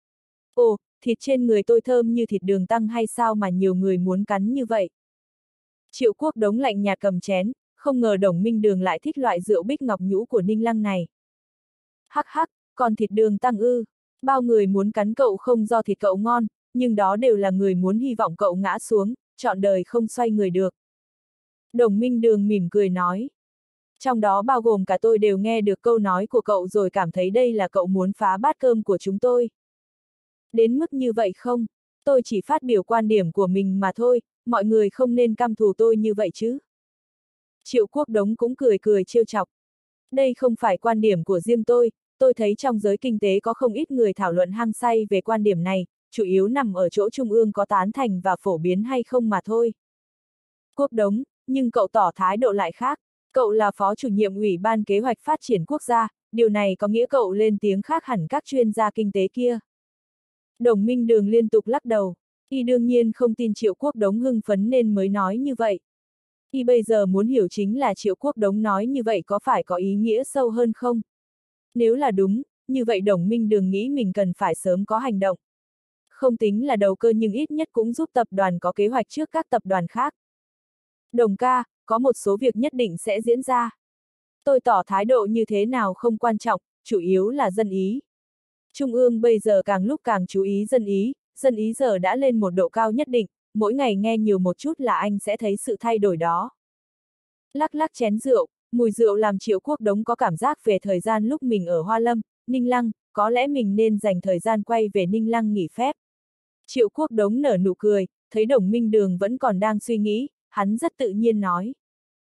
Ồ, thịt trên người tôi thơm như thịt đường tăng hay sao mà nhiều người muốn cắn như vậy? Triệu Quốc Đống lạnh nhạt cầm chén, không ngờ Đồng Minh Đường lại thích loại rượu bích ngọc nhũ của Ninh Lăng này. Hắc hắc, còn thịt đường tăng ư? Bao người muốn cắn cậu không do thịt cậu ngon, nhưng đó đều là người muốn hy vọng cậu ngã xuống, trọn đời không xoay người được. Đồng Minh Đường mỉm cười nói. Trong đó bao gồm cả tôi đều nghe được câu nói của cậu rồi cảm thấy đây là cậu muốn phá bát cơm của chúng tôi. Đến mức như vậy không? Tôi chỉ phát biểu quan điểm của mình mà thôi, mọi người không nên căm thù tôi như vậy chứ. Triệu Quốc Đống cũng cười cười trêu chọc. Đây không phải quan điểm của riêng tôi thấy trong giới kinh tế có không ít người thảo luận hăng say về quan điểm này, chủ yếu nằm ở chỗ Trung ương có tán thành và phổ biến hay không mà thôi. Quốc Đống, nhưng cậu tỏ thái độ lại khác, cậu là phó chủ nhiệm Ủy ban Kế hoạch Phát triển Quốc gia, điều này có nghĩa cậu lên tiếng khác hẳn các chuyên gia kinh tế kia. Đồng Minh Đường liên tục lắc đầu. Y đương nhiên không tin Triệu Quốc Đống hưng phấn nên mới nói như vậy. Y bây giờ muốn hiểu chính là Triệu Quốc Đống nói như vậy có phải có ý nghĩa sâu hơn không? Nếu là đúng, như vậy Đồng Minh Đường nghĩ mình cần phải sớm có hành động. Không tính là đầu cơ nhưng ít nhất cũng giúp tập đoàn có kế hoạch trước các tập đoàn khác. Đồng ca, có một số việc nhất định sẽ diễn ra. Tôi tỏ thái độ như thế nào không quan trọng, chủ yếu là dân ý. Trung ương bây giờ càng lúc càng chú ý dân ý giờ đã lên một độ cao nhất định, mỗi ngày nghe nhiều một chút là anh sẽ thấy sự thay đổi đó. Lắc lắc chén rượu, mùi rượu làm Triệu Quốc Đống có cảm giác về thời gian lúc mình ở Hoa Lâm, Ninh Lăng, có lẽ mình nên dành thời gian quay về Ninh Lăng nghỉ phép. Triệu Quốc Đống nở nụ cười, thấy Đồng Minh Đường vẫn còn đang suy nghĩ, hắn rất tự nhiên nói.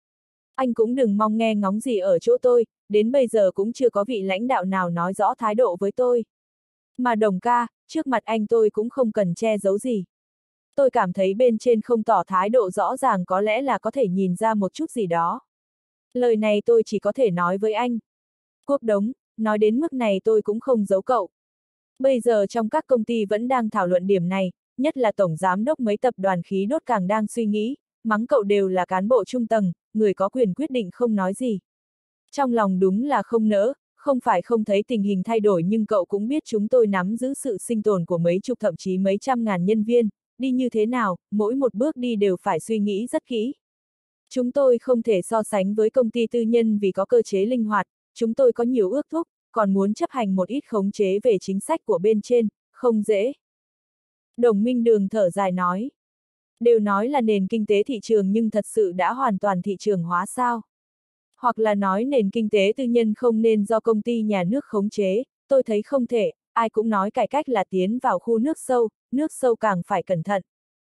Anh cũng đừng mong nghe ngóng gì ở chỗ tôi, đến bây giờ cũng chưa có vị lãnh đạo nào nói rõ thái độ với tôi. Mà Đồng ca, trước mặt anh tôi cũng không cần che giấu gì. Tôi cảm thấy bên trên không tỏ thái độ rõ ràng có lẽ là có thể nhìn ra một chút gì đó. Lời này tôi chỉ có thể nói với anh. Quốc Đống, nói đến mức này tôi cũng không giấu cậu. Bây giờ trong các công ty vẫn đang thảo luận điểm này, nhất là tổng giám đốc mấy tập đoàn khí đốt càng đang suy nghĩ, mắng cậu đều là cán bộ trung tầng, người có quyền quyết định không nói gì. Trong lòng đúng là không nỡ, không phải không thấy tình hình thay đổi nhưng cậu cũng biết chúng tôi nắm giữ sự sinh tồn của mấy chục thậm chí mấy trăm ngàn nhân viên, đi như thế nào, mỗi một bước đi đều phải suy nghĩ rất kỹ. Chúng tôi không thể so sánh với công ty tư nhân vì có cơ chế linh hoạt, chúng tôi có nhiều ước thúc, còn muốn chấp hành một ít khống chế về chính sách của bên trên, không dễ. Đồng Minh Đường thở dài nói. Đều nói là nền kinh tế thị trường nhưng thật sự đã hoàn toàn thị trường hóa sao? Hoặc là nói nền kinh tế tư nhân không nên do công ty nhà nước khống chế, tôi thấy không thể, ai cũng nói cải cách là tiến vào khu nước sâu càng phải cẩn thận.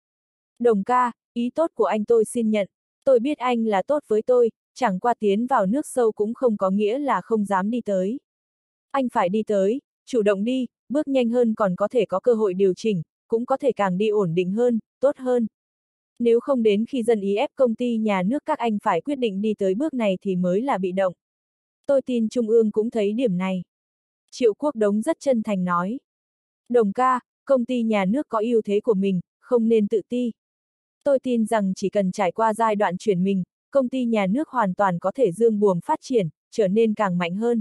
Đồng ca, ý tốt của anh tôi xin nhận, tôi biết anh là tốt với tôi, chẳng qua tiến vào nước sâu cũng không có nghĩa là không dám đi tới. Anh phải đi tới, chủ động đi, bước nhanh hơn còn có thể có cơ hội điều chỉnh, cũng có thể càng đi ổn định hơn, tốt hơn. Nếu không đến khi dân ý ép công ty nhà nước các anh phải quyết định đi tới bước này thì mới là bị động. Tôi tin Trung ương cũng thấy điểm này. Triệu Quốc Đống rất chân thành nói. Đồng ca, công ty nhà nước có ưu thế của mình, không nên tự ti. Tôi tin rằng chỉ cần trải qua giai đoạn chuyển mình, công ty nhà nước hoàn toàn có thể dương buồm phát triển, trở nên càng mạnh hơn.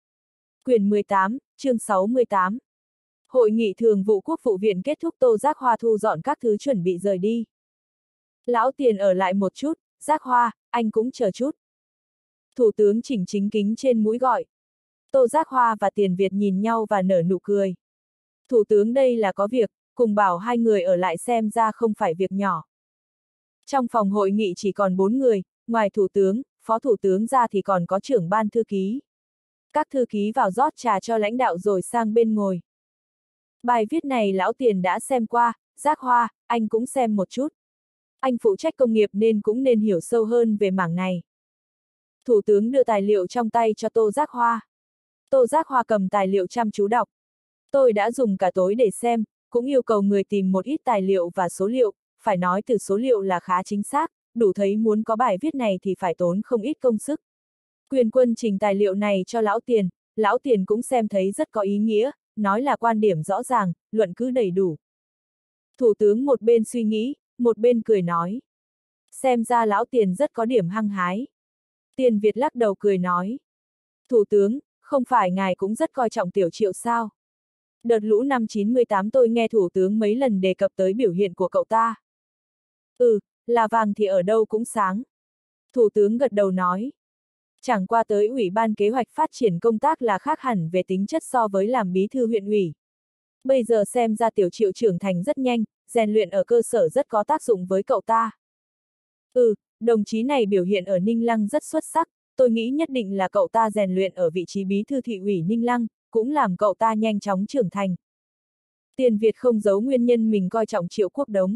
Quyển 18, chương 68. Hội nghị thường vụ Quốc vụ viện kết thúc, Tô Giác Hoa thu dọn các thứ chuẩn bị rời đi. Lão Tiền ở lại một chút, Giác Hoa, anh cũng chờ chút. Thủ tướng chỉnh chính kính trên mũi gọi. Tô Giác Hoa và Tiền Việt nhìn nhau và nở nụ cười. Thủ tướng đây là có việc, cùng bảo hai người ở lại xem ra không phải việc nhỏ. Trong phòng hội nghị chỉ còn 4 người, ngoài thủ tướng, phó thủ tướng ra thì còn có trưởng ban thư ký. Các thư ký vào rót trà cho lãnh đạo rồi sang bên ngồi. Bài viết này Lão Tiền đã xem qua, Giác Hoa, anh cũng xem một chút. Anh phụ trách công nghiệp nên cũng nên hiểu sâu hơn về mảng này. Thủ tướng đưa tài liệu trong tay cho Tô Giác Hoa. Tô Giác Hoa cầm tài liệu chăm chú đọc. Tôi đã dùng cả tối để xem, cũng yêu cầu người tìm một ít tài liệu và số liệu, phải nói từ số liệu là khá chính xác, đủ thấy muốn có bài viết này thì phải tốn không ít công sức. Quyền Quân trình tài liệu này cho Lão Tiền cũng xem thấy rất có ý nghĩa, nói là quan điểm rõ ràng, luận cứ đầy đủ. Thủ tướng một bên suy nghĩ, một bên cười nói. Xem ra Lão Tiền rất có điểm hăng hái. Tiền Việt lắc đầu cười nói. Thủ tướng, không phải ngài cũng rất coi trọng Tiểu Triệu sao? Đợt lũ năm 98 tôi nghe Thủ tướng mấy lần đề cập tới biểu hiện của cậu ta. Ừ, là vàng thì ở đâu cũng sáng. Thủ tướng gật đầu nói. Chẳng qua tới Ủy ban Kế hoạch Phát triển công tác là khác hẳn về tính chất so với làm bí thư huyện ủy. Bây giờ xem ra Tiểu Triệu trưởng thành rất nhanh, rèn luyện ở cơ sở rất có tác dụng với cậu ta. Ừ, đồng chí này biểu hiện ở Ninh Lăng rất xuất sắc, tôi nghĩ nhất định là cậu ta rèn luyện ở vị trí bí thư thị ủy Ninh Lăng, cũng làm cậu ta nhanh chóng trưởng thành. Tiền Việt không giấu nguyên nhân mình coi trọng Triệu Quốc Đống.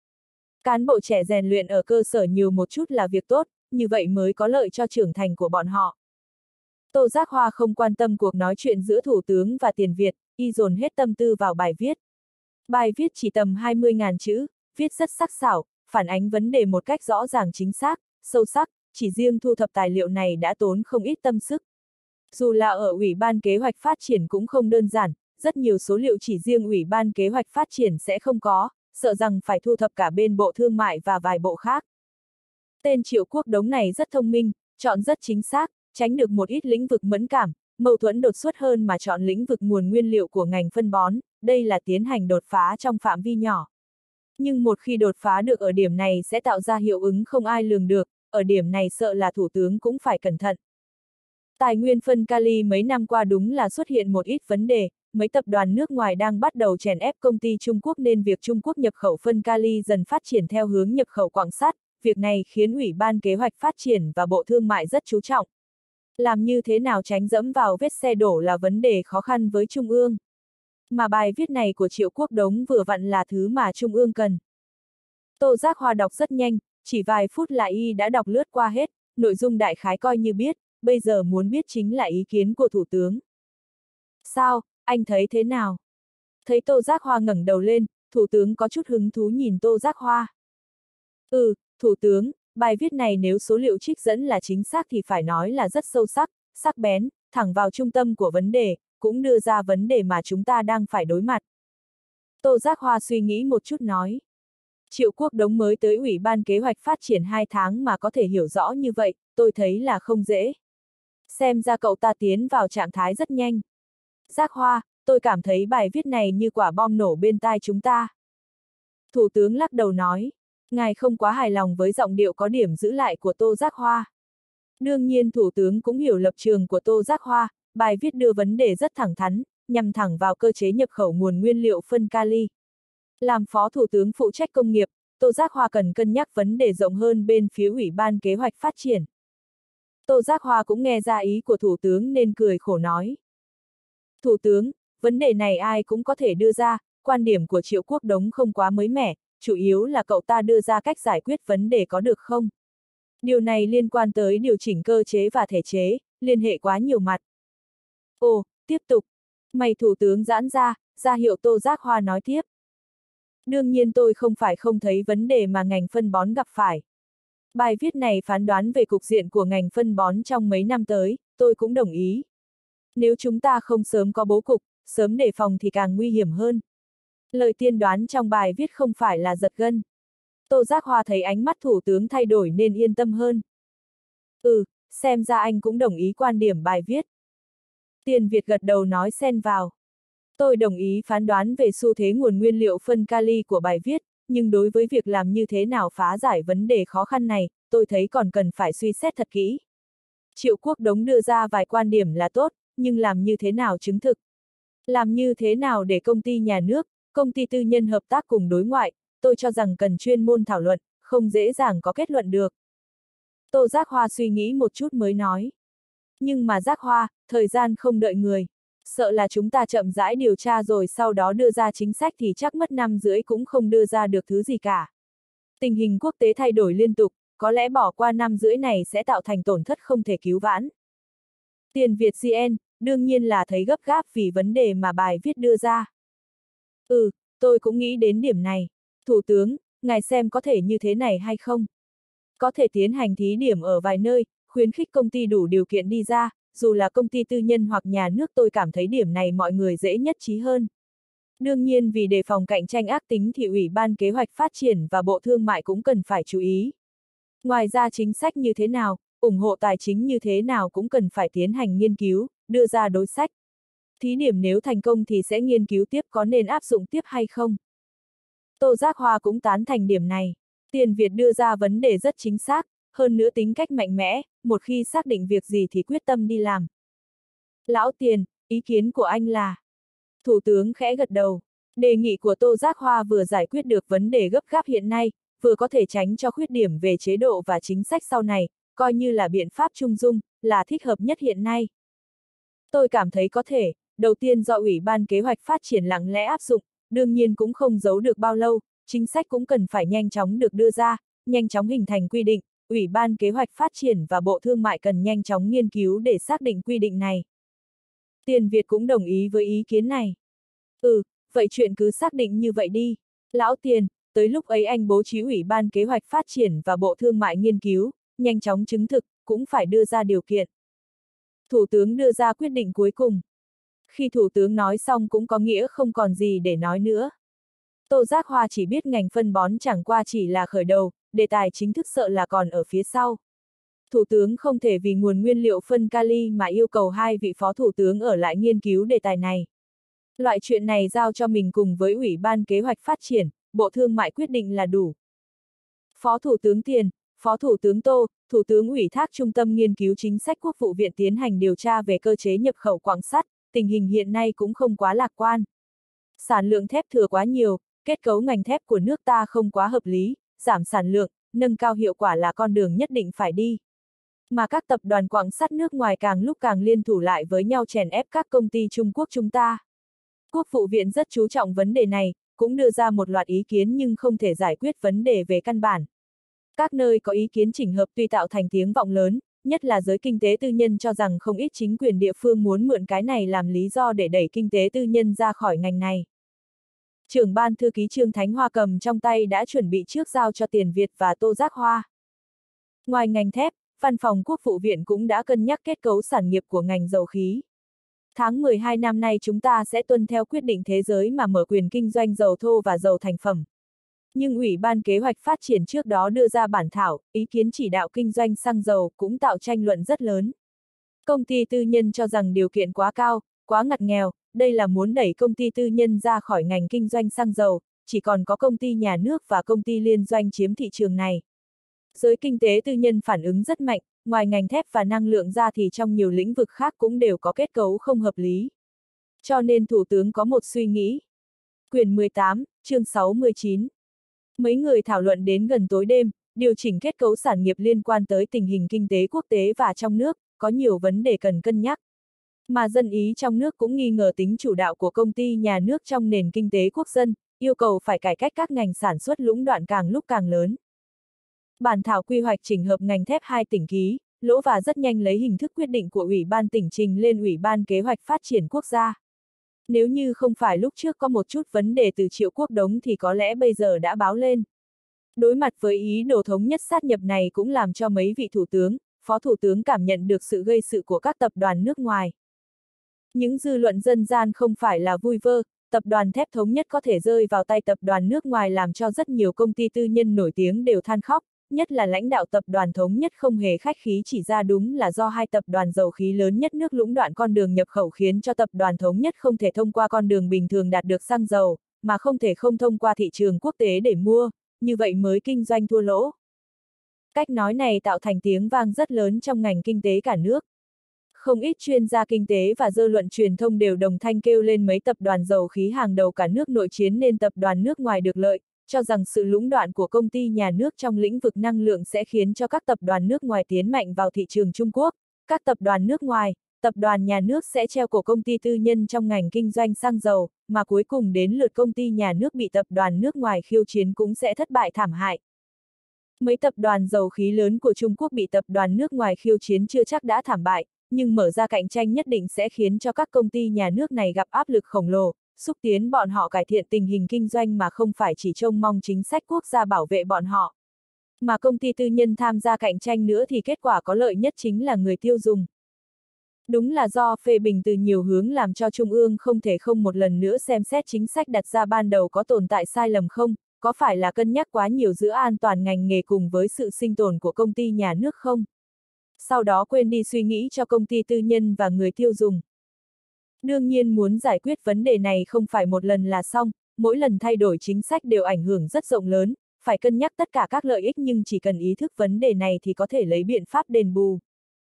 Cán bộ trẻ rèn luyện ở cơ sở nhiều một chút là việc tốt, như vậy mới có lợi cho trưởng thành của bọn họ. Tô Giác Hoa không quan tâm cuộc nói chuyện giữa Thủ tướng và Tiền Việt, y dồn hết tâm tư vào bài viết. Bài viết chỉ tầm 20.000 chữ, viết rất sắc sảo, phản ánh vấn đề một cách rõ ràng chính xác, sâu sắc, chỉ riêng thu thập tài liệu này đã tốn không ít tâm sức. Dù là ở Ủy ban Kế hoạch Phát triển cũng không đơn giản, rất nhiều số liệu chỉ riêng Ủy ban Kế hoạch Phát triển sẽ không có, sợ rằng phải thu thập cả bên Bộ Thương mại và vài bộ khác. Tên Triệu Quốc Đống này rất thông minh, chọn rất chính xác, tránh được một ít lĩnh vực mẫn cảm, mâu thuẫn đột xuất hơn mà chọn lĩnh vực nguồn nguyên liệu của ngành phân bón, đây là tiến hành đột phá trong phạm vi nhỏ. Nhưng một khi đột phá được ở điểm này sẽ tạo ra hiệu ứng không ai lường được, ở điểm này sợ là Thủ tướng cũng phải cẩn thận. Tài nguyên phân kali mấy năm qua đúng là xuất hiện một ít vấn đề, mấy tập đoàn nước ngoài đang bắt đầu chèn ép công ty Trung Quốc nên việc Trung Quốc nhập khẩu phân kali dần phát triển theo hướng nhập khẩu quặng sắt, việc này khiến Ủy ban Kế hoạch Phát triển và Bộ Thương mại rất chú trọng. Làm như thế nào tránh dẫm vào vết xe đổ là vấn đề khó khăn với Trung ương. Mà bài viết này của Triệu Quốc Đống vừa vặn là thứ mà Trung ương cần. Tô Giác Hoa đọc rất nhanh, chỉ vài phút là y đã đọc lướt qua hết, nội dung đại khái coi như biết, bây giờ muốn biết chính là ý kiến của Thủ tướng. Sao, anh thấy thế nào? Thấy Tô Giác Hoa ngẩng đầu lên, Thủ tướng có chút hứng thú nhìn Tô Giác Hoa. Thủ tướng, bài viết này nếu số liệu trích dẫn là chính xác thì phải nói là rất sâu sắc, sắc bén, thẳng vào trung tâm của vấn đề, cũng đưa ra vấn đề mà chúng ta đang phải đối mặt. Tô Giác Hoa suy nghĩ một chút nói. Triệu Quốc Đống mới tới Ủy ban Kế hoạch Phát triển 2 tháng mà có thể hiểu rõ như vậy, tôi thấy là không dễ. Xem ra cậu ta tiến vào trạng thái rất nhanh. Giác Hoa, tôi cảm thấy bài viết này như quả bom nổ bên tai chúng ta. Thủ tướng lắc đầu nói, ngài không quá hài lòng với giọng điệu có điểm giữ lại của Tô Giác Hoa. Đương nhiên Thủ tướng cũng hiểu lập trường của Tô Giác Hoa, bài viết đưa vấn đề rất thẳng thắn, nhằm thẳng vào cơ chế nhập khẩu nguồn nguyên liệu phân kali. Làm Phó Thủ tướng phụ trách công nghiệp, Tô Giác Hoa cần cân nhắc vấn đề rộng hơn bên phía Ủy ban Kế hoạch Phát triển. Tô Giác Hoa cũng nghe ra ý của Thủ tướng nên cười khổ nói. Thủ tướng, vấn đề này ai cũng có thể đưa ra, quan điểm của Triệu Quốc Đống không quá mới mẻ, chủ yếu là cậu ta đưa ra cách giải quyết vấn đề có được không? Điều này liên quan tới điều chỉnh cơ chế và thể chế, liên hệ quá nhiều mặt. Ồ, tiếp tục. Mày Thủ tướng giãn ra hiệu Tô Giác Hoa nói tiếp. Đương nhiên tôi không phải không thấy vấn đề mà ngành phân bón gặp phải. Bài viết này phán đoán về cục diện của ngành phân bón trong mấy năm tới, tôi cũng đồng ý. Nếu chúng ta không sớm có bố cục, sớm đề phòng thì càng nguy hiểm hơn. Lời tiên đoán trong bài viết không phải là giật gân. Tô Giác Hoa thấy ánh mắt Thủ tướng thay đổi nên yên tâm hơn. Xem ra anh cũng đồng ý quan điểm bài viết. Tiền Việt gật đầu nói xen vào. Tôi đồng ý phán đoán về xu thế nguồn nguyên liệu phân kali của bài viết, nhưng đối với việc làm như thế nào phá giải vấn đề khó khăn này, tôi thấy còn cần phải suy xét thật kỹ. Triệu Quốc Đống đưa ra vài quan điểm là tốt, nhưng làm như thế nào chứng thực? Làm như thế nào để công ty nhà nước, công ty tư nhân hợp tác cùng đối ngoại, tôi cho rằng cần chuyên môn thảo luận, không dễ dàng có kết luận được. Tô Giác Hoa suy nghĩ một chút mới nói. Nhưng mà Giác Hoa, thời gian không đợi người. Sợ là chúng ta chậm rãi điều tra rồi sau đó đưa ra chính sách thì chắc mất 5 rưỡi cũng không đưa ra được thứ gì cả. Tình hình quốc tế thay đổi liên tục, có lẽ bỏ qua 5 rưỡi này sẽ tạo thành tổn thất không thể cứu vãn. Tiền Việt GN, đương nhiên là thấy gấp gáp vì vấn đề mà bài viết đưa ra. Tôi cũng nghĩ đến điểm này. Thủ tướng, ngài xem có thể như thế này hay không? Có thể tiến hành thí điểm ở vài nơi, khuyến khích công ty đủ điều kiện đi ra, dù là công ty tư nhân hoặc nhà nước tôi cảm thấy điểm này mọi người dễ nhất trí hơn. Đương nhiên vì đề phòng cạnh tranh ác tính thì Ủy ban Kế hoạch Phát triển và Bộ Thương mại cũng cần phải chú ý. Ngoài ra chính sách như thế nào, ủng hộ tài chính như thế nào cũng cần phải tiến hành nghiên cứu, đưa ra đối sách. Thí điểm nếu thành công thì sẽ nghiên cứu tiếp có nên áp dụng tiếp hay không. Tô Giác Hoa cũng tán thành điểm này. Tiền Việt đưa ra vấn đề rất chính xác, hơn nữa tính cách mạnh mẽ, một khi xác định việc gì thì quyết tâm đi làm. Lão Tiền, ý kiến của anh là? Thủ tướng khẽ gật đầu. Đề nghị của Tô Giác Hoa vừa giải quyết được vấn đề gấp gáp hiện nay, vừa có thể tránh cho khuyết điểm về chế độ và chính sách sau này, coi như là biện pháp trung dung, là thích hợp nhất hiện nay. Tôi cảm thấy có thể, đầu tiên do Ủy ban Kế hoạch Phát triển lặng lẽ áp dụng, đương nhiên cũng không giấu được bao lâu, chính sách cũng cần phải nhanh chóng được đưa ra, nhanh chóng hình thành quy định, Ủy ban Kế hoạch Phát triển và Bộ Thương mại cần nhanh chóng nghiên cứu để xác định quy định này. Tiền Việt cũng đồng ý với ý kiến này. Vậy chuyện cứ xác định như vậy đi. Lão Tiền, tới lúc ấy anh bố trí Ủy ban Kế hoạch Phát triển và Bộ Thương mại nghiên cứu, nhanh chóng chứng thực, cũng phải đưa ra điều kiện. Thủ tướng đưa ra quyết định cuối cùng. Khi Thủ tướng nói xong cũng có nghĩa không còn gì để nói nữa. Tô Giác Hoa chỉ biết ngành phân bón chẳng qua chỉ là khởi đầu, đề tài chính thức sợ là còn ở phía sau. Thủ tướng không thể vì nguồn nguyên liệu phân kali mà yêu cầu hai vị phó thủ tướng ở lại nghiên cứu đề tài này. Loại chuyện này giao cho mình cùng với Ủy ban Kế hoạch Phát triển, Bộ Thương mại quyết định là đủ. Phó Thủ tướng Tiền, Phó Thủ tướng Tô, Thủ tướng ủy thác Trung tâm Nghiên cứu Chính sách Quốc vụ Viện tiến hành điều tra về cơ chế nhập khẩu quặng sắt, tình hình hiện nay cũng không quá lạc quan. Sản lượng thép thừa quá nhiều, kết cấu ngành thép của nước ta không quá hợp lý, giảm sản lượng, nâng cao hiệu quả là con đường nhất định phải đi. Mà các tập đoàn quặng sắt nước ngoài càng lúc càng liên thủ lại với nhau chèn ép các công ty Trung Quốc chúng ta. Quốc vụ viện rất chú trọng vấn đề này, cũng đưa ra một loạt ý kiến nhưng không thể giải quyết vấn đề về căn bản. Các nơi có ý kiến chỉnh hợp tuy tạo thành tiếng vọng lớn, nhất là giới kinh tế tư nhân cho rằng không ít chính quyền địa phương muốn mượn cái này làm lý do để đẩy kinh tế tư nhân ra khỏi ngành này. Trưởng ban thư ký Trương Thánh Hoa cầm trong tay đã chuẩn bị trước giao cho Tiền Việt và Tô Giác Hoa. Ngoài ngành thép, Văn phòng Quốc vụ viện cũng đã cân nhắc kết cấu sản nghiệp của ngành dầu khí. Tháng 12 năm nay chúng ta sẽ tuân theo quyết định thế giới mà mở quyền kinh doanh dầu thô và dầu thành phẩm. Nhưng Ủy ban Kế hoạch Phát triển trước đó đưa ra bản thảo, ý kiến chỉ đạo kinh doanh xăng dầu cũng tạo tranh luận rất lớn. Công ty tư nhân cho rằng điều kiện quá cao, quá ngặt nghèo, đây là muốn đẩy công ty tư nhân ra khỏi ngành kinh doanh xăng dầu, chỉ còn có công ty nhà nước và công ty liên doanh chiếm thị trường này. Giới kinh tế tư nhân phản ứng rất mạnh, ngoài ngành thép và năng lượng ra thì trong nhiều lĩnh vực khác cũng đều có kết cấu không hợp lý. Cho nên Thủ tướng có một suy nghĩ. Quyển 18, chương 69. Mấy người thảo luận đến gần tối đêm, điều chỉnh kết cấu sản nghiệp liên quan tới tình hình kinh tế quốc tế và trong nước, có nhiều vấn đề cần cân nhắc. Mà dân ý trong nước cũng nghi ngờ tính chủ đạo của công ty nhà nước trong nền kinh tế quốc dân, yêu cầu phải cải cách các ngành sản xuất lũng đoạn càng lúc càng lớn. Bản thảo quy hoạch chỉnh hợp ngành thép 2 tỉnh ký, lỗ và rất nhanh lấy hình thức quyết định của Ủy ban tỉnh trình lên Ủy ban Kế hoạch Phát triển Quốc gia. Nếu như không phải lúc trước có một chút vấn đề từ Triệu Quốc Đống thì có lẽ bây giờ đã báo lên. Đối mặt với ý đồ thống nhất sát nhập này cũng làm cho mấy vị thủ tướng, phó thủ tướng cảm nhận được sự gây sự của các tập đoàn nước ngoài. Những dư luận dân gian không phải là vui vơ, tập đoàn thép thống nhất có thể rơi vào tay tập đoàn nước ngoài làm cho rất nhiều công ty tư nhân nổi tiếng đều than khóc, nhất là lãnh đạo tập đoàn thống nhất không hề khách khí chỉ ra đúng là do hai tập đoàn dầu khí lớn nhất nước lũng đoạn con đường nhập khẩu khiến cho tập đoàn thống nhất không thể thông qua con đường bình thường đạt được xăng dầu, mà không thể không thông qua thị trường quốc tế để mua, như vậy mới kinh doanh thua lỗ. Cách nói này tạo thành tiếng vang rất lớn trong ngành kinh tế cả nước. Không ít chuyên gia kinh tế và dư luận truyền thông đều đồng thanh kêu lên mấy tập đoàn dầu khí hàng đầu cả nước nội chiến nên tập đoàn nước ngoài được lợi, cho rằng sự lũng đoạn của công ty nhà nước trong lĩnh vực năng lượng sẽ khiến cho các tập đoàn nước ngoài tiến mạnh vào thị trường Trung Quốc. Các tập đoàn nước ngoài, tập đoàn nhà nước sẽ treo cổ công ty tư nhân trong ngành kinh doanh xăng dầu, mà cuối cùng đến lượt công ty nhà nước bị tập đoàn nước ngoài khiêu chiến cũng sẽ thất bại thảm hại. Mấy tập đoàn dầu khí lớn của Trung Quốc bị tập đoàn nước ngoài khiêu chiến chưa chắc đã thảm bại, nhưng mở ra cạnh tranh nhất định sẽ khiến cho các công ty nhà nước này gặp áp lực khổng lồ, xúc tiến bọn họ cải thiện tình hình kinh doanh mà không phải chỉ trông mong chính sách quốc gia bảo vệ bọn họ. Mà công ty tư nhân tham gia cạnh tranh nữa thì kết quả có lợi nhất chính là người tiêu dùng. Đúng là do phê bình từ nhiều hướng làm cho Trung ương không thể không một lần nữa xem xét chính sách đặt ra ban đầu có tồn tại sai lầm không, có phải là cân nhắc quá nhiều giữa an toàn ngành nghề cùng với sự sinh tồn của công ty nhà nước không? Sau đó quên đi suy nghĩ cho công ty tư nhân và người tiêu dùng. Đương nhiên muốn giải quyết vấn đề này không phải một lần là xong, mỗi lần thay đổi chính sách đều ảnh hưởng rất rộng lớn, phải cân nhắc tất cả các lợi ích nhưng chỉ cần ý thức vấn đề này thì có thể lấy biện pháp đền bù.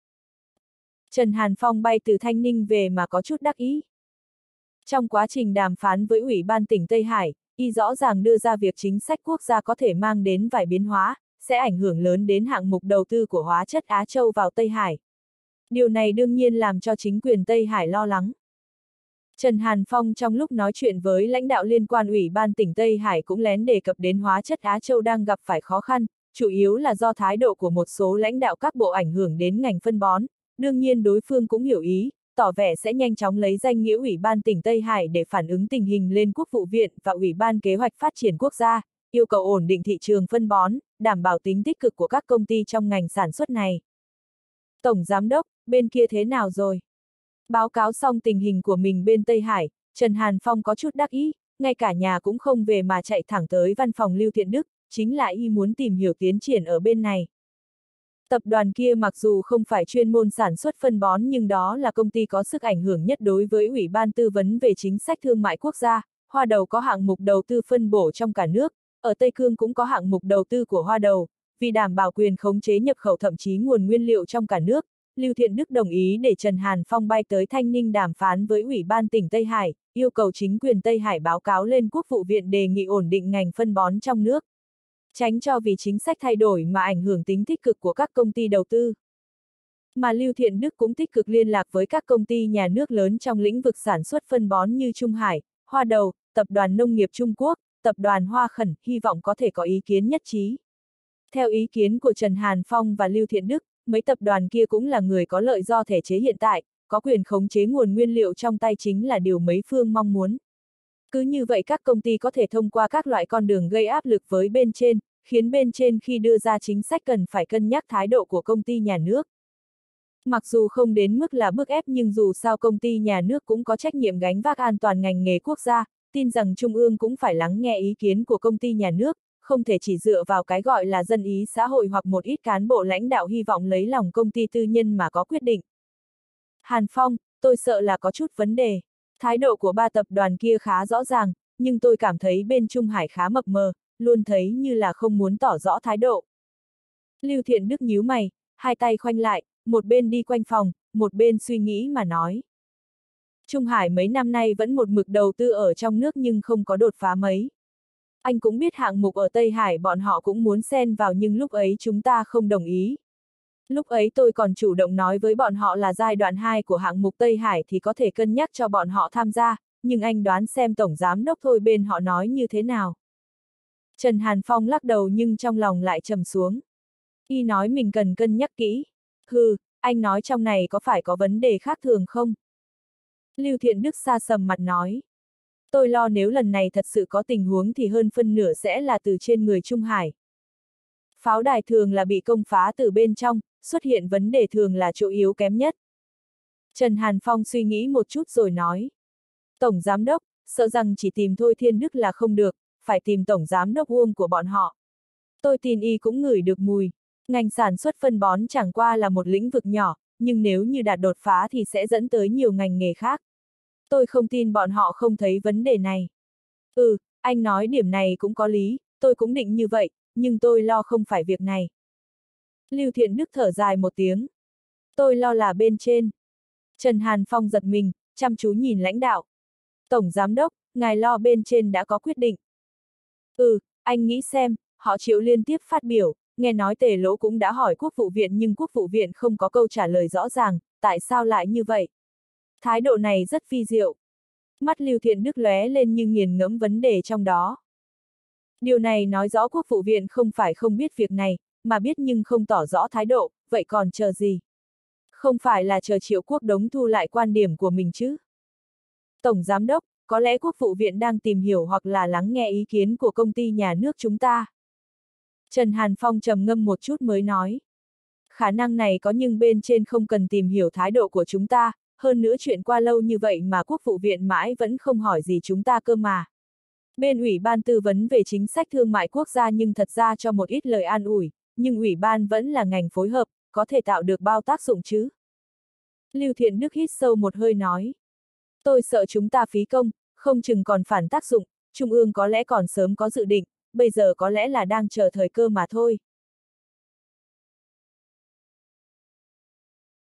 Trần Hàn Phong bay từ Thanh Ninh về mà có chút đắc ý. Trong quá trình đàm phán với Ủy ban tỉnh Tây Hải, y rõ ràng đưa ra việc chính sách quốc gia có thể mang đến vài biến hóa, sẽ ảnh hưởng lớn đến hạng mục đầu tư của hóa chất Á Châu vào Tây Hải. Điều này đương nhiên làm cho chính quyền Tây Hải lo lắng. Trần Hàn Phong trong lúc nói chuyện với lãnh đạo liên quan Ủy ban tỉnh Tây Hải cũng lén đề cập đến hóa chất Á Châu đang gặp phải khó khăn, chủ yếu là do thái độ của một số lãnh đạo các bộ ảnh hưởng đến ngành phân bón. Đương nhiên đối phương cũng hiểu ý, tỏ vẻ sẽ nhanh chóng lấy danh nghĩa Ủy ban tỉnh Tây Hải để phản ứng tình hình lên Quốc vụ viện và Ủy ban Kế hoạch Phát triển Quốc gia, yêu cầu ổn định thị trường phân bón, đảm bảo tính tích cực của các công ty trong ngành sản xuất này. Tổng Giám đốc, bên kia thế nào rồi? Báo cáo xong tình hình của mình bên Tây Hải, Trần Hàn Phong có chút đắc ý, ngay cả nhà cũng không về mà chạy thẳng tới văn phòng Lưu Thiện Đức, chính là y muốn tìm hiểu tiến triển ở bên này. Tập đoàn kia mặc dù không phải chuyên môn sản xuất phân bón nhưng đó là công ty có sức ảnh hưởng nhất đối với Ủy ban tư vấn về chính sách thương mại quốc gia. Hoa Đầu có hạng mục đầu tư phân bổ trong cả nước, ở Tây Cương cũng có hạng mục đầu tư của Hoa Đầu, vì đảm bảo quyền khống chế nhập khẩu thậm chí nguồn nguyên liệu trong cả nước. Lưu Thiện Đức đồng ý để Trần Hàn Phong bay tới Thanh Ninh đàm phán với Ủy ban tỉnh Tây Hải, yêu cầu chính quyền Tây Hải báo cáo lên Quốc vụ viện đề nghị ổn định ngành phân bón trong nước. Tránh cho vì chính sách thay đổi mà ảnh hưởng tính tích cực của các công ty đầu tư. Mà Lưu Thiện Đức cũng tích cực liên lạc với các công ty nhà nước lớn trong lĩnh vực sản xuất phân bón như Trung Hải, Hoa Đầu, Tập đoàn Nông nghiệp Trung Quốc, Tập đoàn Hoa Khẩn, hy vọng có thể có ý kiến nhất trí. Theo ý kiến của Trần Hàn Phong và Lưu Thiện Đức, mấy tập đoàn kia cũng là người có lợi do thể chế hiện tại, có quyền khống chế nguồn nguyên liệu trong tay chính là điều mấy phương mong muốn. Cứ như vậy các công ty có thể thông qua các loại con đường gây áp lực với bên trên, khiến bên trên khi đưa ra chính sách cần phải cân nhắc thái độ của công ty nhà nước. Mặc dù không đến mức là bức ép nhưng dù sao công ty nhà nước cũng có trách nhiệm gánh vác an toàn ngành nghề quốc gia, tin rằng Trung ương cũng phải lắng nghe ý kiến của công ty nhà nước, không thể chỉ dựa vào cái gọi là dân ý xã hội hoặc một ít cán bộ lãnh đạo hy vọng lấy lòng công ty tư nhân mà có quyết định. Hàn Phong, tôi sợ là có chút vấn đề. Thái độ của ba tập đoàn kia khá rõ ràng, nhưng tôi cảm thấy bên Trung Hải khá mập mờ, luôn thấy như là không muốn tỏ rõ thái độ. Lưu Thiện Đức nhíu mày, hai tay khoanh lại, một bên đi quanh phòng, một bên suy nghĩ mà nói. Trung Hải mấy năm nay vẫn một mực đầu tư ở trong nước nhưng không có đột phá mấy. Anh cũng biết hạng mục ở Tây Hải bọn họ cũng muốn xen vào nhưng lúc ấy chúng ta không đồng ý. Lúc ấy tôi còn chủ động nói với bọn họ là giai đoạn 2 của hạng mục Tây Hải thì có thể cân nhắc cho bọn họ tham gia, nhưng anh đoán xem tổng giám đốc thôi bên họ nói như thế nào. Trần Hàn Phong lắc đầu nhưng trong lòng lại trầm xuống. Y nói mình cần cân nhắc kỹ. Hừ, anh nói trong này có phải có vấn đề khác thường không? Lưu Thiện Đức xa sầm mặt nói. Tôi lo nếu lần này thật sự có tình huống thì hơn phân nửa sẽ là từ trên người Trung Hải. Pháo đài thường là bị công phá từ bên trong, xuất hiện vấn đề thường là chỗ yếu kém nhất. Trần Hàn Phong suy nghĩ một chút rồi nói. Tổng giám đốc, sợ rằng chỉ tìm Thôi Thiên Đức là không được, phải tìm tổng giám đốc Uông của bọn họ. Tôi tin y cũng ngửi được mùi. Ngành sản xuất phân bón chẳng qua là một lĩnh vực nhỏ, nhưng nếu như đạt đột phá thì sẽ dẫn tới nhiều ngành nghề khác. Tôi không tin bọn họ không thấy vấn đề này. Ừ, anh nói điểm này cũng có lý, tôi cũng định như vậy, nhưng tôi lo không phải việc này. Lưu Thiện Đức thở dài một tiếng. Tôi lo là bên trên. Trần Hàn Phong giật mình, chăm chú nhìn lãnh đạo. Tổng giám đốc, ngài lo bên trên đã có quyết định. Ừ, anh nghĩ xem, họ chịu liên tiếp phát biểu, nghe nói Tề Lỗ cũng đã hỏi Quốc vụ viện nhưng Quốc vụ viện không có câu trả lời rõ ràng, tại sao lại như vậy? Thái độ này rất phi diệu. Mắt Lưu Thiện Đức lóe lên như nghiền ngẫm vấn đề trong đó. Điều này nói rõ Quốc vụ viện không phải không biết việc này, mà biết nhưng không tỏ rõ thái độ, vậy còn chờ gì? Không phải là chờ Triệu Quốc Đống thu lại quan điểm của mình chứ? Tổng giám đốc, có lẽ Quốc vụ viện đang tìm hiểu hoặc là lắng nghe ý kiến của công ty nhà nước chúng ta. Trần Hàn Phong trầm ngâm một chút mới nói. Khả năng này có nhưng bên trên không cần tìm hiểu thái độ của chúng ta, hơn nữa chuyện qua lâu như vậy mà Quốc vụ viện mãi vẫn không hỏi gì chúng ta cơ mà. Bên Ủy ban tư vấn về chính sách thương mại quốc gia nhưng thật ra cho một ít lời an ủi, nhưng Ủy ban vẫn là ngành phối hợp, có thể tạo được bao tác dụng chứ? Lưu Thiện Đức hít sâu một hơi nói. Tôi sợ chúng ta phí công, không chừng còn phản tác dụng, Trung ương có lẽ còn sớm có dự định, bây giờ có lẽ là đang chờ thời cơ mà thôi.